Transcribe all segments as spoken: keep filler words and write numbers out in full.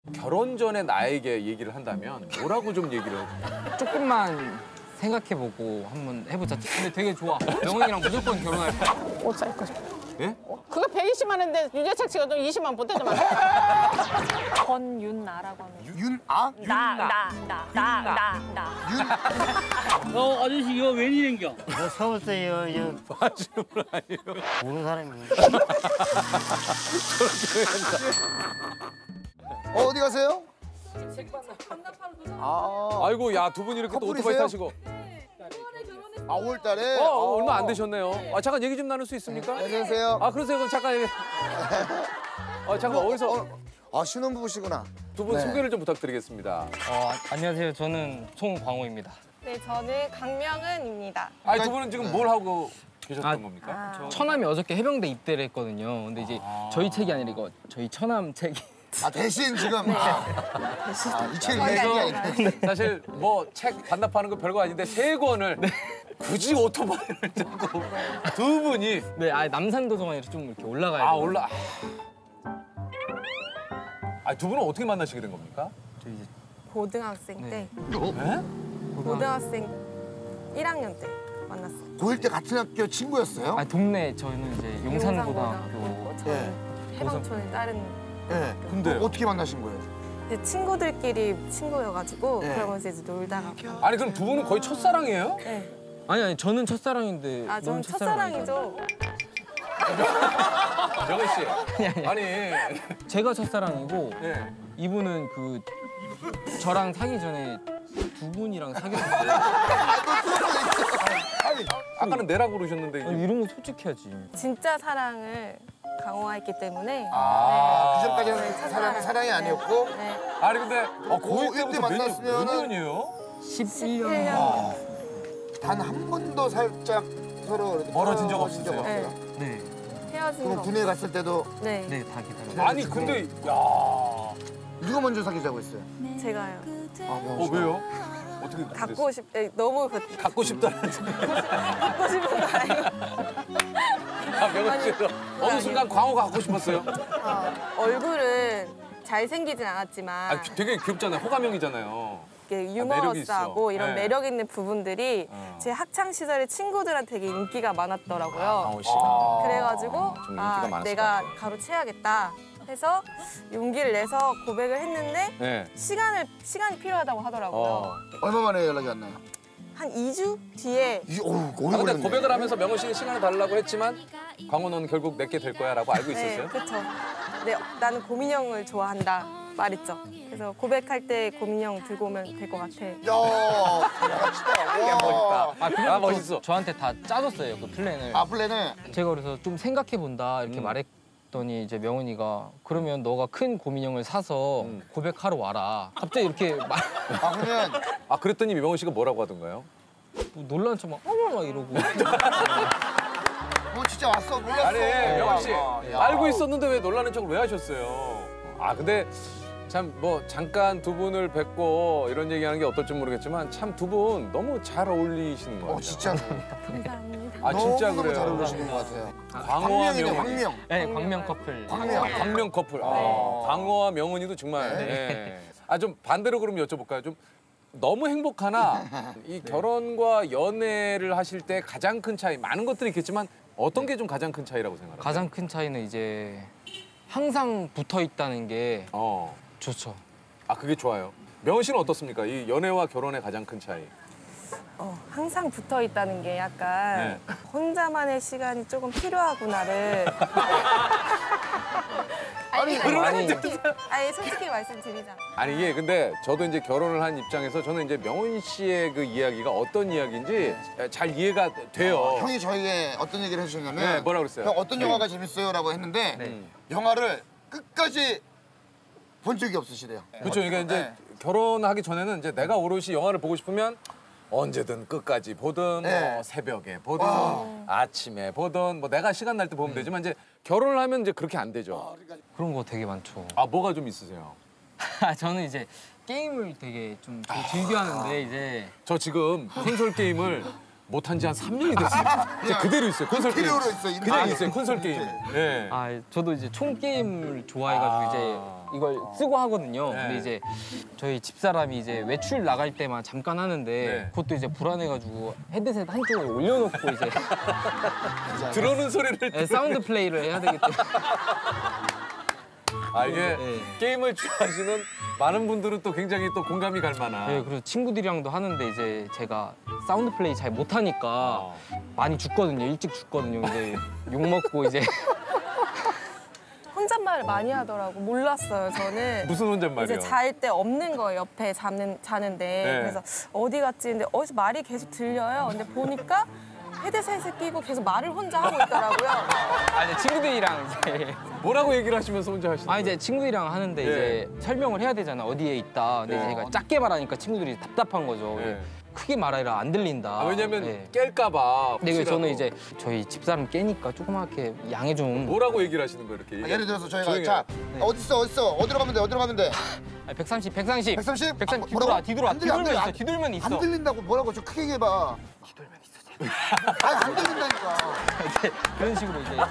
결혼 전에 나에게 얘기를 한다면 뭐라고 좀 얘기를 해? 조금만 생각해보고 한번 해보자. 근데 되게 좋아. 명훈이랑 무조건 결혼할 거야. 옷 살 거. 예? 그거 백이십만 원인데 유재석 씨가 좀 이십만 보태주면 권윤나라고 합니다. 윤아? 나, 나, 나, 나, 나, 나. 어, 아저씨 이거 웬일인겨? 저 서울서 여, 여 마시는 분 아니에요? 모르는 사람이에요. 어, 어디 가세요? 아, 아이고, 야, 두 분이 이렇게 또 오토바이 커플이세요? 타시고. 아, 오월 달에? 어, 어, 얼마 안 되셨네요. 아, 잠깐 얘기 좀 나눌 수 있습니까? 안녕하세요. 아, 그러세요. 그럼 잠깐 얘기. 아, 잠깐 어디서 어, 아, 신혼부부시구나. 두 분 네. 소개를 좀 부탁드리겠습니다. 어, 안녕하세요. 저는 송광호입니다. 네, 저는 강명은입니다. 아니, 두 분은 지금 네. 뭘 하고 계셨던 아, 겁니까? 아, 처남이 어저께 해병대 입대를 했거든요. 근데 이제 아. 저희 책이 아니라 이거 저희 처남 책이. 아, 대신 지금. 아, 아, 이 책이 얘기 아니라. 사실 뭐 책 반납하는 거 별거 아닌데 세 권을 굳이 오토바이를 타고 두 분이 네, 아 남산도서관에서 좀 이렇게 올라가야 아 돼요. 올라. 아, 두 분은 어떻게 만나시게 된 겁니까? 저 이제 고등학생 때, 네? 고등학생 일 학년 때 만났어요. 고일 때 같은 학교 친구였어요? 아 동네 저희는 이제 용산고등학교. 용산고등학교. 저는 해방촌에 다른 네. 근데 어, 어떻게 만나신 거예요? 제 친구들끼리 친구여가지고 네. 그러면서 이제 놀다가. 아니 그럼 두 분은 거의 첫사랑이에요? 네. 아니 아니 저는 첫사랑인데. 아, 저는 넌 첫사랑 아니잖아. 첫사랑이죠. 정은 씨. 아니. 제가 첫사랑이고 네. 이분은 그 저랑 사기 전에 두 분이랑 사귀었는데. 아니, 아까는 내라고 그러셨는데. 아니, 이런 거 솔직해야지. 진짜 사랑을 강호했기 때문에. 아, 네. 그 전까지는 네, 사랑, 첫사랑. 사랑이 아니었고? 네. 아니 근데 어, 고일 고일 때 때부터 몇, 년- 만났으면은- 몇 년이에요? 십일 년. 일 년. 아, 단 한 번도 살짝 서로 이렇게 멀어진 적 떨어진 없으세요? 네. 헤어진 그럼 거. 군에 갔을 때도 네. 네, 다 기다려. 아니 근데 야. 누가 먼저 사귀자고 했어요? 제가요. 아, 어 왜요? 어떻게 그렇게 갖고 됐어요? 싶, 에, 너무 그, 갖고 싶다. 갖고 싶은 거 아니고. 아, 명은 씨도 어느 순간 광호가 갖고 싶었어요. 어, 얼굴은 잘생기진 않았지만 아, 되게 귀엽잖아요. 호감형이잖아요. 이게 매력이 유머러스하고 있어. 이런 네. 매력 있는 부분들이 어. 제 학창 시절에 친구들한테 되게 인기가 많았더라고요. 광호 씨가. 그래가지고 좀 인기가 아, 많았을 내가 것 같아요. 가로채야겠다 해서 용기를 내서 고백을 했는데 네. 시간을 시간이 필요하다고 하더라고요. 어. 얼마 만에 연락이 왔나요? 한 이 주 뒤에 이, 어우, 오래 아, 근데 걸렸네. 고백을 하면서 명호 씨는 시간을 달라고 했지만 광호 너는 결국 내게 될 거야라고 알고 네, 있었어요? 그렇죠. 네, 나는 고민형을 좋아한다 말했죠. 그래서 고백할 때 고민형 들고 오면 될 것 같아. 야, 멋지다. 야, 멋있다. 아, 그리고 아, 또 멋있어. 저한테 다 짜줬어요, 그 플랜을. 아, 플랜을? 제가 그래서 좀 생각해본다 이렇게 음. 말했더니 이제 명훈이가 그러면 너가 큰 고민형을 사서 음. 고백하러 와라. 갑자기 이렇게 말 아, 그러면 아, 그랬더니 명호 씨가 뭐라고 하던가요? 뭐 놀란 척막 어머 막 이러고. 뭐 진짜 왔어, 몰랐어. 아니, 명호 씨. 야, 야. 알고 있었는데 왜 놀라는 척을 왜 하셨어요? 아, 근데 참 뭐 잠깐 두 분을 뵙고 이런 얘기하는 게 어떨지 모르겠지만 참 두 분 너무 잘 어울리시는 것 같아요. 어, 진짜. 감사합니다. 아, 진짜 너무너무 그래요. 잘 어울리시는 것 같아요. 광호와 광명이네, 명훈이. 광명. 네, 광명 커플. 광명. 아, 광명 커플. 아, 네. 광호와 명은이도 정말. 네. 아, 좀 반대로 그럼 여쭤볼까요? 좀 너무 행복하나 이 결혼과 연애를 하실 때 가장 큰 차이 많은 것들이 있겠지만 어떤 게 좀 가장 큰 차이라고 생각하세요? 가장 큰 차이는 이제 항상 붙어 있다는 게 어. 좋죠. 아, 그게 좋아요. 명은 씨는 어떻습니까? 이 연애와 결혼의 가장 큰 차이. 어, 항상 붙어 있다는 게 약간 혼자만의 시간이 조금 필요하구나를. 아니, 그런 아니, 아니, 솔직히, 아니 솔직히 말씀드리자. 아니 이게 근데 저도 이제 결혼을 한 입장에서 저는 이제 명은 씨의 그 이야기가 어떤 이야기인지 잘 이해가 돼요. 어, 형이 저에게 어떤 얘기를 해주셨냐면 네, 뭐라 그랬어요? 형 어떤 영화가 재밌어요? 라고 했는데 네. 영화를 끝까지 본 적이 없으시대요. 그렇죠. 그러니까 이제 네. 결혼하기 전에는 이제 내가 오롯이 영화를 보고 싶으면 언제든 끝까지 보든 네. 뭐 새벽에 보든 와. 아침에 보든 뭐 내가 시간 날 때 보면 되지만 이제 결혼을 하면 이제 그렇게 안 되죠. 그런 거 되게 많죠. 아, 뭐가 좀 있으세요? 저는 이제 게임을 되게 좀 즐겨 하는데 이제 저 지금 콘솔 게임을 못한 지 한 삼 년이 됐어요. 진짜 그대로 있어요. 콘솔 게임. 인테리어로 있어, 인테리어. 그냥 있어요. 콘솔 게임. 예. 아 저도 이제 총 게임을 좋아해가지고 아. 이제 이걸 쓰고 하거든요. 네. 근데 이제 저희 집사람이 이제 외출 나갈 때만 잠깐 하는데 네. 그것도 이제 불안해가지고 헤드셋 한쪽에 올려놓고 이제 들어오는 소리를 네, 사운드 플레이를 해야 되기 때문에 아 이게 네. 게임을 좋아하시는 많은 분들은 또 굉장히 또 공감이 갈 만한. 네, 그래서 친구들이랑도 하는데 이제 제가 사운드 플레이 잘 못하니까 어. 많이 죽거든요. 일찍 죽거든요. 이제 욕 먹고 이제 혼잣말을 많이 하더라고. 몰랐어요, 저는. 무슨 혼잣말이요? 이제 잘 때 없는 거예요, 옆에 자는, 자는데. 네. 그래서 어디 갔지? 근데 어디서 말이 계속 들려요. 근데 보니까 헤드셋을 끼고 계속 말을 혼자 하고 있더라고요. 아 이제 친구들이랑 이제 뭐라고 얘기를 하시면서 혼자 하시는 아 이제 친구들이랑 하는데 네. 이제 설명을 해야 되잖아. 어디에 있다. 근데 네. 제가 작게 말하니까 친구들이 답답한 거죠. 네. 크게 말하라 안 들린다. 아, 왜냐면 네. 깰까 봐. 근데 그래서 저는 혹시라도. 이제 저희 집사람 깨니까 조그맣게 양해 좀. 뭐라고 얘기를 하시는 거예요, 이렇게? 아, 예를 들어서 저희가 조용히 자 네. 어디 있어 어디 있어 어디로 가면 돼 어디로 가면 돼 아니, 백삼십, 백삼십. 백삼십? 백삼십. 아, 뒤돌아, 뭐라고? 뒤돌아. 안 들려, 안 뒤돌면 들려. 있어. 뒤돌면 있어. 안 들린다고 뭐라고 좀 크게 얘기해봐. 뒤돌면 있어. 아니 안 들린다니까. 그런 식으로 이제.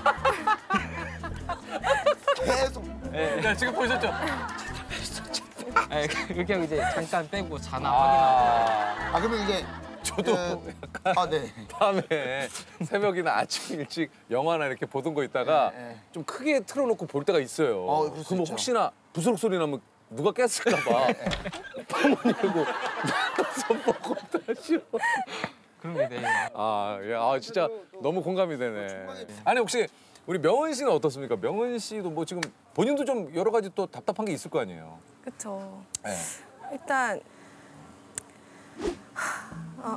계속. 네, 지금 보셨죠? 네, 그렇게 하고 이제 잠깐 빼고 자나 확인하고. 아 그러면 이제 저도 그, 약간 아 네. 밤에 새벽이나 아침 일찍 영화나 이렇게 보던 거 있다가 네, 네. 좀 크게 틀어놓고 볼 때가 있어요. 어, 그럴 수 그러면 있죠. 혹시나 부스럭 소리 나면 누가 깼을까 봐 방문 열고 나가서 보고 다시 와. 그런 게 돼. 아, 예, 아 진짜 너무 공감이 되네. 아니 혹시 우리 명은 씨는 어떻습니까? 명은 씨도 뭐 지금 본인도 좀 여러 가지 또 답답한 게 있을 거 아니에요. 그쵸. 네. 일단 아,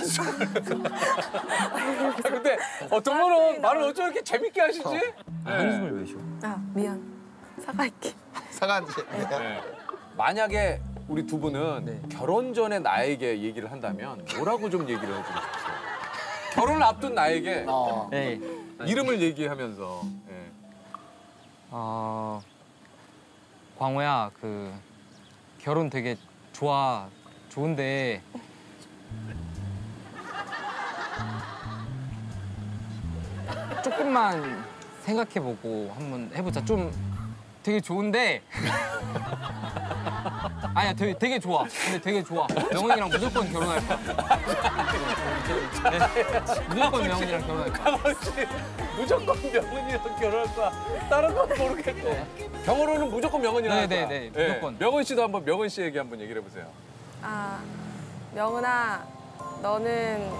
근데 어, 두 분은 말을 어쩜 이렇게 재밌게 하시지? 아, 한숨을 왜 쉬어? 아 미안. 사과할게. 사과한지. 네. 만약에 우리 두 분은 네. 결혼 전에 나에게 얘기를 한다면 뭐라고 좀 얘기를 해주고 싶어요? 결혼을 앞둔 나에게 어. 네. 이름을 얘기하면서 예. 어, 광호야, 그 결혼 되게 좋아, 좋은데 조금만 생각해보고 한번 해보자. 좀 되게 좋은데 아니야, 되게, 되게 좋아. 근데 되게 좋아. 명은이랑 무조건 결혼할 거야. 네. 무조건 명은이랑 결혼할 거야. 강원 씨 무조건 명은이랑 결혼할 거야. 다른 건 모르겠고 경호로는 무조건 명은이랑 할 거야. 네, 네, 예. 무조건. 명은 씨도 한번 명은 씨에게 한번 얘기를 해보세요. 아 명은아, 너는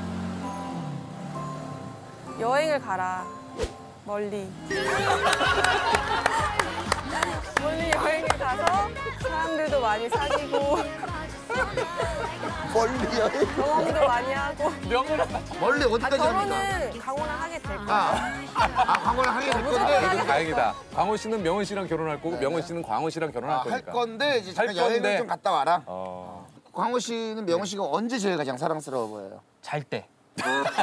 여행을 가라. 멀리. 멀리 여행을 가서 사람들도 많이 사귀고 멀리 여행. 경험도 많이 하고. 명은아 멀리 아, 어디까지 합니까? 결혼은 강호랑 하게 될 거야. 아, 아 광고를 하게 될 무조건 건데. 하게 그래도 다행이다. 광호 씨는 명은 씨랑 결혼할 거고 명은 씨는 광호 씨랑 결혼할 아, 거니까. 할 건데 이제 잠깐 할 여행을 건데. 좀 갔다 와라. 어. 광호 씨는 명호 씨가 언제 제일 가장 사랑스러워 보여요? 잘 때. 갈 때.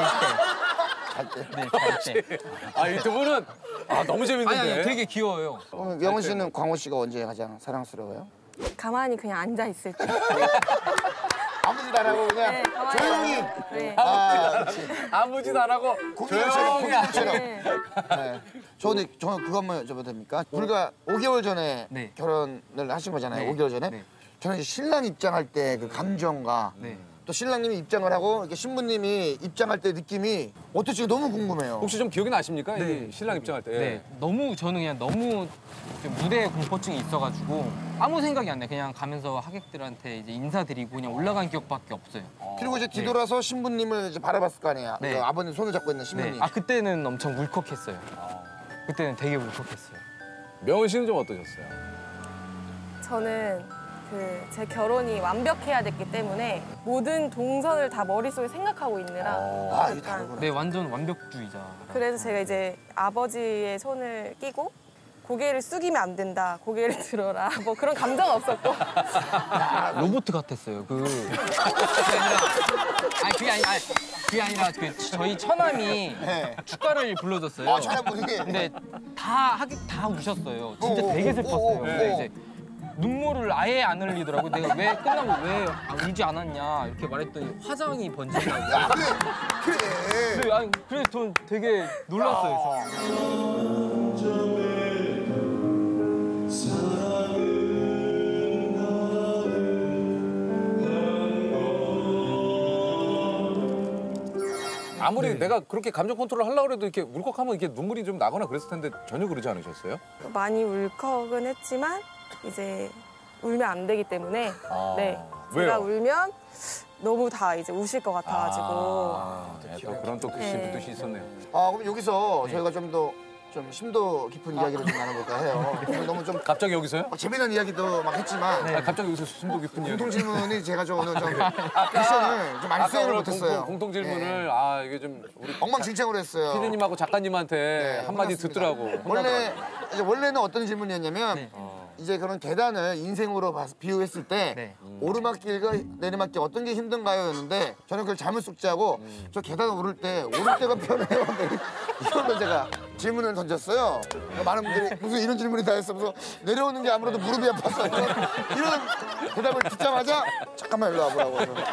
네, 잘 때. 아, 이 두 분은 아, 너무 재밌는데. 아니, 아니, 되게 귀여워요. 그럼 명호 씨는 광호 씨가 언제 가장 사랑스러워요? 가만히 그냥 앉아 있을 때. 아무 짓 안 하고 그냥 네, 가만히 조용히. 앉아. 네. 아, 아무 짓 안 하고 고기처럼 조용히 고기처럼. 네. 네. 저는 저는 그것만 여쭤봐도 됩니까? 불과 오 개월 전에 네. 결혼을 하신 거잖아요. 네. 오 개월 전에. 네. 저는 이제 신랑 입장할 때 그 감정과 네. 또 신랑님이 입장을 하고 이렇게 신부님이 입장할 때 느낌이 어떨지 너무 궁금해요. 혹시 좀 기억이 나십니까? 네. 이 신랑 입장할 때. 네, 너무 저는 그냥 너무 좀 무대 공포증이 있어가지고 아무 생각이 안 나요. 그냥 가면서 하객들한테 이제 인사드리고 그냥 올라간 기억밖에 없어요. 그리고 이제 뒤돌아서 신부님을 이제 바라봤을 거 아니에요. 네. 그 아버님 손을 잡고 있는 네. 신부님. 아 그때는 엄청 울컥했어요. 그때는 되게 울컥했어요. 명은 씨는 좀 어떠셨어요? 저는 그 제 결혼이 완벽해야 됐기 때문에 모든 동선을 다 머릿속에 생각하고 있느라 아, 이게 약간 다르구나. 네, 완전 완벽주의자. 그래서 제가 이제 아버지의 손을 끼고 고개를 숙이면 안 된다. 고개를 들어라. 뭐 그런 감정 없었고. 로봇 같았어요. 그 그게 아니라 아니 그게 아니 아니 그게 아니라 그 저희 처남이 네. 축가를 불러줬어요. 아, 처남분이? 근데 다 하객 다 우셨어요. 진짜 오, 되게 오, 슬펐어요. 오, 오, 근데 오. 이제 눈물을 아예 안 흘리더라고. 내가 왜 끝나고 왜 아, 울지 않았냐 이렇게 말했더니 화장이 번진다고. 야, 그래, 그래. 그래, 아니 그래 전 되게 놀랐어요. 아무리 네. 내가 그렇게 감정 컨트롤 하려고 해도 이렇게 울컥하면 이렇게 눈물이 좀 나거나 그랬을 텐데 전혀 그러지 않으셨어요? 많이 울컥은 했지만 이제 울면 안 되기 때문에 아, 네 왜요? 제가 울면 너무 다 이제 우실 것 같아가지고 아, 네, 또 그런 또 네. 그 뜻이 있었네요. 아, 그럼 여기서 저희가 좀 더 좀 심도 깊은 이야기를 좀 나눠볼까 해요. 오늘 너무 좀 갑자기 여기서요? 막 재미난 이야기도 막 했지만 아, 갑자기 여기서 심도 깊은 이야기. 공통 질문이 제가 좀 오늘 좀 미션을 좀 많이 아까 수행을 오늘 못했어요. 공통, 공통 질문을 아 이게 좀 우리 엉망진창으로 했어요. 피디님하고 작가님한테 네, 한마디 혼났습니다. 듣더라고. 원래 이제 원래는 어떤 질문이었냐면 네. 이제 그런 계단을 인생으로 봐- 비유했을 때 네. 오르막길과 내리막길 어떤 게 힘든가요였는데 저는 그걸 잘못 숙지하고 저 계단 오를 때 오를 때가 편해요. 이걸로 제가 질문을 던졌어요. 많은 분들이 무슨 이런 질문이 다 했어. 내려오는 게 아무래도 무릎이 아파서 이런, 이런 대답을 듣자마자 잠깐만 일로 와보라고. 그래서 그냥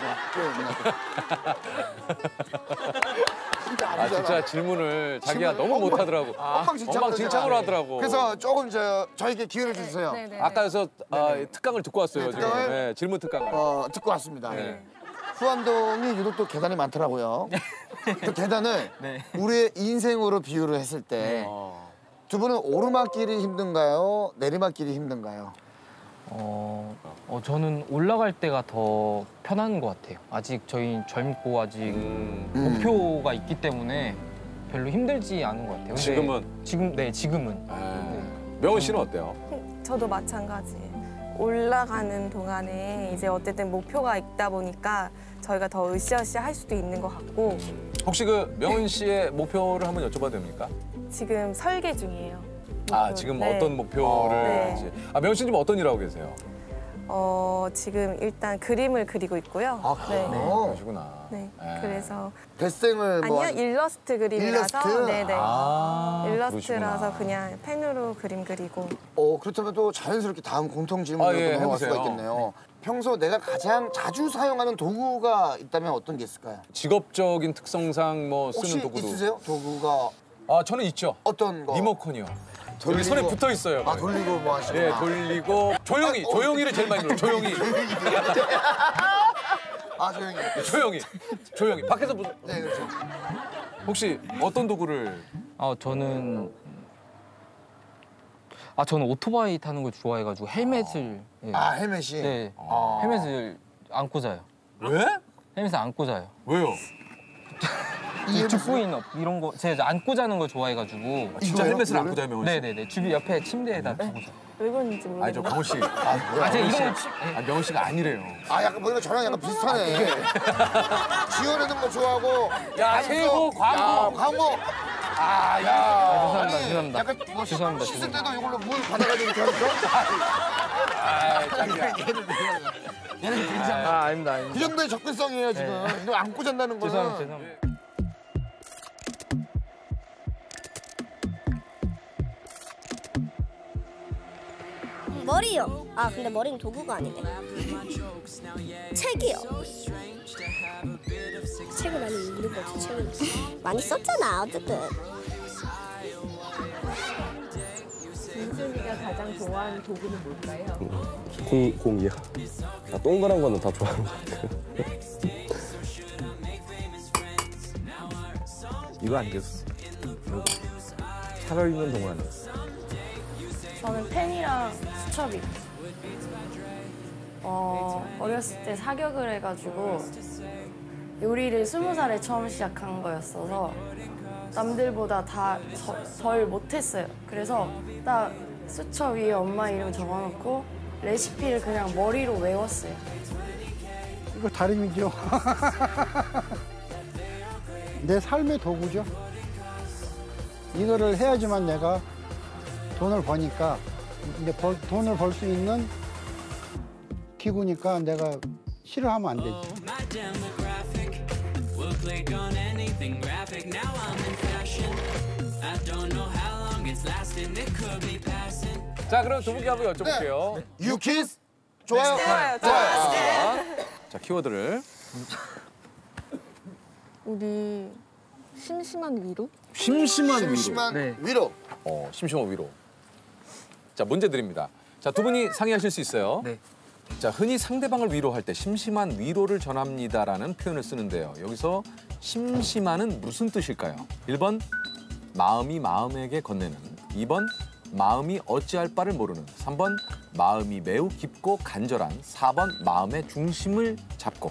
진짜 아 아니잖아. 진짜 질문을 자기가 질문을 너무 엉망- 못하더라고. 엉망진창으로 엉망진창으로 제가. 하더라고. 그래서 조금 저 저에게 기회를 주세요. 네네. 아까 그래서 아, 특강을 듣고 왔어요. 네, 지금. 특강을? 네, 질문 특강을. 어, 듣고 왔습니다. 네. 후암동이 유독 또 계단이 많더라고요. 그 계단을 네. 우리의 인생으로 비유를 했을 때 두 어. 분은 오르막길이 힘든가요? 내리막길이 힘든가요? 어, 어 저는 올라갈 때가 더 편한 것 같아요. 아직 저희 젊고 아직 음. 목표가 있기 때문에 별로 힘들지 않은 것 같아요. 근데 지금은? 지금 네 지금은. 네. 명은 씨는 어때요? 저도 마찬가지예요. 올라가는 동안에 이제 어쨌든 목표가 있다 보니까 저희가 더 으쌰으쌰 할 수도 있는 것 같고 혹시 그 명은 씨의 목표를 한번 여쭤봐도 됩니까? 지금 설계 중이에요. 아 목표. 지금 네. 어떤 목표를 네. 이제 아 명은 씨는 지금 어떤 일 하고 계세요? 어, 지금 일단 그림을 그리고 있고요. 아, 그래요? 네. 그러시구나. 네. 네. 그래서 데생을 뭐 아니요 일러스트 그림이라서 일러스트? 네네 아, 일러스트라서 그러시구나. 그냥 펜으로 그림 그리고 어, 그렇다면 또 자연스럽게 다음 공통 질문으로 아, 예, 넘어갈 수가 해보세요. 있겠네요. 평소 내가 가장 자주 사용하는 도구가 있다면 어떤 게 있을까요? 직업적인 특성상 뭐 쓰는 혹시 도구도. 있으세요? 도구가 아 저는 있죠. 어떤 거? 리모컨이요. 돌리고- 여기 손에 붙어 있어요. 아, 돌리고 뭐 하시구나. 예, 돌리고 조용히, 아, 어. 조용히를 제일 많이 눌러. 조용히, 아, 조용히. 조용히, 조용히. 밖에서 무슨 네, 그렇죠. 혹시 어떤 도구를? 아 저는 아 저는 오토바이 타는 걸 좋아해가지고 헬멧을 예. 아, 헬멧이? 네 아. 헬멧을 안고 자요. 왜? 헬멧을 안고 자요. 왜요? 이 죽부인 업 이런 거 제가 안고 자는 걸 좋아해가지고 진짜 이거요? 헬멧을 안고 이거를? 자요, 명은 씨? 네네네 주변 옆에 침대에다 두고 자요. 왜 그런지 모르겠는데 아니 저 강호 씨. 아, 뭐야? 아 제가 명은 이런 씨. 거 아 명은 씨가 아니래요. 아, 약간 보니까 저랑 약간 비슷하네. 지어내는 거 좋아하고. 야, 광고. 세고, 광고. 야, 광고. 아, 야. 죄송합니다, 아니, 죄송합니다. 약간 뭐 죄송합니다, 씻을 죄송합니다. 때도 이걸로 물 받아가지고 이렇게 하니까. 아, 자기야. 얘는 괜찮아. 아 아닙니다 아닙니다. 그 정도의 접근성이에요, 지금. 이거 안고 잔다는 거는. 죄송합니다 죄송합니다. 머리요. 아 근데 머리는 도구가 아니네. 책이요. 책을 많이 읽는 거지. 책을 많이 썼잖아 어쨌든. 민준이가 가장 좋아하는 도구는 뭘까요? 공, 공이요. 아, 동그란 거는 다 좋아하는 것 같아요. 이거 안겼어. 이거. 살아있는 동안. 저는 펜이랑 수첩이. 어, 어렸을 때 사격을 해가지고 요리를 스무 살에 처음 시작한 거였어서 남들보다 다 덜 못했어요. 그래서 딱 수첩 위에 엄마 이름 적어놓고 레시피를 그냥 머리로 외웠어요. 이거 다림이죠. 내 삶의 도구죠. 이거를 해야지만 내가 돈을 버니까 이제 벌, 돈을 벌 수 있는 기구니까 내가 싫어하면 안 되지. 자, 그럼 두 분께 한번 여쭤볼게요. 유키스 좋아요. 좋아요. 자, 자, 키워드를. 우리 심심한 위로? 심심한 위로. 심심한 네. 위로. 어, 심심한 위로. 자, 문제 드립니다. 자, 두 분이 상의하실 수 있어요. 네. 자, 흔히 상대방을 위로할 때 심심한 위로를 전합니다라는 표현을 쓰는데요. 여기서 심심한은 무슨 뜻일까요? 일 번 마음이 마음에게 건네는, 이 번 마음이 어찌할 바를 모르는, 삼 번 마음이 매우 깊고 간절한, 사 번 마음의 중심을 잡고.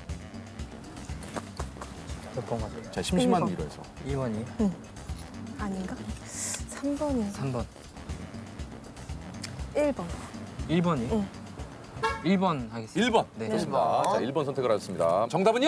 몇 번 같아요? 자, 심심한 일 번. 위로에서. 이 번이요? 아닌가? 삼 번인가? 삼 번. 일 번. 일 번이요? 응. 일 번 하겠습니다. 일 번. 네. 좋습니다. 자, 일 번 선택을 하셨습니다. 정답은요?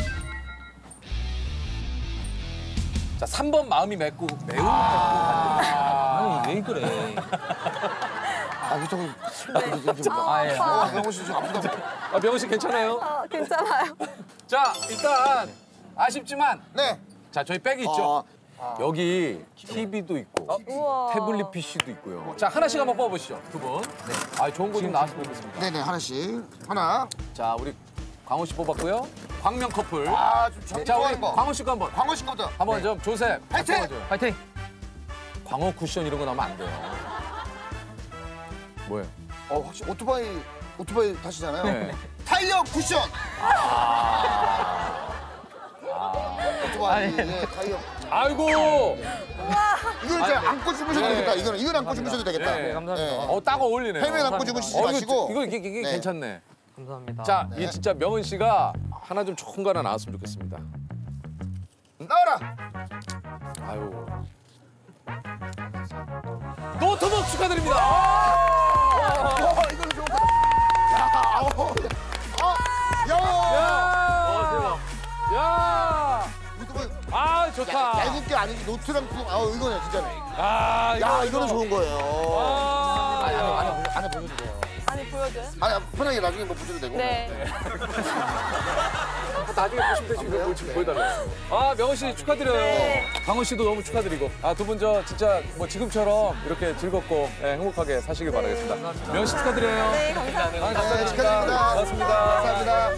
자, 삼 번 마음이 맺고 매우 아니, 왜 그래. 아, 이거 좀. 이거 좀. 아, 예. 아, 명호 씨좀 아프다. 아, 명호 씨 괜찮아요? 어, 괜찮아요. 자, 일단 아쉽지만 네. 자, 저희 백이 있죠? 어, 여기 티비도 있고 우와. 태블릿 피씨도 있고요. 자, 하나씩 한번 뽑아보시죠, 두 분. 네. 아, 좋은 거 좀 나와서 보겠습니다. 네네, 하나씩. 하나. 자, 우리 광호 씨 뽑았고요. 광명 커플. 아, 좀 정, 자, 우리 좋아하는 거. 광호 씨거 한번. 광호 씨 거부터. 한번 좀 조셉. 화이팅! 뽑아줘요. 파이팅! 광호 쿠션 이런 거 나오면 안 돼요. 뭐예요? 어, 혹시 오토바이, 오토바이 타시잖아요. 네. 타이어 쿠션. 오토바이, 예, 타이어. 아이고! 이걸 이제 안고 주무셔도 네. 되겠다. 이거는 이건 안고 주무셔도 되겠다. 네, 감사합니다. 어, 딱 어울리네요. 헬멧 안고 주무시지 어, 마시고. 이거, 이거, 이게, 이게 네. 괜찮네. 감사합니다. 자, 네. 이 진짜 명은 씨가 하나 좀 좋은 거 하나 나왔으면 좋겠습니다. 나와라. 아유. 노트북 축하드립니다. 어, 이거는 좋은 거다. 야, 아우. 아, 야. 야! 야! 오토바이. 아, 좋다. 애국게 아니지 노트랑 품. 아우, 이거네, 진짜네. 아, 야, 이거는 좋은 거예요. 아, 아니, 야. 안에, 안에, 안에 보여도 돼요. 아니, 보여줘요? 아니, 편하게 나중에 뭐 보셔도 되고. 네. 나중에 보시면 되시고 뭐 지금 보여달라고. 아, 명호 씨 축하드려요. 네. 강원 씨도 너무 축하드리고. 아, 두 분 저 진짜 뭐 지금처럼 이렇게 즐겁고 예, 행복하게 사시길 바라겠습니다. 명호 씨 축하드려요. 네, 감사합니다. 아, 네, 감사합니다. 축하드립니다. 고맙습니다. 감사합니다.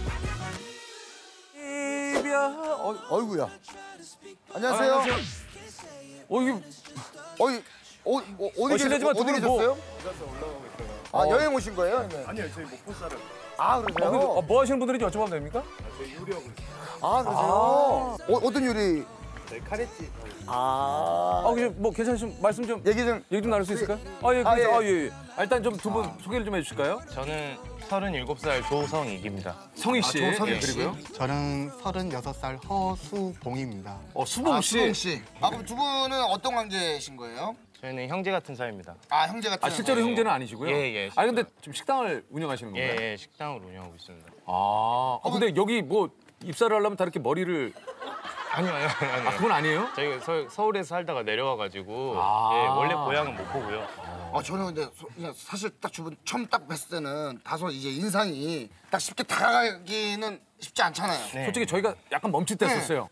이별. 어, 어이구야. 안녕하세요. 어, 이게 어이, 어, 어, 어디 어, 실례지만 계셨- 두 어디 분은 뭐- 계셨어요? 아, 어. 여행 오신 거예요? 아니요, 저희 목포사를. 아, 어, 그러세요? 근데, 어, 뭐 하시는 분들인지 여쭤봐도 됩니까? 저희 요리하고 있어요. 아, 그러세요? 어, 어떤 요리? 저희 카레집. 아, 아, 그냥 뭐 괜찮으시면 말씀 좀 얘기 좀. 얘기 좀 나눌 수 있을까요? 아, 예, 아, 그래서, 예. 아, 예, 예. 아, 일단 좀 두 분 소개를 좀 해주실까요? 저는 서른일곱 살 조성익입니다. 성희 씨. 아, 조성희 예, 씨. 그리고요. 저는 서른여섯 살 허수봉입니다. 어, 수봉 아, 씨. 수봉 씨. 아, 그럼 두 분은 어떤 관계신 거예요? 저희는 형제 같은 사이입니다. 아, 형제 같은. 아, 실제로 예. 형제는 아니시고요? 예, 예, 아니, 근데 지금 식당을 운영하시는 건가요? 예, 예, 식당을 운영하고 있습니다. 아, 아, 근데 여기 뭐 입사를 하려면 다 이렇게 머리를. 아니요, 아니요, 아니요. 아, 그건 아니에요? 저희가 서, 서울에서 살다가 내려와가지고 아. 예, 원래 고향은 목포고요. 아, 저는 근데 소- 그냥 사실 딱 주분 처음 딱 뵀을 때는 다소 이제 인상이 딱 쉽게 다가가기는 쉽지 않잖아요. 네. 솔직히 저희가 약간 멈칫했었어요.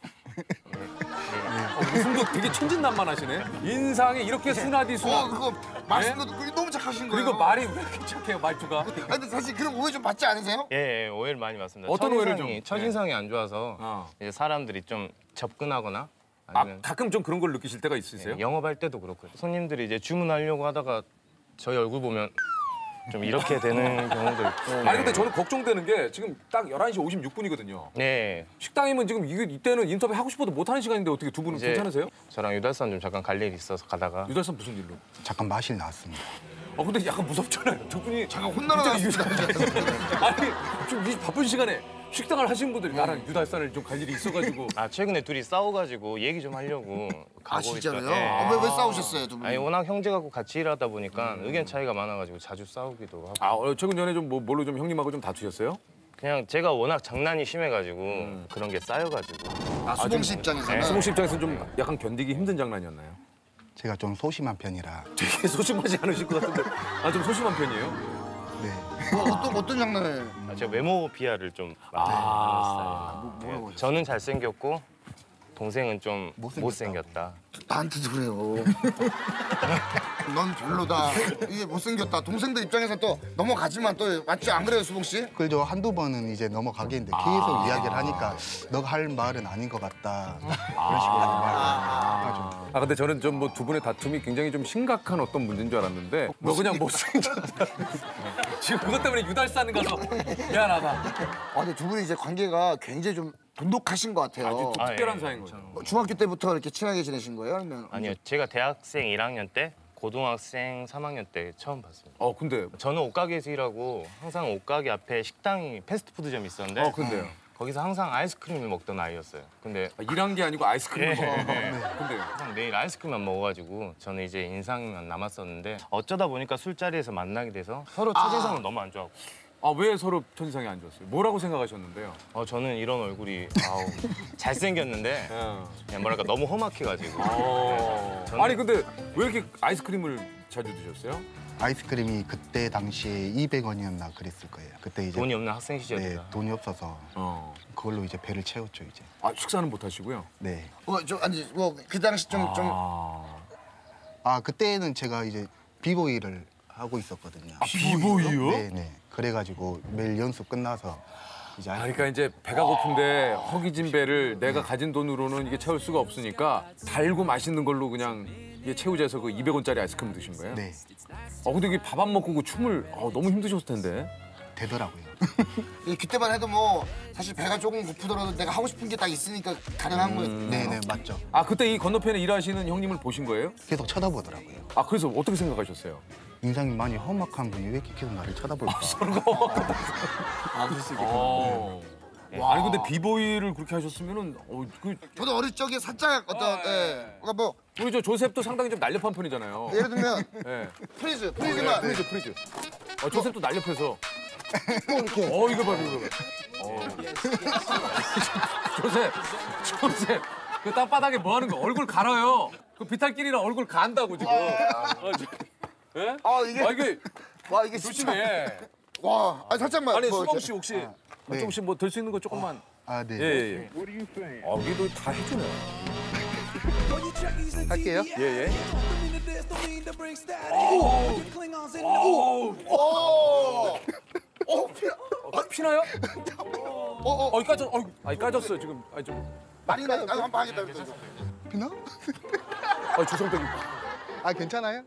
어, 웃음도 되게 천진난만하시네. 인상이 이렇게 순하디 어, 순하. 그거 말씀도 그게 너무 착하신 거예요. 그리고 말이 왜 이렇게 착해요, 말투가? 아, 근데 사실 그런 오해 좀 받지 않으세요? 예, 예, 오해를 많이 받습니다. 어떤 오해를 첫인상이- 좀- 첫인상이 안 좋아서 어. 이제 사람들이 좀 접근하거나 아, 아니면 가끔 좀 그런 걸 느끼실 때가 있으세요? 예, 영업할 때도 그렇고요. 손님들이 이제 주문하려고 하다가 저희 얼굴 보면 좀 이렇게 되는 경우도 있고. 아니 근데 저는 걱정되는 게 지금 딱 열한 시 오십육 분이거든요. 네. 식당이면 지금 이게 이때는 인터뷰 하고 싶어도 못 하는 시간인데 어떻게 두 분은 이제 괜찮으세요? 저랑 유달산 좀 잠깐 갈 일이 있어서 가다가 유달산 무슨 일로? 잠깐 마실 나왔습니다. 어 근데 약간 무섭잖아요. 두 분이 잠깐 혼나러 나왔습니다. 아니 좀 이 바쁜 시간에 식당을 하시는 분들이 나랑 유달산을 좀 갈 일이 있어가지고. 아 최근에 둘이 싸워가지고 얘기 좀 하려고 가고 아, 진짜로요? 있어요. 예. 아, 왜, 왜 싸우셨어요, 두 분이? 아니 워낙 형제 갖고 같이 일하다 보니까 의견 차이가 많아가지고 자주 싸우기도 하고. 아 어, 최근 전에 좀 뭐 뭘로 좀 형님하고 좀 다투셨어요? 그냥 제가 워낙 장난이 심해가지고 그런 게 쌓여가지고. 아, 수봉 씨 입장에서는? 네. 수봉 씨 입장에서는 좀 약간 견디기 힘든 장난이었나요? 제가 좀 소심한 편이라. 되게 소심하지 않으실 것 같은데. 아 좀 소심한 편이에요? 네. 뭐, 어떤, 어떤 장난을? 아, 제가 외모 비하를 좀 많이 아. 하는 스타일이에요. 예, 저는 잘생겼고 동생은 좀 못생겼다. 못생겼다. 나한테도 그래요. 넌 별로다. 이게 못생겼다. 동생들 입장에서 또 넘어가지만 또 맞지 안 그래요, 수봉 씨? 그래도 한두 번은 이제 넘어가겠는데 계속 아. 이야기를 하니까 너가 할 말은 아닌 것 같다. 그런 식으로 말을 하죠. 아 근데 저는 좀 뭐 두 분의 다툼이 굉장히 좀 심각한 어떤 문제인 줄 알았는데 너 그냥 못생겼다. 지금 그것 때문에 유달산 가서 미안하다. 아, 근데 두 분이 이제 관계가 굉장히 좀 돈독하신 것 같아요. 아주 아, 특별한 예. 사이인 거죠. 뭐 중학교 때부터 이렇게 친하게 지내신 거예요? 아니면 아니요, 제가 대학생 일 학년 때, 고등학생 삼 학년 때 처음 봤습니다. 어 근데 저는 옷가게에서 일하고 항상 옷가게 앞에 식당이 패스트푸드점이 있었는데 어 근데요. 거기서 항상 아이스크림을 먹던 아이였어요. 근데 아, 일한 게 아니고 아이스크림을 예, 먹어. 예. 근데요. 항상 매일 아이스크림만 먹어가지고 저는 이제 인상만 남았었는데 어쩌다 보니까 술자리에서 만나게 돼서 서로 첫인상은 너무 안 좋았고. 아 왜 서로 첫인상이 안 좋았어요? 뭐라고 생각하셨는데요? 어, 저는 이런 얼굴이 아우, 잘생겼는데 그냥 뭐랄까 너무 험악해가지고. 어... 저는- 아니 근데 왜 이렇게 아이스크림을 자주 드셨어요? 아이스크림이 그때 당시에 이백 원이었나 그랬을 거예요. 그때 이제 돈이 없는 학생 시절이라. 네, 돈이 없어서 어. 그걸로 이제 배를 채웠죠 이제. 아 식사는 못 하시고요? 네. 뭐저 아니 뭐 그 당시 좀 좀 아, 아 그때는 제가 이제 비보이를 하고 있었거든요. 아 비보이요? 네네. 그래가지고 매일 연습 끝나서 이제 아, 그러니까 이제 배가 고픈데 허기진 배를 내가 가진 돈으로는 이게 채울 수가 없으니까 달고 맛있는 걸로 그냥 이게 채우자 해서 그 이백 원짜리 아이스크림 드신 거예요? 네. 어 근데 이게 밥 안 먹고 그 춤을 어, 너무 힘드셨을 텐데. 되더라고요. 이 그때만 해도 뭐 사실 배가 조금 고프더라도 내가 하고 싶은 게 딱 있으니까 가능한 거예요. 네네 맞죠. 아 그때 이 건너편에 일하시는 형님을 보신 거예요? 계속 쳐다보더라고요. 아 그래서 어떻게 생각하셨어요? 인상이 많이 험악한 분이 왜 이렇게 계속 나를 쳐다볼까? 아 그럴 수 있겠다. 와, 아니 근데 비보이를 그렇게 하셨으면은 어, 그 저도 어릴 적에 살짝 어떤 예. 그러니까 뭐 우리 저 조셉도 상당히 좀 날렵한 편이잖아요. 예를 들면 예. 프리즈 네, 프리즈가 프리즈 프리즈. 어, 조셉도 날렵해서. 이렇게. 어 이거 봐 이거 봐. 어. 조셉 조셉 그 땅바닥에 뭐 하는 거? 얼굴 갈아요. 그 비탈길이라 얼굴 간다고 지금. 어, 저- 예? 아 이게 아 이게 와 이게 조심해. 와 아니 살짝만 아니 뭐 수봉 이렇게. 씨 혹시 네. 조금씩 뭐 들 수 있는 거 조금만. 아 네. 예예. 예. 아 여기도 다 해주네. 할게요. 예예. 오! 오! 피나. 어, 피나요? 어, 어. 어, 까졌. 어, 아니 까졌어요 지금. 아니 좀. 많이 나. 아, 한번 하겠다. 피나? 아 조성덕이. 아 괜찮아요?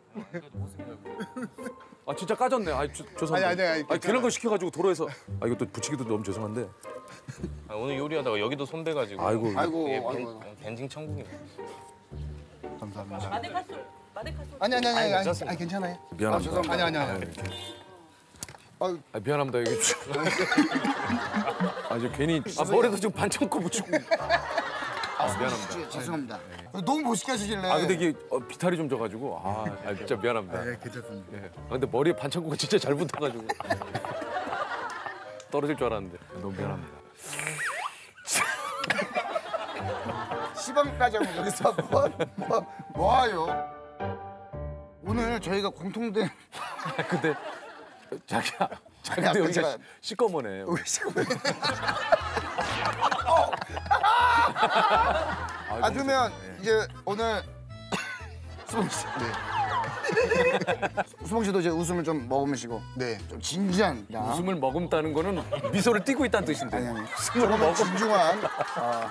아 진짜 까졌네. 아 조성. 아니, 아니, 아니, 아니 괜찮아요. 그런 거 시켜가지고 도로에서. 아 이거 또 붙이기도 너무 죄송한데. 아, 오늘 요리하다가 여기도 손 베가지고. 아이고. 아이고, 이게 아이고. 벤- 벤징 천국이네. 감사합니다. 마데카솔, 마데카솔. 아니 아니 아니 아니, 아니, 괜찮습니다. 아니 괜찮아요. 미안합니다. 아니 아니 아니. 아, 아 미안합니다 이게. 아저 괜히 아 머리도 좀 반창고 붙이고. 아 미안합니다. 지- 죄송합니다. 너무 멋있게 하시길래. 아 근데 이게 어, 비탈이 좀 져가지고 아, 아 진짜 미안합니다. 네 괜찮습니다. 예. 아, 근데 머리에 반창고가 진짜 잘 붙어가지고 떨어질 줄 알았는데 너무 미안합니다. 시방까지 하면 여기서 뭐, 뭐, 뭐 하요? 오늘 저희가 공통된 근데 자기야, 자기 아까 근데 여기가 제가- 시꺼머네. 우리 시간에 아 그러면 이제 오늘 수봉 씨, 네. 수봉 씨도 이제 웃음을 좀 머금으시고 네. 좀 진지한 야. 웃음을 머금다는 거는 미소를 띠고 있다는 뜻인데. 아니 아니 웃음을 조금만 머금. 진중한 아,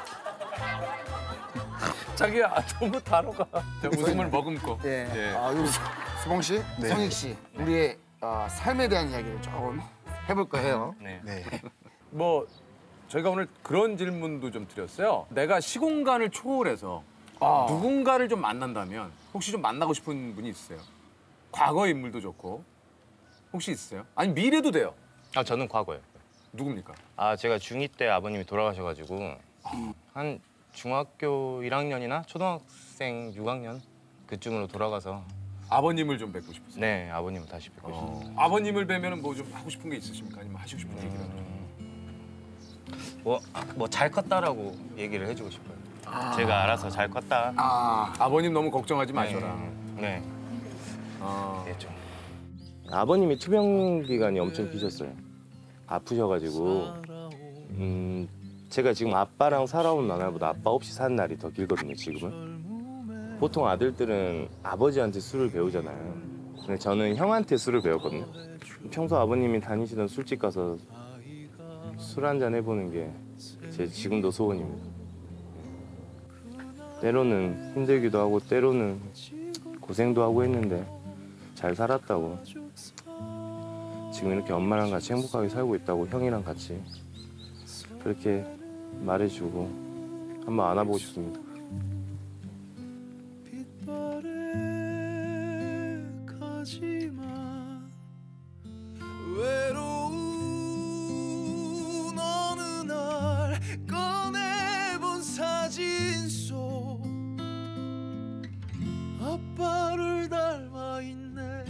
자기야 너무 단어가. 자, 웃음을 머금고. 예. 예. 아, 요 수봉 씨, 네. 성익 씨, 우리의 어, 삶에 대한 이야기를 조금 해볼까 해요. 네. 네. 뭐 저희가 오늘 그런 질문도 좀 드렸어요. 내가 시공간을 초월해서 아. 누군가를 좀 만난다면 혹시 좀 만나고 싶은 분이 있으세요? 과거 인물도 좋고 혹시 있으세요? 아니 미래도 돼요. 아 저는 과거요. 누굽니까? 아 제가 중이 때 아버님이 돌아가셔가지고 한 중학교 일 학년이나 초등학생 육 학년 그쯤으로 돌아가서 아버님을 좀 뵙고 싶으세요? 네 아버님을 다시 뵙고 싶어요. 아버님을 뵈면 뭐 좀 하고 싶은 게 있으십니까? 아니면 하시고 싶은 얘기라도? 뭐뭐 잘 컸다라고 얘기를 해주고 싶어요. 제가 알아서 잘 컸다. 아, 아버님 너무 걱정하지 마셔라. 네. 아. 네 좀. 아버님이 투병 기간이 엄청 기셨어요. 아프셔가지고 음 제가 지금 아빠랑 살아온 나날보다 아빠 없이 사는 날이 더 길거든요 지금은. 보통 아들들은 아버지한테 술을 배우잖아요. 근데 저는 형한테 술을 배웠거든요. 평소 아버님이 다니시던 술집 가서 술 한잔 해보는 게 제 지금도 소원입니다. 때로는 힘들기도 하고 때로는 고생도 하고 했는데 잘 살았다고, 지금 이렇게 엄마랑 같이 행복하게 살고 있다고 형이랑 같이 그렇게 말해주고 한번 안아보고 싶습니다. 외로운 어느 날 꺼내본 사진 속 아빠를 닮아 있네.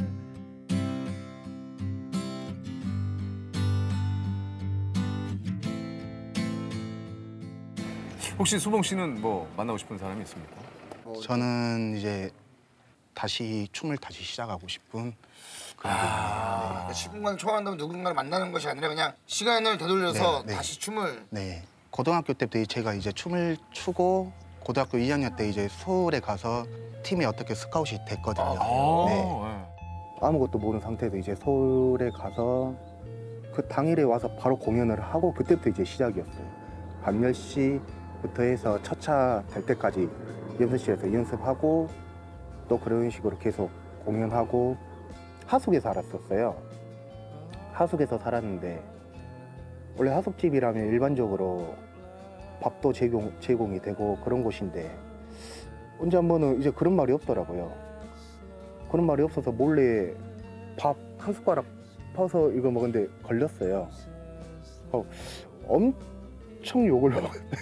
혹시 수봉 씨는 뭐 만나고 싶은 사람이 있습니까? 저는 이제 다시 춤을 다시 시작하고 싶은 그런 아, 친구가 좋아한다면 누군가를 만나는 것이 아니라 그냥 시간을 되돌려서 네, 네. 다시 춤을. 네. 고등학교 때부터 제가 이제 춤을 추고 고등학교 이 학년 때 이제 서울에 가서 팀에 어떻게 스카웃이 됐거든요. 아, 네. 아무것도 모르는 상태에서 이제 서울에 가서 그 당일에 와서 바로 공연을 하고 그때부터 이제 시작이었어요. 밤 열 시부터 해서 첫 차 될 때까지 연습실에서 연습하고 또 그런 식으로 계속 공연하고 하숙에 살았었어요. 하숙에서 살았는데 원래 하숙집이라면 일반적으로 밥도 제공, 제공이 되고 그런 곳인데 언제 한 번은 이제 그런 말이 없더라고요. 그런 말이 없어서 몰래 밥 한 숟가락 퍼서 이거 먹었는데 걸렸어요. 어, 엄청 욕을 먹었는데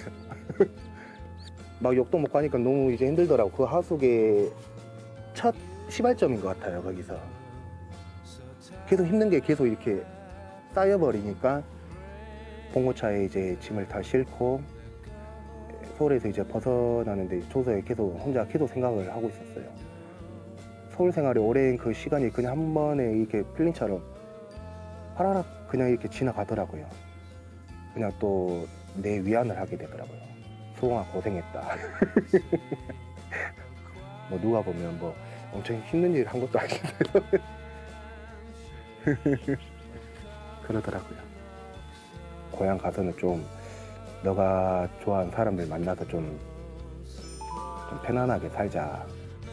막 욕도 먹고 하니까 너무 이제 힘들더라고. 그 하숙의 첫 시발점인 것 같아요. 거기서 계속 힘든 게 계속 이렇게 쌓여버리니까 봉고차에 이제 짐을 다 싣고 서울에서 이제 벗어나는데 조서에 계속 혼자 계속 생각을 하고 있었어요. 서울 생활이 오랜 그 시간이 그냥 한 번에 이렇게 필린처럼 하라락 그냥 이렇게 지나가더라고요. 그냥 또 내 위안을 하게 되더라고요. 수홍아 고생했다. 뭐 누가 보면 뭐 엄청 힘든 일 한 것도 아닌데 그러더라고요. 고향 가서는 좀 너가 좋아하는 사람들 만나서 좀, 좀 편안하게 살자.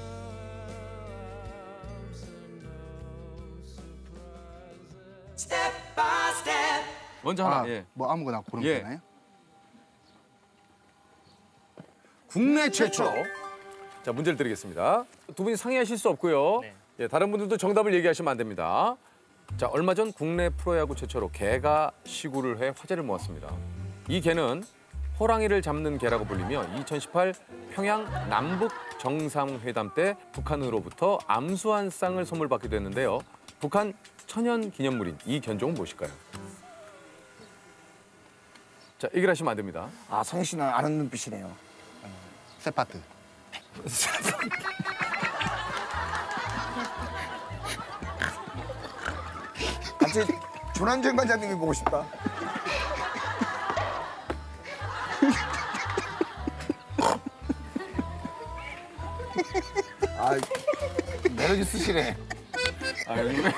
먼저 하나. 아, 예. 뭐 아무거나 고르면 예. 되나요? 국내 최초. 자, 문제를 드리겠습니다. 두 분이 상의하실 수 없고요. 네. 예, 다른 분들도 정답을 얘기하시면 안 됩니다. 자, 얼마 전 국내 프로야구 최초로 개가 시구를 해 화제를 모았습니다. 이 개는 호랑이를 잡는 개라고 불리며 이천십팔 평양 남북 정상회담 때 북한으로부터 암수한 쌍을 선물받기도 했는데요. 북한 천연 기념물인 이 견종은 무엇일까요? 자, 얘기를 하시면 안 됩니다. 아, 성희 씨는 아는 눈빛이네요. 세파트. 갑자기 조난전 관장님이 보고 싶다. 아, 매력이 쓰시네. 아,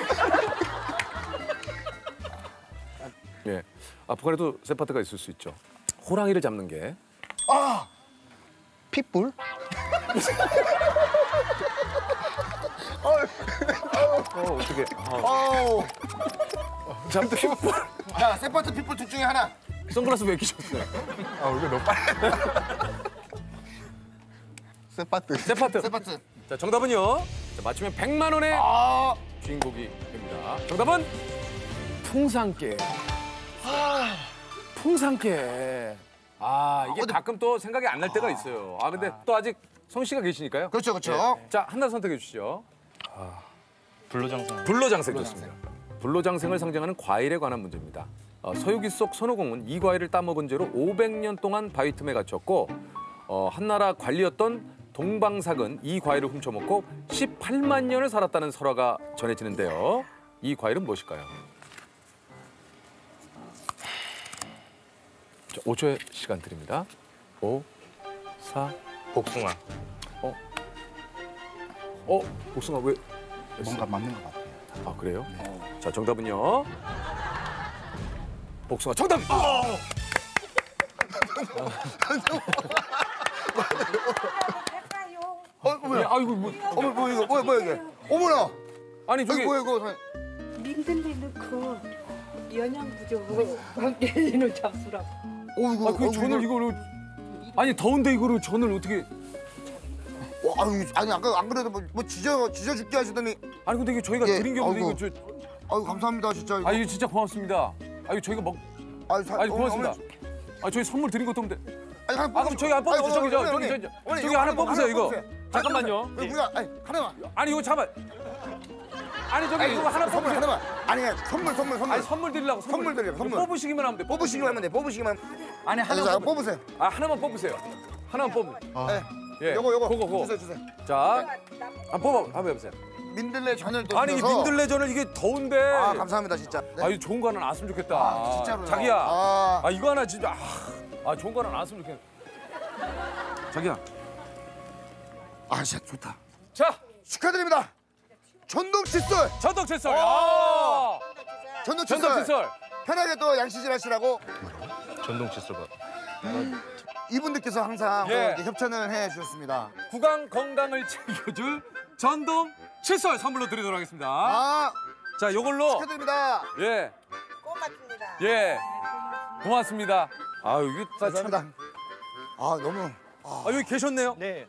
예. 아, 북한에도 세파트가 있을 수 있죠. 호랑이를 잡는 게. 아! 핏불? 어, 어떻게? 어우. 잡는 핏불. 자, 세파트 핏불 둘 중에 하나. 선글라스 왜 끼셨어요? 아, 이거 너무 빨리. 세파트. 세파트. 세파트. 자, 정답은요. 자, 맞추면 백만 원의 아. 주인공이 됩니다. 정답은 풍산깨. 아, 풍산깨. 아, 이게 가끔 또 생각이 안 날 때가 있어요. 아, 근데 또 아직 성 씨가 계시니까요. 그렇죠, 그렇죠. 예. 자, 하나 선택해 주시죠. 불로장생. 불로장생 좋습니다. 불로장생을 상징하는 과일에 관한 문제입니다. 어, 서유기 속 손오공은 이 과일을 따먹은 죄로 오백 년 동안 바위 틈에 갇혔고 어, 한나라 관리였던 동방삭은 이 과일을 훔쳐먹고 십팔만 년을 살았다는 설화가 전해지는데요. 이 과일은 무엇일까요? 자, 오 초의 시간 드립니다. 오, 사, 복숭아. 어, 어, 복숭아 왜? 뭔가 맞는 것 같아요. 아 그래요? 자 정답은요. 복숭아 정답. 아! 어, 뭐야? 아이고 뭐, 어머, 뭐 이거, 뭐야, 뭐야 이게? 어머나. 아니 저기 아니, 뭐야 이거? 민들레 넣고 영양 부족으로 함께 해주는 잡수라고. 어, 이거, 아, 그 전을 이거를 아니 더운데 이거를 전을 어떻게? 와, 아유, 아니 아까 안 그래도 뭐, 뭐 지져 지져 죽게 하시더니. 아니 근데 이게 저희가 예, 드린 게 없는데 아이고. 이거 저. 아유 감사합니다 진짜. 이거. 아 이거 진짜 고맙습니다. 아 이거 저희가 먹. 아유, 사- 아니 어머, 고맙습니다. 어머니. 아 저희 선물 드린 것도 없는데. 아니, 하나 아 그럼 저기 안 뽑으세요. 아이고, 저기 저 어머니, 저기 어머니. 저기 어머니, 저기 이거 하나 하나만, 뽑으세요 하나 이거. 뽑으세요. 잠깐만요. 아니, 뭐야? 아니 하나만. 아니 이거 잠깐. 아니 저기 아니, 이거 하나 선물 뽑으세요. 하나만. 아니 선물 선물 선물. 아니 선물 드리려고 선물 드리려고, 선물. 뽑으시기만 하면 돼. 뽑으시기만 하면 돼. 뽑으시기만. 아니 아니, 하나 자, 뽑으세요. 아 하나만 뽑으세요. 하나만 뽑으. 네. 예. 요거 요거. 그거 그거. 주세요 주세요. 자, 한 뽑아 한번 해보세요. 민들레 전을 또 아니 이 드셔서. 민들레전을 이게 더운데. 아 감사합니다 진짜. 네. 아 이거 좋은 거 하나 나왔으면 좋겠다. 아, 진짜로요? 자기야. 아. 아 이거 하나 진짜. 아, 아 좋은 거 하나 나왔으면 좋겠다. 자기야. 아 진짜 좋다. 자 축하드립니다. 전동 칫솔. 전동 칫솔. 오! 아. 전동 칫솔. 전동 칫솔. 편하게 또 양치질 하시라고 전동 칫솔. 이분들께서 항상 예. 이렇게 협찬을 해 주셨습니다. 구강 건강을 챙겨줄 전동 칫솔 선물로 드리도록 하겠습니다. 아 자, 요걸로 축하드립니다. 예. 고맙습니다. 예. 고맙습니다. 아, 여기 다 참. 감사합니다. 아 너무. 아, 여기 계셨네요. 네.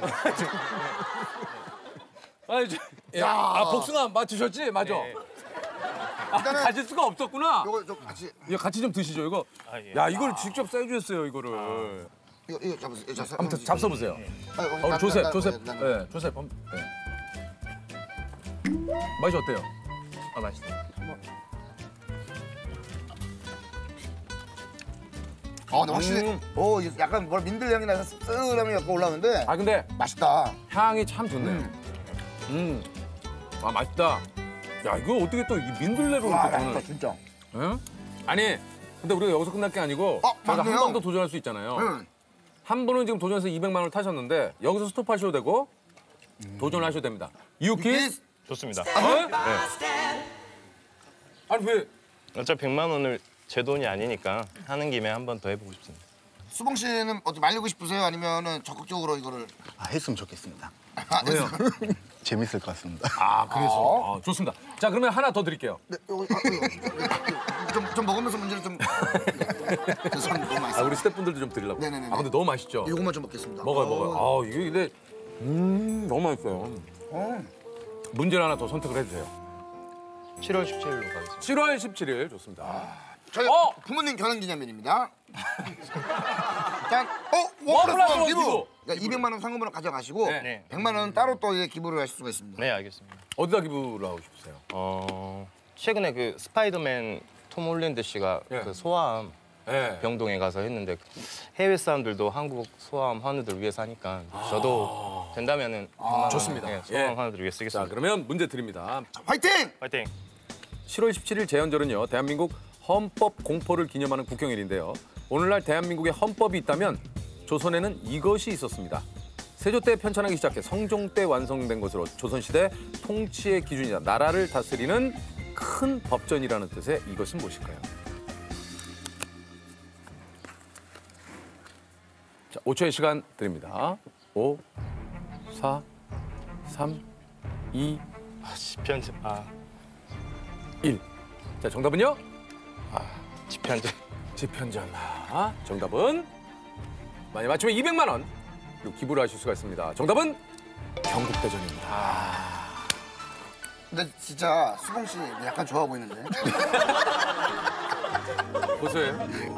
아, 저, 예. 야. 아, 복숭아 맞추셨지? 맞아. 네. 아, 일단은 가질 수가 없었구나. 요거 좀 같이 이거 같이 좀 드시죠, 이거. 아, 예. 야, 이걸 직접 싸주셨어요, 이거를. 이거 이거 잡으세요. 이거 잡으세요. 아무튼 잡숴보세요. 아, 어, 우리 나- 조셉, 나- 조셉. 나- 나- 예, 조셉. 한번, 예. 맛이 어때요? 아 맛있어요. 아, 근데 확실히 음. 오 이게 약간 뭘 민들 향이 나서 씁쓸함이 약간 올라오는데 아, 근데 맛있다. 향이 참 좋네요. 음. 아, 맛있다. 야, 이거 어떻게 또 이 민들레로 와 이렇게 맛있다 저는. 진짜. 응? 아니, 근데 우리가 여기서 끝날 게 아니고 어, 저희가 한 맞네요. 번 더 도전할 수 있잖아요. 응. 한 분은 지금 도전해서 이백만 원을 타셨는데 여기서 스톱하셔도 되고 도전하셔도 됩니다. 유키스? 좋습니다. 어? 네. 아니 왜? 어차피 백만 원을 제 돈이 아니니까 하는 김에 한 번 더 해보고 싶습니다. 수봉 씨는 어떻게 말리고 싶으세요? 아니면은 적극적으로 이거를 아, 했으면 좋겠습니다. 아, 왜요? 재밌을 것 같습니다. 아, 그래서. 아, 좋습니다. 자, 그러면 하나 더 드릴게요. 네, 요거, 아, 이거. 좀, 좀 먹으면서 문제를 좀. 죄송합니다. 너무 아, 맛있어요. 우리 스태프분들도 좀 드리려고. 네네네. 아, 근데 너무 맛있죠? 이것만 좀 먹겠습니다. 먹어요, 먹어요. 아, 이게 근데 음, 너무 맛있어요. 어. 문제를 하나 더 선택을 해주세요. 칠월 십칠일로 가겠습니다. 칠월 십칠일 좋습니다. 저희 어! 부모님 결혼기념일입니다. 짠. 어? 원 원 플러스 플러스 원 원 기부. 기부. 그러니까 이백만 원 상금으로 가져가시고 네. 백만 원은 따로 또 이제 기부를 하실 수가 있습니다. 네 알겠습니다. 어디다 기부를 하고 싶으세요? 어 최근에 그 스파이더맨 톰 홀랜드 씨가 예. 그 소아암 네. 병동에 가서 했는데 해외 사람들도 한국 소아암 환우들 위해서 하니까 저도 된다면은 백만 원, 좋습니다. 네, 소아암 예. 환우들 위해 자, 쓰겠습니다. 그러면 문제 드립니다. 화이팅! 파이팅! 칠월 십칠일 제헌절은요, 대한민국 헌법 공포를 기념하는 국경일인데요. 오늘날 대한민국에 헌법이 있다면 조선에는 이것이 있었습니다. 세조 때 편찬하기 시작해 성종 때 완성된 것으로 조선시대 통치의 기준이다. 나라를 다스리는 큰 법전이라는 뜻의 이것은 무엇일까요? 자, 오 초의 시간 드립니다. 오, 사, 삼, 이, 아, 집현전 아 일. 자, 정답은요? 집현전 집현전. 아, 정답은 많이 맞추면 이백만 원 그리고 기부를 하실 수가 있습니다. 정답은 경국대전입니다. 근데 진짜 수봉 씨 약간 좋아 보이는데. 보세요.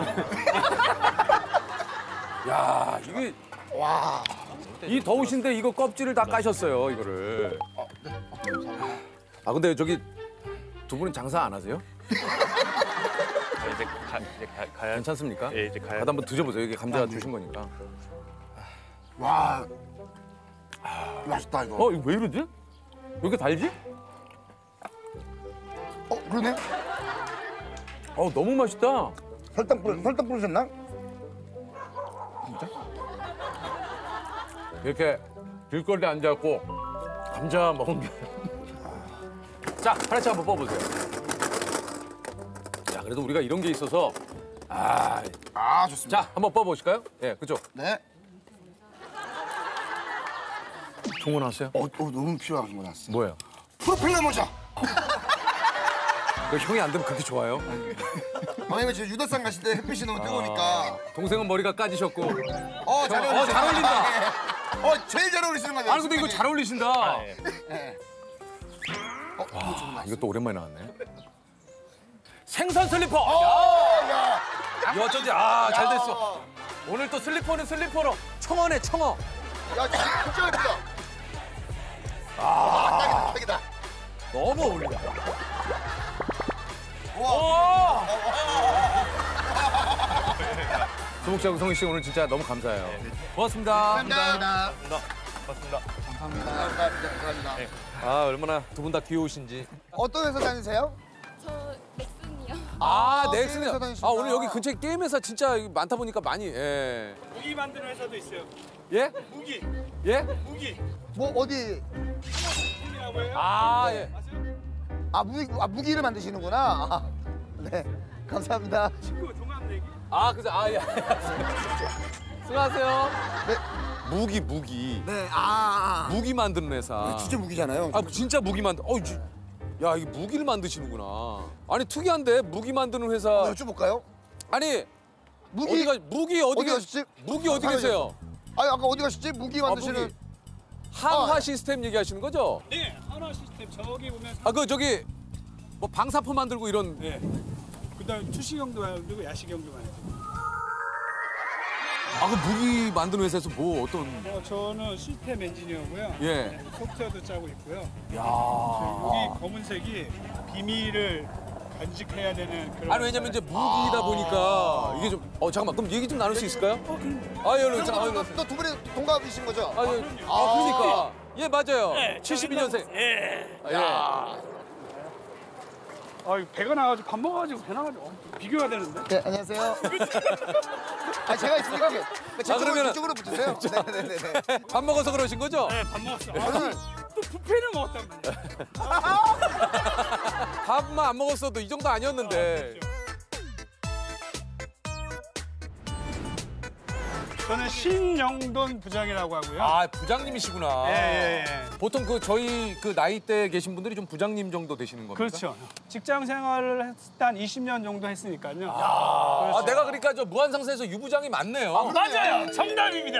야, 이게 와. 이 더우신데 이거 껍질을 다 까셨어요, 이거를. 아, 근데 저기 두 분은 장사 안 하세요? 이제 가 이제 가, 가야 괜찮습니까? 예, 이제 가야 가다 한번 드셔보세요. 이게 감자 주신 거니까. 와. 맛있다 이거. 어, 이거 왜 이러지? 왜 이렇게 달지? 어, 그러네. 어, 너무 맛있다. 설탕 뿌 설탕 뿌리셨나? 이렇게 길거리에 앉아갖고 감자 먹은 게. 자, 하나씩 한번 뽑아보세요. 자, 그래도 우리가 이런 게 있어서 아, 아 좋습니다. 자, 한번 뽑아보실까요? 예, 그쪽. 네. 좋은 거 나왔어요? 어, 어 너무 필요한 거 나왔어요. 뭐예요? 프로펠러 모자. 그 형이 안 되면 그렇게 좋아요? 왜냐면 지금 유달산 가실 때 햇빛이 너무 뜨거우니까. 동생은 머리가 까지셨고. 어, 잘 어, 어울리신다. 잘 어울린다. 어, 제일 잘 어울리시는 거 같아요. 아니 근데 이거 잘 어울리신다. 네. 어, 와, 이것도 오랜만에 나왔네. 생선 슬리퍼. 야, 야. 야, 어쩐지 아, 잘 됐어. 오늘 또 슬리퍼는 슬리퍼로 청어네, 청어. 야, 진짜 예쁘다. 아, 딱이다, 딱이다. 너무 어울린다. 와. 소목 씨하고 성희 씨 오늘 진짜 너무 감사해요. 고맙습니다. 감사합니다. 고맙습니다. 감사합니다. 감사합니다. 감사합니다. 네. 아, 얼마나 두 분 다 귀여우신지. 어떤 회사 다니세요? 저 넥슨이요. 아, 아, 넥슨이요. 게임 회사 다니시구나. 아, 오늘 여기 근처에 게임 회사 진짜 많다 보니까 많이. 예. 무기 만드는 회사도 있어요. 예? 무기. 예? 무기. 뭐 어디? 무기라고 해요? 아, 예. 아, 무기, 아, 무기를 만드시는구나. 아, 네. 감사합니다. 친구 종합 내기. 아, 그죠. 아, 예. 수고하세요. 네. 무기, 무기. 네. 아. 무기 만드는 회사. 진짜 무기잖아요. 아, 진짜 무기 만드. 어, 지- 야, 이게 무기를 만드시는구나. 아니, 특이한데 무기 만드는 회사. 한번 여쭤볼까요? 아니, 무기 어디가 무기 어디, 어디 계- 가셨지? 무기 어디 계세요? 아니 아까 어디 가셨지? 무기 만드시는. 무기. 한화 아, 시스템 얘기하시는 거죠? 네, 하나 시스템 저기 보면. 아, 그 저기 뭐 방사포 만들고 이런. 네. 그다음 투시경도 만들고 야시경도 만들고. 아, 그 무기 만드는 회사에서 뭐 어떤? 어, 저는 시스템 엔지니어고요. 예. 네, 소프트웨어도 짜고 있고요. 야. 여기 검은색이 비밀을 간직해야 되는 그런. 아니 왜냐면 이제 무기이다 보니까 이게 좀. 어 잠깐만 그럼 얘기 좀 나눌 수 있을까요? 아, 예, 예, 잠깐. 아, 또두 분이 동갑이신 거죠? 아, 예. 아, 그러니까. 예, 맞아요. 네, 칠십이 년생. 예. 아, 예. 아, 배가 나가지고 밥 먹어가지고 배 나가지고 어, 비교가 되는데. 네, 안녕하세요. 아, 제가 있으니까 그 아, 저쪽으로 그러면은- 이쪽으로 붙으세요. 네, 네, 네, 네. 밥 먹어서 그러신 거죠? 네, 밥 먹었어. 저는 또 뷔페를 먹었단 말이야. 밥만 안 먹었어도 이 정도 아니었는데. 저는 신영돈 부장이라고 하고요. 아, 부장님이시구나. 예, 예, 예. 보통 그 저희 그 나이대 계신 분들이 좀 부장님 정도 되시는 겁니까? 그렇죠. 직장 생활을 했을 때 한 이십 년 정도 했으니까요. 아, 그렇죠. 아, 내가 그러니까 저 무한상사에서 유부장이 많네요. 맞아요. 정답입니다.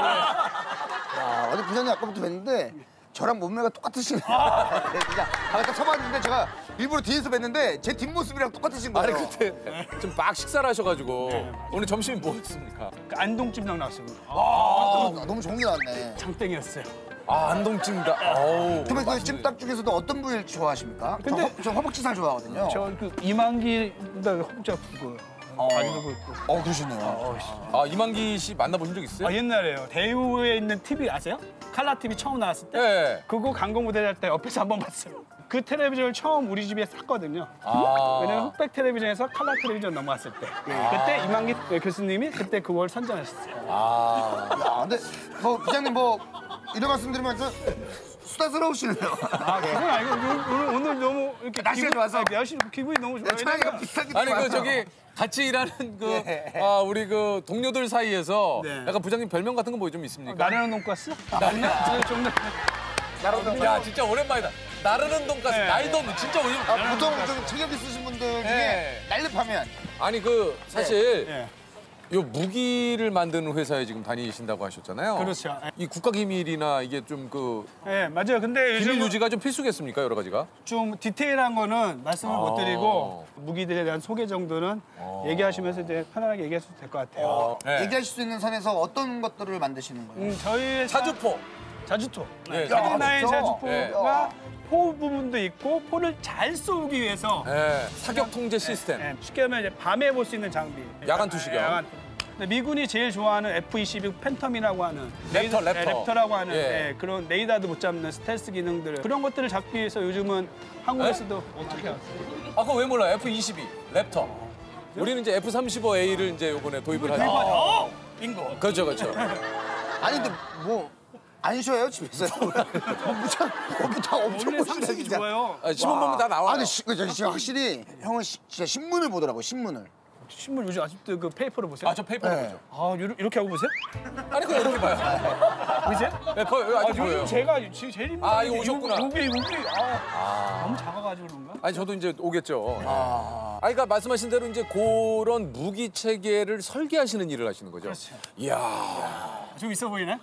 야, 어제 부장님 아까부터 뵀는데 저랑 몸매가 똑같으시네요. 네, 그냥 아까 딱 서봤는데 제가 일부러 뒤에서 뵀는데 제 뒷모습이랑 똑같으신 거예요. 아니 그때 좀 막 식사를 하셔가지고 오늘 점심이 뭐였습니까? 그 안동찜닭 나왔어요. 아, 너무 좋은 게 나왔네. 장땡이었어요. 아, 안동찜닭. 어우. 그러면 그 찜닭 중에서도 어떤 부위를 좋아하십니까? 근데- 저, 허, 저 허벅지살 좋아하거든요. 저 그 이만기보다 허벅지가 굵어요. 다리도 굵고. 어, 그러시네요. 아, 이만기 씨 만나보신 적 있어요? 아, 옛날에요. 대우에 있는 티비 아세요? 칼라 티비 처음 나왔을 때. 네. 그거 광고 모델 할 때 옆에서 한번 봤어요. 그 텔레비전을 처음 우리 집에 샀거든요. 아. 왜냐면 흑백 텔레비전에서 칼라 텔레비전 넘어왔을 때. 그때 이만기 교수님이 그때 그걸 선전하셨어요. 아. 야, 근데 뭐 부장님 뭐 이런 말씀 드리면 좀 수다스러우시네요. 아, 그건 아니고 오늘, 오늘 너무 이렇게 날씨가 기분- 좋아서. 아, 날씨 기분이 너무 좋아요. 차이가 왜냐면 비슷하게 아니 그 저기 같이 일하는 그 아, 우리 그 동료들 사이에서 네. 약간 부장님 별명 같은 거 뭐 좀 있습니까? 나르는 돈가스? 나르는 좀 더. 나름 야, 진짜 오랜만이다. 나르는 돈가스, 네. 날돈 진짜 오랜. 아, 보통 좀 체격 있으신 분들 중에 네. 날렵하면 아니 그 사실 예. 요 무기를 만드는 회사에 지금 다니신다고 하셨잖아요. 그렇죠. 이 국가 기밀이나 이게 좀 그 예, 맞아요. 근데 기밀 요즘 유지가 좀 필수겠습니까, 여러 가지가? 좀 디테일한 거는 말씀을 못 드리고 무기들에 대한 소개 정도는 얘기하시면서 이제 편안하게 얘기하셔도 될 것 같아요. 네. 얘기하실 수 있는 선에서 어떤 것들을 만드시는 거예요? 음, 저희 사주포. 자주토. 네, 하나의 자주포. 자주포가 포 부분도 있고 포를 잘 쏘기 위해서 네, 사격 통제 시스템. 예, 쉽게 하면 이제 밤에 볼 수 있는 장비. 야간 투시경. 예, 야간 투- 근데 미군이 제일 좋아하는 에프 이십이 팬텀이라고 하는 랩터, 레이더- 랩터. 예, 랩터라고 하는 예. 예, 그런 레이더도 못 잡는 스텔스 기능들 그런 것들을 잡기 위해서 요즘은 한국에서도 어떻게 하세요? 아, 그거 왜 몰라요? 에프 이십이, 랩터. 우리는 이제 에프 삼십오 에이를 이제 이번에 도입을 하죠. 어, 빙고. 그렇죠, 그렇죠. 아니 근데 뭐 안 쉬어요 집에서? 무참 거기 다 엄청 원래 상식이 좋아요. 아, 신문 보면 다 나와요. 아, 근데 시, 저, 지금 확실히 형은 시, 진짜 신문을 보더라고 신문을. 신문 요즘 아직도 그 페이퍼를 보세요? 아, 저 페이퍼를 네. 보죠. 아, 요러- 이렇게 하고 보세요? 아니, 그거 이렇게 봐요. 보세요? 네, 보, 아, 아직 요즘 보여요. 제가 지금 제일 힘든 아, 이거 게 오셨구나. 요게 요게 아, 아. 너무 작아가지고 그런가? 아니, 저도 이제 오겠죠. 아. 아, 그러니까 말씀하신 대로 이제 그런 무기 체계를 설계하시는 일을 하시는 거죠. 그렇죠. 이야. 좀 있어 보이네?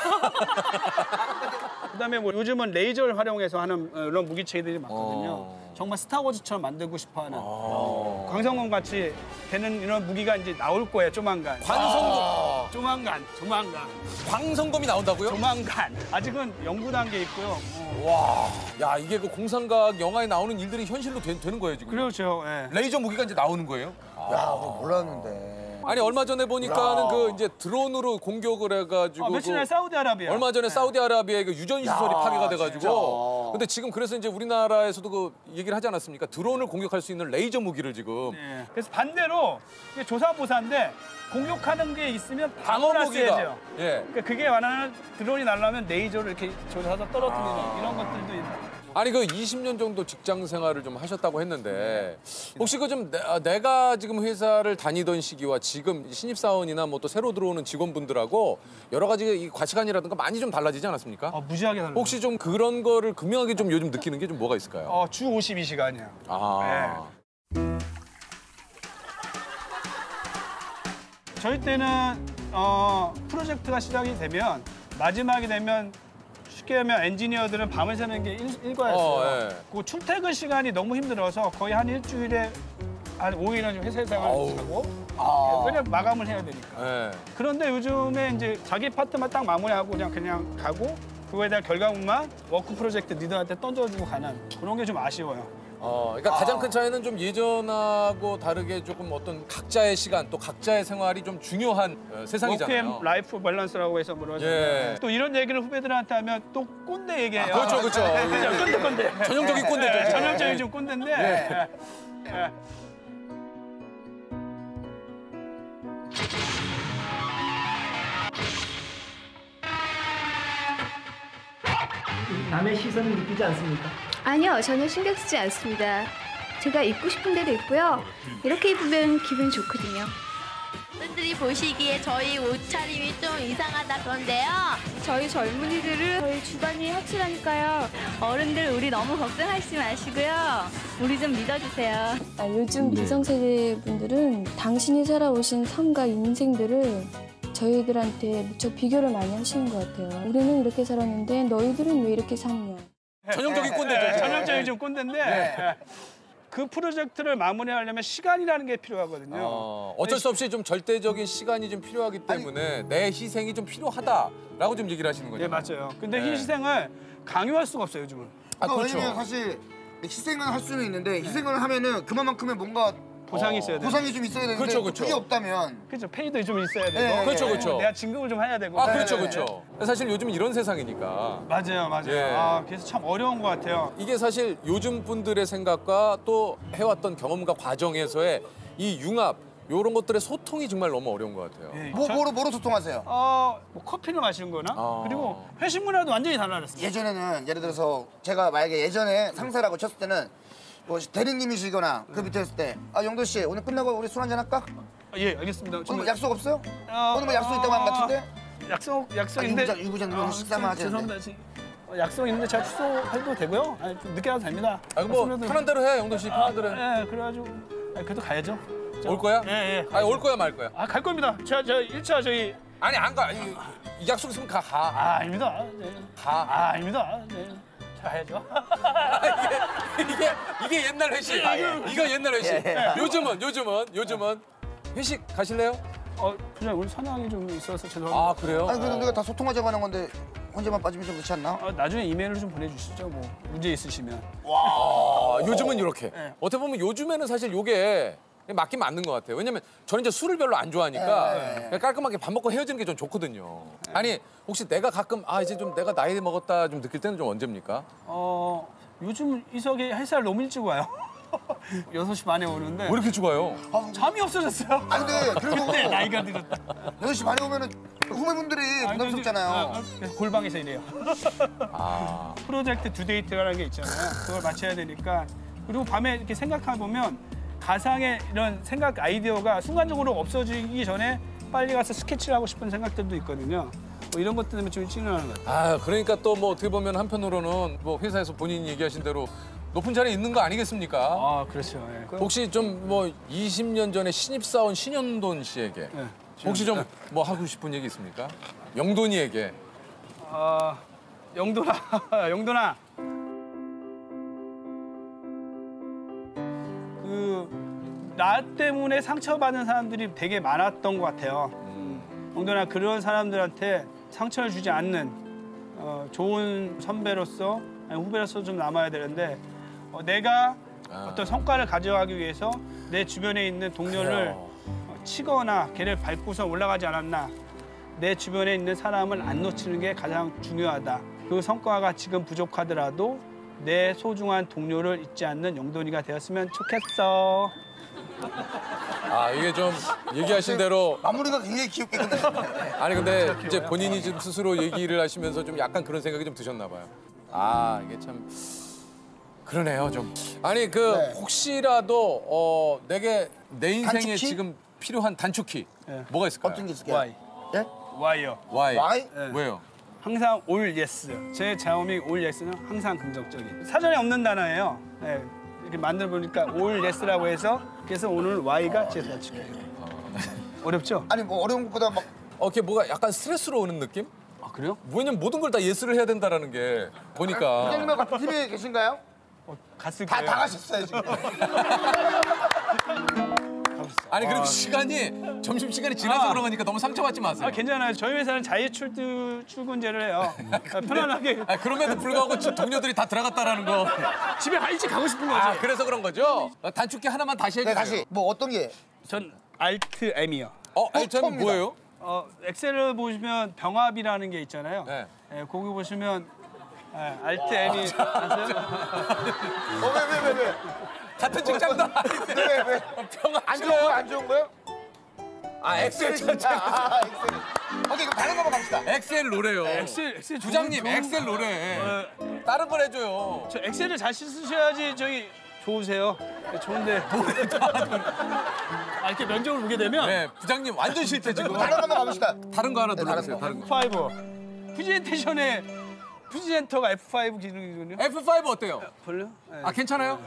그다음에 뭐 요즘은 레이저를 활용해서 하는 어, 이런 무기체들이 많거든요. 어. 정말 스타워즈처럼 만들고 싶어하는 어. 광성검 같이 되는 이런 무기가 이제 나올 거예요. 조만간. 광성검. 아. 조만간. 조만간. 광성검이 나온다고요? 조만간. 아직은 연구 단계에 있고요. 어. 와. 야, 이게 그 공상과학 영화에 나오는 일들이 현실로 되, 는 거예요 지금? 그렇죠. 예. 레이저 무기가 이제 나오는 거예요? 야, 그거 몰랐는데. 아니 얼마 전에 보니까는 그 이제 드론으로 공격을 해가지고 아, 며칠 전에 그 사우디아라비아. 얼마 전에 사우디아라비아의 그 유전 시설이 야, 파괴가 돼가지고. 진짜. 근데 지금 그래서 이제 우리나라에서도 그 얘기를 하지 않았습니까? 드론을 공격할 수 있는 레이저 무기를 지금 네. 그래서 반대로 이게 조사보사인데 공격하는 게 있으면 방어 방어를 무기가. 써야죠. 예. 그러니까 그게 완화는 드론이 날라면 레이저를 이렇게 조사해서 떨어뜨리는 아. 이런 것들도 있는. 아니 그 이십 년 정도 직장 생활을 좀 하셨다고 했는데 혹시 그 좀 내가 지금 회사를 다니던 시기와 지금 신입사원이나 뭐 또 새로 들어오는 직원분들하고 여러 가지 이 가치관이라든가 많이 좀 달라지지 않았습니까? 어, 무지하게 달라요. 혹시 좀 그런 거를 극명하게 좀 요즘 느끼는 게 좀 뭐가 있을까요? 어, 주 오십이 시간이야. 아. 저희 때는 어, 프로젝트가 시작이 되면 마지막이 되면 쉽게 하면 엔지니어들은 밤을 새는 게 일, 일과였어요. 어, 예. 그 출퇴근 시간이 너무 힘들어서 거의 한 일주일에 한 오 일은 좀 회사 생활을 하고 아. 왜냐면 마감을 해야 되니까. 예. 그런데 요즘에 이제 자기 파트만 딱 마무리하고 그냥 그냥 가고 그거에 대한 결과물만 워크 프로젝트 리더한테 던져주고 가는 그런 게 좀 아쉬워요. 어, 그러니까 가장 큰 차이는 좀 예전하고 다르게 조금 어떤 각자의 시간 또 각자의 생활이 좀 중요한 어, 세상이잖아요. 워크앤 라이프 밸런스라고 해서 뭐라잖아요. 예. 또 이런 얘기를 후배들한테 하면 또 꼰대 얘기해요. 아, 그렇죠, 그렇죠. 그죠, 꼰대 꼰대. 전형적인 꼰대죠. 예, 전형적인 좀 꼰대인데. 예. 예. 남의 시선을 느끼지 않습니까? 아니요, 전혀 신경 쓰지 않습니다. 제가 입고 싶은 대로 입고요. 이렇게 입으면 기분이 좋거든요. 분들이 보시기에 저희 옷차림이 좀 이상하다 그런데요. 저희 젊은이들은 저희 주관이 확실하니까요. 어른들 우리 너무 걱정하시지 마시고요. 우리 좀 믿어주세요. 아, 요즘 기성세대 분들은 당신이 살아오신 삶과 인생들을 저희들한테 무척 비교를 많이 하시는 것 같아요. 우리는 이렇게 살았는데 너희들은 왜 이렇게 사느냐. 전형적인 꼰대죠. 예, 전형적인 좀 꼰대인데 예. 그 프로젝트를 마무리하려면 시간이라는 게 필요하거든요. 어, 어쩔 수 없이 좀 절대적인 시간이 좀 필요하기 때문에 내 희생이 좀 필요하다라고 좀 얘기를 하시는 거죠. 네, 맞아요. 근데 네. 이 희생을 강요할 수가 없어요, 요즘은. 아, 그렇죠. 왜냐면 사실 희생은 할 수는 있는데 희생을 하면은 그만큼의 뭔가 보상이 있어야 돼요. 보상이 좀 있어야 되는데 그렇죠, 그렇죠. 그게 없다면 그렇죠. 페이도 좀 있어야 되고. 네, 그렇죠, 그렇죠. 내가 진급을 좀 해야 되고. 아, 그렇죠, 네. 그렇죠. 사실 요즘 이런 세상이니까. 맞아요, 맞아요. 예. 아, 그래서 참 어려운 것 같아요. 이게 사실 요즘 분들의 생각과 또 해왔던 경험과 과정에서의 이 융합 이런 것들의 소통이 정말 너무 어려운 것 같아요. 예, 뭐, 저- 뭐로 뭐로 소통하세요? 어, 뭐 커피를 마시는 거나 아. 그리고 회식 문화도 완전히 달라졌어요. 예전에는 예를 들어서 제가 만약에 예전에 상사라고 쳤을 때는 뭐 대리님이시거나 그 밑에 있을 때 아 영도 씨 오늘 끝나고 우리 술 한잔 할까? 아, 예, 알겠습니다. 오늘 뭐 약속 없어요? 어, 오늘 뭐 약속 있다고 한 것 같은데? 약속, 약속 아, 있는데. 유부장, 유부장님은 식사만 하지 죄송합니다. 지금 어, 약속 있는데 제가 취소해도 되고요. 아니, 좀 늦게 와도 됩니다. 아, 뭐 약속해도- 편한 대로 해, 영도 씨. 편한 대로 해. 예, 그래가지고 아니, 그래도 가야죠. 저- 올 거야? 예, 예. 아니, 올 거야, 말 거야? 아, 갈 겁니다. 제가 저 일 차 저희 아니, 안 가. 이, 이 약속 있으면 가, 가. 아, 아닙니다. 네. 가. 아, 아닙니다. 네. 자, 가야죠. 이게, 이게 옛날 회식. 이거 옛날 회식. 예. 요즘은, 요즘은, 요즘은 회식 가실래요? 어, 그냥 우리 선양이 좀 있어서 죄송합니다. 아, 그래요? 아니 그래도 우리가 다 소통하자고 하는 건데 혼자만 빠지면 좀 그렇지 않나? 어, 나중에 이메일을 좀 보내주시죠. 뭐 문제 있으시면. 아, 요즘은 이렇게. 네. 어떻게 보면 요즘에는 사실 요게 맞긴 맞는 것 같아요. 왜냐면 저는 이제 술을 별로 안 좋아하니까 네. 그냥 깔끔하게 밥 먹고 헤어지는 게 좀 좋거든요. 아니, 혹시 내가 가끔 아, 이제 좀 내가 나이 먹었다 좀 느낄 때는 좀 언제입니까? 어, 요즘 이석이 헬스를 너무 일찍 와요. 여섯 시 반에 오는데 왜 이렇게 죽어요? 잠이 없어졌어요. 아 근데 그래도 근데 나이가 들었다. 여섯 시 반에 오면은 후배분들이 부담스럽잖아요. 아, 그래서 골방에서 일해요. 아. 프로젝트 듀데이트라는 게 있잖아요. 그걸 맞춰야 되니까. 그리고 밤에 이렇게 생각해 보면 가상의 이런 생각 아이디어가 순간적으로 없어지기 전에 빨리 가서 스케치를 하고 싶은 생각들도 있거든요. 뭐 이런 것들 때문에 좀 찌르는 것 같아요. 아, 그러니까 또 뭐 어떻게 보면 한편으로는 뭐 회사에서 본인이 얘기하신 대로 높은 자리에 있는 거 아니겠습니까? 아, 그렇죠. 예. 혹시 좀 뭐 이십 년 전에 신입사원 신현돈 씨에게 네, 혹시 좀 뭐 하고 싶은 얘기 있습니까? 영돈이에게. 아, 영돈아, 영돈아. 그 나 때문에 상처받은 사람들이 되게 많았던 것 같아요. 음. 영돈아, 그런 사람들한테 상처를 주지 않는 어, 좋은 선배로서 아니, 후배로서 좀 남아야 되는데 어, 내가 아. 어떤 성과를 가져가기 위해서 내 주변에 있는 동료를 어, 치거나 걔를 밟고서 올라가지 않았나. 내 주변에 있는 사람을 안 놓치는 게 가장 중요하다. 그 성과가 지금 부족하더라도 내 소중한 동료를 잊지 않는 영돈이가 되었으면 좋겠어. 아, 이게 좀 얘기하신 대로 마무리가 굉장히 귀엽게 끝났어요. 아니 근데 이제 본인이 지금 스스로 얘기를 하시면서 좀 약간 그런 생각이 좀 드셨나 봐요. 아, 이게 참 그러네요, 좀. 아니 그 네. 혹시라도 어 내게 내 인생에 단축키? 지금 필요한 단축키 네. 뭐가 있을까요? 어떤 게 있을까요? Y. 예? Y요. Y. Y? 네. 왜요? 항상 올 예스. 제 자음이 올 예스는 항상 긍정적인. 사전에 없는 단어예요. 네. 이렇게 만들어 보니까 올 예스라고 해서 그래서 오늘 Y가 제 단축이에요. 어렵죠? 아니 뭐 어려운 것보다 막 어, 이게 뭐가 약간 스트레스로 오는 느낌? 아, 그래요? 왜냐면 모든 걸 다 예스를 해야 된다라는 게 보니까. 부장님하고 같은 팀에 계신가요? 어, 갔을 다, 거예요. 다 가셨어요 지금. 아니 그리고 시간이 점심 시간이 지나서 아. 그런 거니까 너무 상처받지 마세요. 아, 괜찮아요. 저희 회사는 자유 출두 출근제를 해요. 아, 편안하게. 아, 그럼에도 불구하고 지- 동료들이 다 들어갔다라는 거. 집에 가 일찍 가고 싶은 거죠. 아, 그래서 그런 거죠? 어, 단축키 하나만 다시 네 해주세요. 다시 뭐 어떤 게? 전 알트 M이요. 어, 알트는 처음입니다. 뭐예요? 어, 엑셀을 보시면 병합이라는 게 있잖아요. 네. 예, 거기 보시면 예, 알트 M이 아세요? 어왜 왜 왜 왜? 같은 직장도 아닌데. 왜 왜? 평화 안 좋은 거야 안 좋은 거요? 아, 엑셀 진짜. 아, 엑셀. 오케이 그럼 다른 거만 갑시다. 엑셀 노래요. 엑셀, 엑셀 부장님, 좋은- 엑셀 노래. 어, 다른 걸 해줘요. 저 엑셀을 잘 쓰셔야지 저기 좋으세요. 네, 좋은데. 아, 이렇게 면접을 보게 되면 네, 부장님 완전 싫대 지금. 다른 거만 가봅시다. 다른 거 하나 네, 눌러주세요. 다른 다른 거. 파이브. 프레젠테이션에 프레젠터가 에프 파이브 기능이거든요. 에프 파이브 어때요? 별로? 네. 아, 괜찮아요?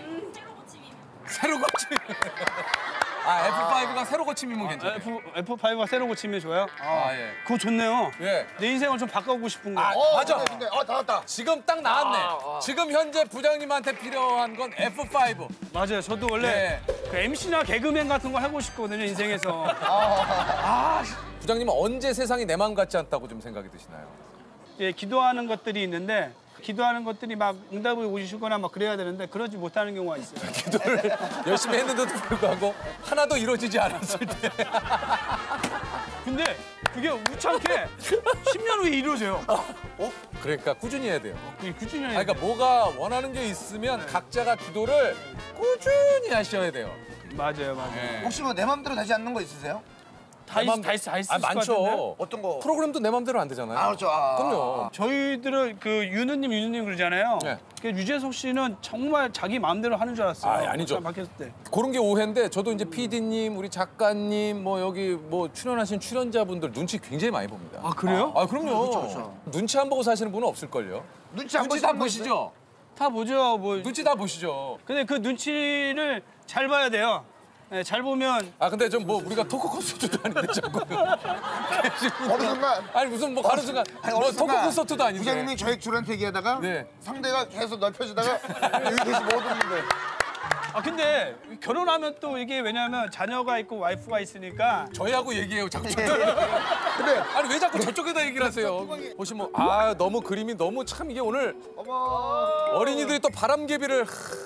새로 고침. 아, 에프 파이브가 새로 고침이면 괜찮아요. F, 에프 파이브가 새로 고치면 좋아요? 아, 예. 그거 좋네요. 예. 내 인생을 좀 바꿔보고 싶은 거. 아, 어, 맞아. 근데, 근데, 어, 다 왔다. 지금 딱 나왔네. 아, 아. 지금 현재 부장님한테 필요한 건 에프 파이브. 맞아요. 저도 원래 그 엠씨나 개그맨 같은 거 하고 싶거든요, 인생에서. 아, 부장님은 언제 세상이 내 마음 같지 않다고 좀 생각이 드시나요? 예, 기도하는 것들이 있는데 기도하는 것들이 막 응답을 오시거나 막 그래야 되는데 그러지 못하는 경우가 있어요. 기도를 열심히 했는데도 불구하고 하나도 이루어지지 않았을 때. 근데 그게 우창게 십 년 후에 이루어져요. 어? 그러니까 꾸준히 해야 돼요. 그게 꾸준히 해야 아, 그러니까 뭐가 원하는 게 있으면 각자가 기도를 꾸준히 하셔야 돼요. 맞아요, 맞아요. 네. 혹시 뭐 내 맘대로 되지 않는 거 있으세요? 다, 있, 다, 있, 다 있을 아, 것 많죠. 같은데? 어떤 거? 프로그램도 내 맘대로 안 되잖아요. 아, 그렇죠. 아, 그럼요. 저희들은 그 윤우님, 윤우님 그러잖아요. 네. 그 유재석 씨는 정말 자기 마음대로 하는 줄 알았어요. 아, 아니죠. 바뀌었을 때. 그런 게 오해인데 저도 이제 피디님, 우리 작가님, 뭐 여기 뭐 출연하신 출연자분들 눈치 굉장히 많이 봅니다. 아, 그래요? 아, 그럼요. 그렇죠, 그렇죠. 눈치 안 보고 사시는 분은 없을걸요. 눈치 안 눈치 다 보시는 보시죠? 다 보죠. 뭐. 눈치 다 보시죠. 근데 그 눈치를 잘 봐야 돼요. 네, 잘 보면 아, 근데 좀 뭐 우리가 토크 콘서트도 아닌데 자꾸. 어느 순간 아니 무슨 뭐 가는 순간 아니, 뭐 어느 토크 순간 콘서트도 아닌데. 부장님이 저희 둘한테 얘기하다가 네. 상대가 계속 넓혀지다가 여기 계시 못 오는데. 아 근데 결혼하면 또 이게 왜냐면 자녀가 있고 와이프가 있으니까 저희하고 얘기해요 자꾸. 근데 아니 왜 자꾸 저쪽에다 얘기를 하세요? 보시면 아 너무 그림이 너무 참 이게 오늘 어머. 어린이들이 또 바람개비를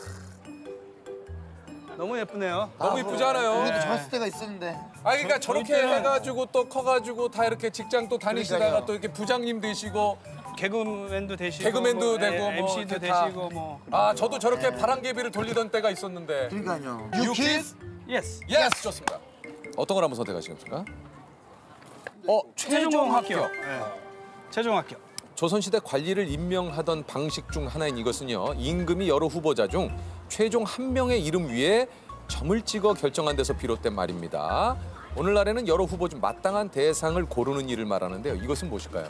너무 예쁘네요. 너무 이쁘지 않아요? 우리도 저랬을 때가 있었는데. 아 그러니까 저렇게 저희 때는- 해가지고 또 커가지고 다 이렇게 직장 또 다니시다가 그러니까요. 또 이렇게 부장님 되시고 개그맨도 되시고 개그맨도 뭐, 되고 예, 뭐 엠시도 이렇게 다. 되시고 뭐. 아 저도 저렇게 바람개비를 돌리던 때가 있었는데. 그러니까요. 유키스? 예스. 예스 좋습니다. 어떤 걸 한번 선택하시겠습니까? 어 최종 합격. 네. 최종 합격. 조선시대 관리를 임명하던 방식 중 하나인 이것은요. 임금이 여러 후보자 중 최종 한 명의 이름 위에 점을 찍어 결정한 데서 비롯된 말입니다. 오늘날에는 여러 후보 중 마땅한 대상을 고르는 일을 말하는데요. 이것은 무엇일까요?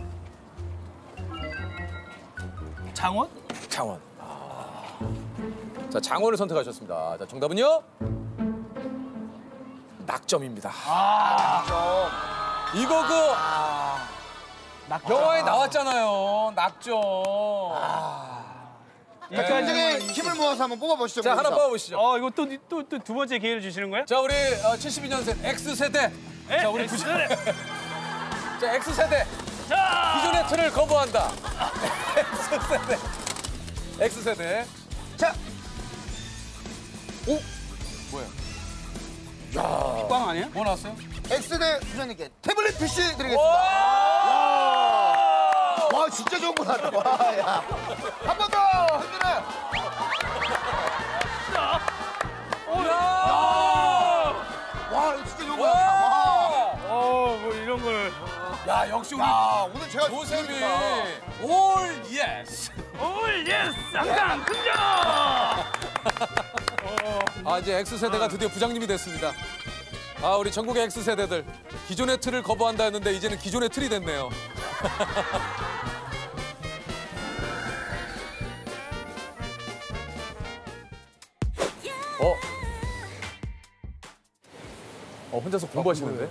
장원? 장원. 아. 자, 장원을 선택하셨습니다. 자, 정답은요? 낙점입니다. 아, 낙점. 이거 그 낙점. 영화에 나왔잖아요. 낙점. 자, 굉장히 힘을 모아서 한번 뽑아보시죠. 자, 하나 거기서. 뽑아보시죠. 어, 이거 또 또 또 두 번째 기회를 주시는 거예요? 자, 우리 어, 칠십이 년생 X세대. 에? 자, 우리 X세대. 자, X세대. 자! 기존의 틀을 거부한다. X세대. X세대. 자. 오? 뭐야? 야. 꽝 아니야? 뭐 나왔어요? X대 부장님께 태블릿 피씨 드리겠습니다. 와! 와, 진짜 좋은 거 나왔다. 와, 야. 한 번 더! 흔들어! 야! 와, 이거 진짜 좋은 거 나왔다. 와. 어, 뭐 이런 걸. 야, 역시 우리 야, 오늘 제가 조셉이 좋습니다. 올 예스. 올 예스! 항상 긍정! 아, 이제 X세대가 드디어 부장님이 됐습니다. 아, 우리 전국의 X세대들. 기존의 틀을 거부한다 했는데 이제는 기존의 틀이 됐네요. 어? 어, 혼자서 공부하시는데?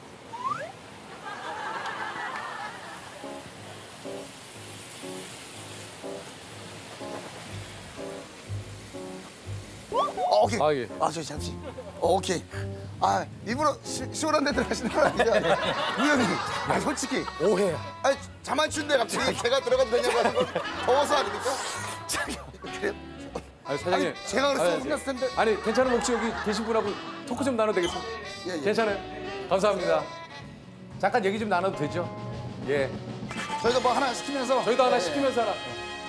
어, 오케이. 아, 예. 아, 저 잠시. 어, 오케이. 아, 일부러 시, 시원한 데들 하시는 거 아니죠? 우연히. 아, 솔직히. 오해. 아니, 자만추인데 갑자기 제가 들어가도 되냐고 하는 건 더워서 아닙니까? 그래. 아니, 사장님. 아니, 제가 그랬으면 아니, 혼났을 텐데. 아니, 괜찮으면 혹시 여기 계신 분하고 토크 좀 나눠도 되겠습니까? 예, 예. 괜찮아요? 감사합니다. 잠깐 얘기 좀 나눠도 되죠? 예. 저희가 뭐 하나 시키면서. 저희도 하나 예, 시키면서 하나.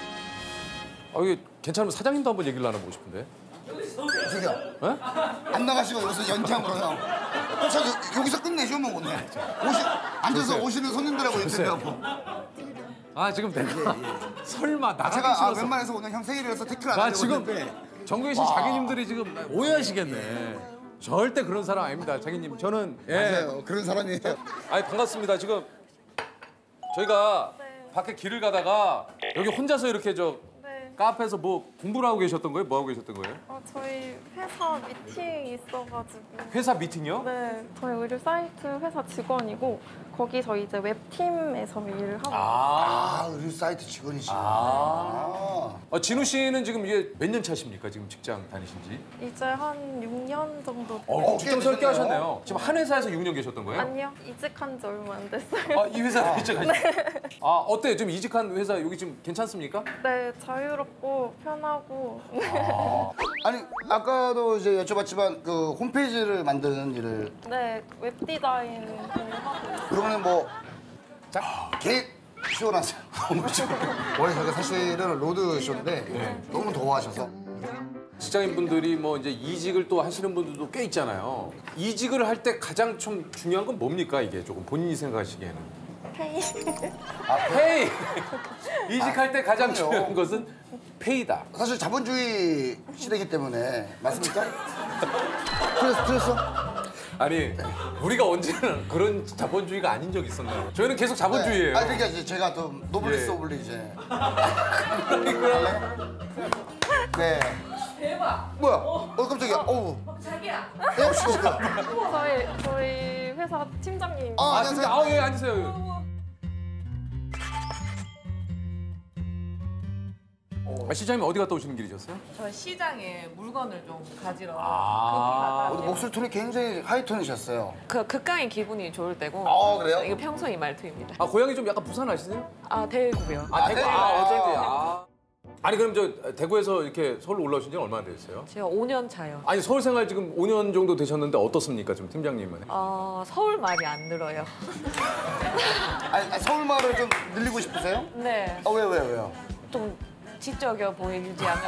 아, 이게 괜찮으면 사장님도 한번 얘기를 나눠보고 싶은데. 저기요. 어? 안 나가시고 여기서 연기함으로 형. 저 여- 여기서 끝내죠, 뭐 오늘. 오시, 앉아서 주세요. 오시는 손님들하고 인터뷰하고. 아, 지금 내가 설마 나가기 제가 아, 싫어서. 웬만해서 오늘 형 생일이라서 태클 안 나 하려고 지금 했는데. 정규희 씨 와. 자기님들이 지금 오해하시겠네. 절대 그런 사람 아닙니다, 자기님. 저는 예. 맞아요. 그런 사람이에요. 아니 반갑습니다. 지금 저희가 밖에 길을 가다가 여기 혼자서 이렇게 저 네. 카페에서 뭐 공부를 하고 계셨던 거예요? 뭐 하고 계셨던 거예요? 어, 저희 회사 미팅이 있어가지고. 회사 미팅이요? 네, 저희 의류 사이트 회사 직원이고 거기서 이제 웹팀에서 일을 하고. 아, 의류 사이트 직원이시구나. 아. 아, 진우 씨는 지금 이게 몇 년 차십니까? 지금 직장 다니신지? 이제 한 육 년 정도. 어, 직장 설계 하셨네요. 지금 한 회사에서 육 년 계셨던 거예요? 아니요, 이직한 지 얼마 안 됐어요. 아, 이 회사 이직하셨어요? 아, 어때요? 지금 이직한 회사 여기 지금 괜찮습니까? 네, 자유롭고 편하고. 아니, 아까도 이제 여쭤봤지만 그 홈페이지를 만드는 일을 네, 웹 디자인을 하고. 그러면 뭐 자, 개 시원하세요. 원래 저희가 사실은 로드 쇼인데 너무 더워하셔서 직장인 분들이 뭐 이제 이직을 또 하시는 분들도 꽤 있잖아요. 이직을 할 때 가장 좀 중요한 건 뭡니까 이게 조금 본인이 생각하시기에는? 페이. 아, 페이. 이직할 때 가장 그럼요. 중요한 것은 페이다. 사실 자본주의 시대이기 때문에 맞습니까? 틀렸어, 틀렸어? 아니 우리가 언제는 그런 자본주의가 아닌 적 있었나요? 저희는 계속 자본주의예요. 네. 아, 그러니까 이제 제가 또 노블리스 예. 오블리제. 그러니까 네. 대박. 뭐야? 어, 깜짝이야. 어우. 자기야. 예, 혹시 뭐야? 저희 저희 회사 팀장님. 아, 아, 안녕하세요. 진짜? 아, 예, 앉으세요. 아, 시장님 어디 갔다 오시는 길이셨어요? 저 시장에 물건을 좀 가지러 아. 오늘 목소리 톤이 굉장히 하이톤이셨어요. 그 극강의 기분이 좋을 때고. 아, 그래요? 이거 평소의 말투입니다. 아, 고향이 좀 약간 부산 아시세요? 아, 대구요. 아, 대구. 아, 어쩐지. 아. 아니 그럼 저 대구에서 이렇게 서울로 올라오신 지는 얼마나 되셨어요? 제가 오 년 차요. 아니 서울 생활 지금 오 년 정도 되셨는데 어떻습니까, 좀 팀장님은? 어, 서울 말이 안 늘어요. 아니, 아니, 서울 말을 좀 늘리고 싶으세요? 네. 아, 왜, 왜, 왜요? 좀 지적여 보이지 않는.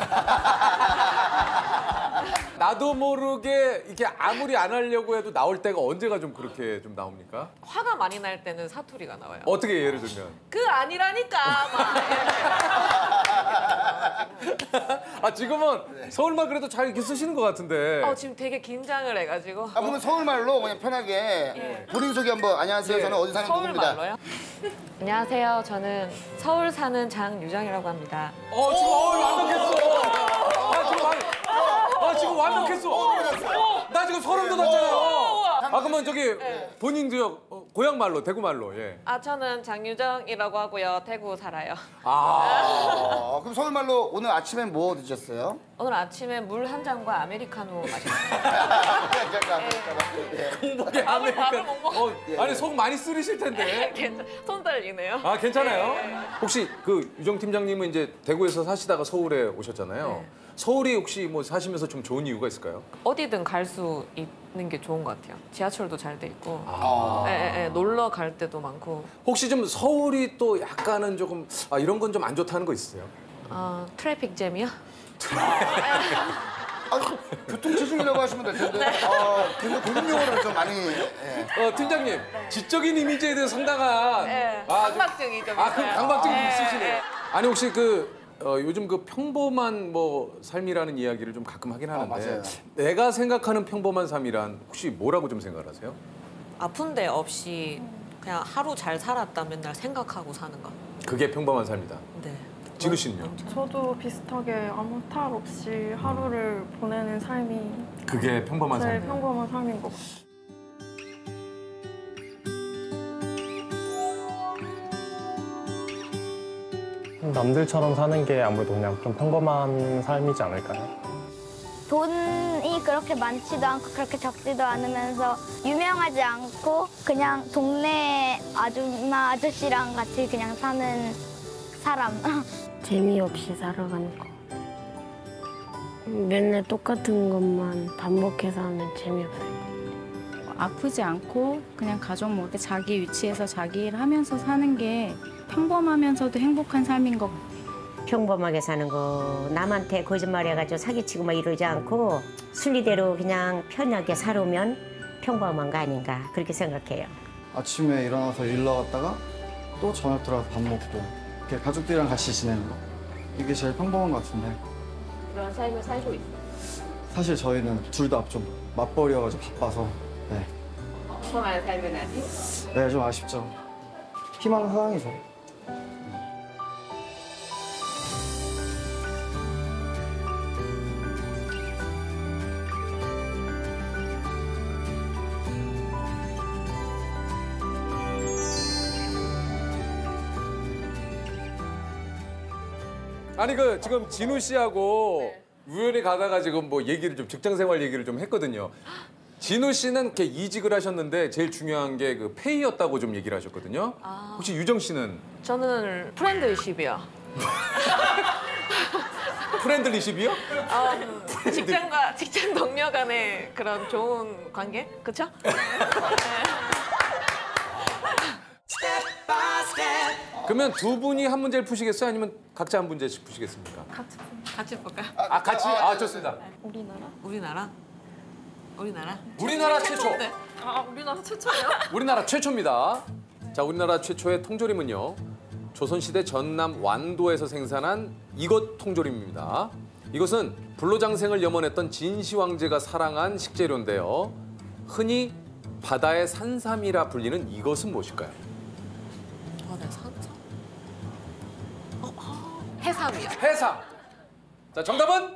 나도 모르게 이렇게 아무리 안 하려고 해도 나올 때가 언제가 좀 그렇게 좀 나옵니까? 화가 많이 날 때는 사투리가 나와요. 어떻게 예를 들면? 그 아니라니까 막 아 지금은 서울말 그래도 잘 이렇게 쓰시는 것 같은데. 어, 지금 되게 긴장을 해가지고. 아, 그러면 서울말로 그냥 편하게 예. 본인 소개 한번. 안녕하세요. 예. 저는 어디 사는 누구입니다. 서울말로요? 안녕하세요. 저는 서울 사는 장유정이라고 합니다. 어 지금 어 완벽했어. 아 지금 완. 아 지금 완벽했어. 나 지금 소름 돋았잖아요. 아 그러면 저기 본인 지역 어, 고향 말로 대구 말로 예. 아 저는 장유정이라고 하고요. 대구 살아요. 아 그럼 서울말로 오늘 아침엔 뭐 드셨어요? 오늘 아침에 물 한 잔과 아메리카노 마셨어요. 공복에 아메리카노. 어, 아니 속 많이 쓰리실 텐데. 괜찮. 손 떨리네요. 아 괜찮아요? 네. 혹시 그 유정 팀장님은 이제 대구에서 사시다가 서울에 오셨잖아요. 네. 서울이 혹시 뭐 사시면서 좀 좋은 이유가 있을까요? 어디든 갈 수 있는 게 좋은 것 같아요. 지하철도 잘 돼 있고, 아. 예, 예, 예, 놀러 갈 때도 많고. 혹시 좀 서울이 또 약간은 조금 아, 이런 건 좀 안 좋다는 거 있으세요? 아 트래픽 잼이요? 아, 교통체증이라고 하시면 될 텐데. 아, 근데 공공용어를 좀 많이. 예. 어 팀장님 지적인 이미지에 대해서 상당한 네, 아, 강박증이 좀 아, 그 있어요. 강박증이 좀 네, 있으시네요. 네. 아니 혹시 그 어, 요즘 그 평범한 뭐 삶이라는 이야기를 좀 가끔 하긴 하는데 맞아요. 내가 생각하는 평범한 삶이란 혹시 뭐라고 좀 생각하세요? 아픈 데 없이 그냥 하루 잘 살았다 맨날 생각하고 사는 거. 그게 평범한 삶이다. 네. 진우 씨는요? 저도 비슷하게 아무 탈 없이 하루를 보내는 삶이 그게 평범한 제일 삶. 평범한 삶인 것 같아요. 남들처럼 사는 게 아무래도 그냥 좀 평범한 삶이지 않을까요? 돈이 그렇게 많지도 않고 그렇게 적지도 않으면서 유명하지 않고 그냥 동네 아줌마 아저씨랑 같이 그냥 사는 사람. 재미없이 살아가는 거. 맨날 똑같은 것만 반복해서 하면 재미없어요. 아프지 않고 그냥 가족 모두 자기 위치에서 자기 일 하면서 사는 게 평범하면서도 행복한 삶인 것 같아요. 평범하게 사는 거, 남한테 거짓말해가지고 사기치고 막 이러지 않고 순리대로 그냥 편하게 살아오면 평범한 거 아닌가 그렇게 생각해요. 아침에 일어나서 일 나갔다가 또 저녁 들어가서 밥 먹고 이렇게 가족들이랑 같이 지내는 거. 이게 제일 평범한 것 같은데 그런 삶을 살고 있어요. 사실 저희는 둘 다 좀 맞벌이여가지고 바빠서 네, 평범한 삶은 아니? 네, 좀 아쉽죠. 희망 사항이죠. 아니 그 지금 진우 씨하고 우연히 가다가 지금 뭐 얘기를 좀 직장 생활 얘기를 좀 했거든요. 진우 씨는 이렇게 이직을 하셨는데 제일 중요한 게 그 페이였다고 좀 얘기를 하셨거든요. 아. 혹시 유정 씨는 저는 프렌드십이요. 프렌들리십이요? 어, 직장과 직장 동료 간의 그런 좋은 관계, 그렇죠? 그러면 두 분이 한 문제를 푸시겠어요? 아니면 각자 한 문제씩 푸시겠습니까? 같이 같이 볼까요? 아 같이? 아 좋습니다. 우리나라? 우리나라? 우리나라? 우리나라 최초. 최초인데. 아 우리나라 최초예요? 우리나라 최초입니다. 자, 우리나라 최초의 통조림은요. 조선시대 전남 완도에서 생산한 이것 통조림입니다. 이것은 불로장생을 염원했던 진시 황제가 사랑한 식재료인데요. 흔히 바다의 산삼이라 불리는 이것은 무엇일까요? 바다의 산삼? 어, 아, 해삼이요. 해삼. 자, 정답은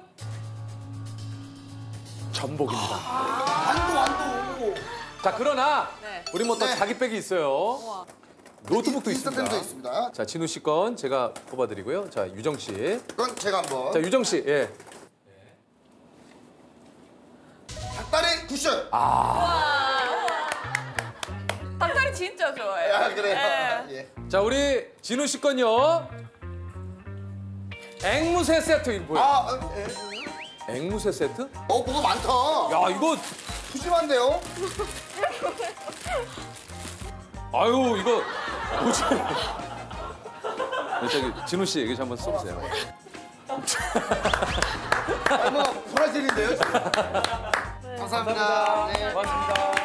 전복입니다. 완도 완도. 자, 그러나 네. 우리 뭐 또 네. 자기 백이 있어요. 우와. 노트북도 인스타템도 있습니다. 있습니다. 자, 진우 씨 건 제가 뽑아드리고요. 자, 유정 씨. 그건 제가 한번. 자, 유정 씨. 예. 닭다리 쿠션. 아. 닭다리 진짜 좋아해요. 아, 그래요? 네. 예. 자, 우리 진우 씨 건요. 앵무새 세트 이거 뭐야? 아, 에, 앵무새 세트? 어, 그거 많다. 야, 이거 푸짐한데요? 아유, 이거 뭐지? 저기 진우 씨 여기 한번 써보세요. 아, 뭐 브라질인데요? 네. 감사합니다. 네. 고맙습니다.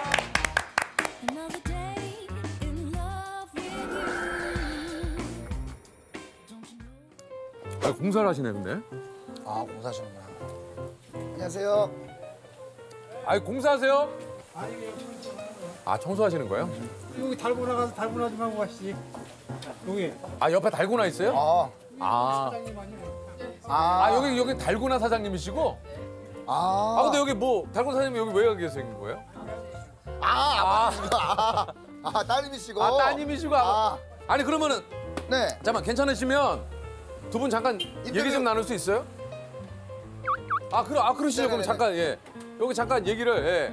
아, 공사를 하시네 근데. 아, 공사하시는구나. 안녕하세요. 아, 공사하세요? 아, 청소하시는 거예요? 여기 달고 나가서 달고 나지 말고 가시지. 여기. 아, 옆에 달고나 있어요? 아. 아. 아, 아, 여기 여기 달고나 사장님이시고? 아. 아, 근데 여기 뭐 달고나 사장님 여기 왜 계신 거예요? 아, 아, 아, 아, 따님이시고. 아, 따님이시고. 아. 아니 그러면은 네. 잠깐만 괜찮으시면 두 분 잠깐 얘기 좀 나눌 수 있어요? 아, 그럼 아 그러시죠. 그럼 네네네. 잠깐 예. 여기 잠깐 얘기를 예.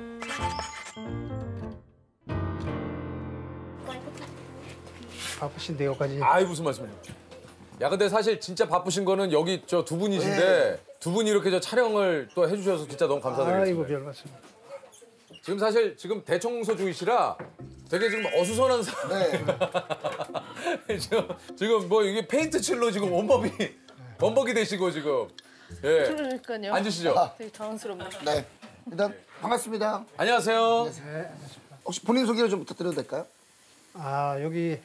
바쁘신데 여기까지. 아이 무슨 말씀이에요? 야, 근데 사실 진짜 바쁘신 거는 여기 저 두 분이신데 네. 두 분이 이렇게 저 촬영을 또 해주셔서 진짜 너무 감사드리겠습니다. 아이고 별 말씀. 지금 사실 지금 대청소 중이시라 되게 지금 어수선한 상황. 네. 지금, 지금 뭐 이게 페인트 칠로 지금 원법이 원벅이 되시고 지금. 예. 그러니까요. 앉으시죠. 되게 당황스럽네요. 네. 일단 반갑습니다. 안녕하세요. 네. 혹시 본인 소개를 좀 부탁드려도 될까요? 아 여기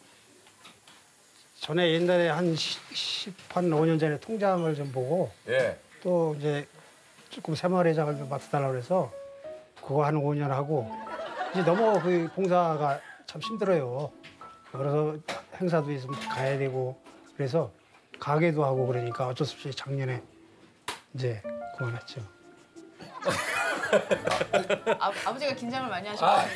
전에 옛날에 한 한 오 년 전에 통장을 좀 보고 예. 또 이제 조금 새마을회장을 좀 맡아달라고 그래서 그거 한 오 년 하고 이제 너무 그 봉사가 참 힘들어요. 그래서 행사도 있으면 가야 되고 그래서 가게도 하고 그러니까 어쩔 수 없이 작년에 이제 그만했죠. 아, 아버지가 긴장을 많이 하시고. 아,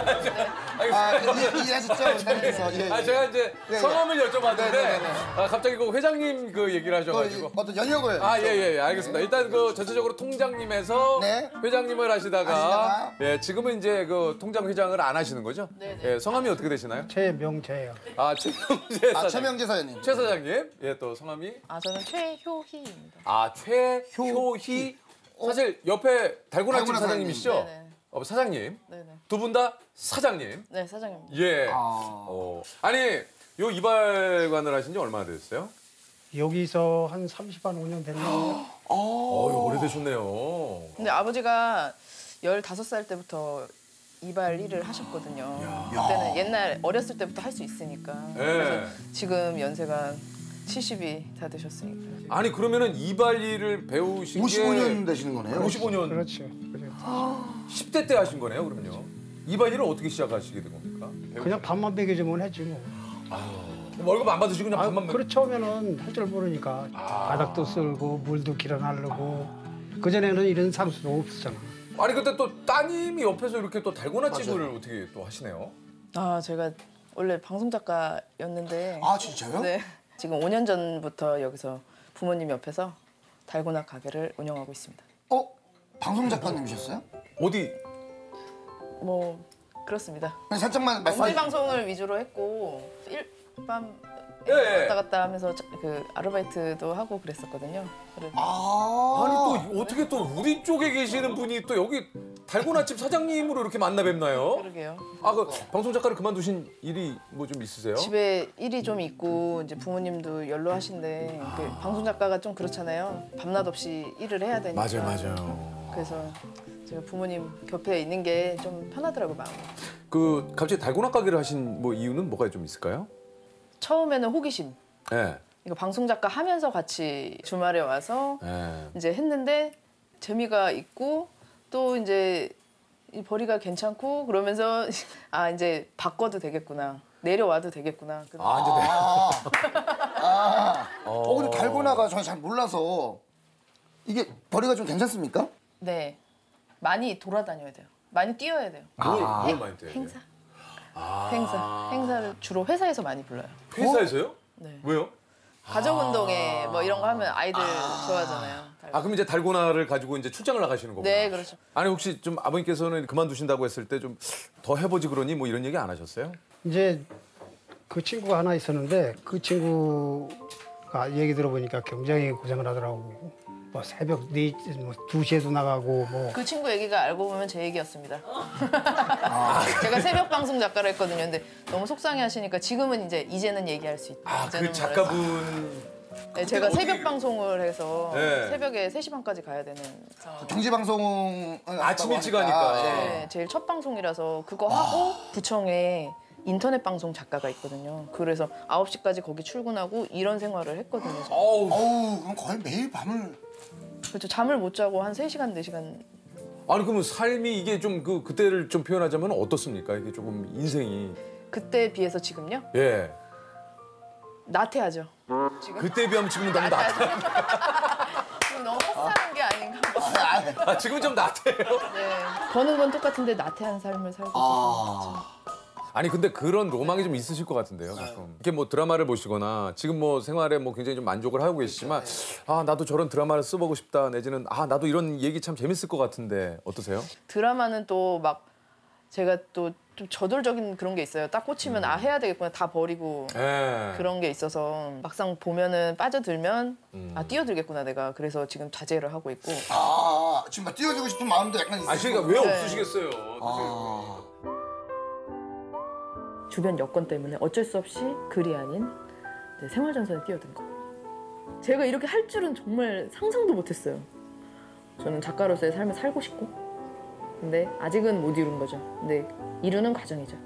아, 이해, 이해하셨죠? 사장님께서. 예, 예. 아, 제가 이제 예, 예. 성함을 여쭤봤는데 네네네네. 아, 갑자기 그 회장님 그 얘기를 하셔가지고. 그 어떤 연역을. 아, 예, 예, 예. 알겠습니다. 일단 그 전체적으로 통장님에서 네. 회장님을 하시다가, 하시다가. 예, 지금은 이제 그 통장 회장을 안 하시는 거죠? 네네. 예, 성함이 어떻게 되시나요? 최명재예요. 아, 최명재 아, 사장님. 최명재 사장님. 최 사장님. 예, 또 성함이? 아, 저는 최효희입니다. 아, 최효희. 사실 옆에 달고나 집 달고나 사장님이시죠? 네네. 어, 사장님. 네네. 두 분 다 사장님. 네, 사장님입니다. 예. 아. 어. 아니, 요 이발관을 하신 지 얼마나 되셨어요? 여기서 한 삼십한 오 년 됐나요? 어, 오래되셨네요. 근데 아버지가 열다섯 살 때부터 이발 일을 하셨거든요. 그때는 옛날 어렸을 때부터 할 수 있으니까. 예. 그래서 지금 연세가 칠십이 다 되셨으니까. 아니, 그러면은 이발 일을 배우신 오십오 년 게 되시는 거네요. 오십오 년. 그렇죠. 십 대 때 하신 거네요, 그럼요. 이발 일을 어떻게 시작하시게 된 겁니까? 그냥 밥만 먹여주면 했지 뭐. 월급 안 받으시고 그냥 아, 밥만 그렇죠. 처음에는 할 줄 모르니까 바닥도 쓸고 물도 길어 나르고 그 전에는 이런 상수도 없었잖아. 아니, 근데 또 따님이 옆에서 이렇게 또 달고나 집을 어떻게 또 하시네요? 아, 제가 원래 방송 작가였는데. 아, 진짜요? 네. 지금 오 년 전부터 여기서 부모님 옆에서 달고나 가게를 운영하고 있습니다. 어? 방송 작가님이셨어요? 어디? 뭐 그렇습니다. 살짝만 말씀. 연기 방송을 위주로 했고 일밤 예, 예. 왔다 갔다 하면서 저- 그 아르바이트도 하고 그랬었거든요. 그래서 아. 아니, 또 어떻게 또 우리 쪽에 계시는 분이 또 여기 달고나집 사장님으로 이렇게 만나 뵙나요? 그러게요. 아, 그 방송 작가를 그만두신 일이 뭐 좀 있으세요? 집에 일이 좀 있고 이제 부모님도 연로하신데 그 방송 작가가 좀 그렇잖아요. 밤낮 없이 일을 해야 되니까. 맞아요, 맞아요. 그래서 제가 부모님 곁에 있는 게 좀 편하더라고요, 마음이. 그 갑자기 달고나 가게를 하신 뭐 이유는 뭐가 좀 있을까요? 처음에는 호기심. 예. 이거 방송 작가 하면서 같이 주말에 와서 예. 이제 했는데 재미가 있고 또 이제 이 벌이가 괜찮고 그러면서 아 이제 바꿔도 되겠구나. 내려와도 되겠구나. 아, 이제 아. 아. 어, 근데 달고나가 저는 잘 몰라서 이게 벌이가 좀 괜찮습니까? 네. 많이 돌아다녀야 돼요. 많이 뛰어야 돼요. 뭘, 아. 뭘 많이 돼요? 행사. 아. 행사. 행사를 주로 회사에서 많이 불러요. 회사에서요? 네. 왜요? 가족 운동회 뭐 이런 거 하면 아이들 좋아하잖아요. 아, 그럼 이제 달고나를 가지고 이제 출장을 나가시는 거구나. 네, 그렇죠. 아니, 혹시 좀 아버님께서는 그만두신다고 했을 때 좀 더 해보지 그러니 뭐 이런 얘기 안 하셨어요? 이제 그 친구가 하나 있었는데 그 친구 아, 얘기 들어보니까 굉장히 고생을 하더라고. 뭐 새벽 네, 뭐 두 시에도 나가고 뭐. 그 친구 얘기가 알고 보면 제 얘기였습니다. 아. 제가 새벽 방송 작가를 했거든요. 근데 너무 속상해하시니까 지금은 이제 이제는 얘기할 수 있다. 아, 그 작가분. 네, 제가 새벽 방송을 해서 네. 새벽에 세 시 반까지 가야 되는 상황. 정지 방송 아침 일찍 하니까. 네, 제일 첫 방송이라서 그거 하고 부청에 인터넷 방송 작가가 있거든요. 그래서 아홉 시까지 거기 출근하고 이런 생활을 했거든요. 저는. 어우, 어우, 그럼 거의 매일 밤을. 그렇죠. 잠을 못 자고 한 세 시간, 네 시간. 아니 그러면 삶이 이게 좀 그 그때를 좀 표현하자면 어떻습니까? 이게 조금 인생이. 그때에 비해서 지금요? 예. 나태하죠. 지금? 그때에 비하면 지금은 너무 나태. 지금 너무 헛사는 게 아닌가 봐. 아, 지금 좀 나태해요? 네. 버는 건 똑같은데 나태한 삶을 살고 아. 아니 근데 그런 로망이 좀 있으실 것 같은데요. 가끔. 이렇게 뭐 드라마를 보시거나 지금 뭐 생활에 뭐 굉장히 좀 만족을 하고 계시지만 아 나도 저런 드라마를 써보고 싶다 내지는 아 나도 이런 얘기 참 재밌을 것 같은데 어떠세요? 드라마는 또 막 제가 또 좀 저돌적인 그런 게 있어요. 딱 꽂히면 아 해야 되겠구나 다 버리고 네. 그런 게 있어서 막상 보면은 빠져들면 음. 아 뛰어들겠구나 내가. 그래서 지금 자제를 하고 있고. 아 지금 막 뛰어들고 싶은 마음도 약간 있어요. 아 그러니까 왜 네. 없으시겠어요? 아. 주변 여건 때문에 어쩔 수 없이 글이 아닌 이제 생활전선에 뛰어든 거. 제가 이렇게 할 줄은 정말 상상도 못했어요. 저는 작가로서의 삶을 살고 싶고 근데 아직은 못 이룬 거죠. 근데 이루는 과정이죠.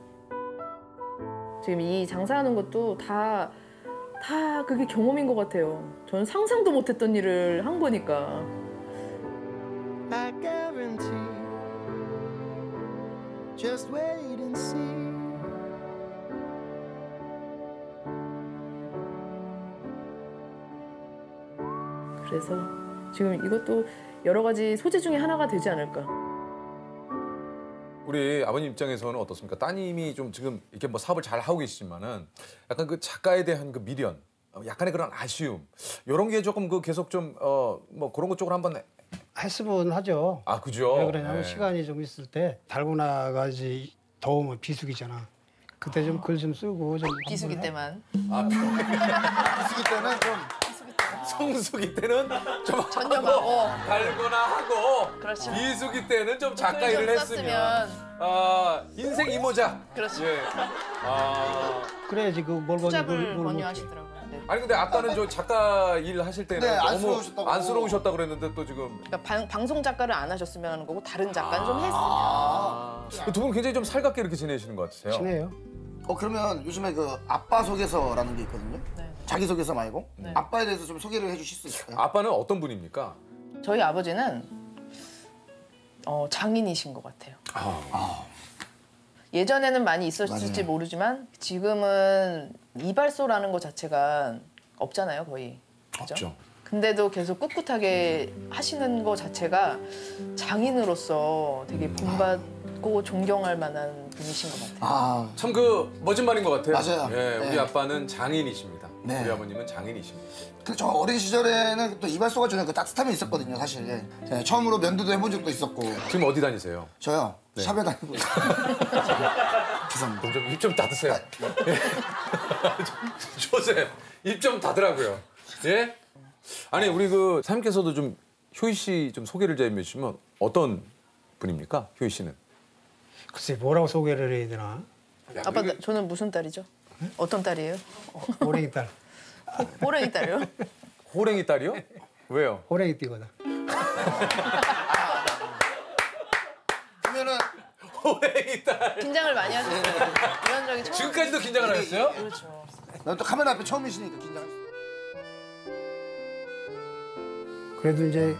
지금 이 장사하는 것도 다, 다 그게 경험인 것 같아요. 저는 상상도 못했던 일을 한 거니까. I guarantee. Just wait and see. 그래서 지금 이것도 여러 가지 소재 중에 하나가 되지 않을까. 우리 아버님 입장에서는 어떻습니까? 따님이 좀 지금 이렇게 뭐 사업을 잘 하고 계시지만은 약간 그 작가에 대한 그 미련, 약간의 그런 아쉬움 이런 게 조금 그 계속 좀 어 뭐 그런 것 쪽으로 한번 했으면 하죠. 아 그죠? 왜 그러냐면 네. 시간이 좀 있을 때 달고나가 이제 더우면 비수기잖아. 그때 좀 글 좀 쓰고 좀 비수기 때만. 아 비수기 때는 좀 성수기 때는 좀 전념하고 달거나 하고 그렇죠. 비수기 때는 좀 작가 글 좀 일을 썼으면. 했으면 아 인생 이모작. 그렇죠. 예. 아 그래야지 그 멀거니 투잡을 권유하시더라고요. 네. 아니 근데 아까는 저 작가 일 하실 때는 네, 너무 안쓰러우셨다고. 안쓰러우셨다 그랬는데 또 지금 그러니까 방, 방송 작가를 안 하셨으면 하는 거고 다른 작가는 좀 했으면. 아, 두 분 굉장히 좀 살갑게 이렇게 지내시는 것 같으세요. 친해요. 어 그러면 요즘에 그 아빠 소개서라는 게 있거든요. 자기 소개서 말고 네. 아빠에 대해서 좀 소개를 해주실 수 있을까요? 아빠는 어떤 분입니까? 저희 아버지는 어, 장인이신 것 같아요. 아. 예전에는 많이 있었을지 맞아요. 모르지만 지금은 이발소라는 것 자체가 없잖아요, 거의. 그죠? 없죠. 근데도 계속 꿋꿋하게 하시는 것 자체가 장인으로서 되게 본받고 존경할 만한 분이신 것 같아요. 아, 참 그 멋진 말인 것 같아요. 맞아요. 예, 우리 네. 아빠는 장인이십니다. 네. 우리 아버님은 장인이십니다. 근데 저 어린 시절에는 또 이발소가 주는 그 따뜻함이 있었거든요, 사실. 예. 예, 처음으로 면도도 해본 적도 있었고. 지금 어디 다니세요? 저요? 네. 샵에 다니고 있어요. 죄송합니다. 그럼 좀 입 좀 닫으세요. 예. 조셉, 입 좀 닫으라고요. 예? 아니 우리 그 사장님께서도 좀 효희 씨 좀 소개를 좀 해주시면 어떤 분입니까? 효희 씨는? 글쎄 뭐라고 소개를 해야 되나? 아빠, 나- 저는 무슨 딸이죠? 어떤 딸이에요? 호랭이 딸. 호랭이 딸이요? 호랭이 딸이요? 왜요? 호랭이 띠거든. 그러면은 호랭이 딸. 긴장을 많이 하셨어요. 이런 적이 처음. 지금까지도 긴장을 하셨어요? 그렇죠. 또 카메라 앞에 처음이시니까 긴장. 그래도 이제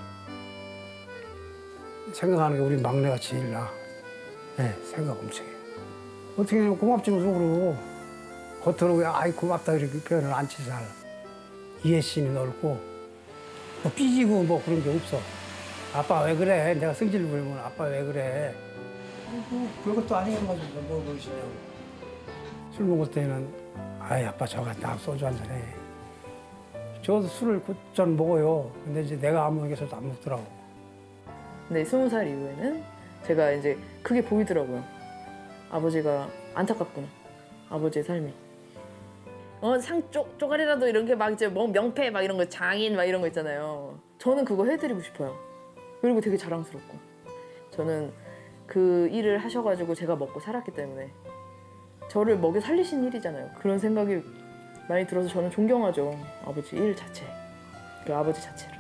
생각하는 게 우리 막내가 제일 나. 네, 생각 엄청 해. 어떻게 고맙지 무슨 속으로. 겉으로 왜 아이 고맙다 이렇게 표현을 안 치서 할. 이해심이 넓고 뭐 삐지고 뭐 그런 게 없어. 아빠 왜 그래? 내가 승질 부리면 아빠 왜 그래? 뭐 별것도 아니겠가지고 뭘 그러시냐고. 술 먹을 때는 아이 아빠 저가 나 소주 한잔 해. 저도 술을 곧전 먹어요. 근데 이제 내가 안 먹는 게 저도 안 먹더라고. 근데 스무 살 이후에는 제가 이제 그게 보이더라고요. 아버지가 안타깝구나. 아버지의 삶이. 어, 상 쪼, 쪼가리라도 이런 게 막 이제 뭐 명패 막 이런 거 장인 막 이런 거 있잖아요. 저는 그거 해드리고 싶어요. 그리고 되게 자랑스럽고. 저는 그 일을 하셔가지고 제가 먹고 살았기 때문에 저를 먹여 살리신 일이잖아요. 그런 생각이 많이 들어서 저는 존경하죠. 아버지 일 자체. 그 아버지 자체를.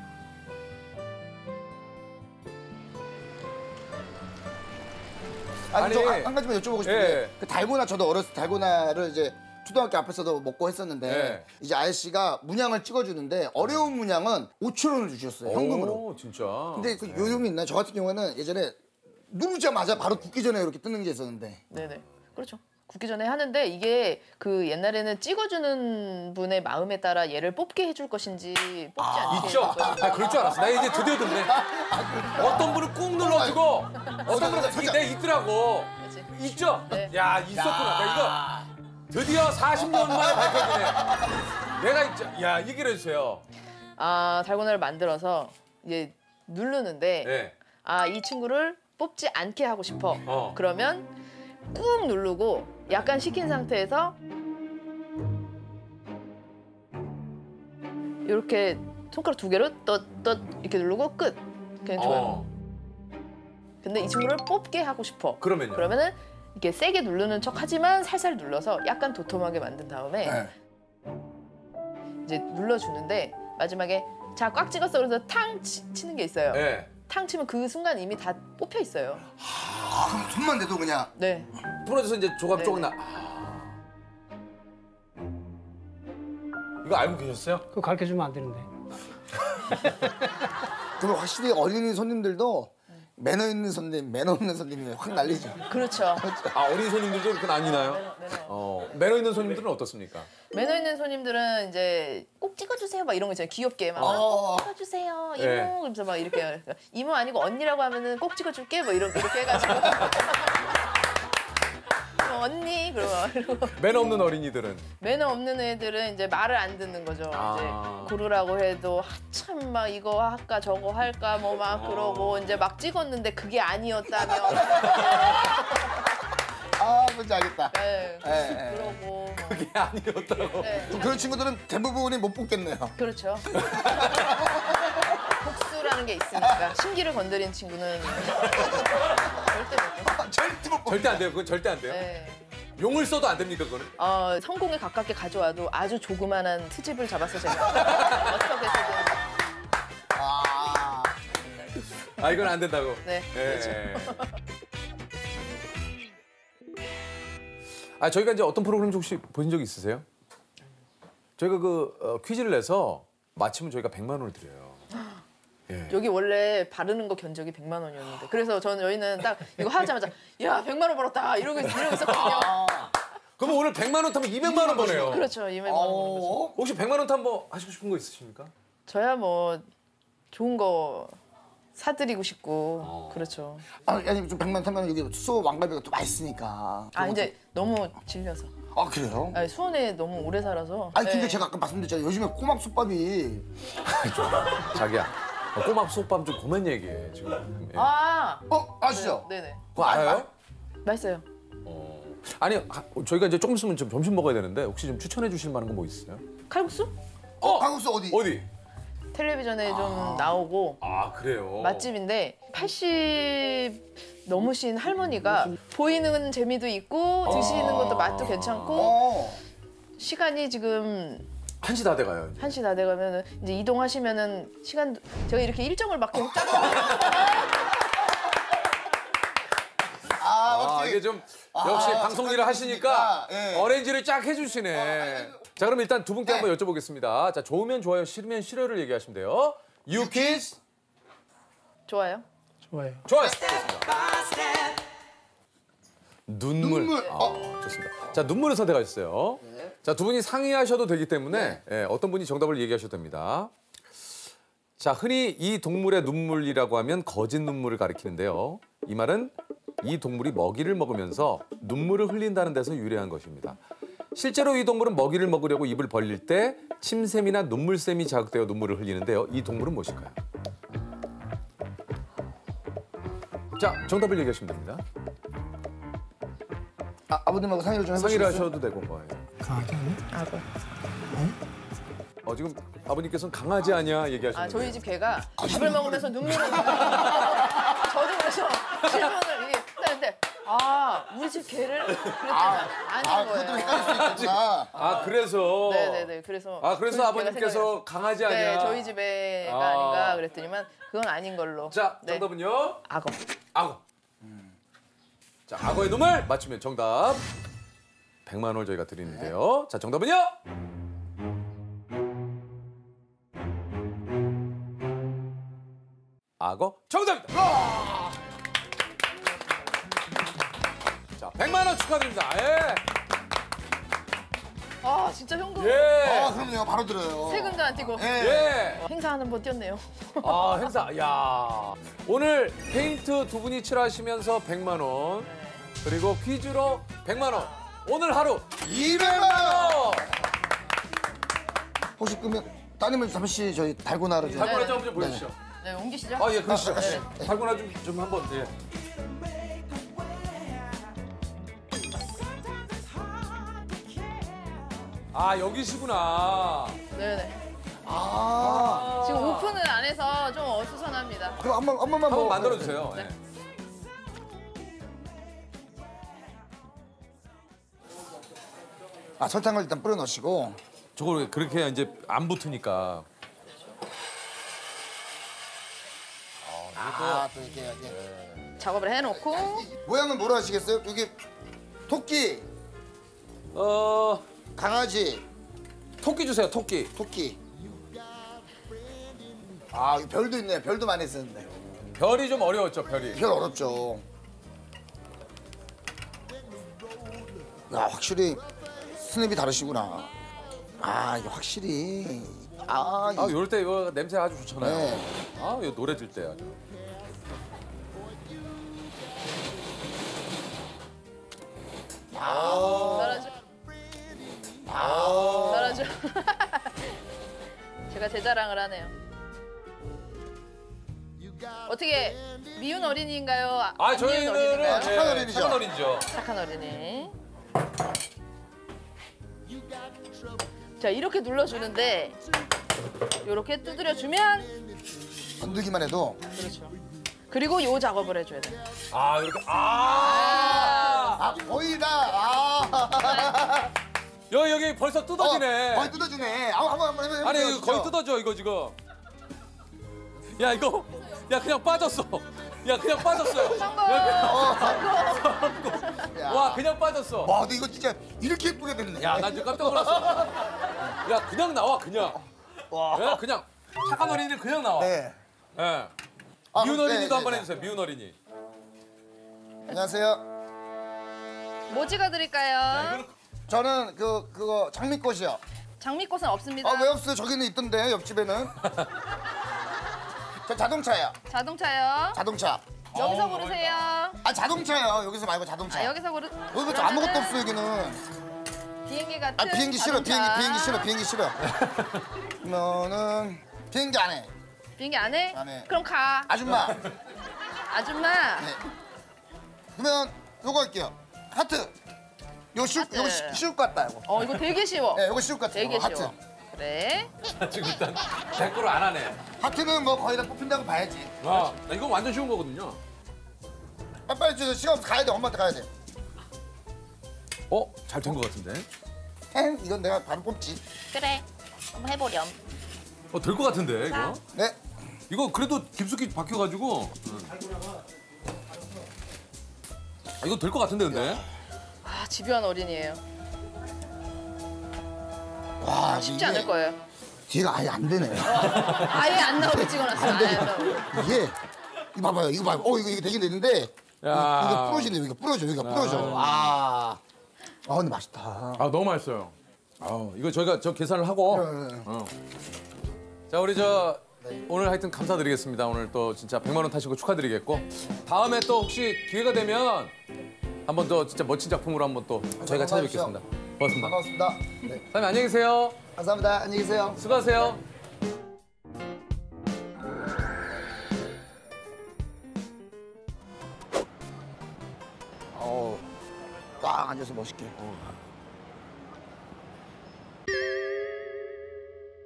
아니, 아니, 저 한 가지만 여쭤보고 싶은데 예. 그 달고나 저도 어렸을 때 달고나를 이제 초등학교 앞에서도 먹고 했었는데 예. 이제 아저씨가 문양을 찍어주는데 어려운 문양은 오천 원을 주셨어요. 현금으로. 오, 진짜. 근데 그 요령이 있나요? 저 같은 경우에는 예전에 누르자마자 바로 굽기 전에 이렇게 뜨는 게 있었는데. 네네. 그렇죠. 굽기 전에 하는데 이게 그 옛날에는 찍어주는 분의 마음에 따라 얘를 뽑게 해줄 것인지 뽑지 아, 않게 있죠. 해줄 것인지. 아, 그럴 줄 알았어. 나 이제 드디어 듣네. 어떤 분은 꾹 눌러주고 어떤 분은 이- 내 있더라고. 있죠? 야, 있었구나. 나 이거 드디어 사십 년 만에 밝혀지네. 내가 있죠. 야, 얘기를 해주세요. 아 달고나를 만들어서 이제 누르는데 네. 아 이 친구를 뽑지 않게 하고 싶어. 어. 그러면 꾹 누르고 약간 식힌 상태에서 이렇게 손가락 두 개로 떳떳 이렇게 누르고 끝. 그냥 줘요. 어. 근데 이 친구를 뽑게 하고 싶어. 그러면요? 그러면은 이렇게 세게 누르는 척 하지만 살살 눌러서 약간 도톰하게 만든 다음에 네. 이제 눌러주는데 마지막에 자 꽉 찍었어 그래서 탕 치, 치는 게 있어요. 네. 탕 치면 그 순간 이미 다 뽑혀 있어요. 아, 그럼 손만 대도 그냥. 네. 부러져서 이제 조각 조각 나. 이거 알고 계셨어요? 그거 가르쳐 주면 안 되는데. 그럼 확실히 어린이 손님들도 매너 있는 손님, 매너 없는 손님이 확 날리죠. 그렇죠. 아, 어린 손님들도 그렇게 나뉘나요? 매너. 어, 매너 있는 손님들은 어떻습니까? 매너 있는 손님들은 이제 꼭 찍어주세요 막 이런 거 있잖아요. 귀엽게 막 어. 꼭 찍어주세요 이모. 네. 그러면서 막 이렇게 이모 아니고 언니라고 하면은 꼭 찍어줄게 뭐 이렇게 이렇게 해가지고 언니 그러고 매너 없는 어린이들은 매너 없는 애들은 이제 말을 안 듣는 거죠. 아. 이제 고르라고 해도 한참 막 이거 할까 저거 할까 뭐 막 그러고 이제 막 찍었는데 그게 아니었다며. 아, 뭔지 알겠다. 네. 예, 예. 그러고 그게 아니었다고. 네. 그런 친구들은 대부분이 못 뽑겠네요. 그렇죠. 복수라는 게 있으니까 심기를 건드린 친구는 절대 못 뽑. 절대 못 절대 안 돼요. 그건 절대 안 돼요. 네. 용을 써도 안 됩니까, 그거는? 어, 성공에 가깝게 가져와도 아주 조그만한 트집을 잡아서 제가 어떻게 해서든 아, 아, 이건 안 된다고. 네. 예. 아, 저희가 이제 어떤 프로그램 혹시 보신 적 있으세요? 저희가 그 어, 퀴즈를 내서 맞히면 저희가 백만 원을 드려요. 예. 여기 원래 바르는 거 견적이 백만 원이었는데 그래서 저는 저희는 딱 이거 하자마자 야 백만 원 벌었다 이러고 이러고 있었거든요. 그러면 오늘 백만 원 타면 이백만 원 버네요. 그렇죠. 이백만 원 버는 거죠. 혹시 백만 원 타면 뭐 하시고 싶은 거 있으십니까? 저야 뭐 좋은 거 사드리고 싶고 그렇죠. 아, 아니 좀 백만 타면 여기 수호 왕갈비가 또 맛있으니까. 아 이제 너무 질려서. 아, 그래요? 아니, 수원에 너무 오래 살아서. 아니 근데 네. 제가 아까 말씀드렸잖아요. 요즘에 꼬막솥밥이 자기야, 어, 꼬막 솥밥 좀 그만 얘기해 지금. 예. 아. 어, 아시죠? 네, 네네. 그거 알아요? 맛있어요. 아니, 하- 저희가 이제 조금 있으면 좀 점심 먹어야 되는데 혹시 좀 추천해 주실 만한 거 뭐 있어요? 칼국수? 어, 칼국수 어디? 어디? 텔레비전에 좀 나오고 아, 그래요. 맛집인데 팔십 넘으신 할머니가 보이는 재미도 있고 드시는 것도 맛도 괜찮고 어. 시간이 지금 한 시 다 돼가요. 이제. 한 시 다 돼가면은 이제 이동하시면은 시간 제가 이렇게 일정을 막 계속 짜고 아, 이게 좀 역시 아, 방송 일을 하시니까 예. 어레인지를 쫙 해주시네. 자, 그럼 일단 두 분께 한번 여쭤보겠습니다. 자, 좋으면 좋아요, 싫으면 싫어를 얘기하시면 돼요. 유키즈 좋아요. 좋아요. 좋아요. 좋습니다. 눈물. 눈물. 아, 좋습니다. 자, 눈물을 선택하셨어요. 자, 두 분이 상의하셔도 되기 때문에 예, 어떤 분이 정답을 얘기하셔도 됩니다. 자, 흔히 이 동물의 눈물이라고 하면 거짓 눈물을 가리키는데요. 이 말은 이 동물이 먹이를 먹으면서 눈물을 흘린다는 데서 유래한 것입니다. 실제로 이 동물은 먹이를 먹으려고 입을 벌릴 때 침샘이나 눈물샘이 자극되어 눈물을 흘리는데요. 이 동물은 무엇일까요? 자, 정답을 얘기하시면 됩니다. 아, 아버님하고 상의를 좀 해보시겠어요? 상의를 하셔도 되고 뭐예요. 강아지 아니야? 악어. 어, 지금 아버님께서는 강아지 아니야 얘기하시는 아 거예요? 저희 집 개가 밥을 먹으면서 눈물을 저도 그래서 질문을 이게 했는데 아 우리 집 개를 그랬더니 아, 아닌 아, 거예요. 그것도 헷갈릴 수 있구나. 아 그래서 네네네 그래서 아 그래서 저희 아버님께서 생각이 강아지 났어요. 아니야? 네 저희 집의 애가 아. 아닌가 그랬더니만 그건 아닌 걸로. 자 네. 정답은요? 악어. 악어. 자 악어의 놈을 맞추면 정답 백만 원을 저희가 드리는데요. 자 정답은요? 악어 정답입니다. 자 백만 원 축하드립니다. 예. 아 진짜 현금. 예. 아 그럼요 바로 들어요. 세금도 안 띄고. 예. 어, 행사하는 번 뛰었네요. 아 행사. 야 오늘 페인트 두 분이 칠하시면서 백만 원 그리고 퀴즈로 백만 원. 오늘 하루 이백만 원. 혹시 그러면 따님을 잠시 저희 달고나를 좀. 달고나 좀, 좀 보여주시죠. 네 옮기시죠. 아 예 그러시죠. 네. 달고나 좀, 좀 한번 예. 아 여기시구나. 네네. 아. 지금 오픈을 안 해서 좀 어수선합니다. 그럼 한번 한 번만 한번 뭐- 만들어 주세요. 네. 아 설탕을 일단 뿌려 넣으시고. 저걸 그렇게 해야 이제 안 붙으니까. 아, 또 이렇게 이렇게. 작업을 해놓고 모양은 뭐로 하시겠어요? 여기 토끼, 어 강아지, 토끼 주세요. 토끼. 토끼. 아, 이 별도 있네. 별도 많이 쓰는데. 별이 좀 어려웠죠. 별이. 별 어렵죠. 야, 확실히 스냅이 다르시구나. 아, 이게 확실히. 아, 아, 이럴 때 이거 냄새 아주 좋잖아요. 네. 아, 이거 노래 들 때 아주. 아. 잘하죠. 아. 잘하죠. 제가 제 자랑을 하네요. 어떻게 미운 어린이인가요? 아, 아, 안 미운 저희는 어린이인가요? 네, 착한 어린이죠. 착한 어린이죠. 착한 어린이. 자, 이렇게 눌러주는데 이렇게 두드려 주면 건들기만 해도. 그렇죠. 그리고 요 작업을 해줘야 돼. 아, 이렇게 아. 아, 거의 다. 아. 여기 여기 벌써 뜯어지네. 어, 거의 뜯어지네. 아, 한번 한번 해보세요. 아니, 이거 거의 뜯어져 이거 지금. 야, 이거 야 그냥 빠졌어. 야, 그냥 빠졌어요. 성공. 야. 와, 그냥 빠졌어. 와, 근데 이거 진짜 이렇게 예쁘게 됐네. 야, 나 지금 깜짝 놀랐어. 야, 그냥 나와 그냥. 와. 야, 그냥 착한 어린이는 그냥 나와. 네. 예. 아, 미운 네, 어린이도 네, 한번 네. 해주세요. 미운 어린이. 안녕하세요. 뭐 찍어드릴까요? 저는 그 그거 장미꽃이요. 장미꽃은 없습니다. 아, 왜 없어요? 저기는 있던데 옆집에는. 저 자동차예요. 자동차요. 자동차. 여기서 고르세요. 아, 자동차요. 여기서 말고 자동차. 아, 여기서 고르. 여기 저 아무것도 없어 여기는. 비행기 같은. 아, 비행기 싫어. 자동차. 비행기 비행기 싫어. 비행기 싫어. 그러면은 비행기 안 해. 비행기 안 해? 안 해. 그럼 가. 아줌마. 아줌마. 네. 그러면 요거 할게요. 하트. 요거 쉬울 하트. 요거 쉬- 쉬울 것 같다 이거. 어, 이거 되게 쉬워. 네, 요거 쉬울 것 같아. 되게 요거 쉬워. 하트. 그래. 지금 일단 댓글을 안 하네. 하트는 뭐 거의 다 뽑힌다고 봐야지. 아, 나 이건 완전 쉬운 거거든요. 빨리 빨리 주세요. 시간 없어. 가야 돼. 엄마한테 가야 돼. 어, 잘 된 것 같은데. 행 이건 내가 바로 뽑지. 그래. 한번 해보렴. 어, 될 것 같은데 이거. 네. 이거 그래도 깊숙이 박혀가지고. 응. 아, 이거 될 것 같은데 근데. 아, 집요한 어린이에요. 와, 쉽지 이게 않을 거예요. 뒤가 아예 안 되네. 아예 안 나오게 찍어놨어요. 아예 안 나오게. 이게 이거 봐봐요. 이거 봐요. 어, 이거 이게 되긴 되는데 야. 이거 부러지네. 이거 부러져. 여기가 부러져. 아. 아, 근데 맛있다. 아, 너무 맛있어요. 아, 이거 저희가 저 계산을 하고. 네. 어. 자, 우리 저 오늘 하여튼 감사드리겠습니다. 오늘 또 진짜 백만 원 타신 거 축하드리겠고 다음에 또 혹시 기회가 되면 한번 더 진짜 멋진 작품으로 한번 또 저희가 찾아뵙겠습니다. 고맙습니다. 반갑습니다. 네. 사장님 안녕히 계세요. 감사합니다. 안녕히 계세요. 수고하세요. 어, 딱 앉아서 멋있게.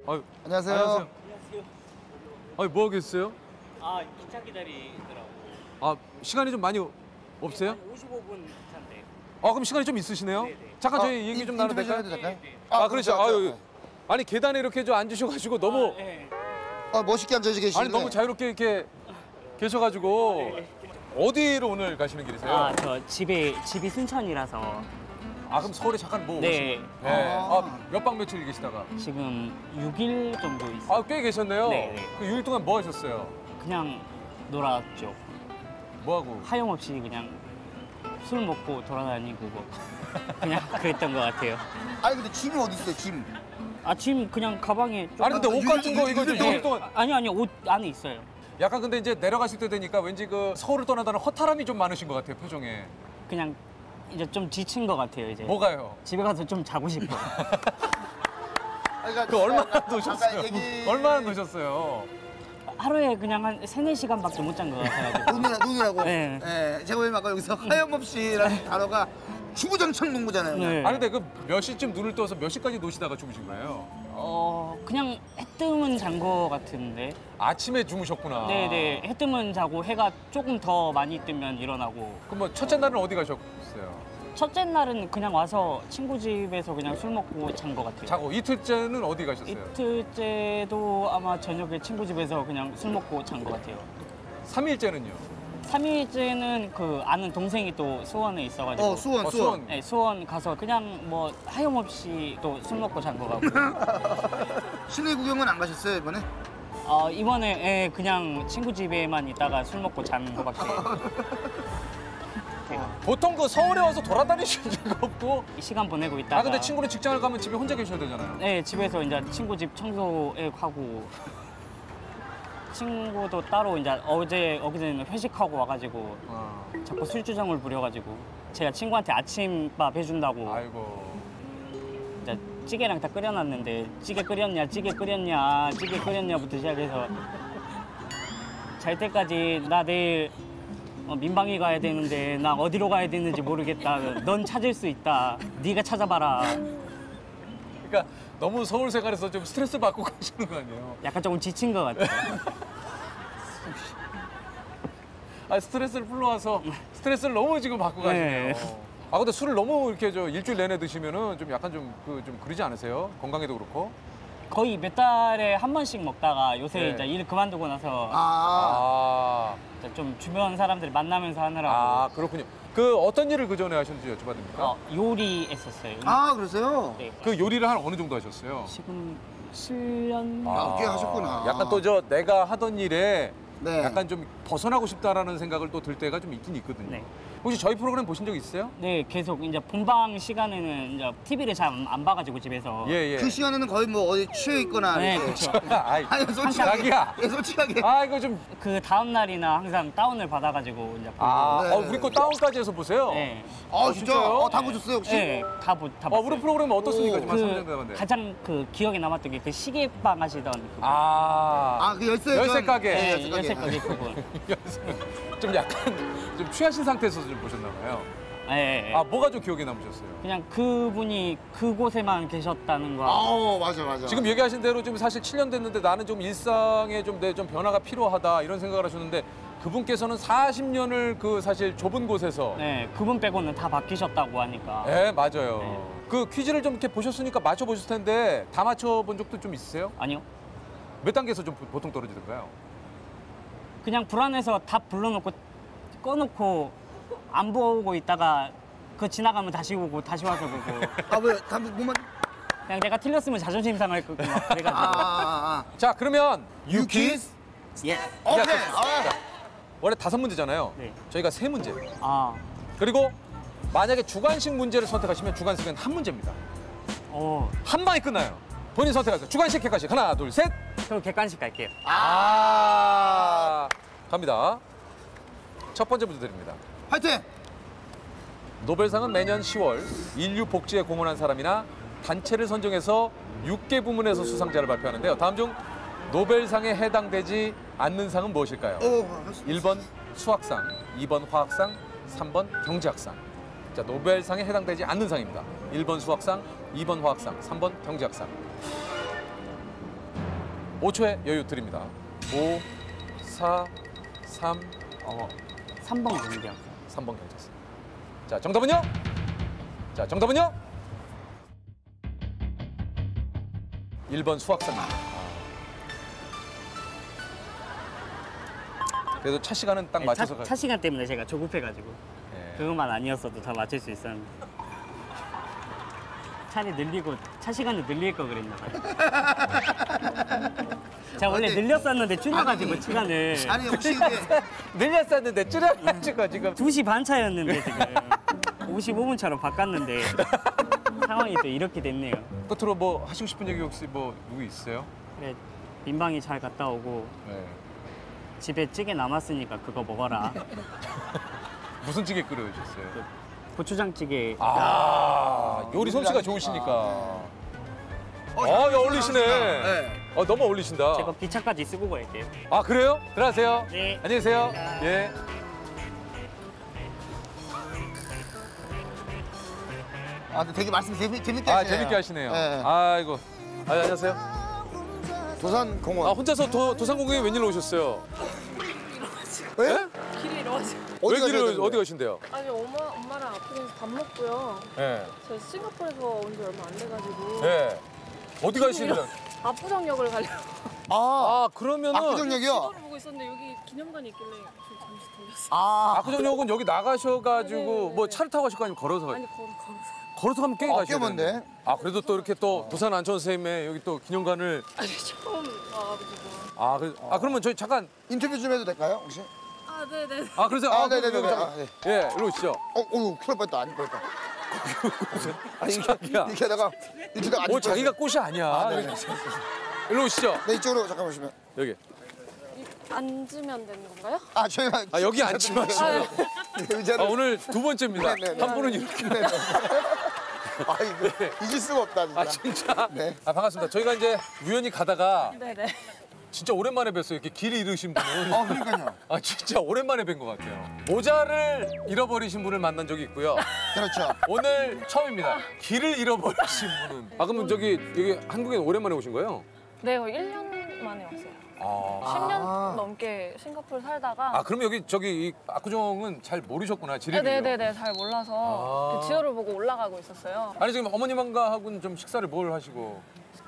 아유, 안녕하세요. 안녕하세요. 아니 뭐 하고 계세요? 아 기차 기다리더라고. 아 시간이 좀 많이 없어요? 오십오 분 기차인데. 아 그럼 시간이 좀 있으시네요? 네네. 잠깐 아, 저희 얘기 좀 인- 나눠도 인터뷰 될까요? 좀 해도 될까요? 아, 아, 그렇죠. 그렇죠. 아유, 아니 계단에 이렇게 좀 앉으셔가지고 너무 아, 네. 아, 멋있게 앉아 계시네. 아니 너무 자유롭게 이렇게 계셔가지고 네. 어디로 오늘 가시는 길이세요? 아 저 집에 집이 순천이라서. 아 그럼 서울에 잠깐 뭐 네. 오신 네. 아, 몇 박 며칠 계시다가? 지금 육 일 정도 있어요. 아 꽤 계셨네요. 네, 네. 그 육 일 동안 뭐 하셨어요? 그냥 놀았죠. 뭐 하고? 하염없이 그냥 술 먹고 돌아다니고 뭐 그냥 그랬던 것 같아요. 아니 근데 짐이 어디 있어요? 짐? 아 짐 그냥 가방에. 좀- 아니 근데 옷 같은 거 이거 좀 육 일 동안 아니 아니 옷 안에 있어요. 약간 근데 이제 내려가실 때 되니까 왠지 그 서울을 떠나다는 허탈함이 좀 많으신 것 같아요 표정에. 그냥 이제 좀 지친 것 같아요 이제. 뭐가요? 집에 가서 좀 자고 싶어. 그 얼마나 아까 노셨어요? 얘기- 얼마나 노셨어요? 하루에 그냥 한 세네 시간밖에 못 잔 것 같아가지고. 누누라, 누누라고. 네. 예, 제가 보면 아까 여기서 하염없이라는 단어가 주구장창 농구잖아요. 네. 아니 근데 그 몇 시쯤 눈을 떠서 몇 시까지 노시다가 주무신 거예요? 어 그냥 해 뜨면 잔 거 같은데. 아침에 주무셨구나. 네네 해 뜨면 자고 해가 조금 더 많이 뜨면 일어나고. 그럼 뭐 첫째 날은 어디 가셨어요? 첫째 날은 그냥 와서 친구 집에서 그냥 술 먹고 잔 거 같아요. 자고 이틀째는 어디 가셨어요? 이틀째도 아마 저녁에 친구 집에서 그냥 술 먹고 잔 거 같아요. 삼 일째는요? 삼 일째는 그 아는 동생이 또 수원에 있어가지고. 어, 수원, 어, 수원. 수원. 네, 수원 가서 그냥 뭐 하염없이 또 술 먹고 잔 거 같고. 시내 구경은 안 가셨어요 이번에? 어, 이번에 예, 그냥 친구 집에만 있다가 술 먹고 잔 거밖에. 보통 그 서울에 와서 돌아다니시는 적 없고. 시간 보내고 있다가. 아 근데 친구는 직장을 가면 집에 혼자 계셔야 되잖아요. 네, 집에서 이제 친구 집 청소에 하고. 친구도 따로 이제 어제 어제는 회식하고 와가지고 어. 자꾸 술주정을 부려가지고 제가 친구한테 아침밥 해준다고. 아이고. 이제 찌개랑 다 끓여놨는데 찌개 끓였냐 찌개 끓였냐 찌개 끓였냐부터 시작해서 잘 때까지 나 내일 어, 민방위 가야 되는데 나 어디로 가야 되는지 모르겠다. 넌 찾을 수 있다. 네가 찾아봐라. 그러니까 너무 서울 생활에서 좀 스트레스 받고 가시는 거 아니에요? 약간 조금 지친 것 같아요. 아 스트레스를 풀러와서 스트레스를 너무 지금 받고 가시네요. 네. 아 근데 술을 너무 이렇게 저 일주일 내내 드시면은 좀 약간 좀 그 좀 그러지 않으세요? 건강에도 그렇고. 거의 몇 달에 한 번씩 먹다가 요새 네. 이제 일 그만두고 나서 아. 이제 좀 주변 사람들 만나면서 하느라고. 아 그렇군요. 그 어떤 일을 그 전에 하셨는지 여쭤봐도 됩니까? 어, 요리 했었어요. 아 그러세요? 네. 그 요리를 한 어느 정도 하셨어요? 지금 칠 년. 아, 꽤 하셨구나. 약간 또 저 내가 하던 일에 네. 약간 좀 벗어나고 싶다라는 생각을 또 들 때가 좀 있긴 있거든요. 네. 혹시 저희 프로그램 보신 적 있어요? 네, 계속 이제 본방 시간에는 이제 티비를 잘 안 봐가지고 집에서. 예, 예. 그 시간에는 거의 뭐 어디 취해 있거나. 네, 이렇게. 그렇죠. 아이, 아니 솔직하게. 자기야. 예, 솔직하게. 아 이거 좀. 그 다음 날이나 항상 다운을 받아가지고 이제. 아, 네, 어, 네. 우리 거 다운까지 해서 보세요. 네. 아 어, 진짜? 진짜요? 어, 다 보셨어요 혹시? 네, 다, 보, 다 어, 봤어요. 우리 프로그램 어떻습니까? 지금 한 삼 년 그 남았는데. 가장 그 기억에 남았던 게 그 시계빵 하시던 그. 아. 아 그 열쇠 열쇠 가게. 네, 열쇠 가게. 열쇠 가게 그분. 좀 약간 좀 취하신 상태에서 좀 보셨나 봐요. 네, 아 뭐가 좀 기억에 남으셨어요? 그냥 그분이 그곳에만 계셨다는 거. 아 맞아 맞아. 지금 얘기하신 대로 지금 사실 칠 년 됐는데 나는 좀 일상에 좀 내 좀 변화가 필요하다 이런 생각을 하셨는데 그분께서는 사십 년을 그 사실 좁은 곳에서. 네, 그분 빼고는 다 바뀌셨다고 하니까. 네 맞아요. 네. 그 퀴즈를 좀 이렇게 보셨으니까 맞춰보실 텐데 다 맞춰본 적도 좀 있으세요? 아니요. 몇 단계에서 좀 보- 보통 떨어지던가요? 그냥 불안해서 다 불러놓고 꺼놓고 안 보고 있다가 그 지나가면 다시 오고 다시 와서 보고. 아 왜? 감독 뭐만? 그냥 내가 틀렸으면 자존심 상할 거고 막 그래가지고. 아, 아, 아. 자 그러면 유퀴즈? 예. 오케이. 야, 아. 원래 다섯 문제잖아요. 네. 저희가 세 문제. 아. 그리고 만약에 주관식 문제를 선택하시면 주관식은 한 문제입니다. 어. 한 방에 끝나요. 본인 선택하세요. 주관식, 객관식. 하나, 둘, 셋. 그럼 객관식 갈게요. 아. 갑니다. 첫 번째 문제 드립니다. 화이팅! 노벨상은 매년 시월 인류 복지에 공헌한 사람이나 단체를 선정해서 육 개 부문에서 수상자를 발표하는데요. 다음 중 노벨상에 해당되지 않는 상은 무엇일까요? 어, 일 번 수학상, 이 번 화학상, 삼 번 경제학상. 자, 노벨상에 해당되지 않는 상입니다. 일 번 수학상, 이 번 화학상, 삼 번 경제학상. 오 초의 여유 드립니다. 오, 사, 삼, 어, 삼 번 경제학과. 삼 번 경제학과. 자, 정답은요? 자, 정답은요? 일 번 수학사입니다. 그래도 차 시간은 딱 네, 맞춰서 차, 차 시간 때문에 제가 조급해가지고 네. 그것만 아니었어도 다 맞출 수 있었는데 차를 늘리고 차 시간을 늘릴 거 그랬나 봐요. 제가 원래 늘렸었는데 줄여가지고 시간을 아니 혹시 이게 늘렸었는데 줄여가지고 지금 두 시 반 차였는데 지금 오십오 분 차로 바꿨는데 상황이 또 이렇게 됐네요. 끝으로 뭐 하시고 싶은 얘기 혹시 뭐 누구 있어요? 네, 민방위 잘 갔다 오고 네. 집에 찌개 남았으니까 그거 먹어라. 무슨 찌개 끓여주셨어요? 그 고추장찌개. 아, 요리 솜씨가 좋으시니까. 어, 아, 야, 어울리시네. 네. 어, 너무 어울리신다. 제가 기차까지 쓰고 갈게요. 아, 그래요? 들어가세요. 네. 안녕히 계세요. 예. 아, 근데 되게 말씀 재미, 재밌게 아, 하시네요. 재밌게 하시네요. 네. 아이고. 아, 안녕하세요. 도산공원. 아, 혼자서 도, 도산공원에 웬일로 오셨어요? 왜? 길이 이러지. 왜 길을 어디 가신대요? 아니 엄마 엄마랑 아프면서 밥 먹고요. 네. 저 싱가포르에서 온 지 얼마 안 돼가지고. 네. 어디 가시는? 압구정역을 가려고. 아, 아 그러면은 압구정역이요? 지도를 보고 있었는데 여기 기념관이 있길래 저 잠시 들렸어요. 아, 압구정역은 여기 나가셔가지고 네네네. 뭐 차를 타고 가실 거 아니면 걸어서 가요? 아니 걸어 걸어서. 걸어서 가면 꽤 아, 가셔야 꽤 먼데? 되는데. 아 그래도 또 이렇게 또 도산 안천 선생님의 여기 또 기념관을. 아니 처음 와가지고. 아, 그, 아 그러면 저희 잠깐 인터뷰 좀 해도 될까요, 혹시? 아 네네. 아 그래서 아, 아, 그럼 네네네. 여기 잠깐- 아, 네. 예, 이리 오시죠. 어, 어우, 큰일 날 뻔했다. 안 뻔했다. 아니, 이렇게, 야. 이렇게 하다가, 이렇게 하다가 안 뭐 뻔했어요. 자기가 꽃이 아니야. 아, 네네. 일로 오시죠. 네, 이쪽으로 잠깐 보시면. 여기. 앉으면 되는 건가요? 아, 저희가. 아 여기 앉지 마시고요. 네, 의자를. 아, 오늘 두 번째입니다. 네네네. 한 분은 이렇게. 네네. 아, 이거 잊을 수가 없다, 진짜. 아 진짜. 네. 아 반갑습니다. 저희가 이제 우연히 가다가 네네. 진짜 오랜만에 뵀어요. 이렇게 길 잃으신 분은. 어, 그러니까요. 아 진짜 오랜만에 뵌 것 같아요. 모자를 잃어버리신 분을 만난 적이 있고요. 그렇죠. 오늘 처음입니다. 길을 잃어버리신 분은. 아 그러면 저기 여기 한국에 오랜만에 오신 거예요? 네, 거의 일 년 만에 왔어요. 아. 십 년 넘게 싱가포르 살다가. 아 그럼 여기 저기 이 압구정은 잘 모르셨구나 지리를. 네네네, 잘 몰라서 아. 그 지도를 보고 올라가고 있었어요. 아니 지금 어머님과 하고는 좀 식사를 뭘 하시고?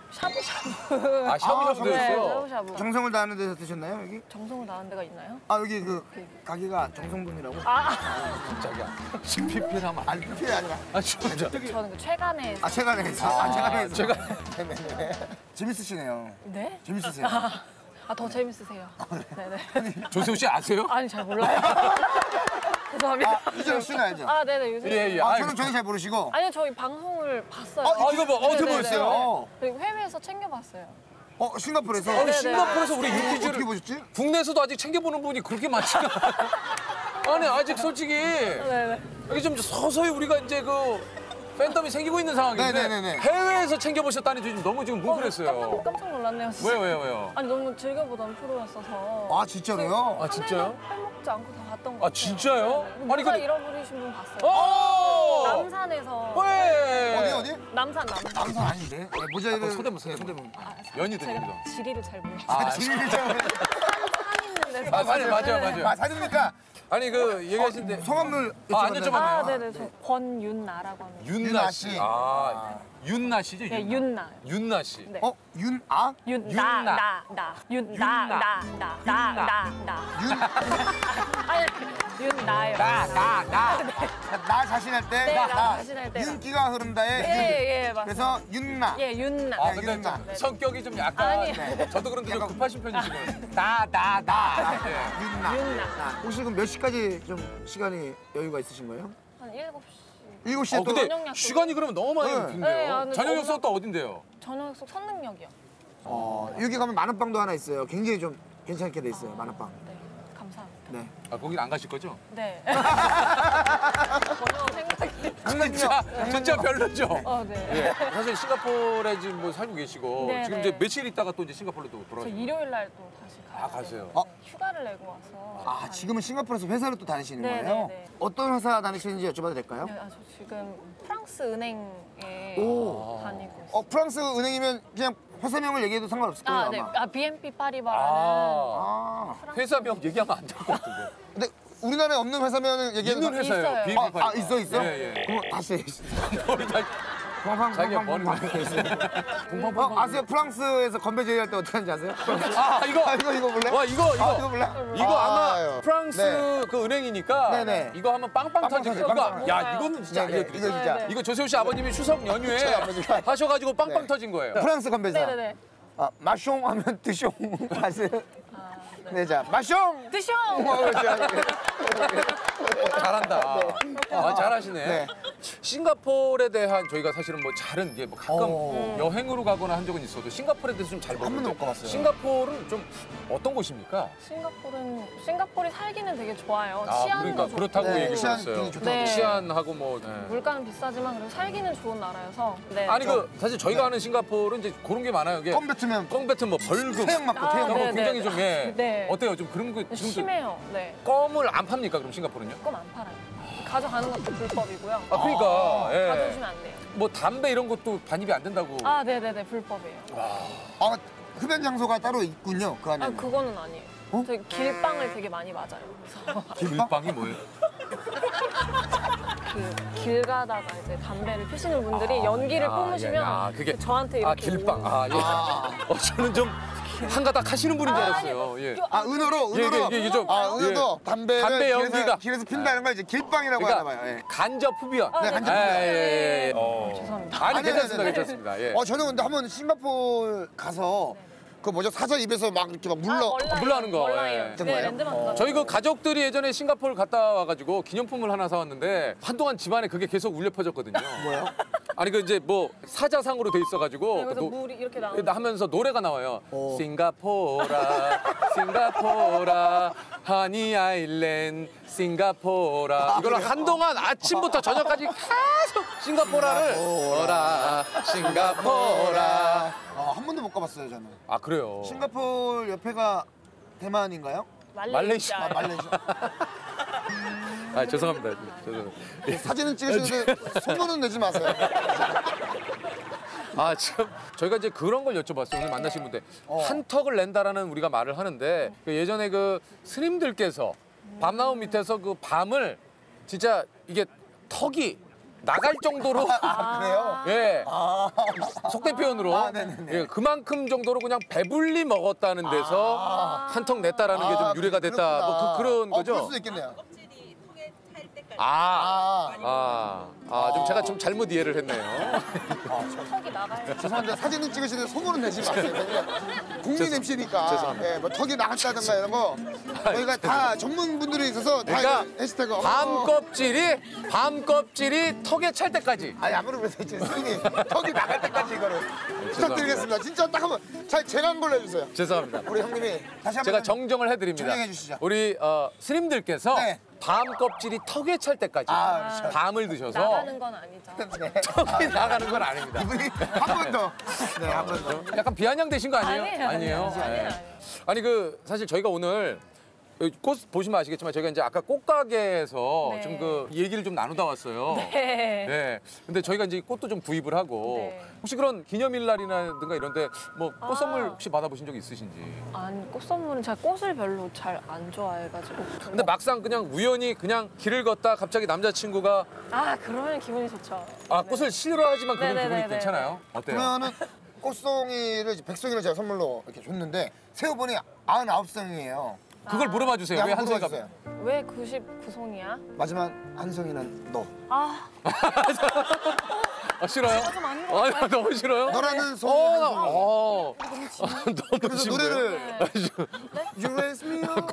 샤브샤브. 아 샤브샤브도 네, 했어요. 샤브샤브. 정성을 다하는 데서 드셨나요, 여기? 정성을 다하는 데가 있나요? 아, 여기 그 가게가 정성분이라고. 아, 깜짝이야. 지금 피피하면 아니, 피해 아니라. 아 진짜. 저는 그 최간에. 아, 체간에서. 아, 체간에서. 제가 네네네. 재밌으시네요. 네? 재밌으세요. 아, 더 재밌으세요. 네네. 조세호 씨 아세요? 아니, 잘 몰라요. 죄송합니다. 아, 이재영 씨는 알죠? 아, 네네. 요새. 예, 예. 아, 아이고. 저는 저는 잘 모르시고. 아니요, 저희 방송을 봤어요. 아, 이거 뭐 어떻게 네네네. 보였어요? 그리고 해외에서 챙겨봤어요. 어, 싱가포르에서. 아니 네네. 싱가포르에서 우리 어, 유퀴즈를 어떻게 보셨지? 국내에서도 아직 챙겨보는 분이 그렇게 많지가 않아요. 아니 아직 솔직히 네네. 이게 좀 서서히 우리가 이제 그 팬덤이 생기고 있는 상황인데 네네네네. 해외에서 챙겨보셨다니 지금 너무 지금 뭉클했어요. 깜짝, 깜짝 놀랐네요. 진짜. 왜요 왜요 왜요? 아니, 너무 즐겨보던 프로였어서. 아, 진짜로요? 아 진짜요? 빼먹지 않고 다 봤던 것 아 같아요. 진짜요? 네. 아니 모자 근데 잃어버리신 분 봤어요. 어! 남산에서. 왜? 어디, 어디? 남산, 남산. 남산 아닌데? 네, 모자를. 서대문 서대문. 아, 연이 제가 됩니다. 지리를 잘 몰라요. 아, 지금 좀. 산 있는 데서. 아 맞아요 맞아요 네. 맞아요. 아, 사진입니까? 아니 그 얘기하시는데 성함을 아, 안 여쭤봤나요? 여쭤봤네요. 아, 네네. 저 권윤나라고 합니다. 윤나 윤나 씨. 씨. 아 윤나 씨죠? 네, 윤나. 윤나 씨. 네. 어, 윤아? 윤, 윤나. 나, 나, 나. 윤, 나, 윤나. 나, 나, 나, 나, 나. 윤, 아니, 윤, 나요. 나, 나, 나. 나 자신할 때, 네, 나, 나 나. 자신할 때. 윤기가 흐른다의 윤. 예, 예, 맞습니다. 그래서 윤나. 예, 윤나. 아 네, 근데 윤나. 좀 성격이 좀 약간 아니. 네. 저도 그런데 좀 약간- 급하신 편이시거든요. 나나 나. 네. 윤나. 윤나. 혹시 그럼 몇 시까지 좀 시간이 여유가 있으신 거예요? 한 일곱 시. 일곱 시에 어, 또. 근데 저녁 약속. 시간이 그러면 너무 많이 네. 빈대요. 네, 아, 근데 저녁 너무- 약속 또 어딘데요? 저녁 약속 선능력이요. 어, 여기 가면 만원빵도 하나 있어요. 굉장히 좀 괜찮게 돼 있어요, 만원빵. 네, 감사합니다. 네. 아 거긴 안 가실 거죠? 네. 전혀 생각이. 진짜 진짜 별로죠. 어, 네. 예. 사실 싱가포르에 지금 뭐 살고 계시고 네, 지금 네. 이제 며칠 있다가 또 이제 싱가포르로 또 저 돌아가시고. 일요일 날 또 다시 가요. 아 가세요. 어? 휴가를 내고 와서. 아, 지금은 싱가포르에서 회사를 또 다니시는 네, 거예요? 네, 네. 어떤 회사 다니시는지 여쭤봐도 될까요? 네, 아, 저 지금 프랑스 은행에 오. 다니고 있어요. 어, 프랑스 은행이면 그냥 회사명을 얘기해도 상관없을 거예요, 아, 네. 아마. 아, 비엔피 파리바라는 아, 회사명 얘기하면 안 될 것 같은데. 근데 우리나라에 없는 회사면 얘기해도 있는 회사예요. 있어요. 비엔피 아, 아, 있어, 있어? 예, 예. 그럼 다시. 자기가 머리 많이 어, 아세요? 프랑스에서 건배 제의할 때 어떻게 하는지 아세요? 아, 이거. 아, 이거, 이거 몰래? 와, 이거, 이거. 아, 이거 몰래? 이거 아마 아유. 프랑스 네. 그 은행이니까 네네. 이거 하면 빵빵 빵빵 터질 터질 거야. 빵빵. 이거, 야, 이거는 진짜 네네, 알려드리죠. 이거 진짜. 네. 이거 조세호 씨 아버님이 추석 연휴에 저희 아버지가. 하셔가지고 빵빵 네. 터진 거예요. 프랑스 건배사. 네네네. 아, 마숑 하면 드숑 아세요? 네, 자, 마숑! 드숑! 어, 그렇죠. 잘한다. 아, 잘하시네. 네. 싱가포르에 대한 저희가 사실은 뭐 잘은 이게 뭐 가끔 어. 여행으로 가거나 한 적은 있어도 싱가포르에 대해서 좀 잘 한 번도 모르는데 못 가봤어요. 싱가포르는 좀 어떤 곳입니까? 싱가포르는 싱가포르 살기는 되게 좋아요. 아, 치안도 그러니까 좋고. 그렇다고 네, 얘기를 치안 들었어요. 되게 좋다고. 네. 치안하고 뭐. 네. 물가는 비싸지만 그래도 살기는 좋은 나라여서. 네. 아니 그 사실 저희가 아는 싱가포르는 이제 그런 게 많아요. 이게 껌 뱉으면 껌 뱉으면 뭐 벌금, 태양 맞고 아, 태양 이런 거 네, 굉장히 네, 좀 예. 네. 어때요? 좀 그런 거 지금도 심해요. 네. 껌을 안 팝니까? 그럼 싱가포르는요? 껌 안 팔아요. 가져가는 것도 불법이고요. 아 그러니까 예. 가져오시면 안 돼요. 뭐 담배 이런 것도 반입이 안 된다고. 아, 네네네. 불법이에요. 아, 흡연 장소가 따로 있군요, 그 안에. 아, 그거는 아니에요. 어? 되게 길빵을 되게 많이 맞아요. 그래서 길빵이 뭐예요? 그 길 가다가 이제 담배를 피시는 분들이 연기를 야, 뿜으시면 야, 야, 그게 그 저한테 이렇게 아 길빵. 아 예. 어, 저는 좀 한가닥 하시는 분인 줄 알았어요. 예. 아, 은어로, 예, 은어로. 이게, 이게 좀 아, 은어도 담배를 담배 길에서, 연기가 길에서 핀다는 걸 이제 길빵이라고 그러니까 하나 봐요. 예. 간접 흡연. 아, 네, 간접 예, 흡연. 예, 예, 예. 어. 죄송합니다. 아니 아니, 괜찮습니다, 아니, 아니. 괜찮습니다. 예. 어, 저는 근데 한번 싱가포르 가서 그 뭐죠? 사자 입에서 막 이렇게 막 물러. 아, 몰라요. 물러하는 거, 몰라요. 예. 네, 거예요? 랜드마크. 저희 그 가족들이 예전에 싱가포르 갔다 와가지고 기념품을 하나 사왔는데 한동안 집안에 그게 계속 울려 퍼졌거든요. 뭐요? 아니 그 이제 뭐 사자상으로 돼 있어가지고 여기서 그 노- 물이 이렇게 나오는 하면서 노래가 나와요. 어. 싱가포라, 싱가포라, 하니 아일랜드, 싱가포라. 이걸 한동안 아침부터 저녁까지 계속 싱가포라를 오라, 싱가포라. 어, 한 번도 못 가봤어요, 저는. 아 그래요. 싱가포르 옆에가 대만인가요? 말레이시아. 아, 말레이시아. 아 죄송합니다. 죄송합니다. 사진은 찍으시는데 소문은 내지 마세요. 아 지금 저희가 이제 그런 걸 여쭤봤어요. 오늘 만나신 분들 어. 한턱을 낸다라는 우리가 말을 하는데 그 예전에 그 스님들께서 밤나무 밑에서 그 밤을 진짜 이게 턱이 나갈 정도로 아, 그래요? 예 아, 속된 표현으로 아, 네네네. 예, 그만큼 정도로 그냥 배불리 먹었다는 데서 아. 한턱 냈다라는 게 좀 아, 유래가 됐다 그렇구나. 뭐 그, 그런 어, 거죠. 그럴 수도 있겠네요. 아, 아, 아, 좀 제가 좀 잘못 이해를 했네요. 턱이 나가요. 죄송한데 사진은 찍으시는데 소문은 내지 마세요. 국민 죄송- 엠씨니까. 죄송합니다. 예, 뭐 턱이 나갔다든가 이런 거 저희가 다 전문분들이 있어서 다 그러니까 이거 해시태그. 어. 밤 껍질이 밤 껍질이 턱에 찰 때까지. 아니 아무리 그래서 이제 스님이 턱이 나갈 때까지 이거를 부탁드리겠습니다. 진짜 딱 한번 잘 제가 한 걸로 해주세요. 죄송합니다. 우리 형님이 다시 한번 제가 정정을 해드립니다. 정정해 주시죠. 우리 어, 스님들께서 네. 밤 껍질이 턱에 찰 때까지 아, 그렇죠. 밤을 드셔서 나가는 건 아니죠. 네. 턱이 나가는 건 아닙니다. 이분이 한 번 더. 네, 한 번 더. 약간 비아냥되신 거 아니에요? 아니에요, 아니에요. 네. 아니에요. 아니 그 사실 저희가 오늘 꽃 보시면 아시겠지만 저희가 이제 아까 꽃가게에서 네. 좀 그 얘기를 좀 나누다 왔어요. 네. 네. 근데 저희가 이제 꽃도 좀 구입을 하고 네. 혹시 그런 기념일날이라든가 이런데 뭐 꽃 아. 선물 혹시 받아보신 적 있으신지? 아니, 꽃 선물은 제가 꽃을 별로 잘 안 좋아해가지고. 근데 막상 그냥 우연히 그냥 길을 걷다 갑자기 남자친구가 아, 그러면 기분이 좋죠. 아 꽃을 싫어하지만 그런 네네네네. 기분이 괜찮아요? 어때요? 그러면은 꽃송이를 이제 백송이를 제가 선물로 이렇게 줬는데 세어보니 아흔아홉 송이에요. 그걸 물어봐 주세요. 왜 한 송이가? 왜 구십구 송이야? 마지막 한 송이는 너. 아, 아, 싫어요? 좀 아닌 것 아, 같아요. 너무 싫어요? 너라는 송이 어, 한 나- 송이. 어. 너무 진 너무 그래서 싫은데? 노래를 네? You raise me up.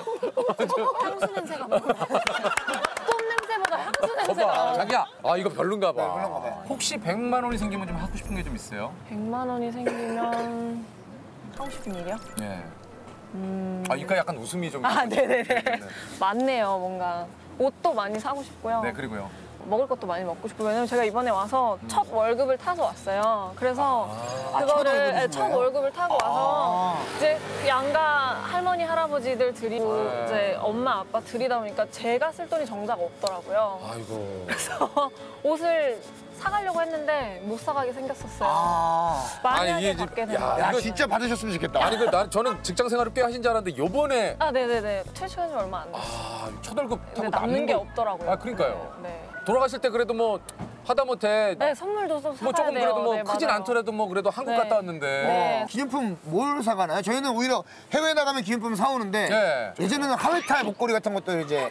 향수 냄새가 너무 나. 꽃 냄새보다 향수 냄새가 거봐, 나. 자기야. 아, 이거 별론가 봐. 네, 별론가 봐요. 혹시 백만 원이 생기면 좀 하고 싶은 게 좀 있어요? 백만 원이 생기면 하고 싶은 일이요? 예. 음... 아, 이까 약간 웃음이 좀. 아, 네네네. 많네요, 뭔가. 옷도 많이 사고 싶고요. 네, 그리고요. 먹을 것도 많이 먹고 싶고 왜냐면 제가 이번에 와서 첫 월급을 타서 왔어요. 그래서 아, 첫 그거를 월급이신 네, 첫 거예요? 월급을 타고 와서 이제 그 양가 할머니 할아버지들 드리고 네. 이제 엄마 아빠 드리다 보니까 제가 쓸 돈이 정작 없더라고요. 아이고. 그래서 옷을 사가려고 했는데 못 사가게 생겼었어요. 아. 만약에 아니, 이게 받게 야, 된다. 야 이거- 진짜 받으셨으면 좋겠다. 아니 그 난 저는 직장 생활을 꽤 하신 줄 알았는데 요번에 아, 네네네. 퇴직한 지 얼마 안 됐어요. 아, 첫 월급 타고 근데 남는 게 거- 없더라고요. 아 그러니까요. 네. 돌아가실 때 그래도 뭐 하다못해 네, 선물도 좀 사가야 뭐 조금 돼요. 그래도 뭐 네, 크진 맞아요. 않더라도 뭐 그래도 한국 네. 갔다 왔는데 네. 기념품 뭘 사가나요? 저희는 오히려 해외 나가면 기념품 사오는데 네. 예전에는 하회탈 목걸이 같은 것도 이제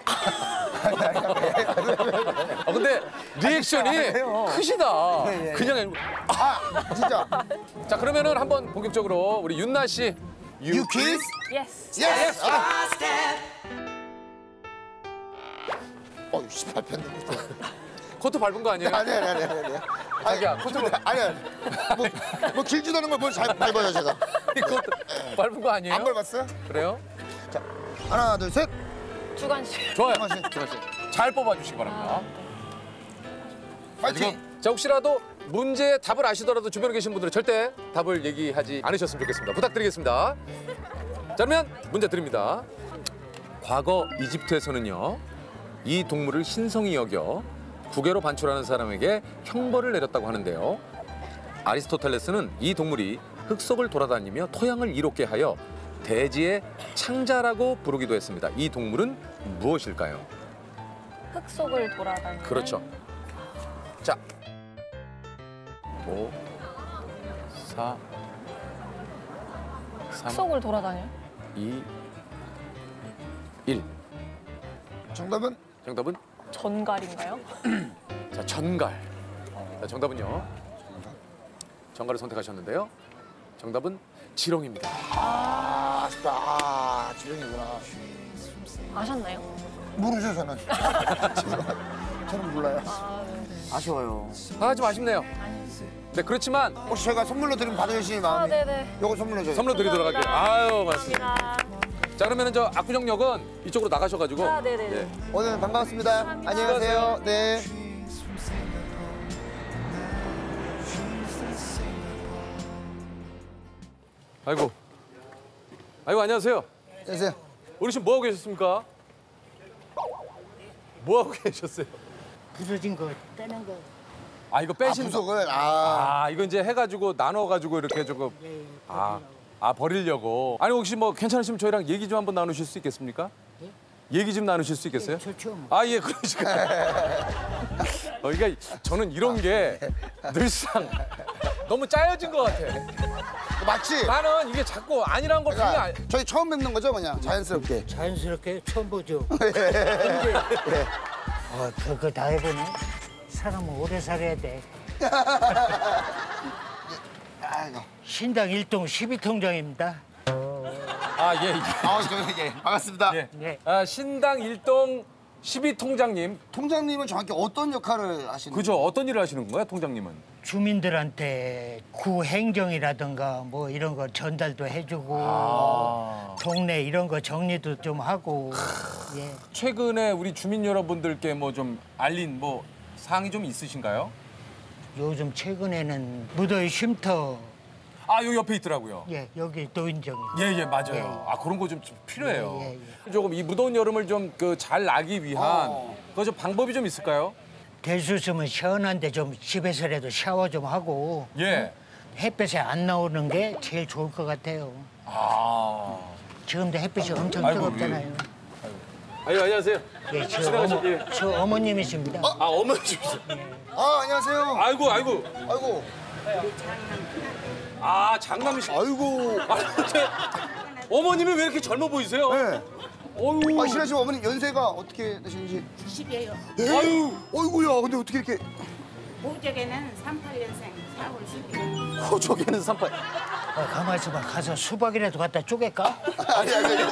아 근데 리액션이 아니에요. 크시다. 예, 예. 그냥 아 진짜. 자 그러면은 한번 본격적으로 우리 윤나 씨 You kiss? 예스. 예스. 아. 어, 씨발 편 코트 밟은 거 아니에요? 아니 아니 아니 아니. 자기야 코트 아니 아니. 뭐, 뭐 길지도 않은 걸 뭘 잘 밟아요 제가. 코트 밟은 거 아니에요? 안 밟았어요? 그래요? 자 하나 둘 셋. 주관 씨. 좋아요. 주관 씨. 주관 씨. 잘 뽑아주시기 바랍니다. 파이팅. 지금 자 혹시라도 문제의 답을 아시더라도 주변에 계신 분들은 절대 답을 얘기하지 않으셨으면 좋겠습니다. 부탁드리겠습니다. 자 그러면 문제 드립니다. 과거 이집트에서는요 이 동물을 신성히 여겨 국외로 반출하는 사람에게 형벌을 내렸다고 하는데요. 아리스토텔레스는 이 동물이 흙 속을 돌아다니며 토양을 이롭게 하여 대지의 창자라고 부르기도 했습니다. 이 동물은 무엇일까요? 흙 속을 돌아다니는. 그렇죠. 자, 오, 사, 흙 삼, 속을 돌아다녀. 이, 일. 정답은? 정답은? 전갈인가요? 자, 전갈. 자, 정답은요. 전갈을 선택하셨는데요. 정답은 지렁입니다. 아 아쉽다. 아 지렁이구나. 아셨나요? 모르죠 저는. 저는 몰라요. 아쉬워요. 아, 좀 아쉽네요. 네, 그렇지만 혹시 제가 선물로 드리면 받으실 마음이? 아, 네네. 요거 선물로 줘요. 선물로 드리도록 할게요. 아유, 맞습니다. 감사합니다. 자, 그러면은 저 압구정역은 이쪽으로 나가셔가지고. 아, 네네네. 예. 오늘 반갑습니다. 안녕하세요. 네. 아이고. 아이고, 안녕하세요. 안녕하세요. 어르신 뭐 하고 계셨습니까? 뭐 하고 계셨어요? 부서진 거 떼는 거. 아, 이거 빼신 아, 부속을? 거. 아. 아, 이거 이제 해가지고 나눠가지고 이렇게 조금. 아, 아, 버리려고. 아니, 혹시 뭐 괜찮으시면 저희랑 얘기 좀 한번 나누실 수 있겠습니까? 예? 얘기 좀 나누실 수 있겠어요? 좋죠. 뭐. 아, 예, 그러시까. 어, 그러니까 저는 이런 게 늘상 너무 짜여진 것 같아. 맞지? 나는 이게 자꾸 아니란 걸 그냥 그러니까 저희 처음 뵙는 거죠, 그냥 자연스럽게. 자연스럽게 처음 보죠. 예. 근데 어, 그거 다 해보네. 사람은 오래 살아야 돼. 아이고. 신당 일동 십이 통장입니다. 아, 예, 예. 아, 저, 예. 반갑습니다. 예. 네. 아, 신당 일동 십이 통장님. 통장님은 정확히 어떤 역할을 하시는 그죠? 어떤 일을 하시는 건가요, 통장님은? 주민들한테 구 행정이라든가 뭐 이런 거 전달도 해주고 아. 동네 이런 거 정리도 좀 하고. 예. 최근에 우리 주민 여러분들께 뭐 좀 알린 뭐 사항이 좀 있으신가요? 요즘 최근에는 무더위 쉼터. 아, 요 옆에 있더라고요. 예, 여기 노인정이. 예, 예, 맞아요. 예, 예. 아, 그런 거 좀 필요해요. 예, 예, 조금 이 무더운 여름을 좀 그 잘 나기 위한 그 좀 방법이 좀 있을까요? 될 수 있으면 시원한데 좀 집에서라도 샤워 좀 하고 예. 햇볕에 안 나오는 게 제일 좋을 것 같아요. 아. 지금도 햇빛이 엄청 아이고, 뜨겁잖아요. 아유, 안녕하세요. 예, 저, 지나가셨- 어머, 예. 저 어머님이십니다. 아, 어머니십니다. 아, 안녕하세요. 아이고, 아이고. 아이고. 아, 장남이시. 아이고. 아, 근데 어머님이 왜 이렇게 젊어 보이세요? 네. 어유. 아, 실례지만 어머니 연세가 어떻게 되시는지. 구십이에요. 예? 아유. 어이구야, 근데 어떻게 이렇게. 호적에는 삼십팔 년생 사월 십일. 호적에는 삼팔. 아, 가만히 있어봐. 가서 수박이라도 갖다 쪼갤까? 아니, 아니, 아니.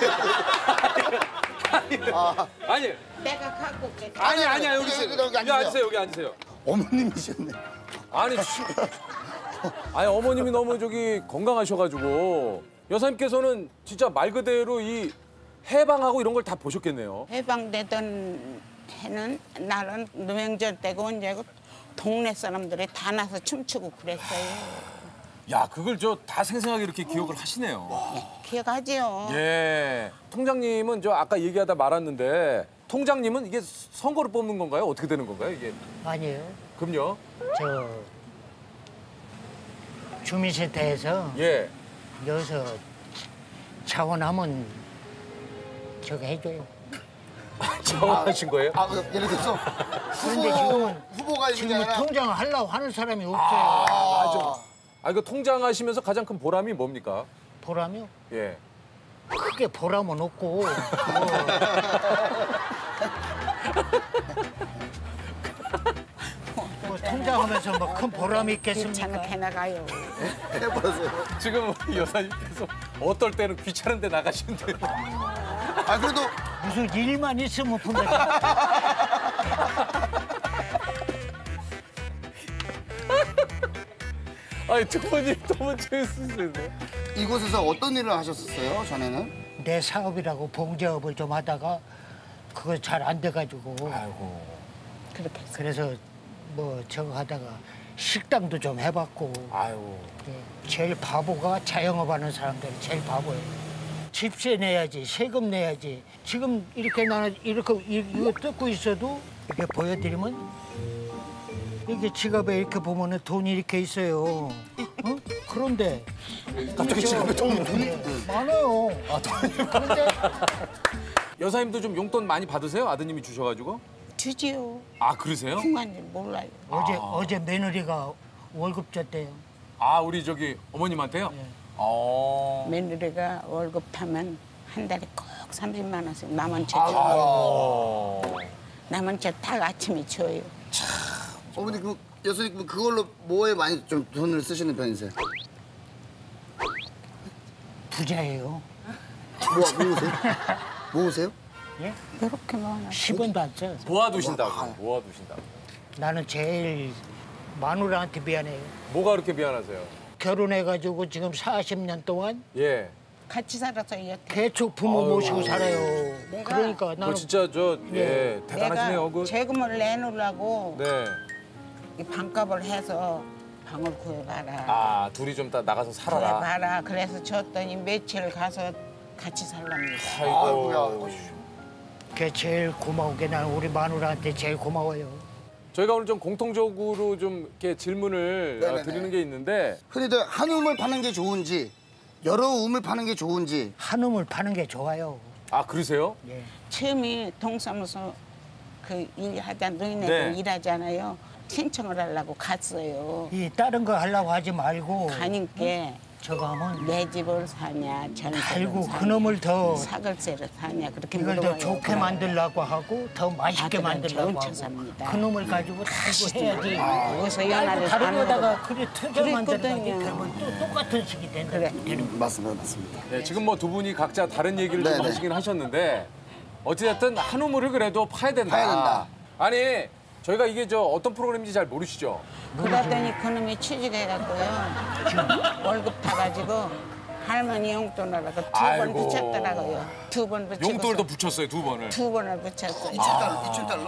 아, 아니. 내가 갖고 올게. 아니, 아니야. 여기, 여기, 있어요. 여기, 여기 여기 앉으세요. 앉으세요. 여기 앉으세요. 어머님이셨네. 아니, 씨. 아니 어머님이 너무 저기 건강하셔가지고 여사님께서는 진짜 말 그대로 이 해방하고 이런 걸 다 보셨겠네요. 해방되던 해는 나는 노명절 때고 언제고 동네 사람들이 다 나서 춤추고 그랬어요. 야, 그걸 저 다 생생하게 이렇게 기억을 하시네요. 기억하지요. 예. 통장님은 저 아까 얘기하다 말았는데 통장님은 이게 선거를 뽑는 건가요? 어떻게 되는 건가요, 이게? 아니에요. 그럼요. 저 주민센터에서 예. 여기서 자원하면 저거 해줘요. 자원하신 거예요? 아, 그 예를 들어서 그런데 후보, 지금은 후보가 있는 게 지금 아니라 통장을 하려고 하는 사람이 없어요. 아, 맞아. 아, 이거 통장하시면서 가장 큰 보람이 뭡니까? 보람이요? 예. 크게 보람은 없고 뭐 뭐 통장하면서 뭐 큰 보람이 있겠습니까? 귀찮게 나가요. 해보세요. 지금 우리 여사님께서 어떨 때는 귀찮은데 나가시는데. 아 그래도 무슨 일만 있으면 분명 아니 두 분이 너무 재밌으시네. 이곳에서 어떤 일을 하셨었어요 전에는? 내 사업이라고 봉제업을 좀 하다가 그거 잘 안 돼가지고 아이고. 그렇게 그래서 뭐 저거 하다가 식당도 좀 해봤고 아이고. 제일 바보가 자영업하는 사람들이 제일 바보예요. 집세 내야지 세금 내야지 지금 이렇게 나는 이렇게 이- 이거 뜯고 있어도 이렇게 보여드리면 이게 지갑에 이렇게 보면은 돈이 이렇게 있어요. 어? 그런데 갑자기 저- 지갑에 돈이 예, 많아요. 아, 돈이 그런데 여사님도 좀 용돈 많이 받으세요? 아드님이 주셔가지고? 주지요. 아 그러세요? 중간지 몰라요. 어제 아. 어제 며느리가 월급 줬대요. 아 우리 저기 어머님한테요? 어. 며느리가 월급 타면 한 달에 꼭 삼십만 원씩 남은 채 아이고. 줘요. 남은 채 딱 아침에 줘요. 어머니 그 여사님 그 그걸로 뭐에 많이 좀 돈을 쓰시는 편이세요? 부자예요. 뭐 모으세요? 모으세요? 예? 그렇게 많아. 십 원도 안 써. 모아두신다고. 모아두신다고. 나는 제일 마누라한테 미안해요. 뭐가 그렇게 미안하세요? 결혼해가지고 지금 사십 년 동안 예. 같이 살아서 여태. 개축 부모 아유. 모시고 살아요. 내가- 그러니까 뭐 나는 진짜 저 예, 대단하시네요. 내가 그. 세금을 내놓으려고 네. 이 반값을 해서 방을 구해봐라. 아 둘이 좀 다 나가서 살아라. 구해봐라. 그래서 줬더니 며칠 가서 같이 살랍니다. 아이고. 그게 제일 고마운 게 나는 우리 마누라한테 제일 고마워요. 저희가 오늘 좀 공통적으로 좀 이렇게 질문을 어, 네네네. 드리는 게 있는데 흔히들 한우물 파는 게 좋은지 여러 우물 파는 게 좋은지 한우물 파는 게 좋아요. 아 그러세요? 예. 처음에 동사무소 그 일하자 노인네도 네. 일하잖아요. 신청을 하려고 갔어요. 이 다른 거 하려고 하지 말고 가니까 저거 하면 내 집을 사냐 전세를 달고 사냐 그놈을 더 사글세를 사냐 그렇게 이걸 더 물어봐요. 좋게 만들려고 하고 더 맛있게 아들은 만들려고 좋은 차 하고 삽니다. 그놈을 가지고 달고 해야지. 아, 여기서 연하를 다른 사는 거다가 거. 그래 투자 만들어가지고 그랬거든요. 그러면 또 똑같은 식이 된다. 그래. 맞습니다, 맞습니다. 네, 지금 뭐 두 분이 각자 다른 얘기를 좀 네네. 하시긴 하셨는데 어찌됐든 한우물을 그래도 파야 된다. 파야 된다. 아니 저희가 이게 저 어떤 프로그램인지 잘 모르시죠? 그러더니 그놈이 취직해갖고요. 월급 타가지고 할머니 용돈으로 두 번 아이고. 붙였더라고요. 두 번 붙이고 용돈을 더 붙였어요 두 번을. 두 번을 붙였어요. 이천 달러, 이천 달러.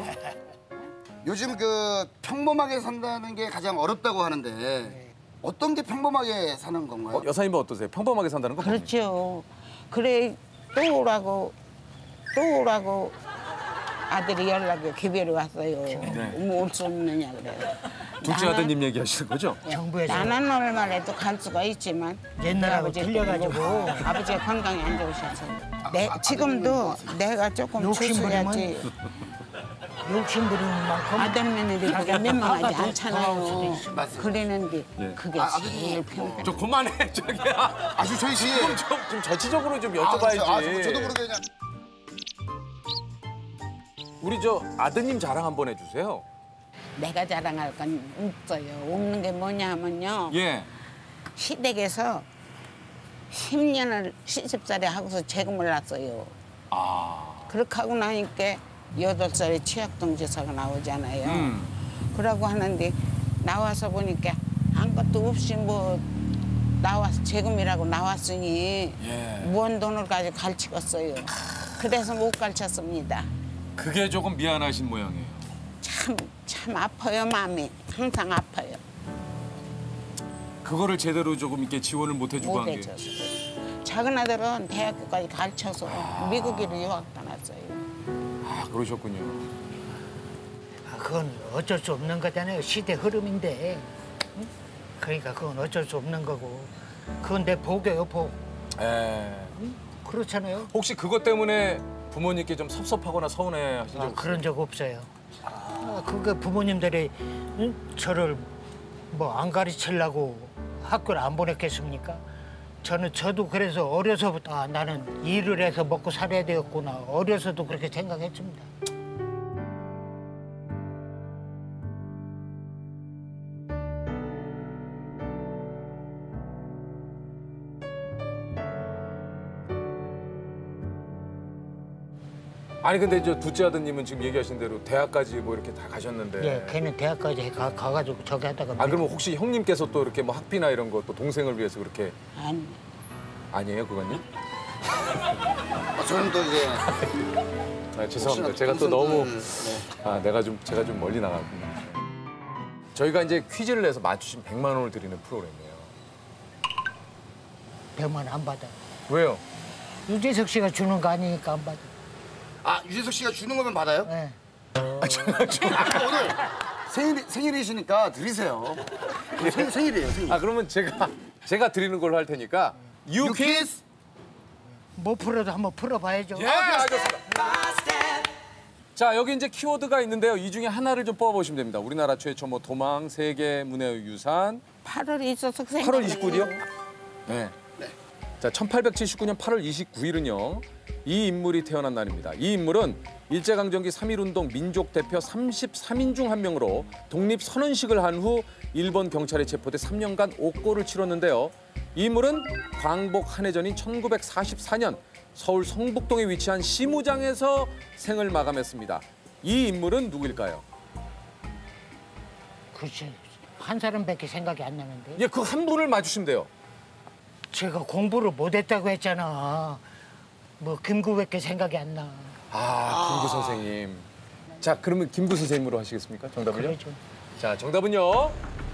요즘 그 평범하게 산다는 게 가장 어렵다고 하는데 어떤 게 평범하게 사는 건가요? 어, 여사님은 어떠세요? 평범하게 산다는 거? 그렇죠. 그래 또 오라고 또 오라고 아들이 연락이 기별이 왔어요. 뭐 올 수 없느냐 그래요. 둘째 나는- 아드님 얘기하시는 거죠? 정부에서 나는 얼마나 해도 갈 수가 있지만 옛날하고 우리 아버지 틀려가지고. 그리고 아버지가 건강이 안 좋으셔서 내 지금도 내가 조금 욕심부리면 추스야지 욕심 부리는 만큼 아들 며느리가 민망하지 화가 더 않잖아요. 돌아올 수도 있어. 그랬는데 예. 그게 아, 제일 편해. 저 그만해 저기야. 아주 저희 씨. 좀, 좀, 좀 저치적으로 좀 아, 여쭤봐야지. 그렇죠. 아, 저도 모르게 그냥 우리 저 아드님 자랑 한번 해주세요. 내가 자랑할 건 없어요. 없는 게 뭐냐 하면요. 예. 시댁에서 십 년을 시집 살이 하고서 재금을 놨어요. 아. 그렇게 하고 나니까 여덟 살에 취약동지서가 나오잖아요. 음. 그러고 하는데 나와서 보니까 아무것도 없이 뭐 나와서 재금이라고 나왔으니 예. 무언 돈을 가지고 갈치겠어요. 그래서 못 갈쳤습니다. 그게 조금 미안하신 모양이에요. 참, 참 아파요, 마음이. 항상 아파요. 그거를 제대로 조금 이렇게 지원을 못 해주고 한 게. 못해줘서. 작은 아들은 대학교까지 가르쳐서 미국으로 유학 떠났어요. 아 그러셨군요. 그건 어쩔 수 없는 거잖아요. 시대 흐름인데. 응? 그러니까 그건 어쩔 수 없는 거고. 그건 내 복이에요, 복. 에. 응? 그렇잖아요. 혹시 그것 때문에 부모님께 좀 섭섭하거나 서운해 하신 적 아, 있어요? 그런 적 없어요. 아, 그게 부모님들이 응? 저를 뭐 안 가르치려고 학교를 안 보냈겠습니까? 저는 저도 그래서 어려서부터 아, 나는 일을 해서 먹고 살아야 되겠구나. 어려서도 그렇게 생각했습니다. 아니 근데 저 둘째 아드님은 지금 얘기하신 대로 대학까지 뭐 이렇게 다 가셨는데. 예, 걔는 대학까지 가, 가가지고 저기 하다가. 아 그러면 혹시 형님께서 또 이렇게 뭐 학비나 이런 거 또 동생을 위해서 그렇게. 아니. 아니에요 그건요? 아, 저는 또 이제. 아, 죄송합니다. 제가 또 너무 아 내가 좀 제가 좀 멀리 나갔군요. 저희가 이제 퀴즈를 내서 맞추신 백만 원을 드리는 프로그램이에요. 백만 원 안 받아. 왜요? 유재석 씨가 주는 거 아니니까 안 받아. 아 유재석 씨가 주는 거면 받아요? 네. 아, 저, 저, 아, 오늘 생일 생일이시니까 드리세요. 생, 생일이에요. 생일. 아 그러면 제가 제가 드리는 걸로 할 테니까 유퀴즈. 못 풀어도 한번 풀어봐야죠. 예, 알겠습니다. 자, 여기 이제 키워드가 있는데요. 이 중에 하나를 좀 뽑아보시면 됩니다. 우리나라 최초 뭐 도망, 세계 문화유산. 팔월에 있어서 팔월 이십구일이요? 네. 자, 천팔백칠십구 년 팔월 이십구일은요. 이 인물이 태어난 날입니다. 이 인물은 일제강점기 삼일운동 민족 대표 삼십삼 인 중 한 명으로 독립선언식을 한 후 일본 경찰에 체포돼 삼 년간 옥고를 치렀는데요. 이 인물은 광복 한 해 전인 천구백사십사 년 서울 성북동에 위치한 시무장에서 생을 마감했습니다. 이 인물은 누구일까요? 그렇지. 한 사람밖에 생각이 안 나는데. 예, 그 한 분을 맞추시면 돼요. 제가 공부를 못했다고 했잖아. 뭐 김구밖에 생각이 안 나. 아, 김구 선생님. 자, 그러면 김구 선생님으로 하시겠습니까? 정답을요? 그러죠. 자, 정답은요.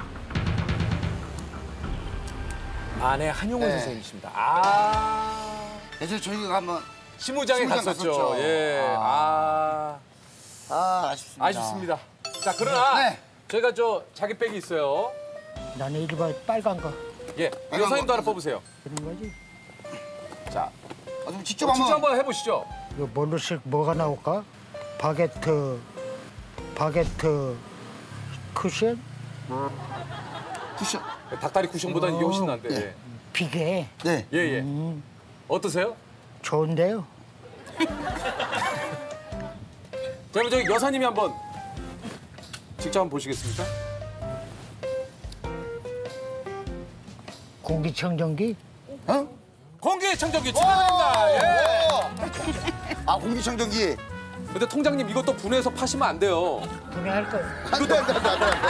아내 한용운 네. 선생님이십니다. 아. 예전에 저희가 한번 시무장에 시무장 갔었죠. 갔었죠. 예. 아. 아, 아쉽습니다. 아쉽습니다. 자, 그러나 네. 저희가 저 자기 백이 있어요. 나는 일반 빨간 거. 예. 여사님도 하나 뽑으세요. 그런 거지. 자. 아, 좀 직접 어, 한번. 직접 한번 해보시죠. 이거 뭘로씩 뭐가 나올까? 바게트, 바게트, 쿠션? 쿠션. 닭다리 쿠션보다 이게 훨씬 난데. 네. 예. 비계. 네. 예, 예. 음, 어떠세요? 좋은데요? 자, 그럼 저기 여사님이 한번 직접 한번 보시겠습니까? 공기청정기? 어? 공기청정기 축하드립니다. 예. 아, 공기청정기. 근데 통장님 이것도 분해서 파시면 안 돼요. 분해할 거예요. 안 돼, 안 돼, 안 돼, 안 돼, 안 돼.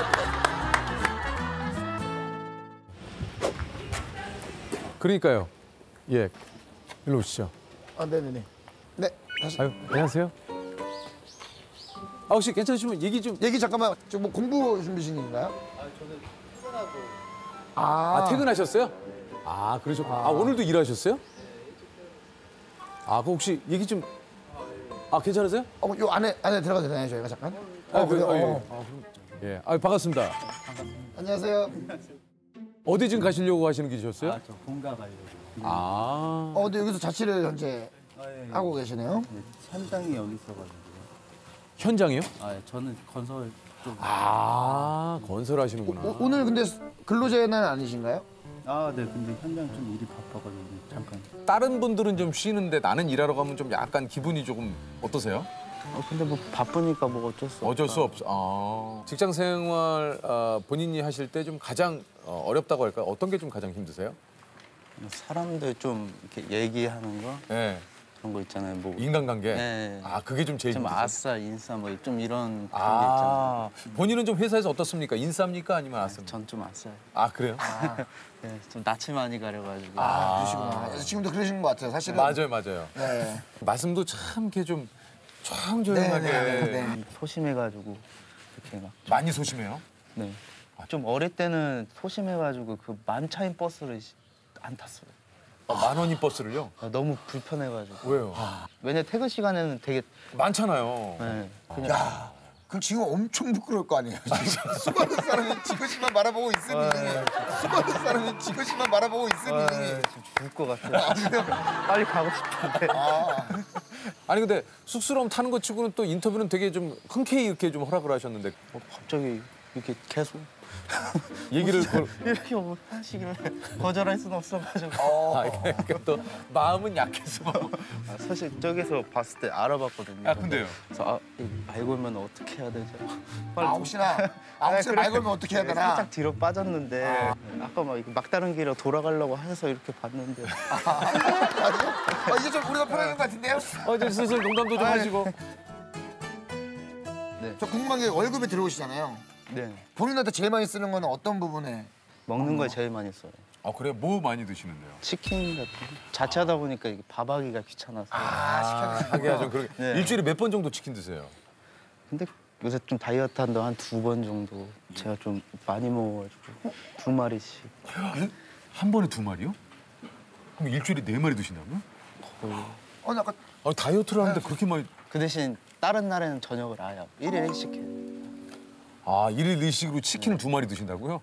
그러니까요. 예. 일로 오시죠. 아, 네네네. 네. 다시. 아유, 안녕하세요. 아, 혹시 괜찮으시면 얘기 좀. 얘기 잠깐만. 저 뭐 공부 준비신인가요? 아, 저는 퇴근하고. 아, 아, 퇴근하셨어요? 아, 그러셨구나. 아, 오늘도 일하셨어요? 아, 그 혹시 얘기 좀. 아, 괜찮으세요? 어, 요 안에 안에 들어가도 되나요, 저희가 잠깐? 아, 어, 그래요? 그, 아, 예. 어. 예. 아, 반갑습니다. 안녕하세요. 어디 지금 가시려고 하시는 길이셨어요? 아, 저 본가 가려고. 아. 어, 근데 여기서 자취를 현재 아, 예, 예. 하고 계시네요. 네, 현장이 여기 있어가지고. 현장이요? 아, 예, 저는 건설 쪽. 아, 건설하시는구나. 오, 오늘 근데 근로제는 아니신가요? 아, 네, 근데 현장 좀 일이 바빠가지고 잠깐. 다른 분들은 좀 쉬는데 나는 일하러 가면 좀 약간 기분이 조금 어떠세요? 어, 근데 뭐 바쁘니까 뭐 어쩔 수 없다. 어쩔 수 없어. 아. 직장 생활 어, 본인이 하실 때 좀 가장 어, 어렵다고 할까요? 어떤 게 좀 가장 힘드세요? 사람들 좀 이렇게 얘기하는 거 네. 그런 거 있잖아요. 뭐 인간관계. 네. 아, 그게 좀 제일 좀 힘드세요? 아싸, 인싸 뭐 좀 이런 그런 게 아, 있잖아요. 본인은 좀 회사에서 어떻습니까? 인싸입니까? 아니면 아싸입니까? 전 좀 아싸요. 아, 그래요? 네, 좀 낯을 많이 가려가지고. 아, 그러시구나. 지금도 그러신 것 같아요, 사실은. 맞아요, 맞아요. 네. 말씀도 참 이렇게 좀 조용조용하게. 네, 네, 네. 소심해가지고 이렇게 막. 많이 소심해요? 네. 좀 어릴 때는 소심해가지고 그 만차인 버스를 안 탔어요. 아, 만 원인 버스를요? 아, 너무 불편해가지고. 왜요? 왜냐 퇴근 시간에는 되게 많잖아요. 네. 그냥 야, 그럼 지금 엄청 부끄러울 거 아니에요? 수많은 사람이 지그시만 바라보고 있으니 수많은 사람이 지그시만 바라보고 있으니 죽을 것 같아요. 빨리 가고 싶은데. 아. 아니 근데 쑥스러움 타는 것 치고는 또 인터뷰는 되게 좀 흔쾌히 이렇게 좀 허락을 하셨는데 어, 갑자기 이렇게 계속 얘기를 걸... 이렇게 하시길래 거절할 수는 없어가지고. 어. 아, 그러니까 또 마음은 약해서. 아, 사실 저기서 봤을 때 알아봤거든요. 아 근데요? 그래서 아, 말 걸면 어떻게 해야 되죠? 아, 혹시나 아, 혹시나 말 걸면 어떻게 해야 되나? 살짝 뒤로 빠졌는데 아. 아까 막 막다른 길로 돌아가려고 해서 이렇게 봤는데. 아, 어, 이제 좀 우리가 편안한 것 같은데요? 어, 이제 슬슬 농담도 좀 아, 하시고. 네. 저 궁금한 게 월급에 들어오시잖아요. 네. 본인한테 제일 많이 쓰는 건 어떤 부분에? 먹는 거에 제일 많이 써요. 아 그래요? 뭐 많이 드시는데요? 치킨 같은 거. 자취하다 보니까 이게 밥하기가 귀찮아서. 아, 하기가 좀 그렇게. 네. 일주일에 몇 번 정도 치킨 드세요? 근데 요새 좀 다이어트 한다 한 두 번 정도. 제가 좀 많이 먹어가지고 두 마리씩. 한 번에 두 마리요? 그럼 일주일에 네 마리 드신다고요? 거의. 어, 약간 아, 다이어트를 하는데 그렇게 많이. 그 대신 다른 날에는 저녁을 아예 안- 일일 일식 해요. 아, 일일 일식으로 치킨을 두 마리 드신다고요?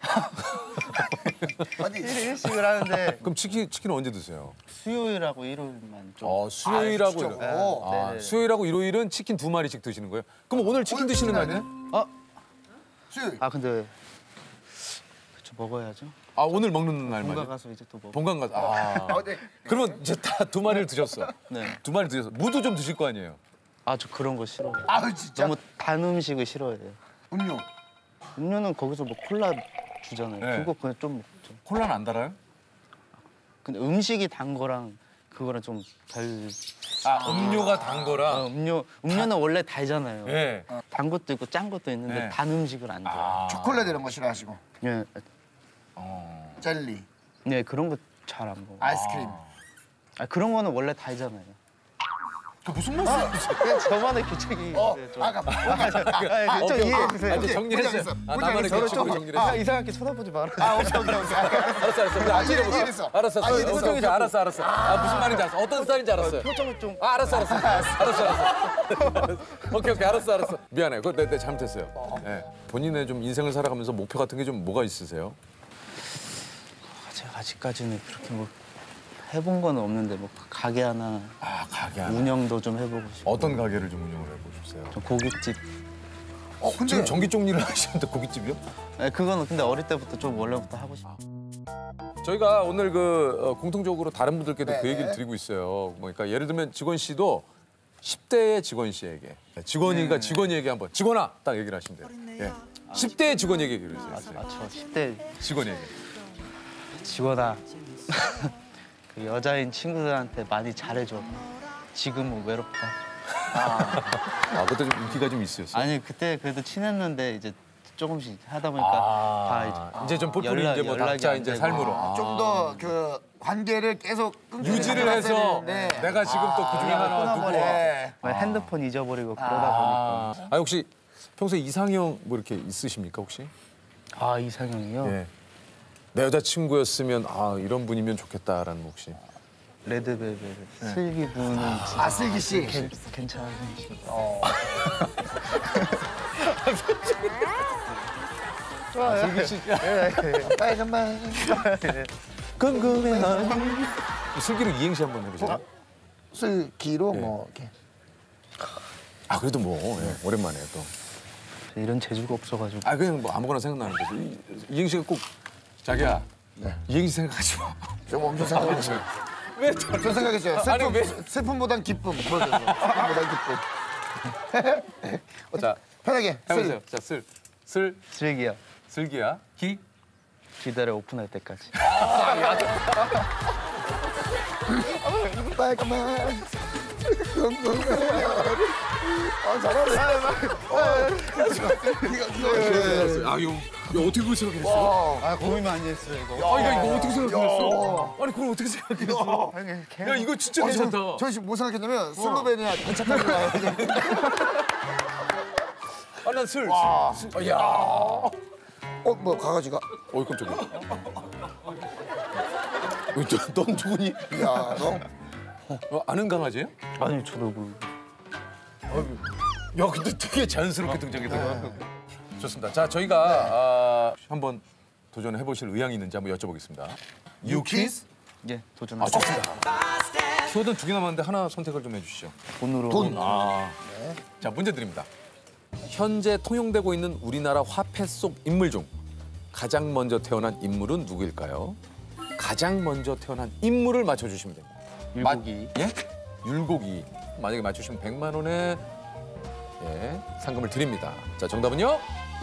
아니 일일 일식을 하는데 그럼 치킨 치킨은 언제 드세요? 수요일하고 일요일만 좀. 어, 수요일하고 아, 일- 네. 아, 네네. 수요일하고 일요일은 치킨 두 마리씩 드시는 거예요? 그럼 오늘 치킨 드시는 날이네? 어? 수요일. 아 근데 그쵸 먹어야죠. 아, 오늘 먹는 날만. 본가 가서 이제 또 먹어. 본관 가서. 아. 아, 네. 그러면 이제 다 두 마리를 드셨어. 네. 두 마리 드셨어. 무도 좀 드실 거 아니에요? 아 저 그런 거 싫어요. 아, 진짜. 너무 단 음식을 싫어해요. 음료. 음료는 거기서 뭐 콜라 주잖아요. 네. 그거 그냥 좀 먹죠. 콜라는 안 달아요? 근데 음식이 단 거랑 그거랑 좀 별. 아, 음료가 단 거랑. 어, 음료 음료는 원래 달잖아요. 네. 단 것도 있고 짠 것도 있는데 네. 단 음식을 안 좋아해요. 아. 초콜릿 이런 거 싫어하시고. 예, 어. 젤리. 네 그런 거 잘 안 먹어. 아이스크림. 아 그런 거는 원래 달잖아요. 그 무슨 말씀? 그냥 저만의 규칙이 어, 있어요. 좀. 아까 아, 좀 오케이, 이해해 오케이. 주세요. 아, 이제 정리했어요. 아, 나만의 저를 규칙으로 좀 정리했어요. 아, 이상하게 쳐다보지 말아요. 아, 오케이, 오케이, 오케이. 알았어, 알았어. 우리 아, 앞뒤로 이해- 이해했어. 알았어, 아, 알았어. 이해했어. 오케이, 오케이, 알았어, 알았어. 아, 무슨 말인지 알았어. 어떤 스타일인지 알았어요. 표정을 좀. 아, 알았어, 알았어. 알았어, 알았어. 오케이, 오케이, 알았어, 알았어. 미안해. 그거 내, 내 잘못했어요. 네. 본인의 좀 인생을 살아가면서 목표 같은 게 좀 뭐가 있으세요? 제가 아직까지는 그렇게 뭐 해본 건 없는데 뭐 가게 하나. 아, 가게 하나. 운영도 좀 해보고 싶고. 어떤 가게를 좀 운영을 해보고 싶으세요? 좀 고깃집. 어, 근데 지금 전기 쪽 일을 하시는데 고깃집이요? 네, 그거는 근데 어릴 때부터 좀 원래부터 하고 싶어. 저희가 오늘 그 어, 공통적으로 다른 분들께도 그 네. 얘기를 드리고 있어요. 뭐 그러니까 예를 들면 직원 씨도 십 대의 직원 씨에게 직원이니까 직원이에게 한번 직원아 딱 얘기를 하시면 돼요. 예. 십 대의 직원에게 얘기를 해주세요. 아, 저 십 대 직원에게. 직원아. 그 여자인 친구들한테 많이 잘해줘. 지금은 외롭다. 아, 그때 좀 인기가 좀 있었어요. 아니 그때 그래도 친했는데 이제 조금씩 하다 보니까 아, 다 이제 이제 좀 뿔뿔이 연락- 이제 뭐 연락이 각자 안 이제 되고. 삶으로 아, 좀 더 그 관계를 계속 끈끈히 유지를 가져갔어야 해서 되는데. 내가 지금 또 그 중에 연락을 하나 누구 끊어버리고 네. 뭐 핸드폰 잊어버리고 그러다 아, 보니까. 아 혹시 평소에 이상형 뭐 이렇게 있으십니까 혹시? 아 이상형이요? 예. 내 여자친구였으면 아 이런 분이면 좋겠다라는 거 혹시? 레드벨벳 슬기 분은 아, 슬기 씨. 괜, 괜찮으시. 어. 좋아요. 슬기 씨. 빨간만. 궁금해하니. 슬기로 이행시 한번 해보세요. 슬기로 예. 뭐 이렇게. 아 그래도 뭐 예, 오랜만에 또. 이런 재주가 없어가지고. 아 그냥 뭐 아무거나 생각나는 거지. 이- 이행시가 꼭 자기야. 이행시 생각하지 마. 좀 엄청 생각했어요. 왜? 저 생각했어요. 슬픔, 아니, 왜? 슬픔보단 기쁨. 보여줘서. 슬픔보단 기쁨. 자 편하게. 해보세요. 자 슬, 슬, 슬기야. 슬기야. 기. 기다려 오픈할 때까지. 빨간만. 아, 잘하네. 이거, 이거. 아 이거, 이거 어떻게 그걸 생각했어? 아 고민 많이 했어요 이거. 아 이거 이거 어떻게 생각했어? 아니 그걸 어떻게 생각했어? 야 이거 진짜 어, 괜찮다. 저, 저 지금 뭐 생각했냐면 슬로베니아 단차 타고 가요. 아난 슬. 와. 슬. 아, 야. 어, 뭐 강아지가? 어이 깜짝이야. 어, 너, 넌 누구니? 야, 너. 어, 아는 강아지예요? 아니 저도 그 야, 근데 되게 자연스럽게 등장했던 거. 좋습니다. 자, 저희가 네. 아, 한번 도전해 보실 의향이 있는지 한번 여쭤보겠습니다. 유키스? 예, 도전하겠습니다. 아, 좋습니다. 키워드는 두 개 남았는데 하나 선택을 좀 해주시죠. 돈으로. 돈. 아. 네. 자, 문제 드립니다. 현재 통용되고 있는 우리나라 화폐 속 인물 중 가장 먼저 태어난 인물은 누구일까요? 가장 먼저 태어난 인물을 맞춰주시면 됩니다. 율곡이. 마, 예? 율곡이. 만약에 맞추시면 백만 원의 예, 상금을 드립니다. 자, 정답은요?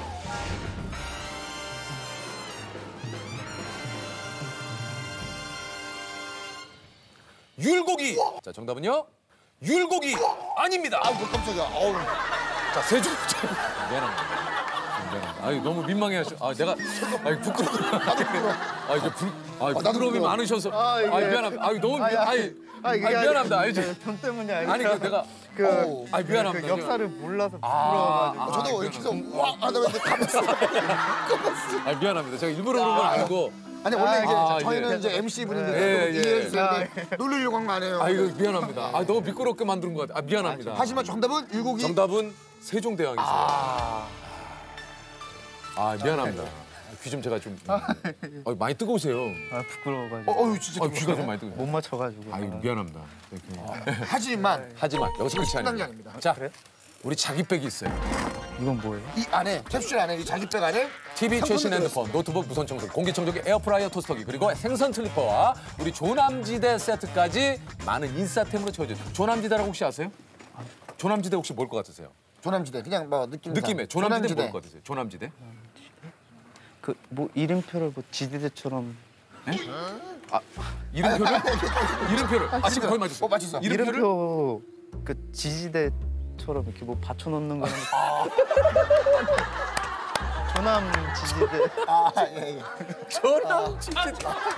율곡이. 자, 정답은요? 율곡이 아닙니다. 아, 뭐 깜짝이야. 어우. 자, 세종. 미안합니다. 미안합니다. 아유, 너무 민망해하셔. 아, 내가 아유 부끄러워. 아, 이제 불, 아, 부끄러움이 많으셔서. 아, 미안합니다. 아유, 너무 미, 아이, 아이, 미안합니다. 아유, 돈 때문이 아니라. 아니, 그 내가 그, 어, 아, 미안합니다. 그 역사를 몰라서 아, 부끄러워가지고. 아, 저도 이렇게 해서 와 하다 보니까 가만있어. 아, 미안합니다. 제가 일부러 그런 건 아니고. 아니 원래 아, 이제 아, 저희는 예. 이제 엠씨 분인데 예, 예. 이해해주세요. 놀리려고 한 거 아니에요. 아, 이거 미안합니다. 아, 너무 미끄럽게 만드는 것 같아. 아, 미안합니다. 하지만 정답은 율곡이. 정답은 세종대왕이세요. 아, 아 미안합니다. 귀 좀 제가 좀 어, 많이 뜨거우세요. 아, 부끄러워가지고. 어, 어유 진짜. 아, 귀가 좀 많이 뜨거워. 못 맞춰가지고. 아, 미안합니다. 하지만 하지만 여기서 끝이 끝난 게 아닙니다. 아닙니다. 자, 우리 자기백이 있어요. 이건 뭐예요? 이 안에 캡슐 안에 이 자기백 안에 티비, 최신 핸드폰, 노트북, 무선 청소기, 공기청정기, 에어프라이어, 토스터기, 그리고 생선 슬리퍼와 우리 조남지대 세트까지 많은 인싸템으로 채워졌죠. 조남지대라고 혹시 아세요? 조남지대 혹시 뭘 것 같으세요? 조남지대 그냥 뭐 느낌. 느낌에 조남지대 뭘 것 같으세요? 조남지대? 그 뭐 이름표를 뭐 지지대처럼. 네? 아, 이름표를? 이름표를. 아, 지금 거의 맞았어요. 어, 맞췄어. 이름표를? 이름표 그 지지대처럼 이렇게 뭐 받쳐놓는 거는. 아. 조남 지지대. 아, 예, 예. 조남 지지대.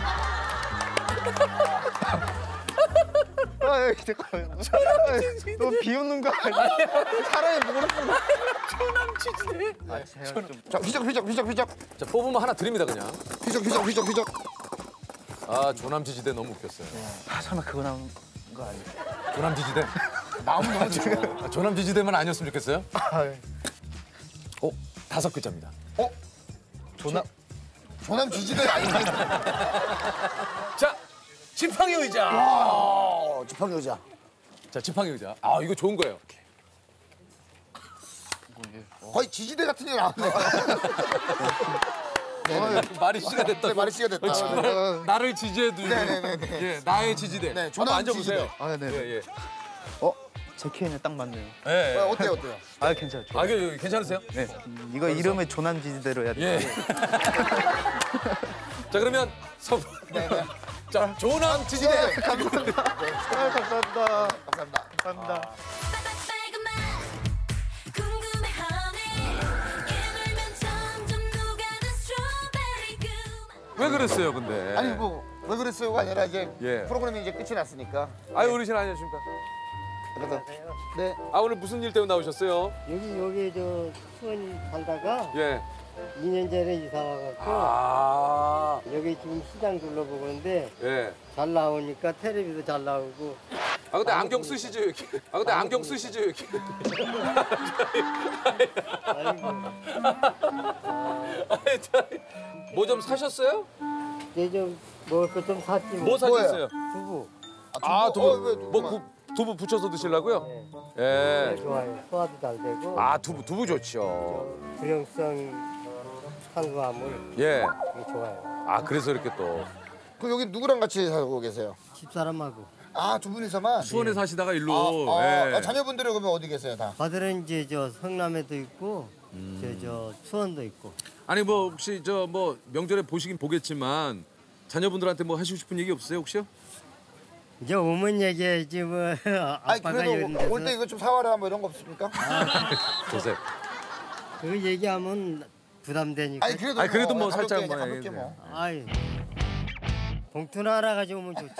아, 잠깐만. 너 비웃는 거 아니야? 사람이 모르는 거. 조남 지지대. 아, 제가 좀. 자, 휘적 휘적 휘적 휘적. 자, 뽑으면 하나 드립니다, 그냥. 휘적 휘적 휘적 휘적. 아, 조남 지지대 너무 웃겼어요. 아, 설마 그거 나온 거 아니야? 조남 지지대? 마음 너무 좋아. 아, 조남 지지대만 아니었으면 좋겠어요? 아, 어, 다섯 글자입니다. 어? 조남. 조남 지지대 아닌가? 자, 지팡이 의자. 와, 지팡이 의자. 자, 지팡이 의자. 아, 이거 좋은 거예요. 거의 지지대 같은 게 나왔네. 네, 말이 씨가 됐다. 네, 말이 씨가 됐다. 어, 정말 네. 나를 지지해 두. 네네네. 예, 나의 지지대. 네, 한번 조남 앉아보세요. 지지대. 아, 네. 예, 예. 어? 제 키에는 딱 맞네요. 예, 예. 어, 어때요, 어때요? 아, 괜찮아요. 아, 이거 괜찮으세요? 네. 이거 이름을 조남 지지대로 해야 돼요. 예. 자, 그러면 선. 네, 네. 자, 조남 지지대. 네, 감사합니다. 아, 감사합니다. 감사합니다. 감사합니다. 왜 그랬어요, 근데? 아니 뭐 왜 그랬어요가 아니라 이제 예. 프로그램이 이제 끝이 났으니까. 아유, 어르신 안녕하십니까? 네. 아, 오늘 무슨 일 때문에 나오셨어요? 여기 여기 저 수원 살다가 예. 이 년 전에 이사 와갖고 아. 여기 지금 시장 둘러보고 있는데 예. 잘 나오니까 텔레비도 잘 나오고. 아, 근데 안경 쓰시죠, 여기. 아, 근데 안경 쓰시죠, 여기. 뭐 좀 사셨어요? 예좀 먹을 거 좀 샀지. 뭐 사셨어요? 두부. 아, 두부. 어, 왜 뭐 구, 두부 부쳐서 드시려고요? 네, 예. 좋아요. 소화도 잘 되고. 아, 두부, 두부 좋죠. 불용성 탄수화물. 예. 이게 좋아요. 아, 그래서 이렇게 또. 그럼 여기 누구랑 같이 살고 계세요? 집사람하고. 아, 두 분이서만? 수원에 사시다가 일로. 아, 아, 예. 아, 자녀분들은 그러면 어디 계세요, 다? 아들은 이제 저 성남에도 있고, 음. 저, 저 수원도 있고. 아니, 뭐 혹시 저 뭐 명절에 보시긴 보겠지만 자녀분들한테 뭐 하시고 싶은 얘기 없으세요, 혹시요? 이제 오면 얘기해야지 뭐. 아니, 아빠가 그래도 이런 데서. 올 때 이거 좀 사와라 뭐 이런 거 없습니까? 조셉. 그거 얘기하면 부담되니까. 아니, 그래도 아니, 그래도 뭐 가볍게, 살짝 뭐, 가볍게 예, 뭐. 아이. 봉투나 하나 가져오면 좋지.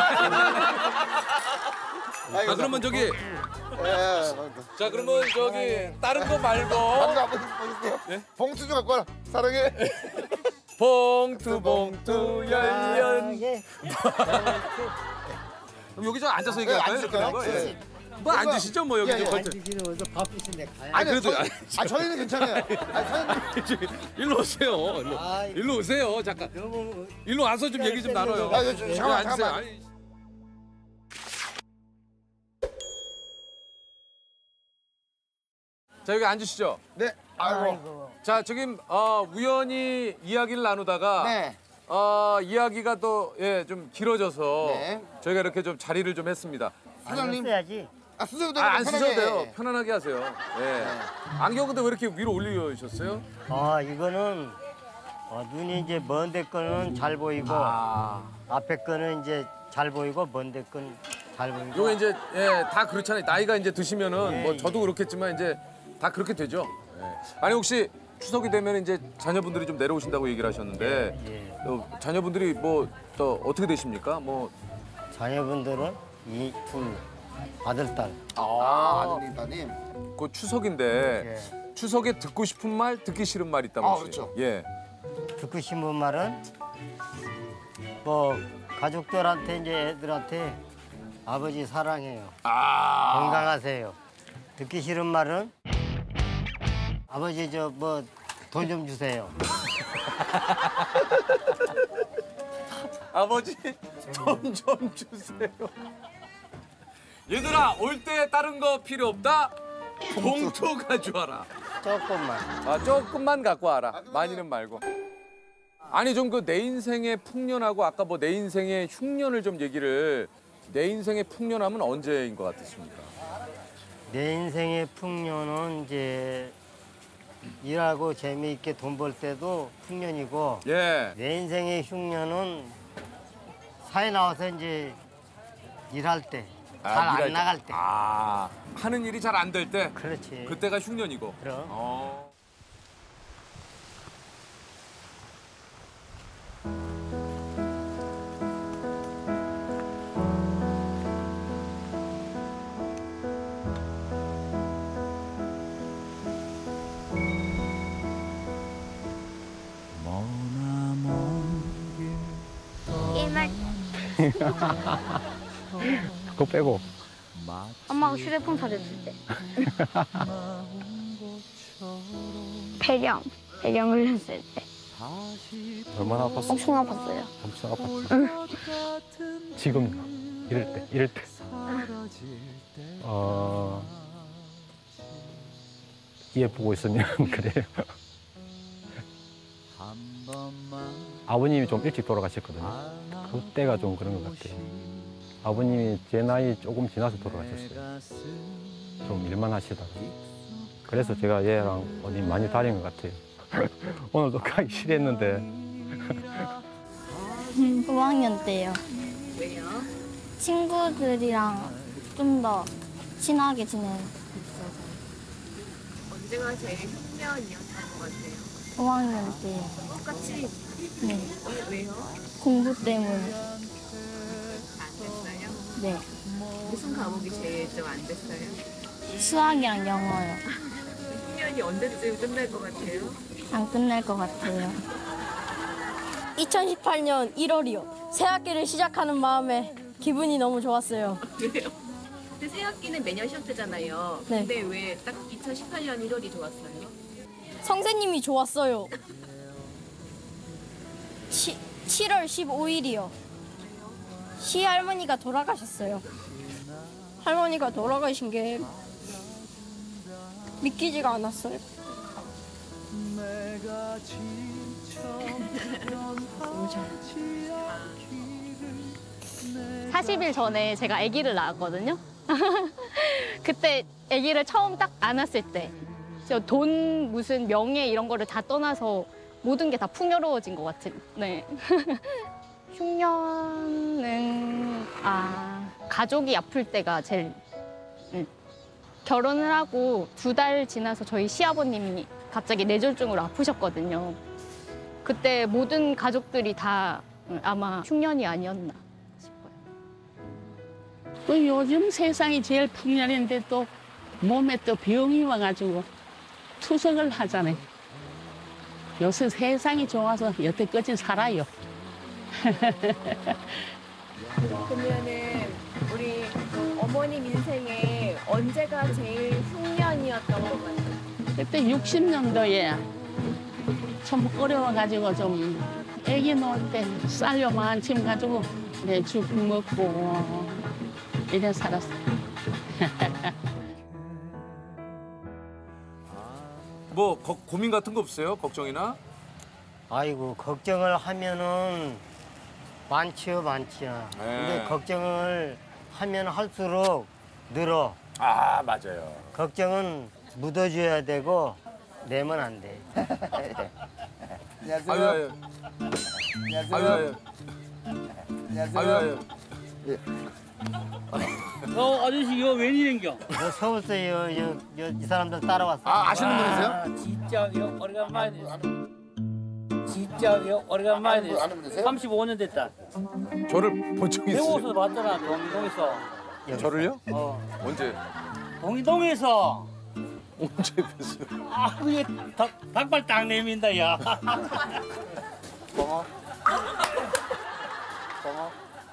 아, 그러면 저기. 예. 자, 그러면 저기 다른 거 말고. 방금 한번 보여주세요. 예? 봉투 좀 갖고 와라. 사랑해. 봉투 봉투 열연. 예. 그럼 여기 저 앉아서 얘기할까요? 네, 앉을까요? 그런 거? 예. 뭐 앉으시죠 뭐 여기 예, 예. 좀 앉으시는 분도 바쁘신데 가야 아 그래도 저희, 아 저희는 괜찮아요. 아니, 사장님. 일로 오세요. 일로, 아, 일로 오세요. 잠깐. 너무 일로 와서 좀 얘기 좀 나눠요. 아, 저, 저, 예, 잠깐만, 앉으세요. 잠깐만. 아니, 자 여기 앉으시죠. 네. 아이고. 자 지금 어, 우연히 이야기를 나누다가 네. 어, 이야기가 또 예 좀 길어져서 네. 저희가 이렇게 좀 자리를 좀 했습니다. 사장님. 써야지. 아 쓰셔도 아, 돼요. 안 쓰셔도 편하게. 돼요. 편안하게 하세요. 예. 안경 근데 왜 이렇게 위로 올리셨어요? 아 이거는 어, 눈이 이제 먼데 거는 잘 보이고 아. 앞에 거는 이제 잘 보이고 먼데 거는 잘 보이고. 요거 이제 예, 다 그렇잖아요. 나이가 이제 드시면은 예, 뭐 저도 그렇겠지만 이제 다 그렇게 되죠. 예. 아니 혹시 추석이 되면 이제 자녀분들이 좀 내려오신다고 얘기를 하셨는데 예. 어, 자녀분들이 뭐 또 어떻게 되십니까? 뭐 자녀분들은 이 둘 아들 딸. 아, 아드님, 따님. 그 추석인데 예. 추석에 듣고 싶은 말, 듣기 싫은 말 있다면 아, 혹시? 그렇죠. 예. 듣고 싶은 말은 뭐 가족들한테 이제 애들한테 아버지 사랑해요. 아. 건강하세요. 듣기 싫은 말은 아버지 저 뭐 돈 좀 주세요. 아버지 돈 좀 주세요. 얘들아 올 때 다른 거 필요 없다. 봉투 가져와라. 조금만. 아 조금만 갖고 와라. 많이는 말고. 아니 좀 그 내 인생의 풍년하고 아까 뭐 내 인생의 흉년을 좀 얘기를 내 인생의 풍년하면 언제인 것 같으십니까? 내 인생의 풍년은 이제 일하고 재미있게 돈 벌 때도 풍년이고 예. 내 인생의 흉년은 사회 나와서 이제 일할 때 잘 안 아, 일할 때. 나갈 때. 아 하는 일이 잘 안 될 때. 그렇지. 그때가 흉년이고. 그럼. 어. 게임할 그거 빼고. 엄마가 휴대폰 사줬을 때. 폐렴, 폐렴 걸렸을 때. 얼마나 아팠어? 엄청 아팠어요. 엄청 아팠어. 지금 이럴 때, 이럴 때. 어, 이해 보고 있으면 그래요. 아버님이 좀 일찍 돌아가셨거든요. 그때가 좀 그런 것 같아요. 아버님이 제 나이 조금 지나서 돌아가셨어요. 좀 일만 하시다가. 그래서 제가 얘랑 어디 많이 다닌 것 같아요. 오늘도 가기 싫었는데. 오 학년 때요. 왜요? 친구들이랑 좀 더 친하게 지내는. 언제가 제일 흉년이었던 것 같아요? 오 학년 때요. 똑같이? 네. 어, 왜요? 공부 때문에. 안 됐어요? 네. 무슨 과목이 제일 좀 안 됐어요? 수학이랑 영어요. 흉년이 언제쯤 끝날 것 같아요? 안 끝날 것 같아요. 이천십팔 년 일월이요. 새 학기를 시작하는 마음에 기분이 너무 좋았어요. 그래요? 근데 새 학기는 매년 시험 때잖아요. 네. 근데 왜 딱 이천십팔 년 일월이 좋았어요? 선생님이 좋았어요. 시, 칠월 십오일이요. 시할머니가 돌아가셨어요. 할머니가 돌아가신 게 믿기지가 않았어요. 사십 일 전에 제가 아기를 낳았거든요. 그때 아기를 처음 딱 안았을 때 돈 무슨 명예 이런 거를 다 떠나서 모든 게 다 풍요로워진 것 같은. 네. 흉년은 아 가족이 아플 때가 제일. 응. 결혼을 하고 두 달 지나서 저희 시아버님이 갑자기 뇌졸중으로 아프셨거든요. 그때 모든 가족들이 다 아마 흉년이 아니었나. 그 요즘 세상이 제일 풍년인데 또 몸에 또 병이 와가지고 투석을 하잖아요. 요새 세상이 좋아서 여태까지 살아요. 그러면은 우리 어머님 인생에 그때 언제가 제일 흉년이었던 것 같아요? 그때 육십 년도에 좀 어려워가지고 좀 애기 놓을 때 쌀려만 한침 가지고 네, 죽 먹고 이래 살았어요. 뭐 거- 고민 같은 거 없어요? 걱정이나? 아이고 걱정을 하면은 많지요 많지요. 근데 걱정을 하면 할수록 늘어. 아 맞아요. 걱정은 묻어줘야 되고 내면 안 돼. 안녕하세요. 아유, 아유. 안녕하세요. 아유, 아유. 안녕하세요. 아유, 아유. 어, 아저씨 이거 웬일인겨? 저 서울서 요, 요, 요, 이 사람들 따라왔어. 아, 아시는 분이세요? 아, 진짜 이거 오래간만에 진짜 이거 오래간만에 아는 분, 아는 분이세요? 삼십오 년 됐다. 저를 본 적이 있어요? 배우서 봤잖아, 동이동에서. 저를요? 어. 언제? 동이동에서. 언제 뵀어요? 아, 그게 닭, 닭발 딱 내민다, 야. 뻥어. 뻥어.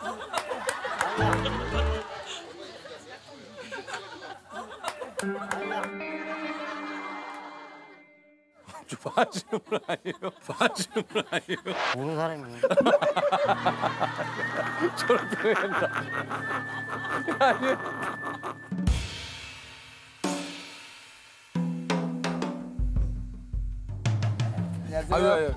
좀 봐주는 분 아니에요? 봐주는 분 아니에요? 모르는 사람이. 저렇게 왜 한다. 아니에요? 안녕하세요. 아유, 아유.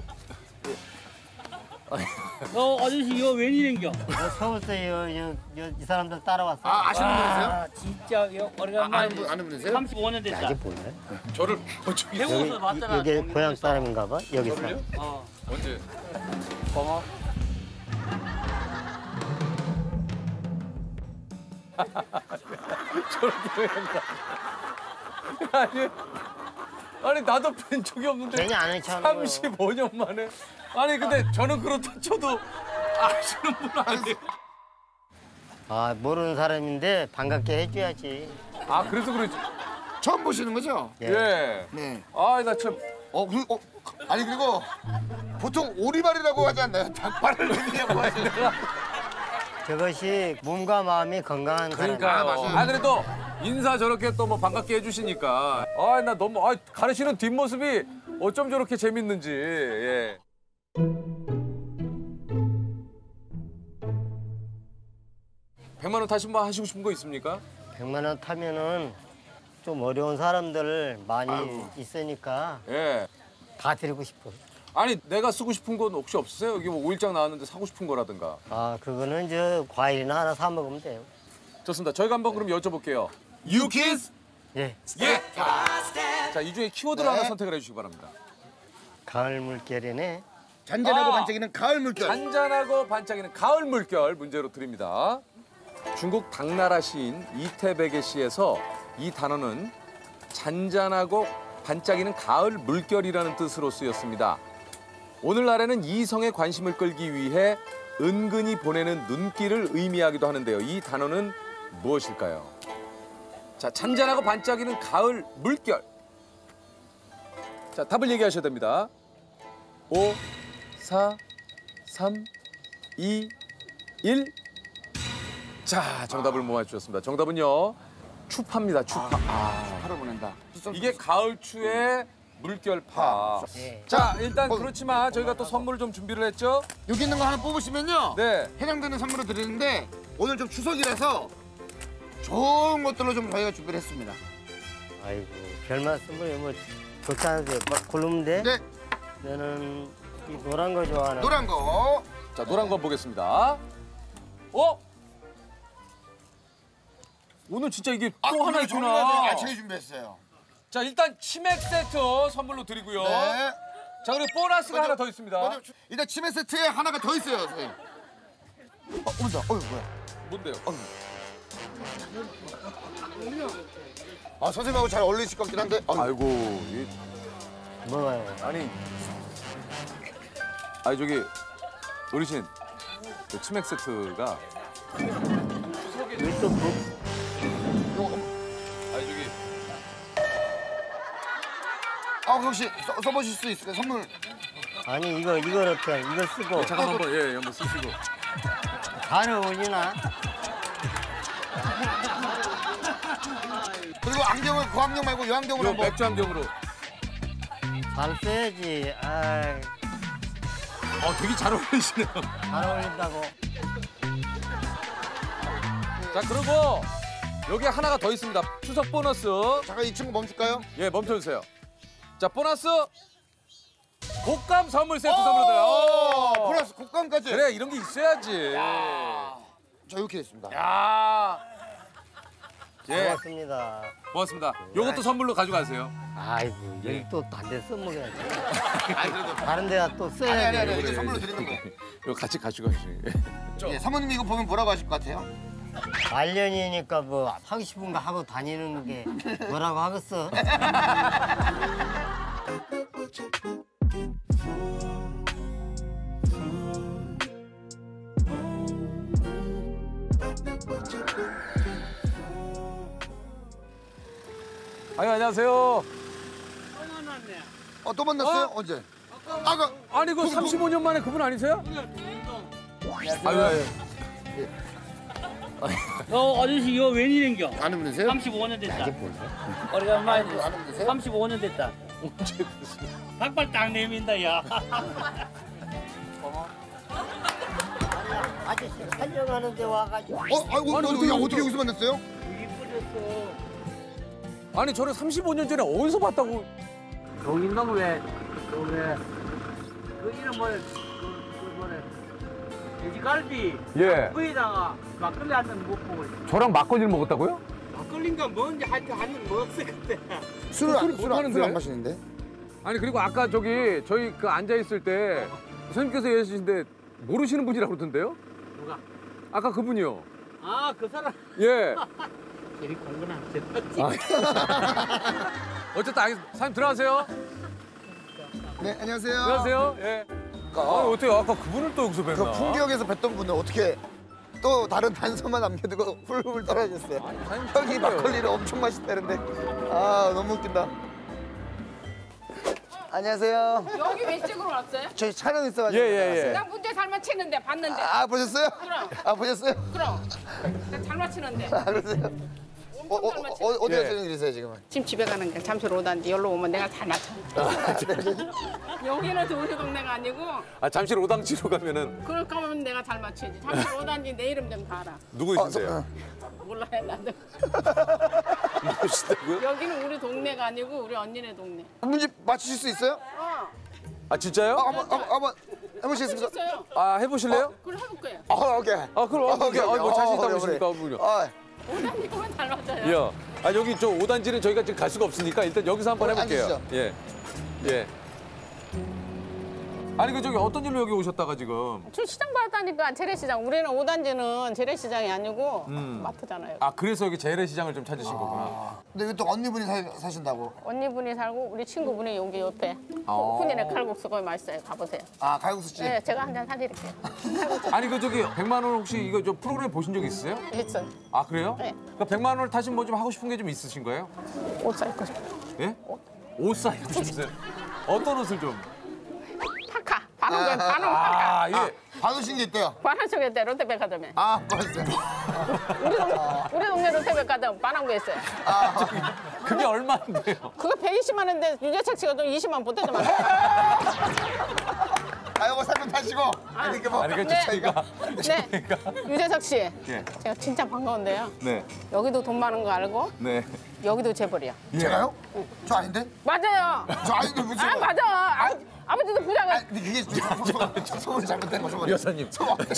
어, 아저씨 이거 웬일인겨? 저 서울서 요, 요, 요, 이 사람들 따라왔어. 아, 아시는 분이세요? 아, 진짜 이거 오래간만에. 아, 아는 분, 아는 분이세요? 삼십오 년 됐다. 이게 뭐네? 저를 본 적이 있어요? 배우서 봤잖아. 여기 고향 사람인가 봐. 여기 사람. 저를요? 어. 언제? 뻥어. 저렇게 왜 한다. 아니, 아니 나도 뵌 적이 없는데 괜히 아는 척 하는 거예요. 삼십오 년 만에. 아니 근데 저는 그렇다 쳐도 아시는 분 아니에요? 아, 모르는 사람인데 반갑게 해줘야지. 아 그래서 그러지. 처음 보시는 거죠? 예. 네. 아 나 참. 어, 그, 어, 아니 그리고 보통 오리발이라고 하지 않나요? 닭발을 얘기하고 하시는. 저것이 몸과 마음이 건강한 사람. 그러니까요. 아 그래도 인사 저렇게 또 뭐 반갑게 해주시니까 아 나 너무 아 가르치는 뒷모습이 어쩜 저렇게 재밌는지. 예. 백만 원 타신 분 하시고 싶은 거 있습니까? 백만 원 타면은 좀 어려운 사람들 많이 아이고. 있으니까 예. 다 드리고 싶어. 아니 내가 쓰고 싶은 건 혹시 없으세요? 여기 뭐 오일장 나왔는데 사고 싶은 거라든가. 아, 그거는 저 과일이나 하나 사 먹으면 돼요. 좋습니다. 저희가 한번 그럼 여쭤볼게요. 유키즈? 예. 예. 자, 이 중에 키워드를 네. 하나 선택을 해주시기 바랍니다. 가을 물결이네. 잔잔하고 아. 반짝이는 가을 물결. 잔잔하고 반짝이는 가을 물결 문제로 드립니다. 중국 당나라 시인 이태백의 시에서 이 단어는 잔잔하고 반짝이는 가을 물결이라는 뜻으로 쓰였습니다. 오늘날에는 이성의 관심을 끌기 위해 은근히 보내는 눈길을 의미하기도 하는데요. 이 단어는 무엇일까요? 자, 잔잔하고 반짝이는 가을 물결. 자, 답을 얘기하셔야 됩니다. 오, 사, 삼, 이, 일. 자, 정답을 모아주셨습니다. 정답은요. 추파입니다. 추파. 아, 파를 보낸다. 이게 가을 추의 물결파. 네. 자, 일단 그렇지만 저희가 또 선물을 좀 준비를 했죠. 여기 있는 거 하나 뽑으시면요. 네. 해당되는 선물을 드리는데 오늘 좀 추석이라서 좋은 것들로 좀 저희가 준비를 했습니다. 아이고, 별 말씀을 뭐 좋지 않은데 막 고르면 돼? 네. 나는 이 노란 거 좋아하는. 노란 거. 자, 노란 거 보겠습니다. 어? 오늘 진짜 이게 또 아, 하나 오늘 있구나. 저희가 아침에 준비했어요. 자, 일단 치맥 세트 선물로 드리고요. 네. 자, 그리고 보너스가 먼저, 하나 더 있습니다. 먼저, 일단 치맥 세트에 하나가 더 있어요, 선생님. 어, 온다. 어이, 뭐야. 뭔데요? 아, 선생님하고 잘 어울리실 것 같긴 한데. 어이. 아이고. 이... 뭐가요? 아니. 아니, 저기, 어르신. 그 치맥 세트가. 왜 또 뭐? 아니, 저기. 아, 혹시 써, 써보실 수 있을까요? 선물. 아니, 이거, 이걸 어떻게, 이걸 쓰고. 네, 잠깐만 한번, 예, 한번 쓰시고. 잘 어울리나? 이거 안경을 그 안경 말고 이 안경으로 요 한번. 맥주 안경으로. 잘 써야지. 아이, 어, 되게 잘 어울리시네요. 잘 어울린다고. 자, 그리고 여기 하나가 더 있습니다. 추석 보너스. 잠깐 이 친구 멈출까요? 예, 멈춰주세요. 자, 보너스. 곶감 선물 세트 선물로 드려요. 보너스 곶감까지. 그래, 이런 게 있어야지. 자, 이렇게 됐습니다. 야. 예. 고맙습니다. 고맙습니다. 요것도 선물로 가져가세요. 아이고, 여기 또 딴 데 써먹어야지. 다른 데가 또 써야지. 아니, 아니, 아니, 이제 선물로 드리는 거. 이거 같이 가져가시죠. 예, 사모님 이거 보면 뭐라고 하실 것 같아요? 말년이니까 뭐 하고 싶은 거 하고 다니는 게 뭐라고 하겠어? 아유, 안녕하세요. 어, 또 만났어요? 어? 언제? 아, 그, 아니, 그 삼십오 년 만에 그분 아니세요? 아유, 아유. 어, 아저씨 이거 웬일인겨? 아는 분이세요? 삼십오 년 됐다. 오래간만에 아는 분이세요? 삼십오 년 됐다. 언제 됐어요? 박발 딱 내민다, 야. 아저씨 촬영하는데 와가지고. 어, 아이고, 아니, 너, 어떻게, 야, 어떻게. 어떻게 여기서 만났어요? 이쁘셨어. 아니, 저를 삼십오 년 전에 어디서 봤다고. 동인동 왜, 그 왜, 그 이름 뭐래, 그, 그 뭐래, 돼지갈비. 예. 거기다가 막걸리 한 잔 먹고. 저랑 막걸리를 먹었다고요? 막걸리인가 뭔지 하여튼 한잔 먹었어, 그때. 술을 안, 술을 술을 못 안, 하는데? 술을 안 마시는데? 아니, 그리고 아까 저기 저희 그 앉아있을 때 선생님께서 얘기하시는데 모르시는 분이라고 그러던데요? 누가? 아까 그분이요. 아, 그 사람. 예. 제리 공부나 제쳤지. 아, 어쨌든 알겠습니다. 사장님 들어가세요. 네, 안녕하세요. 안녕하세요. 예. 아, 아니, 어떻게 아까 그분을 또 여기서 뵀나? 그 풍경에서 뵀던 분을 어떻게 또 다른 단서만 남겨두고 훌훌 떨어졌어요. 형이 막걸리를 엄청 마셨다는데. 아, 너무 웃긴다. 안녕하세요. 여기 왼쪽으로 왔어요? 저희 촬영 있어가지고. 예, 예, 예. 나 문제 잘 맞히는데 봤는데. 아, 보셨어요? 그럼. 아, 보셨어요? 그럼. 나 잘 맞히는데. 아, 그러세요? 어, 어, 어, 어디 예. 가시는 길이세요, 지금은? 지금 집에 가는 게 잠시로 오다는데 여기로 오면 내가 잘 맞춰. 여기는 우리 동네가 아니고 아, 잠시 오당지로 가면은 그럴 거면 내가 잘 맞춰야지. 잠시로 오다니 내 이름 좀 다 알아. 누구이신데요? 몰라요 나도. 누구시다고요? 여기는 우리 동네가 아니고 우리 언니네 동네. 문제 맞추실 수 있어요? 어. 아, 진짜요? 아, 한번, 한번, 한번 해보시겠습니까? 있어요. 아, 해보실래요? 그럼 해볼 거예요. 아, 오케이. 아, 그럼 아, 오케이. 아, 뭐 자신 있다고 어, 하시니까 그래. 그분요. 아, 오다니까만 잘 맞아요. 야, 아, 여기 저 오단지는 저희가 지금 갈 수가 없으니까 일단 여기서 한번 어, 해볼게요. 앉으시죠. 예, 예. 아니 그 저기 어떤 일로 여기 오셨다가 지금? 저 시장 봤다니까 재래시장. 우리는 오단지는 재래시장이 아니고 음. 마트잖아요. 아, 그래서 여기 재래시장을 좀 찾으신 거구나. 근데 여기 또 언니분이 사, 사신다고. 언니분이 살고 우리 친구분이 여기 옆에 아. 훈이네 칼국수 거기 맛있어요. 가보세요. 아, 칼국수집? 네, 제가 한 잔 사드릴게요. 아니 그 저기 백만 원 혹시 이거 저 프로그램 보신 적 있으세요? 있어요. 아, 그래요? 네. 그 백만 원을 타신 뭐 좀 하고 싶은 게 좀 있으신 거예요? 옷 사입고 싶어요. 예? 옷 사입고 싶으세요? 어떤 옷을 좀? 파카. 반원 거예요. 반원 파카. 아, 예. 받으신 게 있대요. 반원 쪽에 때 롯데백화점에. 아, 맞았어요. 우리, 동, 우리 동네 롯데백화점 반원 거 있어요. 그게 얼마인데요? 그거 백이십만 원인데 유재석 씨가 좀 이십만 원 보태더만. 아, 이거 사면 타시고. 아니, 이게 뭐. 아니 그 네. 저희가 네. 유재석 씨. 예. 제가 진짜 반가운데요. 네. 여기도 돈 많은 거 알고 네. 여기도 재벌이야. 제가요? 저 아닌데? 맞아요. 저 아닌데 무슨? 아 맞아. 아, 아버지도 부자가. 근데 그게 소문 잘못된 거 소문. 여사님.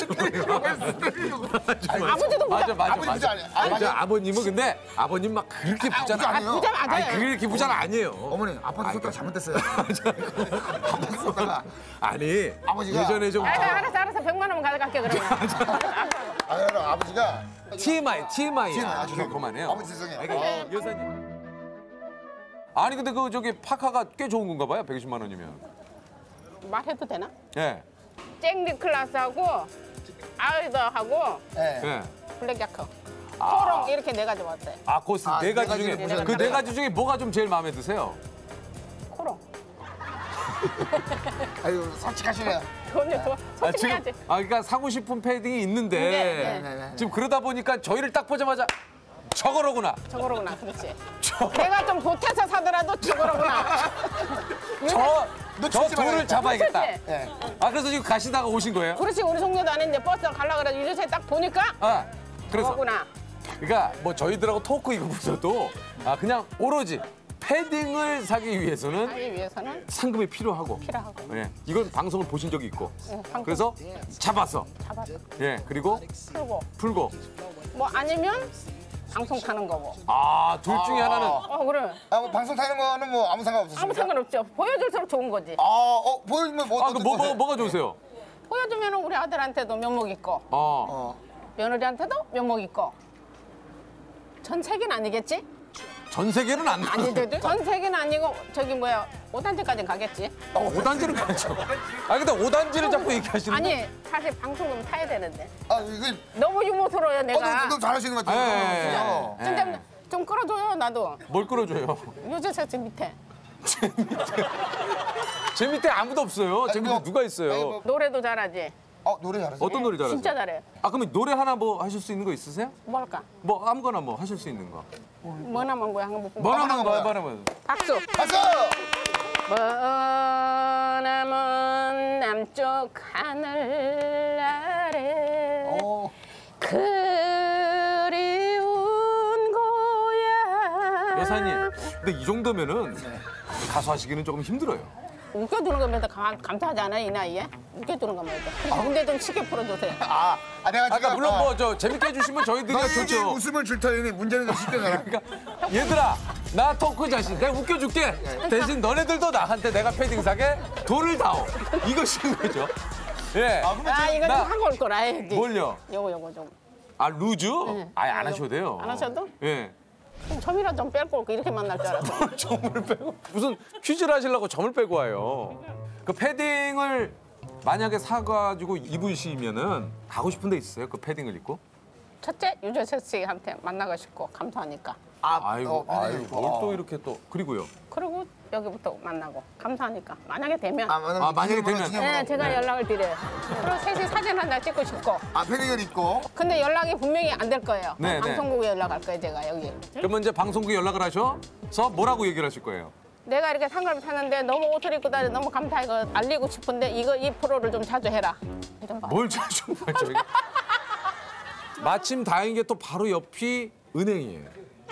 아버지도 부자. 맞아, 맞아, 아버지 부자 맞아. 아니에요? 아, 아니, 맞아. 아버님은 근데 아버님 막 그렇게 아, 부자는 부자 아니에요? 부자 맞아요. 아니, 그렇게 부자는 아니에요. 어머니, 아파트 썼다가 잘못됐어요. 아파트 썼다가. 아니, 아버지가. 예전에 좀 알았어, 알았어, 알았어. 백만 원만 가져갈게 그러면. 아, 여러분, 아버지가. 티엠아이, 티엠아이야. TMI, 아, 그게 그만해요. 아버지 죄송해요. 그러니까 어. 여사님. 아니 근데 그 저기 파카가 꽤 좋은 건가 봐요. 백이십만 원이면. 말해도 되나? 예. 잭리 클라스하고 아이더하고 네. 예. 블랙 야커. 초롱 이렇게 네 가지 왔어요. 아, 코스 아, 네 네 가지 가지를 중에 보셨는데. 그 네 가지 중에 뭐가 좀 제일 마음에 드세요? 코롱. 아유, 솔직하시네요. 돈이 더 아, 지금 솔직해야지. 아 그러니까 사고 싶은 패딩이 있는데 네, 네, 네. 지금 그러다 보니까 저희를 딱 보자마자 저거로구나. 저거로구나, 그렇지. 내가 좀 보태서 사더라도 저거로구나. 저, 저 돌을 말아야겠다. 잡아야겠다. 그렇지? 네. 아 그래서 지금 가시다가 오신 거예요? 그렇지, 우리 송녀도 안 했는데 버스를 가려고 그래서 유조차에 딱 보니까 아, 그래서. 저거구나. 그러니까 뭐 저희들하고 토크 이거보다도 아 그냥 오로지 패딩을 사기 위해서는 하기 위해서는 상금이 필요하고. 필요하고. 예, 이건 방송을 보신 적이 있고. 응, 방금. 그래서 잡았어. 잡아서 예, 그리고 풀고. 풀고. 뭐 아니면 방송 타는 거고. 아, 둘 중에 하나는. 어, 그래. 아, 뭐 방송 타는 거는 뭐 아무 상관 없으십니까? 아무 상관없죠. 보여줄수록 좋은 거지. 아, 어, 보여주면 뭐 아, 그 뭐, 뭐, 뭐가 좋으세요? 보여주면 우리 아들한테도 면목 있고, 어. 며느리한테도 면목 있고. 전 세계는 아니겠지? 전 세계는 안 나. 아니거든. 전 세계는 아니고 저기 뭐야 오단지까지 가겠지. 어, 오단지는 가죠. 아 근데 오단지를 자꾸 얘기하시는 아니 사실 방송은 타야 되는데. 아 이거 너무 유머스러워요 내가. 어, 너무 잘하시는 것 같아요. 예, 예, 좀, 예. 좀, 좀 끌어줘요 나도. 뭘 끌어줘요? 유재석 밑에. 제 밑에 아무도 없어요. 제 밑에 누가 있어요? 노래도 잘하지. 어 노래 잘하세요? 어떤 노래 잘하세요? 진짜 잘해. 아 그러면 노래 하나 뭐 하실 수 있는 거 있으세요? 뭐 할까? 뭐 아무거나 뭐 하실 수 있는 거. 뭐나만 뭐야 한번 못 뭐나만 뭐 해봐라면. 박수. 박수. 머나먼 남쪽 하늘 아래 그리운 고향. 여사님, 근데 이 정도면은 가수 하시기는 조금 힘들어요. 웃겨주는 거면 감, 감사하지 않아요 이 나이에? 웃겨주는 거면 해도. 근데 좀 쉽게 풀어주세요. 아, 아 내가 지금 아까 물론 뭐 저 재밌게 해주시면 저희들이 좋죠. 웃음을 줄 터니 문제는 좀 쉽대잖아. 그러니까 얘들아 나 토크 자신 내가 웃겨줄게. 대신 너네들도 나한테 내가 패딩 사게 돈을 다오. 이것인 거죠. 예. 아, 아 이거 좀 하고 올 거라 해야지. 뭘요? 요거 요거 좀. 아 루즈? 네. 아예 안 하셔도 돼요. 안 하셔도? 예. 그럼 점이라 좀 뺄고 올거 이렇게 만날 줄 알았어. 점을 빼고 무슨 퀴즈를 하시려고 점을 빼고 와요. 그 패딩을 만약에 사가지고 입으시면은 가고 싶은 데 있어요? 그 패딩을 입고? 첫째 유재석 씨한테 만나고 싶고 감사하니까. 아, 아이고, 어, 아이고, 뭘 또 이렇게 또 그리고요. 그리고 여기부터 만나고 감사하니까 만약에 되면. 아, 아, 만약에 되면. 네, 제가 네. 연락을 드려요. 그리고 셋이 사진 한 장 찍고 싶고. 아 패딩을 입고. 근데 연락이 분명히 안 될 거예요. 네, 방송국에 연락할 거예요, 제가 여기. 그러면 이제 방송국에 연락을 하셔서 뭐라고 얘기를 하실 거예요? 내가 이렇게 상가를 타는데 너무 옷을 입고 다니 너무 감사하고 알리고 싶은데 이거 이 프로를 좀 자주 해라. 좀 봐. 뭘 자주 봐요? 마침 다행인 게 또 바로 옆이 은행이에요.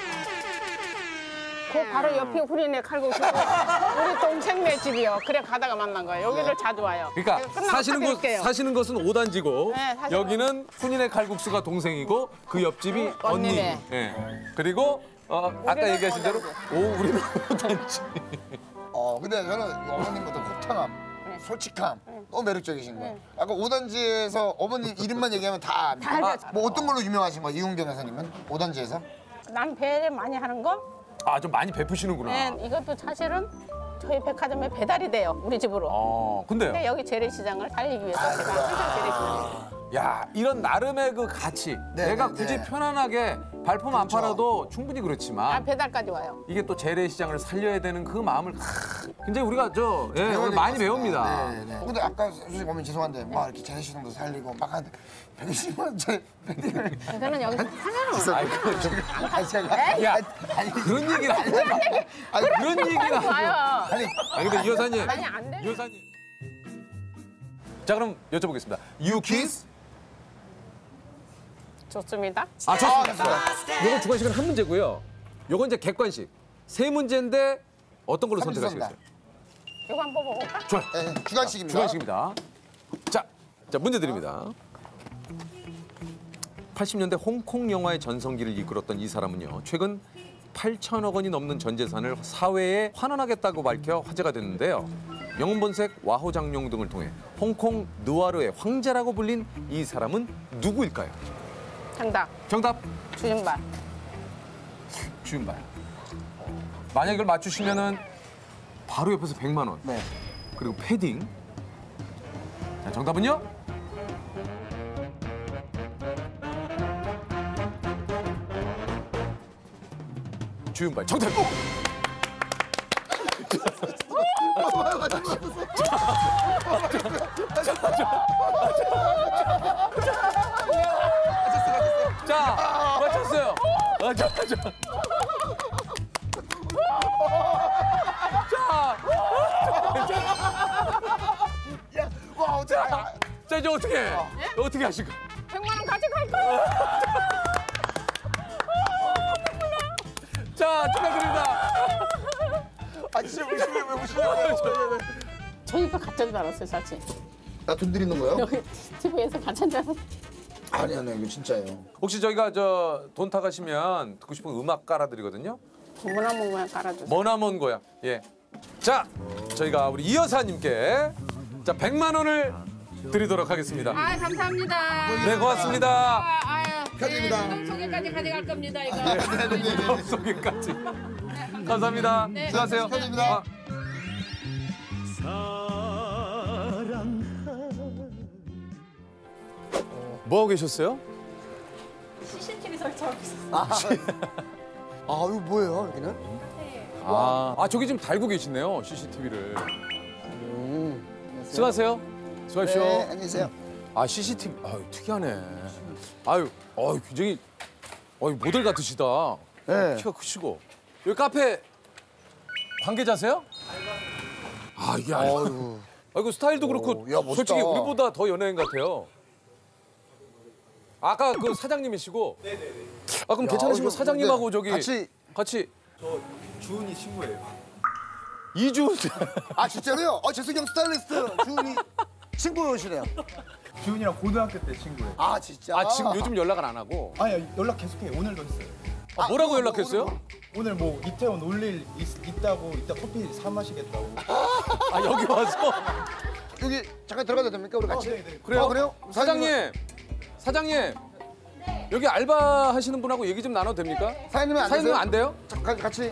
그 바로 옆이 후리네 칼국수 우리 동생네 집이요. 그래 가다가 만난 거예요. 여기를 자주 와요. 그러니까 끝나고 사시는 곳 사드릴게요. 사시는 것은 오단지고 네, 사시는 여기는 훈인의 칼국수가 동생이고 그 옆집이 언니. 언니네. 예. 그리고 어, 아까 얘기하신 대로 오 우리는 오단지. 어 근데 저는 어머님 어떤 호탕함, 솔직함 너무 매력적이신 거예요. 아까 오단지에서 어머니 이름만 얘기하면 다 다 압니다. 알죠. 뭐 어떤 걸로 유명하신 거예요? 이웅경 여사님은 오단지에서? 난 배를 많이 하는 거? 아 좀 많이 베푸시는구나. 네, 이것도 사실은 저희 백화점에 배달이 돼요. 우리 집으로. 어 근데요. 근데 여기 재래시장을 살리기 위해서 제가 항상 재래시장을. 야 이런 나름의 그 가치. 네, 내가 네, 굳이 네. 편안하게 발품 안 팔아도 충분히 아, 그렇지만 배달까지 와요. 이게 또 재래시장을 살려야 되는 그 마음을 하, 굉장히 우리가 저 예, 배워야 오늘 될것 많이 같습니다. 배웁니다. 네, 네. 근데 아까 솔직히 보면 죄송한데 막 이렇게 재래시장도 살리고 막 하는데 백이십만 원짜리 패딩을 저는 여기 하나는 아이 그건 좀 아니 제가 야 아니 그런 얘기를 하지 마. 아니 그런 얘기를 하지 와요. 마. 아니 아니 근데 이 여사님 아니 안 돼. 이 여사님 자 그럼 여쭤보겠습니다. 유키스 좋습니다. 아 좋습니다. 요건 주관식은 한 문제고요. 요건 이제 객관식 세 문제인데 어떤 걸로 선택하시겠어요? 이거 한번 뽑아볼까? 좋아요. 네, 주관식입니다. 주관식입니다. 자, 자 문제 드립니다. 팔십 년대 홍콩 영화의 전성기를 이끌었던 이 사람은요. 최근 팔천억 원이 넘는 전 재산을 사회에 환원하겠다고 밝혀 화제가 됐는데요. 영혼본색, 와호장룡 등을 통해 홍콩 느와르의 황제라고 불린 이 사람은 누구일까요? 정답. 정답. 주윤발. 주윤발. 만약 이걸 맞추시면은 바로 옆에서 백만 원. 네. 그리고 패딩. 자, 정답은요? 주윤발. 정답. 자, 맞췄어요. 어, 아, 자, 자. 자. 야, 와, 어떡해. 자, 자, 이제 어떻게 해? 어떻게 하실까? 백만 원 가져갈까요? 자, 축하드립니다. 아, 진짜 왜 웃으려고, 왜 웃으려고. 저희가 가짜인 줄 알았어요, 사실. 나 돈 드리는 거요? 여기 티비에서 가짜인 줄 알았어요. 아니, 아니, 이거 진짜예요. 혹시 저희가 저 돈 타가시면 듣고 싶은 음악 깔아드리거든요. 머나먼 고향 깔아주세요. 머나먼 고향. 예. 자, 저희가 우리 이 여사님께 자 백만 원을 드리도록 하겠습니다. 아 감사합니다. 네, 고맙습니다. 아, 아유, 편입니다. 네, 소개까지 가져갈 겁니다 이거. 네, 소개까지. 감사합니다. 네. 수고하세요. 편입니다. 뭐 하고 계셨어요? 씨씨티비 설치하고 있었어요. 아, 아, 이거 뭐예요, 여기는? 아, 아 저기 지금 달고 계시네요, 씨씨티비를. 수고하세요. 수고하십시오. 네, 안녕히 계세요. 아, 씨씨티비. 아유, 특이하네. 아유, 어유 굉장히 어유 모델 같으시다. 네. 키가 크시고. 여기 카페 관계자세요? 아, 이게 아니고. 어휴. 아이고 스타일도 그렇고 야, 멋있다. 솔직히 우리보다 더 연예인 같아요. 아까 그 사장님이시고. 네네네. 아 그럼 야, 괜찮으시면 이거 사장님하고 근데 저기 같이 같이 저 주은이 친구예요. 이주은. 아, 진짜로요? 어, 재석이 형 스타일리스트 주은이 친구시네요. 주은이랑 고등학교 때 친구예요. 아, 진짜? 아 지금 요즘 연락을 안 하고. 아니 연락 계속해요. 오늘도 했어요. 아, 뭐라고 아, 연락했어요? 오늘 오늘 뭐 이태원 올 일 있다고 이따 커피 사 마시겠다고. 아 여기 와서. 여기 잠깐 들어가도 됩니까, 우리 같이? 어, 네, 네. 그래요? 아, 그래요? 사장님. 사장님. 여기 알바 하시는 분하고 얘기 좀 나눠도 됩니까? 사장님은 안 사장님은 되세요? 안 돼요? 잠깐 같이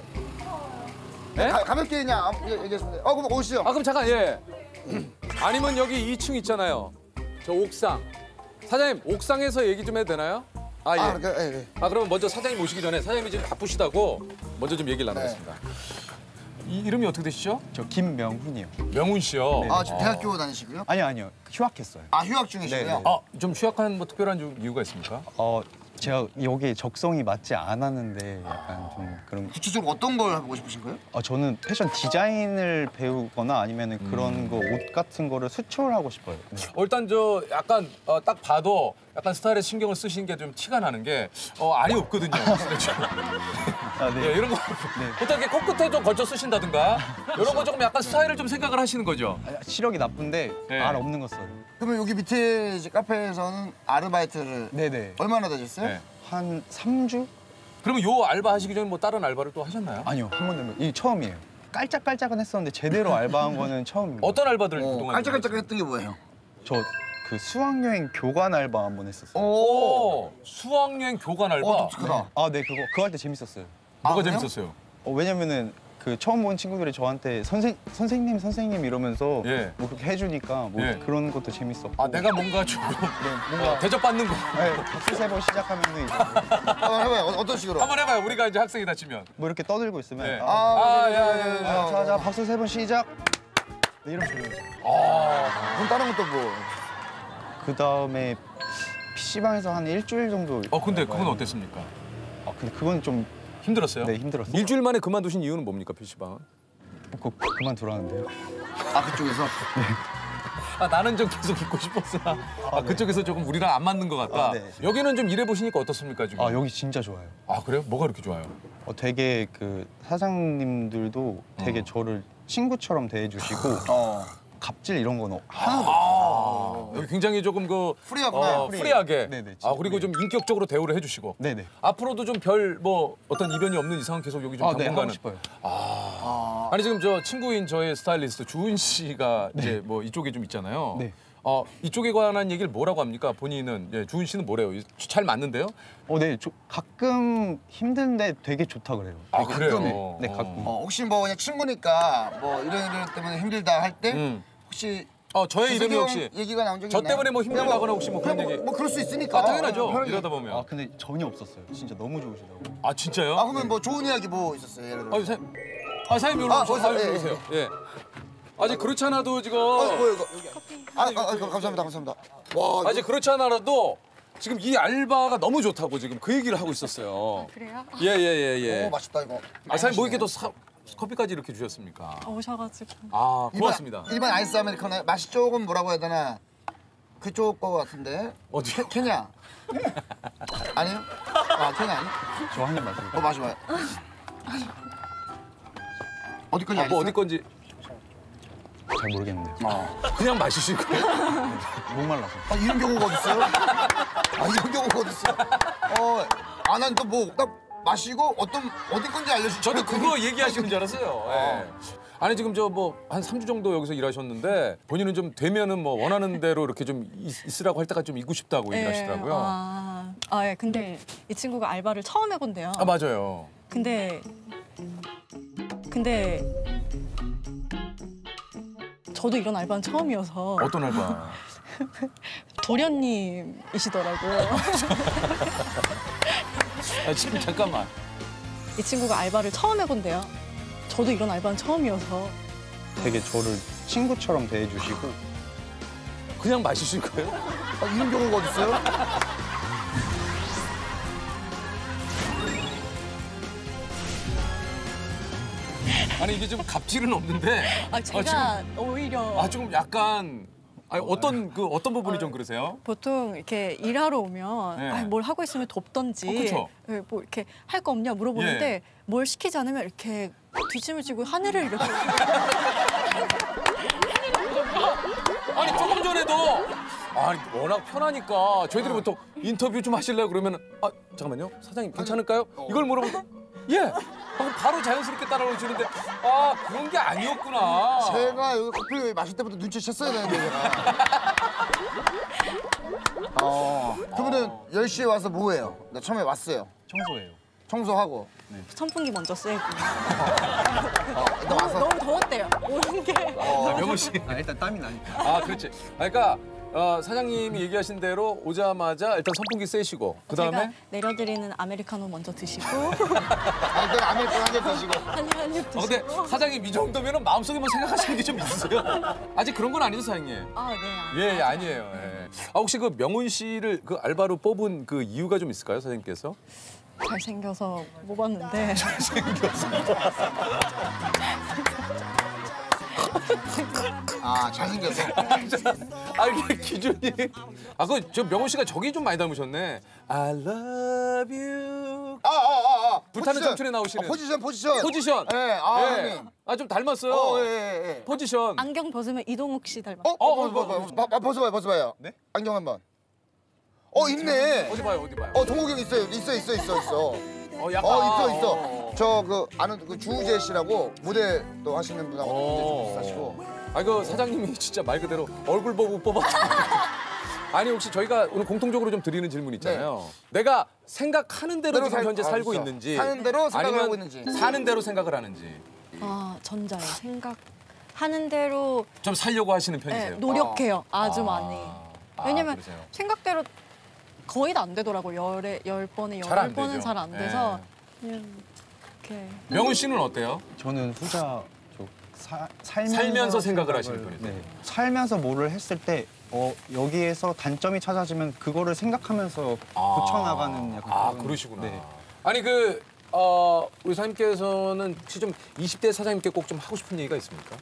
네? 가, 가볍게 그냥 아무- 얘- 얘기했으면 돼요. 어, 그럼 오시죠. 아 그럼 잠깐 예. 아니면 여기 이 층 있잖아요. 저 옥상. 사장님 옥상에서 얘기 좀 해도 되나요? 아 예. 아, 아, 그러니까, 예, 예. 그러면 먼저 사장님 오시기 전에 사장님이 지금 바쁘시다고 먼저 좀 얘기를 나누겠습니다. 이 이름이 어떻게 되시죠? 저 김명훈이요. 명훈 씨요. 네. 아, 지금 대학교 다니시고요? 아니요, 아니요. 휴학했어요. 아, 휴학 중이시고요? 네, 네. 아, 좀 휴학한 뭐 특별한 좀 이유가 있습니까? 어, 제가 여기에 적성이 맞지 않았는데 약간 좀 그런. 구체적으로 어떤 걸 해보고 싶으신 거예요? 어, 저는 패션 디자인을 배우거나 아니면 그런 거 옷 같은 거를 수출하고 싶어요. 네. 어, 일단 저 약간 어, 딱 봐도 약간 스타일에 신경을 쓰신 게 좀 티가 나는 게 어, 알이 없거든요. 아, 네. 예, 이런 거 보통 이렇게 코끝에 좀 걸쳐 쓰신다든가 이런 거 조금 약간 스타일을 좀 생각을 하시는 거죠. 아, 시력이 나쁜데 네. 알 없는 거 써요. 그러면 여기 밑에 이제 카페에서는 아르바이트를 네네. 얼마나 되셨어요? 네. 한 삼 주? 그러면 요 알바 하시기 전에 뭐 다른 알바를 또 하셨나요? 아니요, 한 번도 이 처음이에요. 깔짝깔짝은 했었는데 제대로 알바한 거는 처음입니다. 어떤 알바들 어, 그동안 깔짝깔짝 했던 게 뭐예요? 저 그 수학여행 교관 알바 한 번 했었어요. 오, 수학여행 교관 알바. 어, 독특하다. 아, 네, 그거 그거 할 때 재밌었어요. 뭐가 아, 그래요? 재밌었어요? 어, 왜냐면은 그 처음 본 친구들이 저한테 선생 선생님 선생님 이러면서 예. 뭐 그렇게 해주니까 뭐 예. 그런 것도 재밌었고. 아 내가 뭔가 조금 네, 뭔가 어, 대접받는 거. 네, 박수 세 번 시작하면은 이제 한번 해봐요. 어, 어떤 식으로? 한번 해봐요. 우리가 이제 학생이다 치면. 뭐 이렇게 떠들고 있으면 네. 아, 아, 아, 야, 야, 야, 야. 아, 자, 자, 박수 세 번 시작. 네, 이러면 좋아요. 아, 그럼 다른 것도 뭐? 그 다음에 피시방에서 한 일주일 정도. 어 근데 그건 어땠습니까? 아, 근데 그건 좀 힘들었어요? 네, 힘들었어요. 일주일 만에 그만두신 이유는 뭡니까, 피시방은? 그, 그만두라는데요. 아, 그쪽에서? 아 나는 좀 계속 있고 싶었어. 아, 네. 그쪽에서 조금 우리랑 안 맞는 것 같다. 아, 네. 여기는 좀 일해 보시니까 어떻습니까 지금? 아, 여기 진짜 좋아요. 아 그래요? 뭐가 그렇게 좋아요? 어, 되게 그 사장님들도 되게 어. 저를 친구처럼 대해주시고 어. 갑질 이런 건 하나도 아, 여기 굉장히 조금 그 프리하구나. 어, 프리하게. 네네, 아 그리고 좀 인격적으로 대우를 해주시고. 네네. 앞으로도 좀 별 뭐 어떤 이변이 없는 이상은 계속 여기 좀 아, 네, 하고 당분간은. 싶어요. 아. 아니 지금 저 친구인 저의 스타일리스트 주은 씨가 이제 뭐 이쪽에 좀 있잖아요. 네. 어 이쪽에 관한 얘기를 뭐라고 합니까? 본인은 예, 주은 씨는 뭐래요? 잘 맞는데요? 어, 네. 저, 가끔 힘든데 되게 좋다 그래요. 아 그래요? 네, 네, 가끔. 어, 혹시 뭐 그냥 친구니까 뭐 이런 이런 때문에 힘들다 할 때 음. 혹시 어 저의 재석이 이름이 형 혹시 얘기가 나온 적이 저 있나요? 때문에 뭐 그냥 힘들다거나 혹시 뭐 그런 그냥 얘기? 뭐, 뭐 그럴 수 있으니까. 아 당연하죠. 편하게. 이러다 보면. 아, 근데 전혀 없었어요. 진짜 너무 좋으시다고. 아 진짜요? 아, 그러면 뭐 좋은 이야기 뭐 있었어요? 예를 들어. 아, 사, 아 사장님 여기 아, 오세요. 어디서? 아, 여기 예, 오세요. 예. 아직 그렇지 않아도 지금 어, 뭐야 이거? 아, 아, 아, 감사합니다, 감사합니다. 와, 아직 그렇지 않아도 지금 이 알바가 너무 좋다고 지금 그 얘기를 하고 있었어요. 그래요? 예예예 예, 예. 오 맛있다 이거. 아, 사장님 뭐 이렇게 또 사, 커피까지 이렇게 주셨습니까? 오셔가지고. 아 고맙습니다. 일반, 일반 아이스 아메리카노 맛이 조금 뭐라고 해야 되나 그쪽 거 같은데. 어디? 케, 케냐? 아니요? 아 케냐 아니? 저 한 입 마세요. 어 마셔봐요. 어디 건지 아, 아시어요? 뭐 어디 건지 잘 모르겠는데. 어. 그냥 마시실 거예요? 목말라서. 아 이런 경우가 어딨어요? 아 이런 경우가 어딨어요? 어, 아 난 또 뭐 딱 마시고 어떤 어디 건지 알려주죠. 저도 그거 얘기하시는 줄 알았어요. 예. 아니 지금 저 뭐 한 삼 주 정도 여기서 일하셨는데 본인은 좀 되면은 뭐 원하는 대로 이렇게 좀 있, 있으라고 할 때가 좀 있고 싶다고 예, 얘기하시더라고요. 아, 아, 예. 근데 이 친구가 알바를 처음 해본대요. 아 맞아요. 근데 근데 저도 이런 알바는 처음이어서 어떤 알바? 도련님이시더라고요. 아, 지금 잠깐만. 이 친구가 알바를 처음 해본대요. 저도 이런 알바는 처음이어서. 되게 저를 친구처럼 대해주시고. 그냥 마시실 거예요? 아, 이런 경우가 어딨어요? 아니 이게 좀 갑질은 없는데. 아 제가 아, 지금, 오히려 아 조금 약간 아니, 어떤 그 어떤 부분이 좀 그러세요? 보통 이렇게 일하러 오면 네. 아, 뭘 하고 있으면 덥던지 어, 그쵸? 예, 뭐 이렇게 할 거 없냐 물어보는데 예. 뭘 시키지 않으면 이렇게 뒷짐을 지고 하늘을 이렇게 아니 조금 전에도 아니 워낙 편하니까 저희들이 보통 인터뷰 좀 하실래요? 그러면 아 잠깐만요 사장님 괜찮을까요? 이걸 물어보면 예 하고 바로 자연스럽게 따라오 주는데 아 그런 게 아니었구나. 제가 여기 커피 마실 때부터 눈치챘어야 되는데 제가. 어, 그분은 열 시에 와서 뭐 해요? 나 처음에 왔어요. 청소해요. 청소하고. 네. 선풍기 먼저 쐬고. 어, 일단 와서. 너무 더웠대요. 오는 게. 어, 아, 명훈 씨. 아, 일단 땀이 나니까. 아 그렇지. 아, 그러니까 어, 사장님이 얘기하신 대로 오자마자 일단 선풍기 쐬시고 그 다음에 제가 내려드리는 아메리카노 먼저 드시고. 아, 일단 아메리카노 한 잔 드시고. 한입 드시고. 어, 근데 사장님 이 정도면 마음속에 뭐 생각하시는 게 좀 있으세요? 아직 그런 건 아니죠 사장님? 아 네. 예, 예 아니에요. 예. 아 혹시 그 명훈 씨를 그 알바로 뽑은 그 이유가 좀 있을까요, 사장님께서? 잘생겨서 뽑았는데. 잘생겨서. 아 잘생겼어. 아 이게 기준이. 아 그 저 명훈 씨가 저기 좀 많이 닮으셨네. I love you. 아, 아, 아, 아. 불타는 포지션. 청춘에 나오시는. 아, 포지션, 포지션. 포지션. 예, 아, 예. 형님. 아 좀 닮았어요. 어, 예, 예, 예. 포지션. 안경 벗으면 이동욱 씨 닮았어요. 어, 어, 어, 어, 어, 어, 어, 벗어봐요, 벗어봐요. 네? 안경 한번. 어, 있네. 어디 봐요, 어디 봐요. 어, 동욱이 형 있어요, 있어, 있어, 있어, 있어. 어, 약간. 어, 있어, 있어. 어. 저 그 아는 그 주우재 씨라고 모델도 하시는 분하고 굉장히 좀 비슷하시고. 아 그 사장님이 진짜 말 그대로 얼굴 보고 뽑았다. 아니 혹시 저희가 오늘 공통적으로 좀 드리는 질문 있잖아요. 내가 생각하는 대로 대로 지금 살- 현재 아, 살고 그렇죠. 있는지 사는 대로 생각을 아니면 하고 있는지. 사는 대로 생각을 하는지 아 전자요. 생각하는 대로 좀 살려고 하시는 네, 편이세요? 노력해요. 아주 아. 많이. 아, 왜냐면 그러세요. 생각대로 거의 다 안 되더라고. 열에 열 번에 잘안 여덟 번은 되죠. 잘 안 돼서 그냥 이렇게. 명훈 씨는 어때요? 저는 후자 쪽 사, 살면서, 살면서 생각을 하시는 편이세요? 네. 살면서 뭐를 했을 때 어, 여기에서 단점이 찾아지면 그거를 생각하면서 아. 고쳐나가는 약간 아 그런- 그러시구나. 네. 아니 그 어, 우리 사장님께서는 혹시 좀 이십 대 사장님께 꼭 좀 하고 싶은 얘기가 있습니까?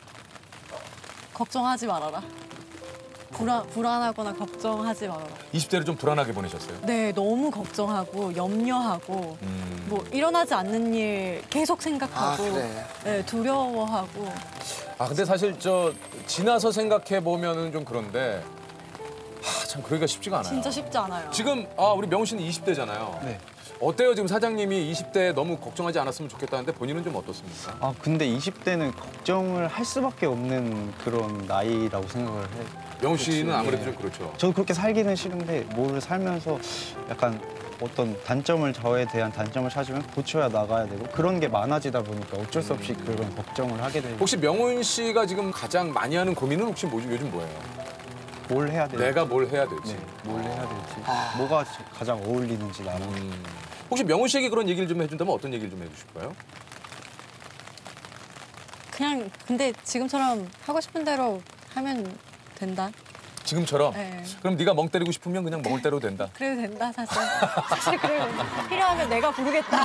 걱정하지 말아라. 불안 불안하거나 걱정하지 말아라. 이십 대를 좀 불안하게 보내셨어요? 네, 너무 걱정하고 염려하고 음. 뭐 일어나지 않는 일 계속 아, 생각하고 그래. 네, 두려워하고 아 근데 사실 저 지나서 생각해 보면은 좀 그런데 하, 참 그러기가 쉽지가 않아요. 진짜 쉽지 않아요. 지금 아 우리 명훈 씨는 이십 대잖아요. 네. 어때요? 지금 사장님이 이십 대에 너무 걱정하지 않았으면 좋겠다는데 본인은 좀 어떻습니까? 아 근데 이십 대는 걱정을 할 수밖에 없는 그런 나이라고 생각을 해. 명훈 씨는 그렇지. 아무래도 네. 좀 그렇죠. 저도 그렇게 살기는 싫은데 뭘 살면서 약간 어떤 단점을 저에 대한 단점을 찾으면 고쳐야 나가야 되고 그런 게 많아지다 보니까 어쩔 수 없이 그런 걱정을 하게 되고. 혹시 명훈 씨가 지금 가장 많이 하는 고민은 혹시 뭐, 요즘 뭐예요? 뭘 해야 될지. 내가 뭘 해야 될지. 네, 뭘 해야 될지. 뭐가 가장 어울리는지 나는. 음. 혹시 명훈 씨에게 그런 얘기를 좀 해준다면 어떤 얘기를 좀 해주실 거예요? 그냥 근데 지금처럼 하고 싶은 대로 하면 된다. 지금처럼? 네. 그럼 네가 멍 때리고 싶으면 그냥 멍을 때려도 된다. 그래도 된다 사실. 사실 그래도 된다. 필요하면 내가 부르겠다.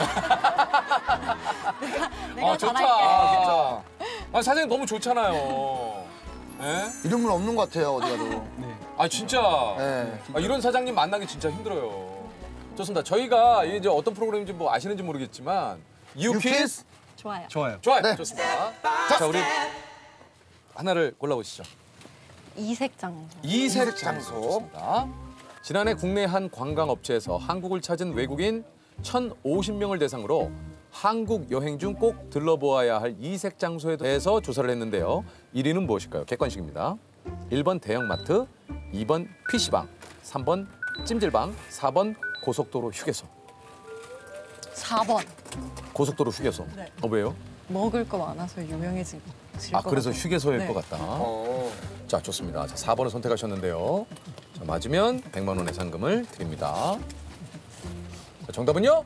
내가 내가 아, 좋다. 잘할게. 아, 좋다. 아, 사장님 너무 좋잖아요. 예? 이런 분 없는 것 같아요, 어디 가도. 아, 진짜. 네. 아, 이런 사장님 만나기 진짜 힘들어요. 좋습니다. 저희가 이게 이제 어떤 프로그램인지 뭐 아시는지 모르겠지만 유키스 좋아요. 좋아요. 좋아요. 네. 좋습니다. 자, 우리 하나를 골라보시죠. 이색 장소. 이색 장소. 좋습니다. 지난해 국내 한 관광업체에서 한국을 찾은 외국인 천오십 명을 대상으로 한국 여행 중 꼭 들러보아야 할 이색 장소에 대해서 조사를 했는데요. 일 위는 무엇일까요? 객관식입니다. 일 번 대형마트, 이 번 피시방, 삼 번 찜질방, 사 번 고속도로 휴게소. 사 번. 고속도로 휴게소. 네. 어, 왜요? 먹을 거 많아서 유명해질 아, 것 그래서 같아요. 휴게소일 네. 것 같다. 자, 좋습니다. 자, 사 번을 선택하셨는데요. 자, 맞으면 백만 원의 상금을 드립니다. 자, 정답은요?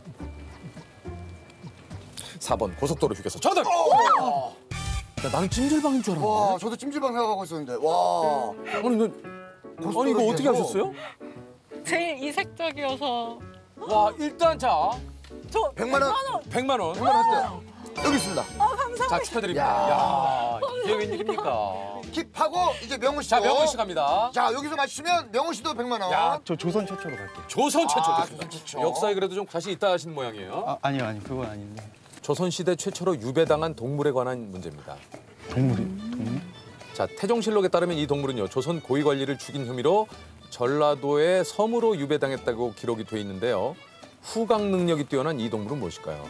사 번 고속도로 휴게소. 정답! 야, 나는 찜질방인 줄 알았는데. 와, 저도 찜질방 생각하고 있었는데. 와. 아니, 너, 아니 이거 어떻게 하셨어요? 제일 이색적이어서. 와, 일단 자. 저 백만 원. 백만 원. 백만 원 했대요. 여기 있습니다. 아, 감사합니다. 자, 축하드립니다. 야, 이게 웬일입니까? 킵하고 이제 명훈 씨. 자, 명훈 씨 갑니다. 자, 여기서 맞추면 명훈 씨도 백만 원. 야, 저 조선 최초로 갈게요. 조선 최초. 아, 좋습니다. 조선 최초. 역사에 그래도 좀 자신 있다 하시는 모양이에요. 아, 아니요, 아니 그건 아닌데. 조선시대 최초로 유배당한 동물에 관한 문제입니다. 동물이 동물? 자, 태종실록에 따르면 이 동물은요, 조선 고위 관리를 죽인 혐의로 전라도의 섬으로 유배당했다고 기록이 돼 있는데요. 후각 능력이 뛰어난 이 동물은 무엇일까요?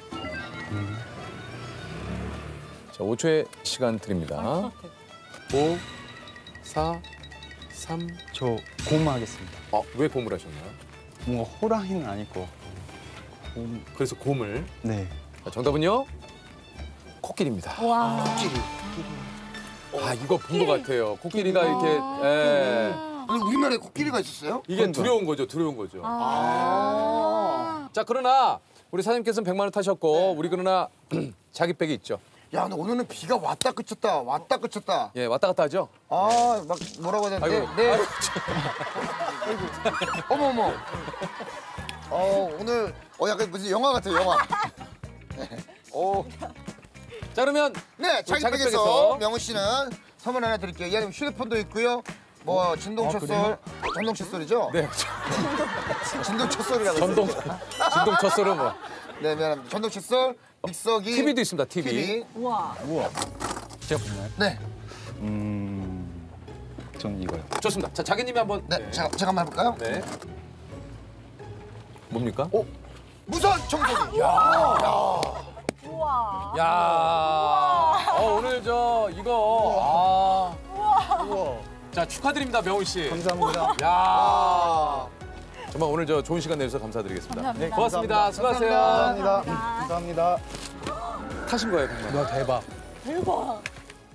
자, 오 초의 시간 드립니다. 오, 사, 삼. 저 곰 하겠습니다. 어, 왜 곰을 하셨나요? 뭔가 호랑이는 아닐 거. 곰. 그래서 곰을. 네. 자, 정답은요? 코끼리입니다. 와. 코끼리. 아, 이거 본 것 같아요. 코끼리가 이렇게. 예. 아니, 우리나라에 코끼리가 있었어요? 이게 두려운 거죠, 두려운 거죠. 아. 자, 그러나 우리 사장님께서는 백만 원 타셨고, 우리 그러나 자기 백이 있죠. 야, 근데 오늘은 비가 왔다 그쳤다, 왔다 그쳤다. 예, 왔다 갔다 하죠. 아, 막 뭐라고 해야 되는데. 아이고, 네. 아이고, 어머, 어머. 어, 오늘 어 약간 무슨 영화 같아요, 영화. 네. 오. 자, 그러면 네, 자기 자기 백에서 백에서. 명훈 씨는 선물 하나 드릴게요. 이 안에 휴대폰도 있고요. 뭐 진동 칫솔, 전동 칫솔이죠? 네. 진동 칫솔이라고. 전동, 진동 쳤어를 뭐. 네, 미안합니다. 전동 칫솔, 믹서기. 티비도 있습니다, 티비. 티비. 우와. 우와. 제가 보나요? 네. 음, 전 이거요. 좋습니다. 자, 자기님이 한번. 네, 제가, 제가 한번 해볼까요? 네. 뭡니까? 오, 무선 청소기. 야, 야. 우와. 야, 어, 오늘 저 이거. 아. 우와. 자, 축하드립니다, 명훈 씨. 감사합니다. 야. 정말 오늘 저 좋은 시간 내주셔서 감사드리겠습니다. 감사합니다. 네, 고맙습니다. 수고하세요. 감사합니다. 감사합니다. 타신 거예요, 백만 원. 와, 대박. 대박.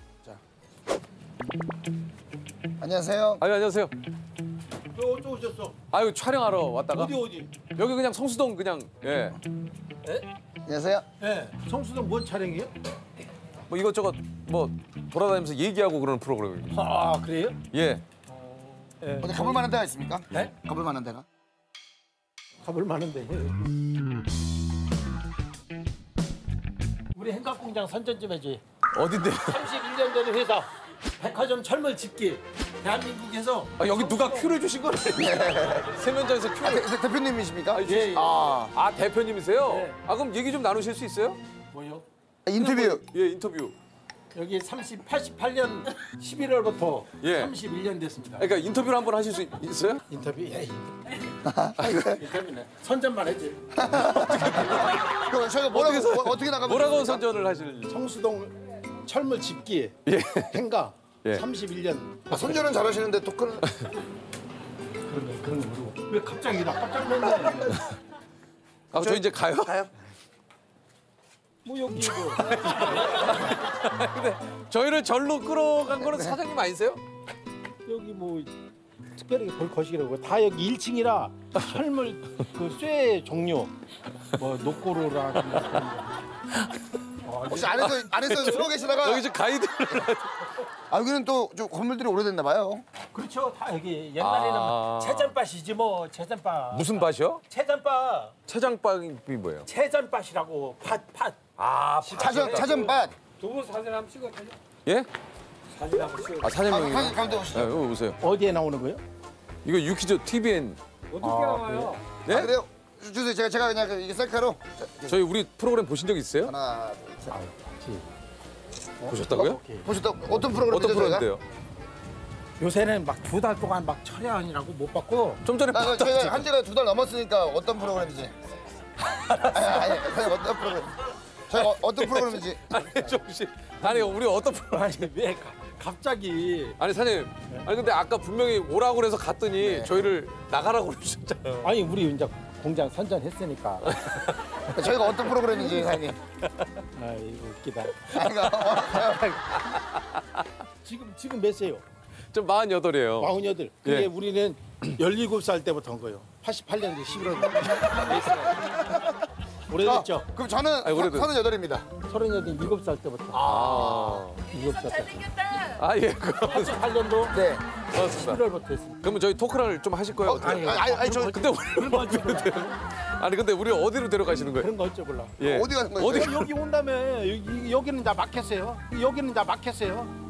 안녕하세요. 아유, 안녕하세요. 저 어쩌고 오셨어? 아유, 촬영하러 왔다가. 어디 어디? 여기 그냥 성수동 그냥, 예. 안녕하세요. 네. 성수동 뭔 촬영이에요? 뭐 이것저것 뭐 돌아다니면서 얘기하고 그러는 프로그램입니다. 아 그래요? 예. 예. 어디 가볼 만한 데가 있습니까? 네? 가볼 만한 데가? 가볼 만한데. 우리 행각공장 선전 좀 해줘. 어딘데? 삼십일 년 된 회사 백화점 철물 집기 대한민국에서. 아, 여기 누가 큐를 주신 거네. 세면장에서 큐를. 아, 대, 대표님이십니까? 아, 예, 예. 아, 아, 대표님이세요? 네. 아, 그럼 얘기 좀 나누실 수 있어요? 뭐요? 인터뷰. 예, 인터뷰. 여기 삼십, 팔십팔 년 십일월부터 예. 삼십일 년 됐습니다. 그러니까 인터뷰를 한번 하실 수 있어요? 인터뷰? 예, 인터뷰. 인터뷰네. 선전만 했지. 그럼 저희가 뭐라고 어떻게 선- 뭐, 어떻게 나가면 뭐라고 됩니까? 선전을 하실? 성수동 철물 집기 예. 행가 예. 삼십일 년. 아, 선전은 잘하시는데 또 그런 그런 거 그런 거 모르고. 왜 갑자기 나 깜짝 놀랐네. 아, 저 이제 가요? 가요? 뭐 여기 이거. 근데 저희를 절로 끌어간 거는 사장님 아니세요? 여기 뭐 특별하게 볼 것이라고 다 여기 일 층이라 철물 그쇠 종류 뭐 녹고로라 혹시 안에서 안에서 숨어 계시다가 여기 지금 가이드를 아 여기는 또 좀 건물들이 오래됐나 봐요. 그렇죠. 다 여기 옛날에는 아. 채잔밭이지 뭐 채잔밭. 무슨 밭이요? 채잔밭. 채장밭이 뭐예요? 채잔밭이라고 밭 밭. 아, 차전 차전밭. 두 분 사진 한번 찍어줘요. 예? 사진 한번 찍어. 아, 사장님이. 아, 가운데 오시죠. 네, 여기 오세요. 어디에 나오는 거예요? 이거 유키즈 티비엔. 어떻게 아, 나와요? 네? 아, 그래요? 주- 주세요. 제가 제가 그냥 그 이게 셀카로. 자, 저희 우리 프로그램 보신 적 있어요? 하나, 둘, 셋. 보셨다고요? 보셨다. 어떤 프로그램이죠? 어떤 저희가? 프로인데요? 요새는 막 두 달 동안 막 철야원이라고 못 받고 좀 전에 아, 봤다. 저희가 한 지가 두 달 넘었으니까 어떤 프로그램이지? 아니, 아니, 그냥 어떤 프로그램? 저희가 어, 어떤 프로그램인지. 아니 조금씩. 아니 우리 어떤 프로그램? 아니 왜 가- 갑자기 아니 사장님. 아니 근데 아까 분명히 오라고 그래서 갔더니 저희를 나가라고 그러셨잖아요. 아니 우리 이제 공장 선전했으니까. 저희가 어떤 프로그램인지 사장님. 아 이거 웃기다. 아니, 지금 지금 몇 세요? 좀 마흔여덟이에요. 마흔여덟. 근데 예. 우리는 열일곱 살 때부터 한 거예요. 팔십팔 년도 십일월. 오래됐죠? 아, 그럼 저는 아니, 오래됐- 서른여덟입니다. 서른여덟 일곱 살 때부터. 아. 일곱 살 때. 아 예. 그럼 팔십팔 년도 네. 고맙습니다. 십일월부터 했습니다. 그러면 저희 토크를 좀 하실 거예요? 어, 아니, 아니, 아니, 저 근데 우리 어디로 데려? 아니 근데 우리 어디로 데려가시는 거예요? 그런 거 어쩌 몰라. 예. 어디 가는 거예요? 어디? 어, 여기 온다며. 여기, 여기는 다 막혔어요. 여기는 다 막혔어요.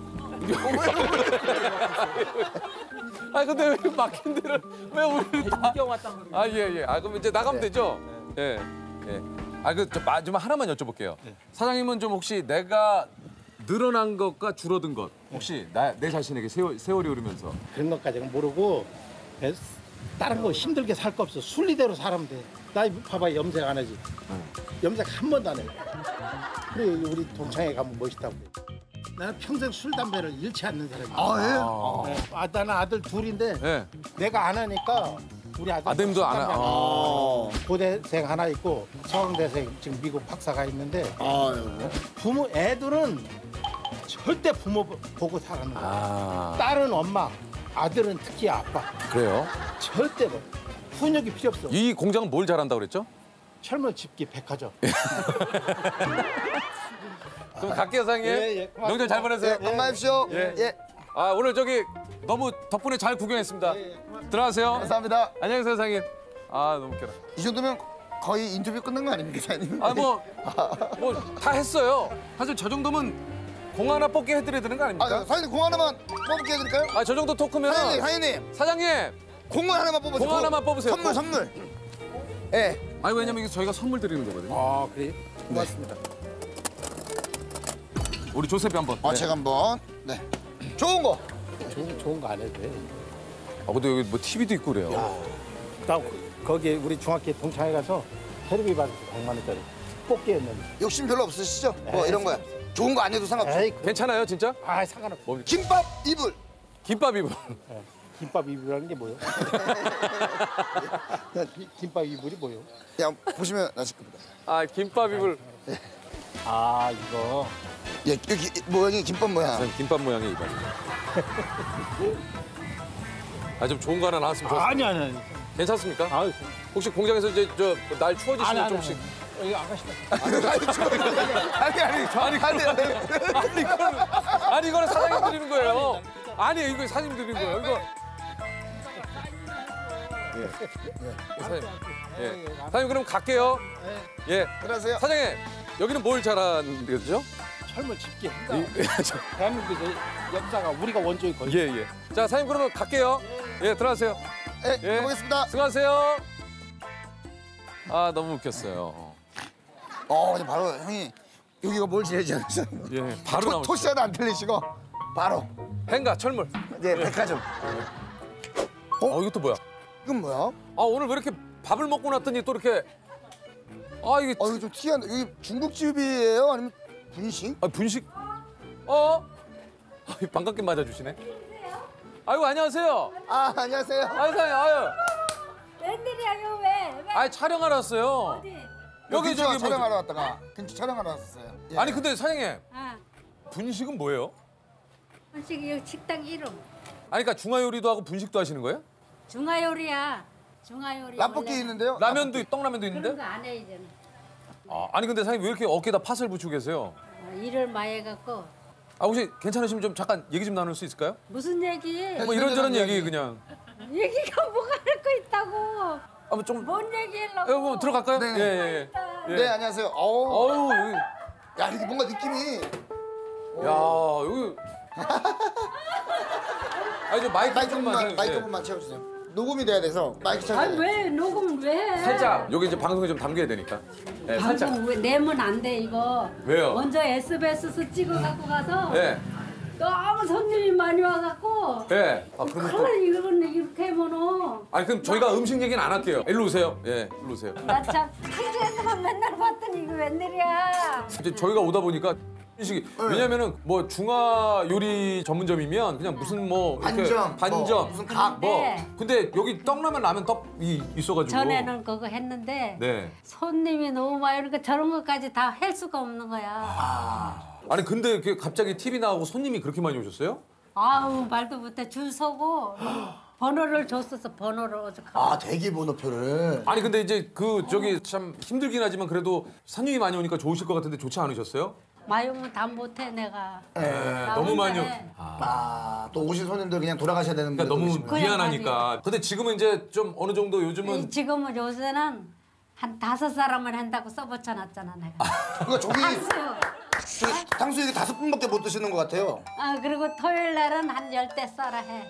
아 근데 왜 막힌 데를 왜 우리 다? 구경 왔단 말이에요. 아 예 예. 아 그럼 이제 나가면 되죠? 예 예. 아그좀 하나만 여쭤볼게요. 사장님은 좀 혹시 내가 늘어난 것과 줄어든 것 혹시 나, 내 자신에게 세월, 세월이 오르면서 그런 것까지는 모르고 에, 다른 거 힘들게 살 거 없어. 순리대로 살면 돼. 나 봐봐 염색 안 하지. 염색 한 번도 안 해. 그래 우리 동창회 가면 멋있다고. 나는 평생 술 담배를 잃지 않는 사람이야. 아, 예? 아, 네. 아, 나는 아들 둘인데 예. 내가 안 하니까 우리 아들 아드님도 안 하- 아. 고대생 하나 있고 서강대생 지금 미국 박사가 있는데 아이고. 부모 애들은 절대 부모 보고 살아는 거야. 아 딸은 엄마, 아들은 특히 아빠. 그래요? 절대로 훈육이 필요 없어. 이 공장은 뭘 잘한다고 그랬죠? 철물 집기 백화점. 그럼 갈게요 사장님. 예, 예. 고맙습니다. 명절 잘 보내세요. 예, 건강하십시오. 예. 예. 아 오늘 저기 너무 덕분에 잘 구경했습니다. 들어가세요. 감사합니다. 안녕히 계세요 사장님. 아 너무 웃겨라. 이 정도면 거의 인터뷰 끝난 거 아닙니까, 사장님? 아 뭐 뭐 다 했어요. 사실 저 정도면 공 하나 뽑게 해드려야 되는 거 아, 아닙니까? 사장님 공 하나만 뽑게 해드릴까요? 아 저 정도 토크면 사장님, 사장님. 사장님 공을 하나만 뽑으세요. 공 하나만 뽑으세요. 선물, 공. 선물. 예. 아니 왜냐면 이게 저희가 선물 드리는 거거든요. 아 그래? 고맙습니다. 우리 조셉이 한번. 아, 네. 제가 한번. 네. 좋은 거. 좋은 좋은 거 안 해도 돼. 아 근데 여기 뭐 티비도 있고 그래요. 나 거기 우리 중학교 동창회 가서 테레비 받았어 백만 원짜리 뽑기였는데. 욕심 별로 없으시죠? 뭐 이런 거야. 좋은 거 안 해도 상관없어. 에이, 괜찮아요 진짜? 아 상관없어. 뭐, 김밥 이불. 김밥 이불. 예. 김밥 이불이라는 게 뭐예요? 김밥 이불이 뭐예요? 그냥 보시면 아실 겁니다. 아 김밥 이불. 아 이거 예, 여기 모양이 김밥 모양. 저는 김밥 모양의 이불. 아 좀 좋은 거 하나 나왔으면 좋겠어요. 아니 아니 아니. 괜찮습니까? 아, 혹시 공장에서 이제 저 날 추워지시면 조금씩. 여기 아가씨다. 아니, 아니, 아니, 아니, 아니, 아니 이거는 아니 이거는 사장님 드리는 거예요. 아니 이거 사장님 드리는 거예요. 이거. 예. 사장님. 예. 사장님 그럼 갈게요. 예. 들어가세요. 사장님 여기는 뭘 잘하는 데죠? 철물 집기 한다. 이- 대한민국의 역사가 우리가 원조인 예 예. 자 사장님 그러면 갈게요. 예 들어가세요. 예, 예. 가보겠습니다. 수고하세요. 아 너무 웃겼어요. 어, 근데 바로 형이 여기가 뭘 지내지 않았어요? 예. 바로 토, 나오시죠. 토시 하나 안 틀리시고 바로. 행가 철물. 네, 백화점. 어 이것도 뭐야? 이건 뭐야? 아 오늘 왜 이렇게 밥을 먹고 났더니 또 이렇게 아 이게 어, 이거 좀 특이한데 여기 중국집이에요? 아니면 분식? 아 분식 어 아, 반갑게 맞아주시네. 아이고 안녕하세요. 아, 안녕하세요. 아유 사장님 아유 웬일이야 이거 왜? 왜? 아니 촬영하러 왔어요. 어디? 여기 근처 저기 뭐 촬영하러 왔다가 근처 촬영하러 왔었어요. 예. 아니 근데 사장님 아, 분식은 뭐예요? 음식 이 식당 이름 아니 그러니까 중화 요리도 하고 분식도 하시는 거예요? 중화요리야. 중화요리. 라볶이 원래 있는데요? 라면도 떡라면도 있는데? 그런 거 안 해 이제는. 아, 아니 근데 사장님 왜 이렇게 어깨에다 팥을 붙이고 계세요? 어, 일을 많이 해갖고 아 혹시 괜찮으시면 좀 잠깐 얘기 좀 나눌 수 있을까요? 무슨 얘기? 뭐 이런저런 얘기 그냥. 얘기가 뭐가 할 거 있다고. 아, 뭐 좀. 뭔 얘기하려고? 예, 뭐 들어갈까요? 네. 예, 예, 예. 네, 안녕하세요. 어우. 어우, 여기. 야, 이게 뭔가 느낌이. 야, 여기. 아니, 저 마이크 마이크 조금만. 조금만, 예. 마이크 조금만 채워주세요. 녹음이 돼야 돼서 마이크 채워주세요. 아니 왜 녹음 왜 해? 살짝 여기 이제 방송에 좀 담겨야 되니까. 네, 살짝. 방송 왜 내면 안 돼 이거. 왜요? 먼저 에스비에스 찍어 갖고 가서 네. 너무 손님이 많이 와갖고. 네. 아 그러면 또. 그래 이건 이렇게 하면은. 아니 그럼 저희가 음식 얘기는 안 할게요. 일로 오세요. 예, 일로 오세요. 나 참 티비에서만 맨날 봤더니 이거 웬일이야. 이제 저희가 오다 보니까 음식이 왜냐면은 뭐 중화 요리 전문점이면 그냥 무슨 뭐 이렇게 반점, 반점 뭐 무슨 각. 뭐 네. 근데 여기 떡라면 라면 떡이 있어가지고 전에는 그거 했는데 네. 손님이 너무 많이 오니까 저런 것까지 다 할 수가 없는 거야. 아니 근데 그 갑자기 티비 나오고 손님이 그렇게 많이 오셨어요? 아우 말도 못해 줄 서고 번호를 줬었어 번호를 어저께. 아, 대기 번호표를. 아니 근데 이제 그 저기 참 힘들긴 하지만 그래도 손님이 많이 오니까 좋으실 것 같은데 좋지 않으셨어요? 많이 오면 다 못해 내가. 네, 나 너무 혼자 많이 오. 해. 아, 또 오신 손님들 그냥 돌아가셔야 되는데. 그러니까 너무 그러시구나. 미안하니까. 근데 지금은 이제 좀 어느 정도 요즘은 이 지금은 요새는 한 다섯 사람을 한다고 써붙여놨잖아 내가. 그러니까 저기 탕수육. 저기 탕수육이 다섯 분밖에 못 드시는 것 같아요. 아 그리고 토요일 날은 한 열대 썰어 해.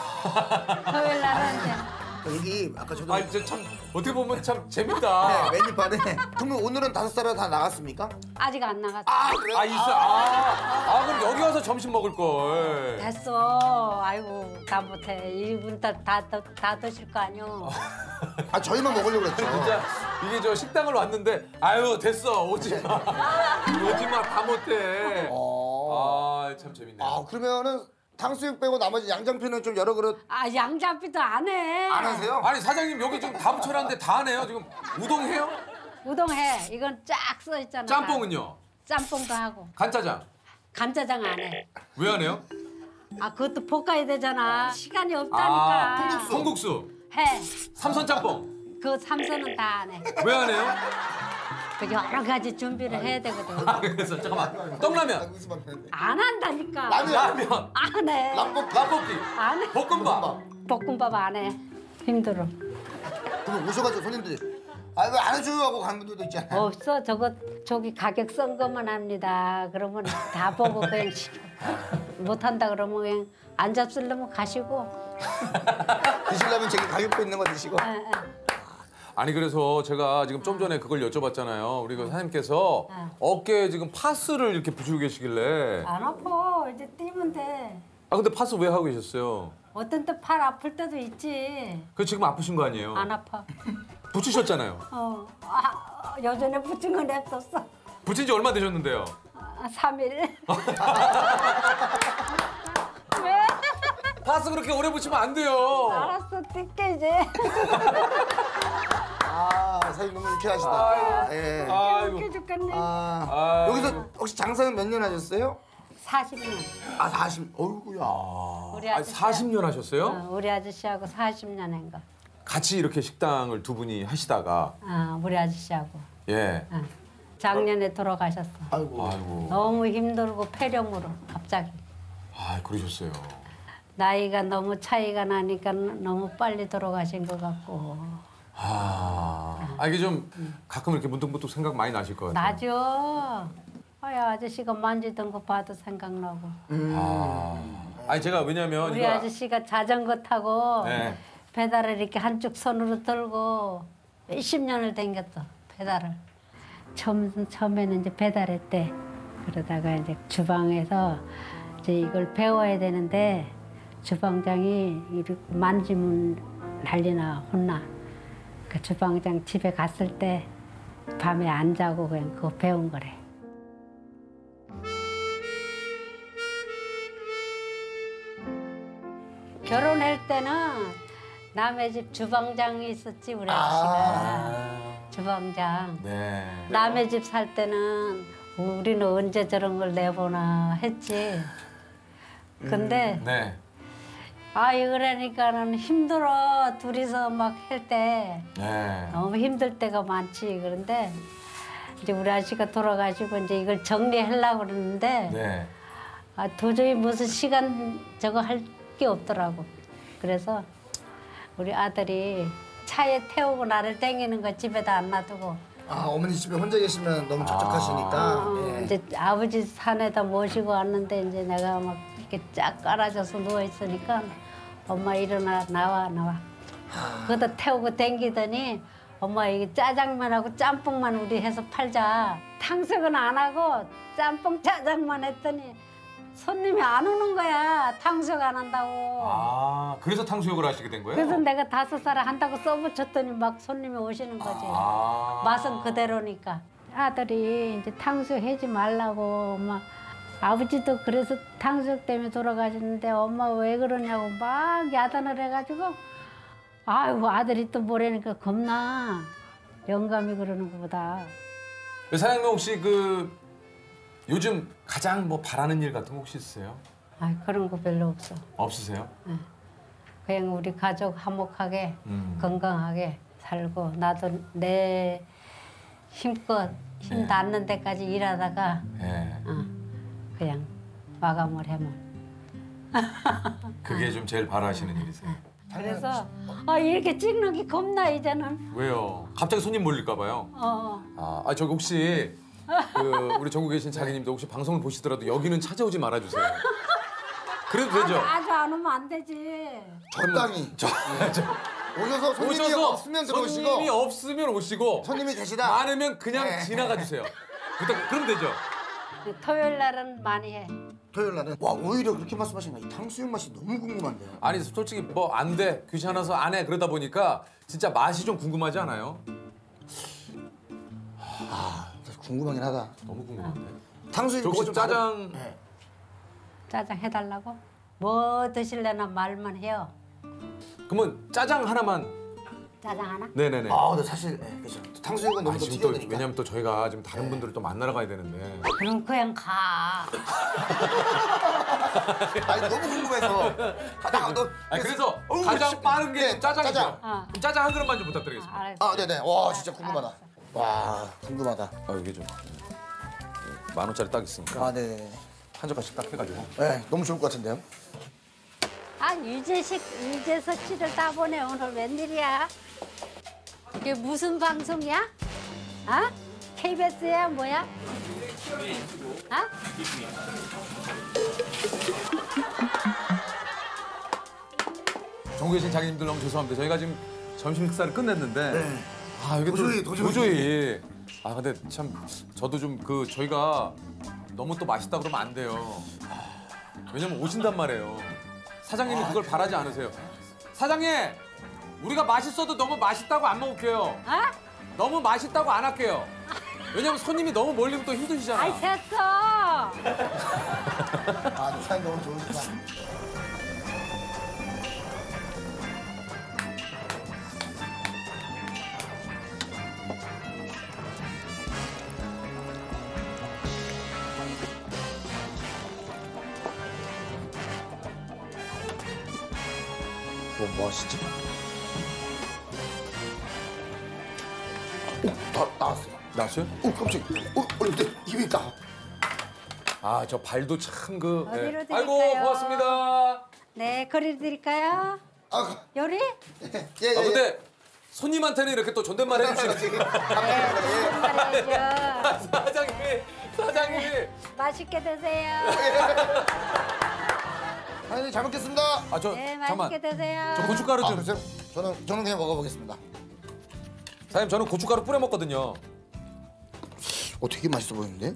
토요일 날은 이제. 여기 아까 저도. 아, 진짜 참 어떻게 보면 참 재밌다. 네, 메뉴판에. 그러면 오늘은 다섯 쌀이 다 나갔습니까? 아직 안 나갔어. 아, 그래요? 아 있어. 아, 아 그럼 여기 와서 점심 먹을 걸. 됐어. 아이고 다 못해. 이분 다다 다, 다 드실 거 아니오. 아, 저희만 먹으려고 그랬죠. 진짜 이게 저 식당을 왔는데 아유 됐어 오지 마. 오지 마 다 못해. 아 참 재밌네. 아, 그러면은 탕수육 빼고 나머지 양장피는 좀 여러 그릇. 아 양장피도 안 해. 안 하세요? 아니 사장님 여기 좀 다 붙여놨는데 다 하네요 지금. 우동 해요? 우동 해. 이건 쫙 써 있잖아. 짬뽕은요? 짬뽕도 하고. 간짜장? 간짜장 안 해. 왜 안 해요? 아 그것도 볶아야 되잖아. 시간이 아 없다니까. 콩국수. 해. 삼선 짬뽕. 그 삼선은 다 안 해. 왜 안 해요? 그 여러 가지 준비를 해야 되거든. 아 그래서 잠깐만 떡라면. 안 한다니까. 라면. 라면. 안 해. 라볶이. 라볶이. 안 해. 볶음밥. 볶음밥 안 해. 힘들어. 그럼 오셔가지고 손님들이 아 왜 안 해줘요 하고 가는 분들도 있잖아요. 없어. 저거 저기 가격 쓴 것만 합니다. 그러면 다 보고 그냥 못한다 그러면 그냥 안 잡수려면 가시고. 드시려면 저기 가격표 있는 거 드시고. 에, 에. 아니 그래서 제가 지금 좀 전에 그걸 여쭤봤잖아요. 우리 그 사장님께서 어깨에 지금 파스를 이렇게 붙이고 계시길래. 안 아파. 이제 뛰면 돼. 아 근데 파스 왜 하고 계셨어요? 어떤 때 팔 아플 때도 있지. 그 지금 아프신 거 아니에요? 안 아파. 붙이셨잖아요. 어. 아, 여전에 붙인 건 냅뒀어. 붙인 지 얼마 되셨는데요? 아, 삼 일. 왜? 파스 그렇게 오래 붙이면 안 돼요. 알았어. 뛸게 이제. 아, 사장님 너무 유쾌하시다. 예. 아이고. 웃겨 죽겠네. 아, 아이고. 여기서 혹시 장사는 몇 년 하셨어요? 사십 년. 아, 사십. 어이구야. 우리 아니, 아저씨. 사십 년 하셨어요? 어, 우리 아저씨하고 사십 년 한 거. 같이 이렇게 식당을 두 분이 하시다가 어, 우리 아저씨하고. 예. 어. 작년에 돌아가셨어. 아이고. 아이고. 너무 힘들고 폐렴으로 갑자기. 아 그러셨어요. 나이가 너무 차이가 나니까 너무 빨리 돌아가신 것 같고. 아, 아 이게 좀 가끔 이렇게 문득문득 생각 많이 나실 것 같아요. 나죠. 아야 아저씨가 만지던 거 봐도 생각나고. 아, 아니 제가 왜냐면 우리 이거- 아저씨가 자전거 타고 네. 페달을 이렇게 한쪽 손으로 들고 몇십 년을 댕겼어 페달을. 처음 처음에는 이제 페달했대. 그러다가 이제 주방에서 이제 이걸 배워야 되는데 주방장이 이렇게 만지면 난리나 혼나. 그 주방장 집에 갔을 때 밤에 안 자고 그냥 그거 배운 거래. 결혼할 때는 남의 집 주방장이 있었지 우리 아저씨가. 아. 주방장. 네. 남의 집 살 때는 우리는 언제 저런 걸 내보나 했지. 근데 네. 아이 그러니까는 힘들어 둘이서 막 할 때 네. 너무 힘들 때가 많지. 그런데 이제 우리 아저씨가 돌아가시고 이제 이걸 정리하려고 그러는데 네. 아, 도저히 무슨 시간 저거 할 게 없더라고. 그래서 우리 아들이 차에 태우고 나를 땡기는 거 집에다 안 놔두고. 아 어머니 집에 혼자 계시면 너무 촉촉하시니까. 어, 예. 이제 아버지 산에다 모시고 왔는데 이제 내가 막 이렇게 쫙 깔아줘서 누워 있으니까 엄마 일어나 나와 나와. 그러다 태우고 땡기더니 엄마 이게 짜장면하고 짬뽕만 우리 해서 팔자. 탕수육은 안 하고 짬뽕 짜장만 했더니 손님이 안 오는 거야. 탕수육 안 한다고. 아, 그래서 탕수육을 하시게 된 거예요? 그래서 내가 다섯 살 한다고 써붙였더니 막 손님이 오시는 거지. 아. 맛은 그대로니까. 아들이 이제 탕수육 하지 말라고 막 아버지도 그래서 탕수육 때문에 돌아가셨는데 엄마 왜 그러냐고 막 야단을 해가지고 아이고 아들이 또 뭐라니까 겁나 영감이 그러는 것보다. 사장님 혹시 그 요즘 가장 뭐 바라는 일 같은 거 혹시 있으세요? 아 그런 거 별로 없어. 없으세요? 그냥 우리 가족 화목하게 음. 건강하게 살고 나도 내 힘껏 힘 네. 닿는 데까지 일하다가 네. 어, 그냥 마감을 하면. 그게 좀 제일 바라시는 일이세요? 그래서 아 이렇게 찍는 게 겁나 이제는. 왜요? 갑자기 손님 몰릴까 봐요. 어. 아, 아 저기 혹시 그 우리 전국에 계신 자기님도 혹시 방송을 보시더라도 여기는 찾아오지 말아주세요. 그래도 되죠? 아주, 아주 안 오면 안 되지. 적당히. 저, 저, 오셔서 손님이 오셔서 없으면 들어오시고. 손님이 없으면 오시고 손님이 계시다. 많으면 그냥 네. 지나가 주세요. 부탁, 그럼 되죠? 토요일 날은 많이 해. 토요일 날은 와 오히려 그렇게 말씀하시니까 이 탕수육 맛이 너무 궁금한데. 아니 솔직히 뭐 안 돼, 귀찮아서 안 해 그러다 보니까 진짜 맛이 좀 궁금하지 않아요? 아 궁금하긴 하다. 너무 궁금한데. 탕수육 혹시 그거 좀 짜장 다른- 네. 짜장 해달라고? 뭐 드실래나 말만 해요. 그러면 짜장 하나만. 짜장 하나? 네네네. 아 근데 사실 네, 그렇죠. 탕수육은 너무 아, 더 지금 또 튀겨드니까. 왜냐면 또 저희가 지금 다른 분들을 또 만나러 가야 되는데. 그럼 그냥 가. 아니 너무 궁금해서. 하다가 너. 아니 그래서 어우, 가장 씨. 빠른 게 네, 짜장이죠. 짜장. 어. 짜장 한 그릇만 좀 부탁드리겠습니다. 알았어. 아 네네. 와 진짜 궁금하다. 와 궁금하다. 아 여기 좀 만 원짜리 딱 있으니까 아 네네. 한 젓갈씩 딱 해가지고. 네 너무 좋을 것 같은데요. 아 유재식, 유재석 씨를 다 보내. 오늘 웬일이야? 이게 무슨 방송이야? 아? 케이비에스야 뭐야? 아? 전국에 계신 자기님들 너무 죄송합니다. 저희가 지금 점심 식사를 끝냈는데 네. 아 이게 도저히, 또, 도저히. 도저히 아 근데 참 저도 좀 그 저희가 너무 또 맛있다 그러면 안 돼요. 왜냐면 오신단 말이에요. 사장님이 그걸 바라지 않으세요. 사장님 우리가 맛있어도 너무 맛있다고 안 먹을게요. 아? 너무 맛있다고 안 할게요. 왜냐면 손님이 너무 멀리면 또 힘드시잖아. 아이 됐어. 아 사장님 너무 좋으시다. 뭐, 뭐 하시지? 오, 다 나왔어요. 나왔어요? 오, 깜짝이야. 오, 어이, 내 입에 있다. 아 저 발도 참 그. 어디로 예. 드릴까요? 아이고 고맙습니다. 네, 거리 드릴까요? 아, 요리? 예, 예. 아 근데 손님한테는 이렇게 또 존댓말 해주시네. 말해야죠. 사장님, 사장님. 맛있게 드세요. 사장님 잘 먹겠습니다. 아 저 네, 잠깐만. 맛있게 드세요. 저 고춧가루 아, 좀. 그러세요? 저는 저는 그냥 먹어보겠습니다. 사장님 저는 고춧가루 뿌려 먹거든요. 어, 되게 맛있어 보이는데?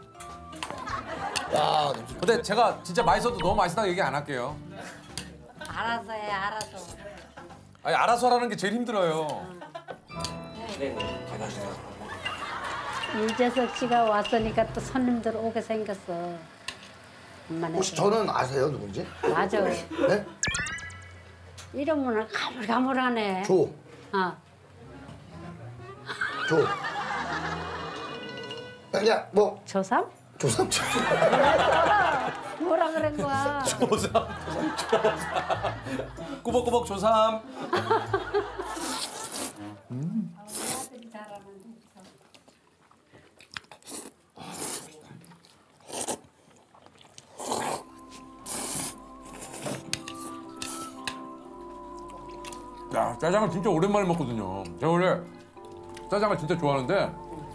야, 냄새. 근데 제가 진짜 맛있어도 너무 맛있다고 얘기 안 할게요. 알아서 해, 알아서. 아니 알아서 하라는 게 제일 힘들어요. 유재석 씨가 왔으니까 또 손님들 오게 생겼어. 엄마네. 혹시 저는 아세요 누군지? 맞아. 네? 이름은 가물가물하네. 조. 어. 조. 그냥 뭐 조삼? 조삼. 뭐라 그런 거야? 조삼. 조삼. 꾸벅꾸벅 조삼. 음. 아들이 잘하는데. 야, 짜장을 진짜 오랜만에 먹거든요. 제가 원래 짜장을 진짜 좋아하는데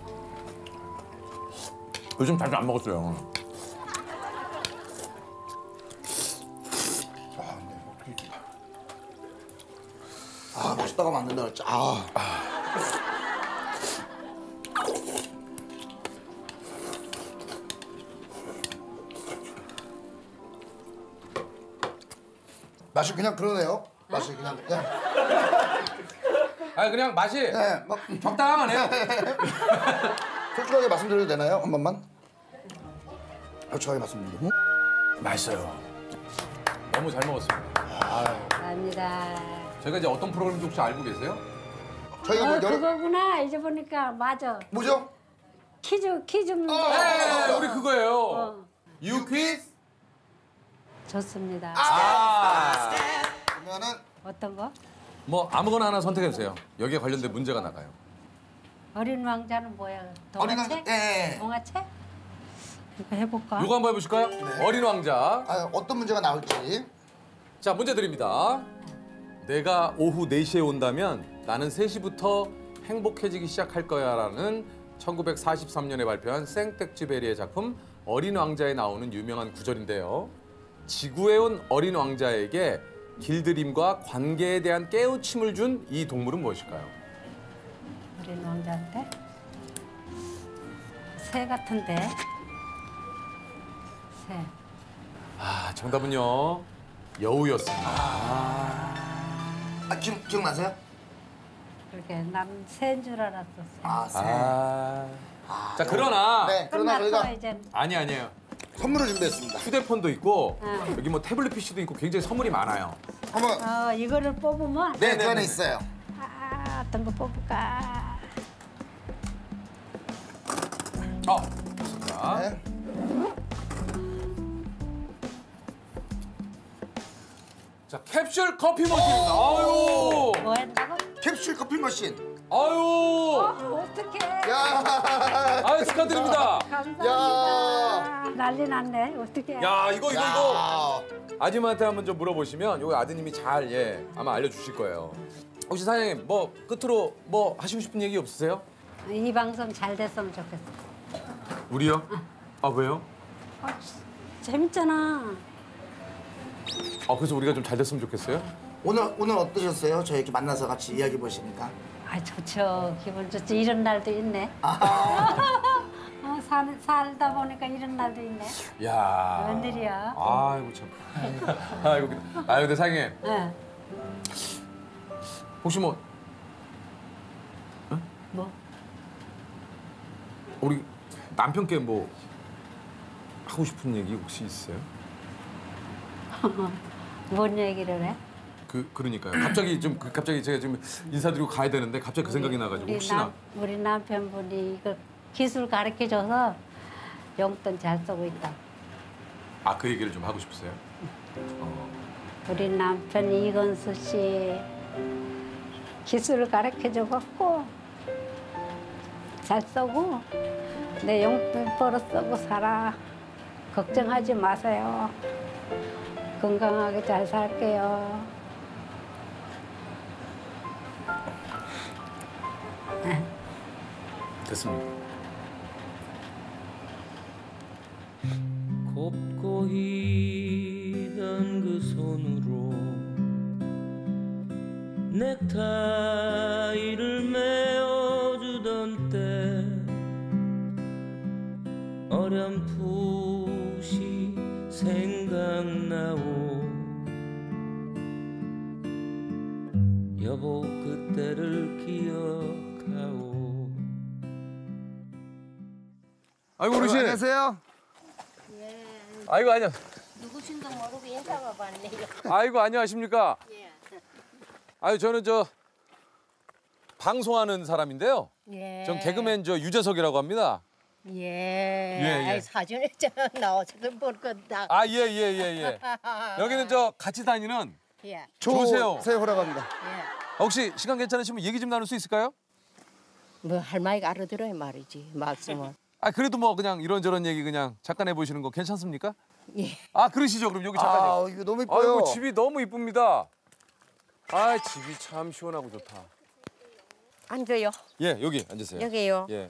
요즘 자주 안 먹었어요. 아, 맛있다고 하면 안 된다 그랬지. 아. 맛이 그냥 그러네요. 맛이 그냥 그냥. 아 그냥 맛이 네, 막 적당하네요. 솔직하게 말씀드려도 되나요? 한 번만. 솔직하게 말씀드리고. 맛있어요. 너무 잘 먹었습니다. 아유. 감사합니다. 저희가 이제 어떤 프로그램인지 혹시 알고 계세요? 저희가 어, 뭐 여러 그거구나. 이제 보니까 맞아. 뭐죠? 퀴즈 퀴즈 문제. 네, 우리 그거예요. 어. 유퀴즈. 좋습니다. 아. 그러면은 어떤 거? 뭐 아무거나 하나 선택해 주세요. 여기에 관련된 문제가 나가요. 어린 왕자는 뭐야? 어린 동화책? 왕자, 예. 동화책? 이거 해볼까? 요거 한번 해보실까요? 어린 왕자. 아, 어떤 문제가 나올지. 자, 문제 드립니다. 내가 오후 네 시에 온다면 나는 세 시부터 행복해지기 시작할 거야라는 천구백사십삼 년에 발표한 생텍쥐베리의 작품 어린 왕자에 나오는 유명한 구절인데요. 지구에 온 어린 왕자에게 길들임과 관계에 대한 깨우침을 준 이 동물은 무엇일까요? 어린 왕자한테? 새 같은데. 새. 아, 정답은요. 여우였습니다. 아, 기억, 기억나세요? 그렇게 난 새인 줄 알았었어. 아, 새. 아. 자, 그러나 네, 그러나 끝났어, 저희가 이제. 아니 아니에요. 선물을 준비했습니다. 휴대폰도 있고 응. 여기 뭐 태블릿 피씨도 있고 굉장히 선물이 많아요. 한번. 어, 이거를 뽑으면. 네, 그 안에 있어요. 아, 어떤 거 뽑을까? 어, 좋습니다. 네. 자, 캡슐 커피 머신입니다. 아유. 뭐 했다고? 캡슐 커피 머신. 아유. 어떡해. 야. 아유, 축하드립니다. 감사합니다. 난리 났네. 어떡해. 야, 이거 이거 이거. 아줌마한테 한번 좀 물어보시면 요거 아드님이 잘 예, 아마 알려주실 거예요. 혹시 사장님 뭐 끝으로 뭐 하시고 싶은 얘기 없으세요? 이 방송 잘 됐으면 좋겠어. 우리요? 아, 왜요? 아, 재밌잖아. 아, 그래서 우리가 좀 잘 됐으면 좋겠어요? 오늘 오늘 어떠셨어요? 저희 이렇게 만나서 같이 이야기 보시니까. 아, 좋죠. 기분 좋지. 이런 날도 있네. 아. 어, 살, 살다 보니까 이런 날도 있네. 야. 웬일이야? 아이고 참. 아이고 근데, 아 근데 사장님. 네. 혹시 뭐 뭐? 우리 남편께 뭐 하고 싶은 얘기 혹시 있으세요? 뭔 얘기를 해? 그 그러니까요. 갑자기 좀 그- 갑자기 제가 지금 인사드리고 가야 되는데 갑자기 그 생각이 나가지고 우리, 혹시나. 남, 우리 남편분이 이거 기술 가르쳐줘서 용돈 잘 쓰고 있다. 아, 그 얘기를 좀 하고 싶으세요? 우리 남편 이건수 씨 기술을 가르쳐줘갖고 잘 쓰고 내 용돈 벌어 쓰고 살아. 걱정하지 마세요. 건강하게 잘 살게요. 됐습니다. 곱고 희던 그 손으로 넥타이를 메어주던 때 어렴풋이 생각나오 여보 그때를 기억하오. 아이고 어르신. 안녕하세요. 아이고 안녕. 누구신도 모르고 인사가 봤네요. 아이고 안녕하십니까? 아유 저는 저 방송하는 사람인데요. 예. 전 개그맨 저 유재석이라고 합니다. 예. 예, 예. 아이, 사진에 저 나와서 볼 건다. 아 예 예 예 예. 여기는 저 같이 다니는 예. 조세호. 세호라고 합니다. 혹시 시간 괜찮으시면 얘기 좀 나눌 수 있을까요? 뭐 할머니가 알아들어야 말이지 말씀은. 아 그래도 뭐 그냥 이런저런 얘기 그냥 잠깐 해보시는 거 괜찮습니까? 예. 아 그러시죠. 그럼 여기 잠깐요. 아, 이거 너무 이뻐요. 아이고 집이 너무 이쁩니다. 아, 집이 참 시원하고 좋다. 앉아요. 예, 여기 앉으세요. 여기요. 예.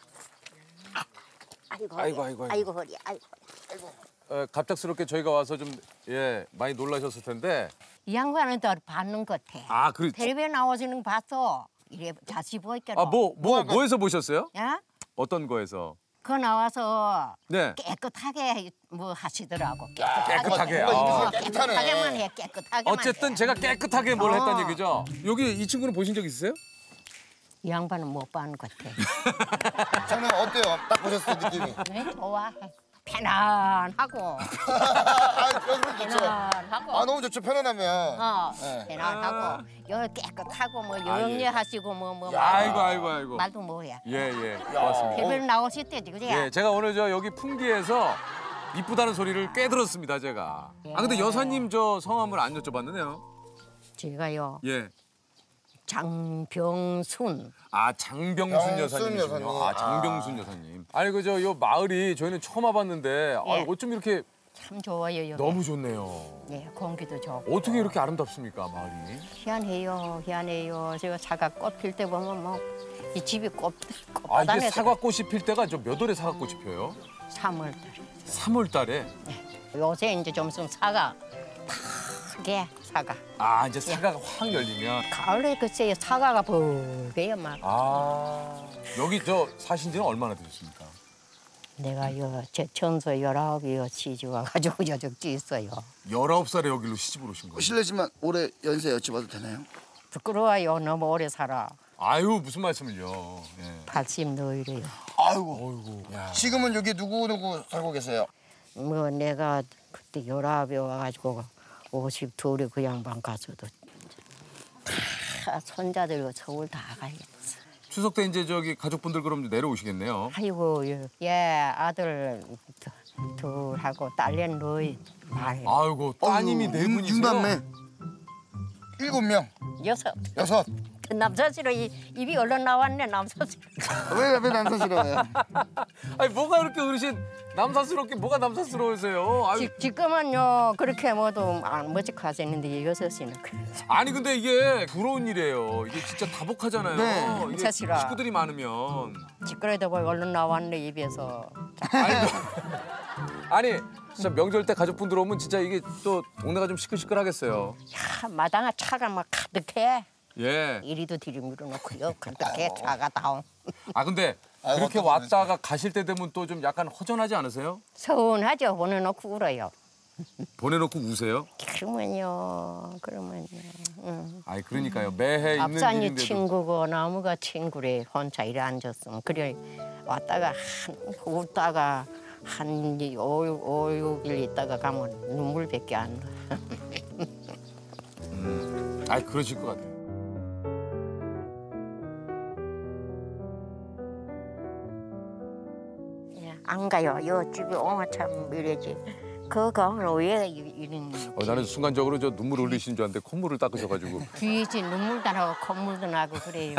아이고, 아이고, 아이고, 아이고. 아이고 허리, 아이고. 어, 갑작스럽게 저희가 와서 좀 예, 많이 놀라셨을 텐데. 이 양반은 더 받는 것 같아. 아, 그래. 텔레비에 나오시는 거 봤어. 이래 자세히 보니까. 아, 뭐, 뭐, 뭐에서 보셨어요? 야? 어떤 거에서? 그거 나와서 네. 깨끗하게 뭐 하시더라고. 깨끗하게. 어, 아. 깨끗하게만 해, 깨끗하게만 어쨌든 해. 제가 깨끗하게 뭘 어. 했다는 얘기죠. 여기 이 친구는 보신 적 있으세요? 이 양반은 못 봐는 것 같아. 저는 어때요? 딱 보셨을 때 느낌이. 네, 좋아. 편안하고. 아, 그럼 좋죠. 편안하고. 아, 너무 좋죠. 편안하면. 어, 네. 편안하고. 여기 깨끗하고 뭐 아, 예. 영리하시고 뭐 뭐. 아이고, 아이고, 아이고. 말도 뭐해. 예, 예. 고맙습니다. 텔레비에 나오실 때지 그래. 예, 제가 오늘 저 여기 풍기에서 이쁘다는 소리를 꽤 들었습니다, 제가. 아, 근데 여사님 저 성함을 안 여쭤봤는데요. 제가요. 예. 장병순. 아, 장병순 병순 여사님이시군요. 여사님. 아, 장병순 여사님. 아니, 그저 요 마을이 저희는 처음 와봤는데 예. 아, 어쩜 이렇게 참 좋아요 여기. 너무 좋네요. 예, 공기도 좋고. 어떻게 이렇게 아름답습니까, 마을이? 희한해요, 희한해요. 제가 사과 꽃 필 때 보면 뭐 이 집이 꽃 아, 이게 꽃바닥에 사과꽃이 필 때가 저 몇 월에 사과꽃이 펴요? 삼월 달에. 삼월 달에? 요새 이제 좀 있으면 사과 파게 사과. 아, 이제 사과가 확 열리면. 가을에 글쎄요 사과가 벌게요 막. 아, 여기 저 사신 지는 얼마나 되셨습니까? 내가 요 제천서 열아홉이요 시집 와가지고 여적지 있어요. 열아홉 살에 여기로 시집을 오신 거예요? 실례지만 올해 연세 여쭤봐도 되나요? 부끄러워요. 너무 오래 살아. 아유, 무슨 말씀을요. 예. 팔십 너이래요. 아이고. 야. 지금은 여기 누구 누구 살고 계세요? 뭐 내가 그때 열아홉에 와가지고 오십둘에 그 양반 가서도 다 손자들과 서울 다 가겠어. 추석 때 이제 저기 가족분들 그럼 내려오시겠네요. 아이고 예, 예 아들 둘하고 딸내 너희 많이. 아이고 따님이 네 분이세요? 육남매. 일곱 명. 여섯. 여섯. 남사시로 입이 얼른 나왔네 남사시로. 왜, 왜 남사시로워요? 아니 뭐가 그렇게 어르신 남사스럽게 뭐가 남사스러우세요? 아유. 지, 지금은요 그렇게 뭐도 안 멋직하셨는데 여섯이는 그래. 아니 근데 이게 부러운 일이에요. 이게 진짜 다복하잖아요. 네. 이게 남사시라. 식구들이 많으면. 지그래도 뭐 얼른 나왔네 입에서. 아니 진짜 명절 때 가족분들 오면 진짜 이게 또 동네가 좀 시끌시끌하겠어요. 야 마당에 차가 막 가득해. 예. 이리도 뒤로 놓고요. 가득해 차가 다운. 아 근데 그렇게 왔다가 가실 때 되면 또 좀 약간 허전하지 않으세요? 서운하죠. 보내놓고 울어요. 보내놓고 우세요? 그러면요. 그러면요. 응. 아니 그러니까요. 매해 있는 앞산이 일인데도. 친구고 나무가 친구래. 혼자 이래 앉았으면 그래 왔다가 한 웃다가 한 오육일 있다가 가면 눈물밖에 안 나. 음. 아니 그러실 것 같아요. 안 가요. 요 집이 오면 참 이래지. 그 가면 왜 이런. 어, 나는 순간적으로 저 눈물 흘리신 줄 알았는데 콧물을 닦으셔가지고. 귀신 눈물도 나고 콧물도 나고 그래요.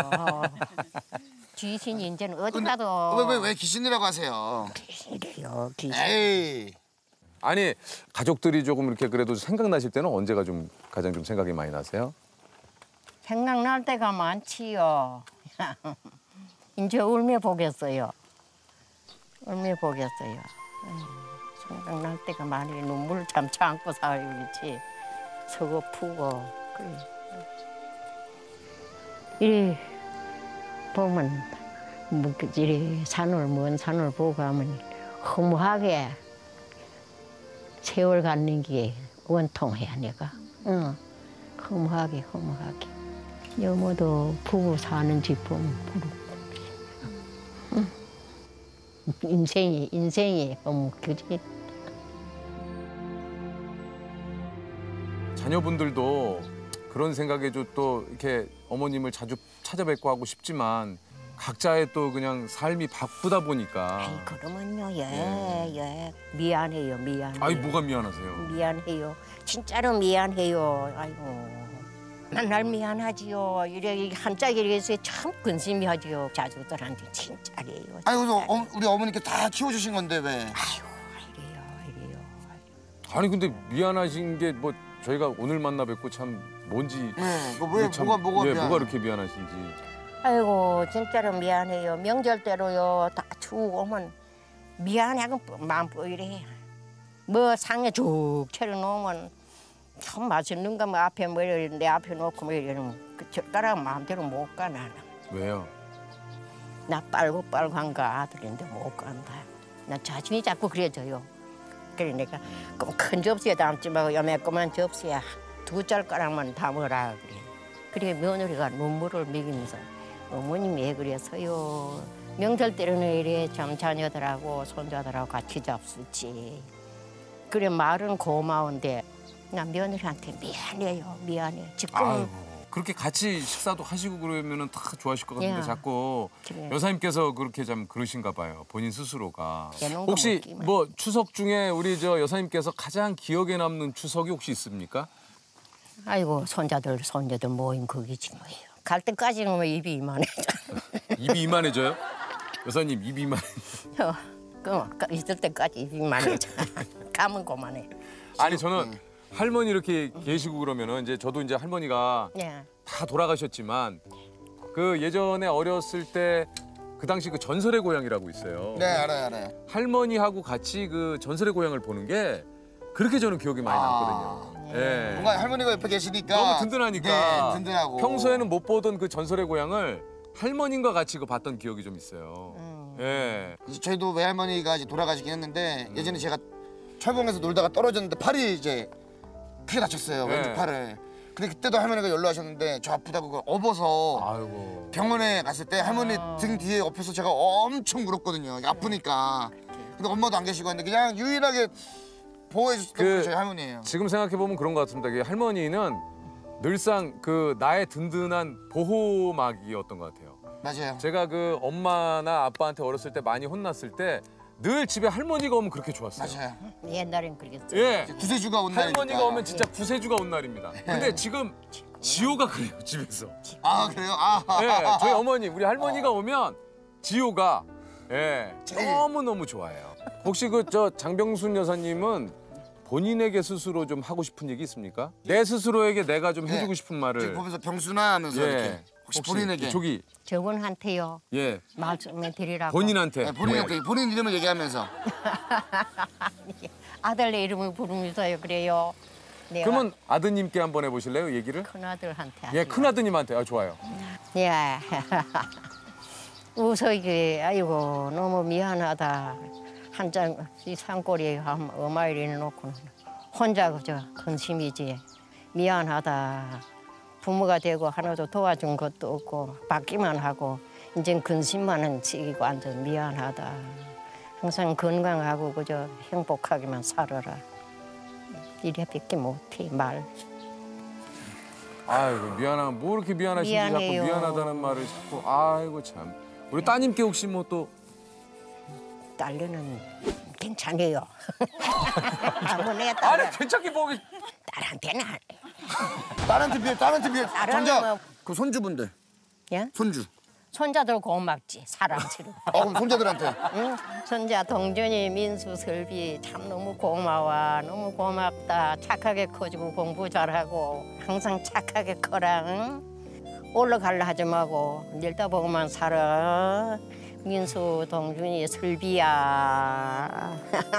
귀신이 이제는 어디 가도. 왜 왜 왜 귀신이라고 하세요? 귀신이래요. 귀신. 에이. 아니 가족들이 조금 이렇게 그래도 생각나실 때는 언제가 좀 가장 좀 생각이 많이 나세요? 생각날 때가 많지요. 이제 울며 보겠어요. 울며 보겠어요. 생각날 때가 많이 눈물 참 참고 살지. 서글프고 그래. 이리 보면 뭐 이리 산을 먼 산을 보고 가면 허무하게 세월 가는 게 원통해 내가. 응. 허무하게 허무하게. 여모도 부부 사는 집 보면 부럽고. 응. 인생이 인생이 너무 그지. 자녀분들도 그런 생각에 또 이렇게 어머님을 자주 찾아뵙고 하고 싶지만 각자의 또 그냥 삶이 바쁘다 보니까. 아이 그러면요 예, 예 미안해요 미안해요. 아이 뭐가 미안하세요? 미안해요. 진짜로 미안해요. 아이고 맨날 미안하지요. 이래 한짝이래서 참 근심이 하지요. 자식들한테 진짜래요. 아이고 어, 우리 어머니께 다 키워주신 건데 왜? 아니 근데 미안하신 게 뭐 저희가 오늘 만나 뵙고 참 뭔지. 네, 그 왜, 참, 뭐가, 뭐가 예, 미안. 뭐가 그렇게 미안하신지. 아이고 진짜로 미안해요. 명절 때로요 다 추우고 오면 미안하고 마음 뻐이래. 뭐 상에 쭉 차려놓으면 참 맛있는 거 뭐 앞에 뭐 내 앞에 놓고 뭐 이러면 그 젓가락 마음대로 못 가 나는. 왜요? 나 빨고 빨고한 거 아들인데 못 간다. 나 자신이 자꾸 그래져요. 그래 내가 큰 접시에 담지 말고 요매끄만 접시에 두 젓가락만 담으라 그래. 그래 며느리가 눈물을 먹이면서 어머님 왜 그래서요. 명절 때는 이래 참 자녀들하고 손자들하고 같이 잡수지. 그래 말은 고마운데 나 며느리한테 미안해요. 미안해. 지금 아이고, 그렇게 같이 식사도 하시고 그러면은 다 좋아하실 것 같은데 야, 자꾸 그래. 여사님께서 그렇게 좀 그러신가 봐요. 본인 스스로가. 해놓은 거 혹시 먹기만. 뭐 추석 중에 우리 저 여사님께서 가장 기억에 남는 추석이 혹시 있습니까? 아이고 손자들 손녀들 모임 거기지 뭐예요. 갈 때까지는 뭐 입이 이만해. 입이 이만해져요? 여사님 입이 이만해. 그 있을 때까지 입이 이만해져. 가면 그만해. 아니 저는 할머니 이렇게 계시고 그러면은 이제 저도 이제 할머니가 네. 다 돌아가셨지만 그 예전에 어렸을 때 그 당시 그 전설의 고향이라고 있어요. 네, 알아요, 알아요. 할머니하고 같이 그 전설의 고향을 보는 게 그렇게 저는 기억이 많이 남거든요. 예. 뭔가 할머니가 옆에 계시니까 너무 든든하니까. 네, 든든하고. 평소에는 못 보던 그 전설의 고향을 할머님과 같이 그 봤던 기억이 좀 있어요. 예. 이제 저희도 외할머니가 이제 돌아가시긴 했는데 예전에 제가 철봉에서 놀다가 떨어졌는데 팔이 이제 크게 다쳤어요. 네. 왼쪽 팔을. 근데 그때도 할머니가 연락하셨는데 저 아프다고 그걸 업어서 아이고. 병원에 갔을 때 할머니 등 뒤에 엎혀서 제가 엄청 울었거든요. 아프니까. 근데 엄마도 안 계시고 했는데 그냥 유일하게 보호해 주셨던 게 그 저희 할머니예요. 지금 생각해 보면 그런 것 같습니다. 그 할머니는 늘상 그 나의 든든한 보호막이었던 것 같아요. 맞아요. 제가 그 엄마나 아빠한테 어렸을 때 많이 혼났을 때 늘 집에 할머니가 오면 그렇게 좋았어요. 맞아요. 옛날엔 그랬어요. 예. 구세주가 온 날이니까. 할머니가 오면 진짜 구세주가 온 날입니다. 근데 지금 지호가 그래요, 집에서. 아, 그래요? 아. 예, 저희 어머니, 우리 할머니가 오면 지호가 예, 너무너무 좋아해요. 혹시 그 저 장병순 여사님은 본인에게 스스로 좀 하고 싶은 얘기 있습니까? 내 스스로에게 내가 좀 해주고 싶은 말을. 지금 보면서 병순아 하면서 예. 이렇게. 혹시, 본인에게. 저기. 저분한테요. 예. 말씀해 드리라고. 본인한테. 네, 본인한테. 본인 이름을 얘기하면서. 아들 내 이름을 부르면서요. 그래요. 내가 그러면 아드님께 한번 해보실래요, 얘기를? 큰아들한테. 예, 큰아드님한테. 아, 좋아요. 예. 우석이 아이고 너무 미안하다. 한 장 이 산골에 엄마 이리 놓고는 혼자 그저 근심이지. 미안하다. 부모가 되고 하나도 도와준 것도 없고 받기만 하고 이젠 근심만은 지기고 완전 미안하다. 항상 건강하고 그저 행복하게만 살아라. 이래밖에 못해 말. 아이고 미안한 뭐 이렇게 미안하신지 미안해요. 자꾸 미안하다는 말을 자꾸 아이고 참. 우리 따님께 혹시 뭐 또 딸려는 괜찮아요. 한번 해 딸. 아니 괜찮게 보기. 딸한테는 안 해. 딸한테 비해, 딸한테 비해. 딸은 전자 뭐- 그 손주분들. 예? 손주. 손자들 고맙지 사랑스러워. 어, 그럼 손자들한테. 응? 손자 동준이, 민수, 설비 참 너무 고마워. 너무 고맙다. 착하게 커지고 공부 잘하고 항상 착하게 커라. 응? 올라갈라 하지 말고 늙다 보고만 살아. 민수, 동준이, 설비야.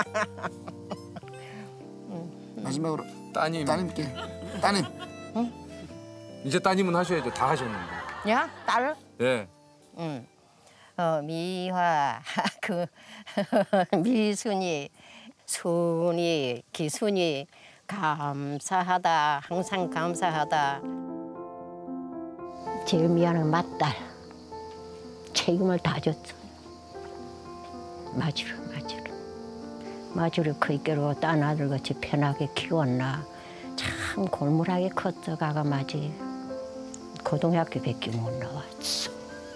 마지막으로 따님. 따님께. 따님. 이제 따님은 하셔야죠. 다 하셨는데. 야, 딸? 예. 응. 어, 미화, 그 미순이, 순이, 기순이 감사하다. 항상 감사하다. 제일 미안한 맏딸. 책임을 다 졌어. 마주로, 마주로. 마주로 그이께로 딴 아들같이 편하게 키웠나. 참 골몰하게 컸어, 가가 마지. 고등학교밖에 못 나왔어.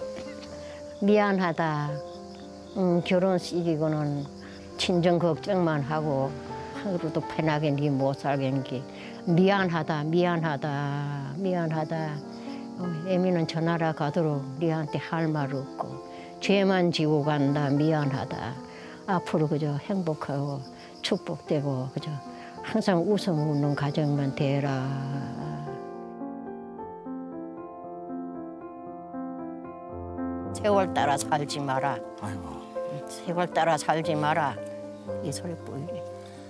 미안하다. 음, 결혼식이고는 친정 걱정만 하고 하루도 편하게 니 못 살겠기. 미안하다, 미안하다, 미안하다. 어, 애미는 전화라 가도록 니한테 할 말 없고 죄만 지고 간다, 미안하다. 앞으로 그저 행복하고 축복되고 그저 항상 웃음 웃는 가정만 되라. 세월 따라 살지 마라. 아이고. 세월 따라 살지 마라. 이 소리 보이네.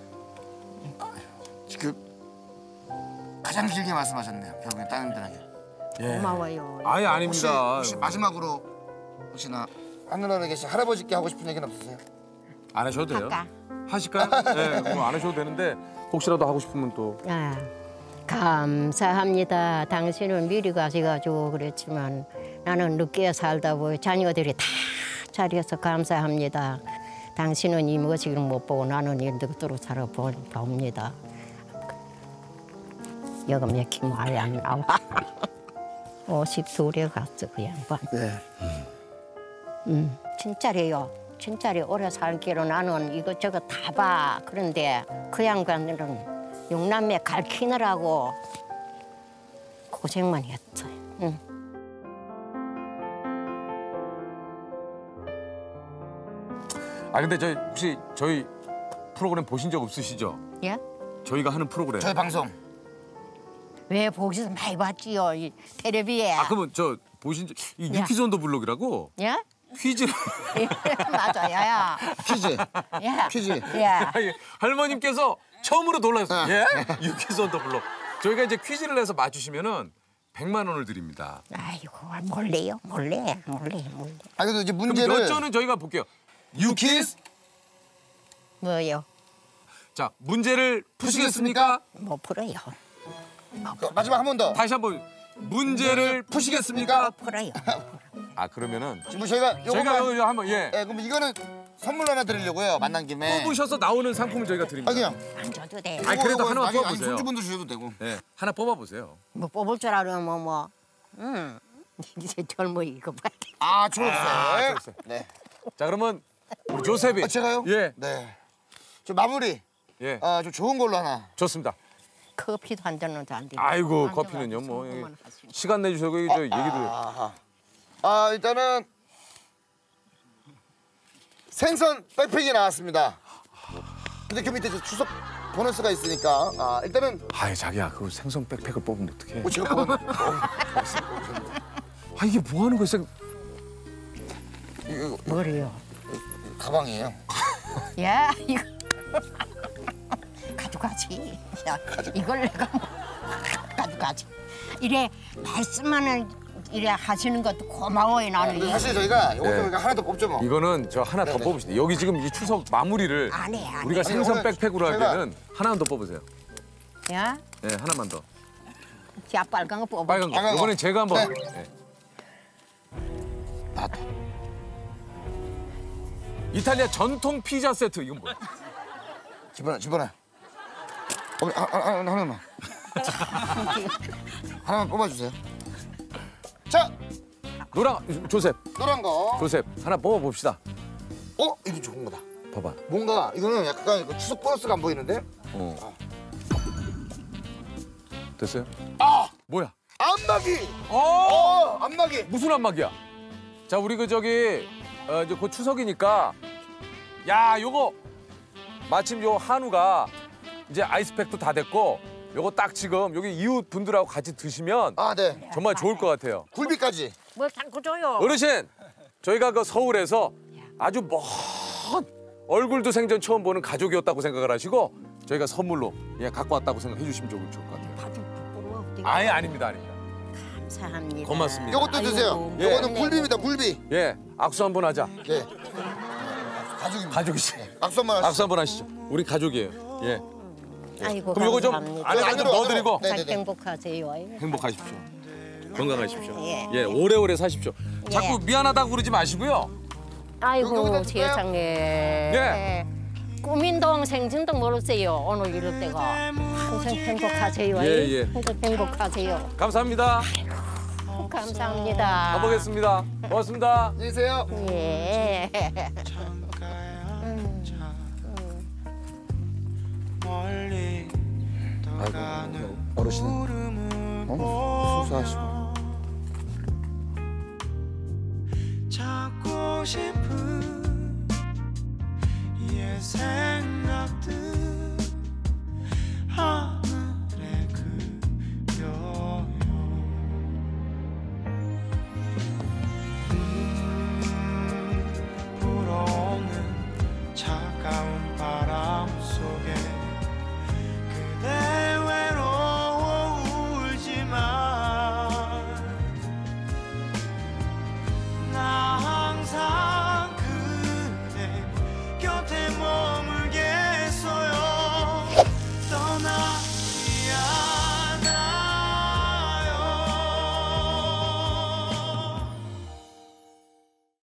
지금 가장 길게 말씀하셨네요. 결국에 따님들에게. 예. 고마워요. 아예 혹시, 아닙니다. 혹시 마지막으로 혹시나 하늘하늘 계신 할아버지께 하고 싶은 얘기는 없으세요? 안 하셔도 돼요. 할까? 하실까요? 네, 그럼 안 하셔도 되는데 혹시라도 하고 싶으면 또. 아, 감사합니다. 당신은 미리 가셔가지고 그랬지만 나는 늦게 살다 보니 자녀들이 다 자리에서 감사합니다. 당신은 이 모습을 못 보고 나는 이 늙도록 살아봅니다. 여기 몇 키 말이 안 나와. 오십둘에 갔어 그 양반. 네. 음, 진짜래요. 진짜로 오래 살기로 나는 이것저것 다 봐. 그런데 그 양반들은 육남매 가르치느라고 고생만 했어요. 응. 아 근데 저 혹시 저희 프로그램 보신 적 없으시죠? 예? 저희가 하는 프로그램. 저희 방송. 왜 보기서 많이 봤지요, 이 텔레비에. 아 그러면 저 보신 적 이 야. 유키즈 온 더 블록이라고 예? 퀴즈. 예, 맞아, 야야. 퀴즈. 예. 퀴즈. 예. 아니, 할머님께서 처음으로 놀랐어요. 예? 유키즈 온 더 블록. 저희가 이제 퀴즈를 내서 맞추시면은 백만 원을 드립니다. 아이고, 몰래요, 몰래, 몰래, 몰래. 아 그래도 이제 그럼 문제를 몇 조는 저희가 볼게요. 유키즈. 뭐요? 자 문제를 푸시겠습니까? 못 풀어요. 그, 마지막 한 번 더. 다시 한번 문제를 푸시겠습니까? 풀어요. 아 그러면은 지금 저희가 저희가 요거만- 이거 한번 예. 예, 그럼 이거는 선물 하나 드리려고요. 만난 김에. 뽑으셔서 나오는 상품을 저희가 드립니다. 아 그냥. 안 줘도 돼. 아니 그래도 요거, 하나만 나중에 뽑아보세요. 아니, 손주분도 주셔도 되고. 네, 하나 뽑아보세요. 뭐 뽑을 줄 알으면 뭐 뭐. 응. 이제 젊어 이거 봐. 아 초록색. 아, 초록색. 네. 자 그러면 우리 조셉이. 아, 제가요? 예. 네. 저 마무리. 예. 아, 좀 좋은 걸로 하나. 좋습니다. 커피도 한 잔은 안 돼. 아이고 커피는요 뭐 예. 시간 내주셔서 이 저 얘기도. 아, 아 일단은 생선 백팩이 나왔습니다. 근데 그 밑에 저 추석 보너스가 있으니까 아 일단은 아이 자기야 그 생선 백팩을 뽑으면 어떡해. 뭐 제가 뽑은 아 이게 뭐 하는 거야 생. 이거 뭐래요? 가방이에요. 야 이거 가져가지. 야, 이걸 내가 뭐 가져가지. 이래 말씀만을 이래 하시는 것도 고마워요 나는. 근데 사실 저희가 이거 네. 저희가 하나 더 뽑죠 뭐. 이거는 저 하나 더 네네. 뽑읍시다. 여기 지금 이 추석 마무리를 안 해, 안 우리가 해. 생선 오늘 백팩으로 할 제가- 때는 하나만 더 뽑으세요. 야, 네 하나만 더. 자 빨간 거 뽑아. 빨간 거. 빨간 거. 이번엔 제가 한번. 네. 네. 나도. 이탈리아 전통 피자 세트 이건 뭐야? 집어넣어 집어넣어. 어, 하, 하, 하, 하나만. 하나만 뽑아주세요. 자 노랑 조셉. 노란 거. 조셉 하나 뽑아 봅시다. 어 이거 좋은 거다. 봐봐. 뭔가 이거는 약간 그 추석 보너스가 안 보이는데? 어. 됐어요? 아 뭐야? 안마기. 어! 어 안마기. 무슨 안마기야? 자 우리 그 저기 어, 이제 곧 추석이니까 야 요거 마침 요 한우가 이제 아이스팩도 다 됐고 요거 딱 지금 여기 이웃 분들하고 같이 드시면 아 네. 정말 좋을 것 같아요. 굴비까지. 뭘 자꾸 줘요? 어르신 저희가 그 서울에서 아주 먼 얼굴도 생전 처음 보는 가족이었다고 생각을 하시고 저희가 선물로 예 갖고 왔다고 생각해 주시면 좋을 것 같아요. 아예 아닙니다 아닙니다. 감사합니다. 고맙습니다. 요것도 드세요. 예. 요거는 굴비입니다 굴비. 예 악수 한번 하자. 예. 가족입니다. 가족이시. 악수 한번 하시죠. 악수 한번 하시죠. 우리 가족이에요. 예. 아이고 그럼 요거 좀 감사합니다. 안에 좀 넣어드리고 네네네. 행복하세요. 행복하십시오. 건강하십시오. 예. 예, 오래오래 사십시오. 자꾸 미안하다고 그러지 마시고요. 아이고 여기다 줄까요? 세상에. 예. 꾸민동 생진도 모르세요. 오늘 이럴 때가 항상 행복하세요. 예, 예. 항상 행복하세요. 감사합니다. 감사합니다. 가보겠습니다. 고맙습니다. 안녕히 계세요. 예. 아이고 어르신은 너무 순수하시고. 찾고 싶은 옛 새